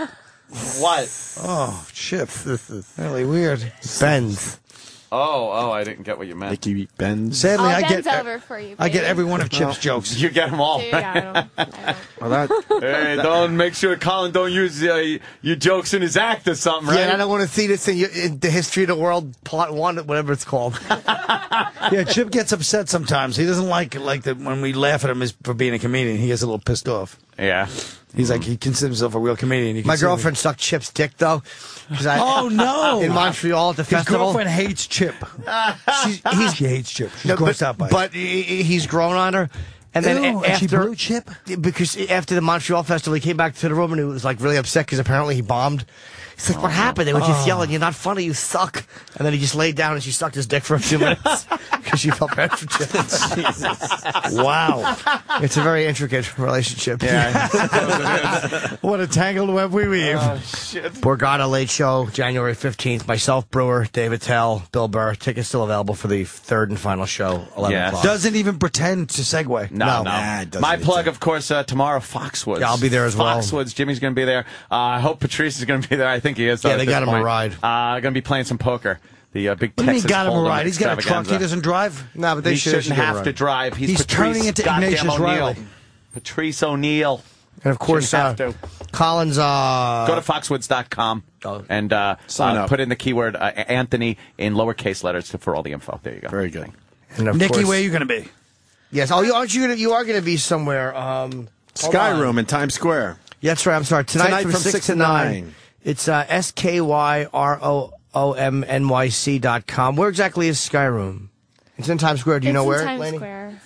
What? Oh, Chip. This is Really weird. Benz. Oh, oh, I didn't get what you meant. Nicky Benz. Sadly, I'll I bend get over for you, I get baby. every one of Chip's jokes. You get them all. Dude, I don't, I don't. Oh, that, Hey, don't make sure Colin don't use uh, your jokes in his act or something, right? Yeah, and I don't want to see this in, your, in the history of the world, plot one, whatever it's called. Yeah, Chip gets upset sometimes. He doesn't like like that when we laugh at him as for being a comedian. He gets a little pissed off. Yeah. He's like he considers himself a real comedian. You can My see girlfriend sucked Chip's dick, though. 'cause I, Oh, no. In Montreal at the His festival. girlfriend hates Chip. She's, he's, She hates Chip. She's no, grossed but, out by it. but he, he's grown on her. And then Ew, a- and she after blew Chip? because after the Montreal festival, he came back to the room and he was like really upset because apparently he bombed. He's like, what happened? They were just yelling, you're not funny, you suck. And then he just laid down and she sucked his dick for a few minutes because she felt bad for Jim. Wow. It's a very intricate relationship. Yeah. What a tangled web we weave. Oh, shit. Borgata Late Show, January fifteenth. Myself, Brewer, David Tell, Bill Burr. Tickets still available for the third and final show, eleven Yes. o'clock. Doesn't even pretend to segue. No, no. Nah, it doesn't My even plug, of course, uh, tomorrow, Foxwoods. Yeah, I'll be there as well. Foxwoods. Jimmy's going to be there. Uh, I hope Patrice is going to be there. I think he is. Yeah, at they this got him a point. ride. Uh, going to be playing some poker. The uh, big What do you mean Texas got him a Hold'em ride? He's got a truck. He extravaganza. doesn't drive? No, but they he should, shouldn't should get a have ride. to drive. He's, He's Patrice turning into goddamn Ignatius O'Neill. Riley. Patrice O'Neill. And of course, Shouldn't uh, have to. Collins. Uh, Go to foxwoods dot com and uh, Sign uh, up. put in the keyword uh, Anthony in lowercase letters to, for all the info. There you go. Very good. And of Nikki, course, where are you going to be? Yes. Oh, you aren't you? Gonna, you are going to be somewhere. Um, hold Sky on. Room in Times Square. Yeah, that's right. I'm sorry. Tonight, Tonight from, from six, six to to nine. nine. It's uh, S K Y R O O M N Y C dot com. Where exactly is Sky Room? It's in Times Square. Do you it's know in where, Times Laney? Square.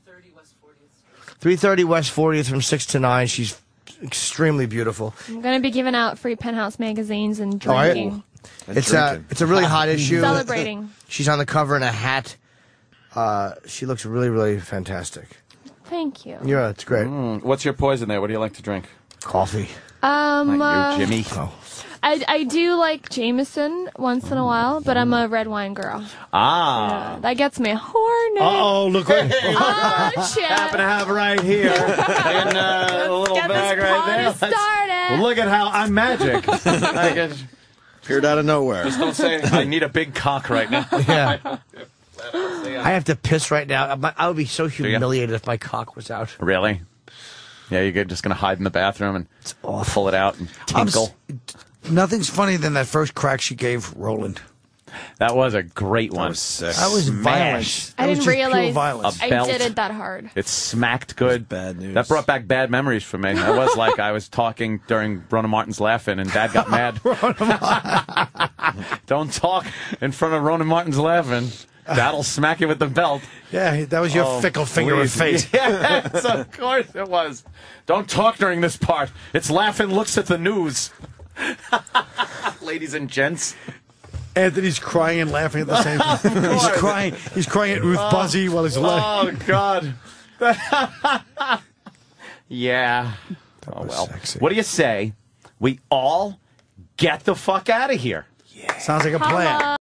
three thirty West fortieth from six to nine. She's extremely beautiful. I'm going to be giving out free Penthouse magazines and All right. drinking. It's a, it's a really hot issue. Celebrating. She's on the cover in a hat. Uh, she looks really, really fantastic. Thank you. Yeah, it's great. Mm, what's your poison there? What do you like to drink? Coffee. Um, Not you, uh, Jimmy. I, I do like Jameson once in a while, but I'm a red wine girl. Ah. Uh, that gets me horny. Uh-oh, look what... Oh, shit. Happen to have right here in uh, a little Get bag this right party there. started. Well, look at how I'm magic. I get, Appeared out of nowhere. just don't say I need a big cock right now. Yeah. I have to piss right now. My- I would be so ya? humiliated if my cock was out. Really? Yeah, you're just going to hide in the bathroom and pull it out and I'm s- tinkle. Nothing's funnier than that first crack she gave Roland. That was a great one. That was sick. That was Smash. violence. I That was didn't just pure realize violence. A I belt. did it that hard. It smacked good. Bad news. That brought back bad memories for me. I was like, I was talking during Rona Martin's laughing, and Dad got mad. Don't talk in front of Rona Martin's laughing. Dad'll smack you with the belt. Yeah, that was your Oh, fickle finger please. face. Yes, of course it was. Don't talk during this part. It's laughing looks at the news. Ladies and gents. Anthony's crying and laughing at the same time. He's crying. He's crying at Ruth Oh. Buzzy while he's Oh, laughing. God. Yeah. Oh, well. What do you say? We all get the fuck out of here. Sounds like a plan.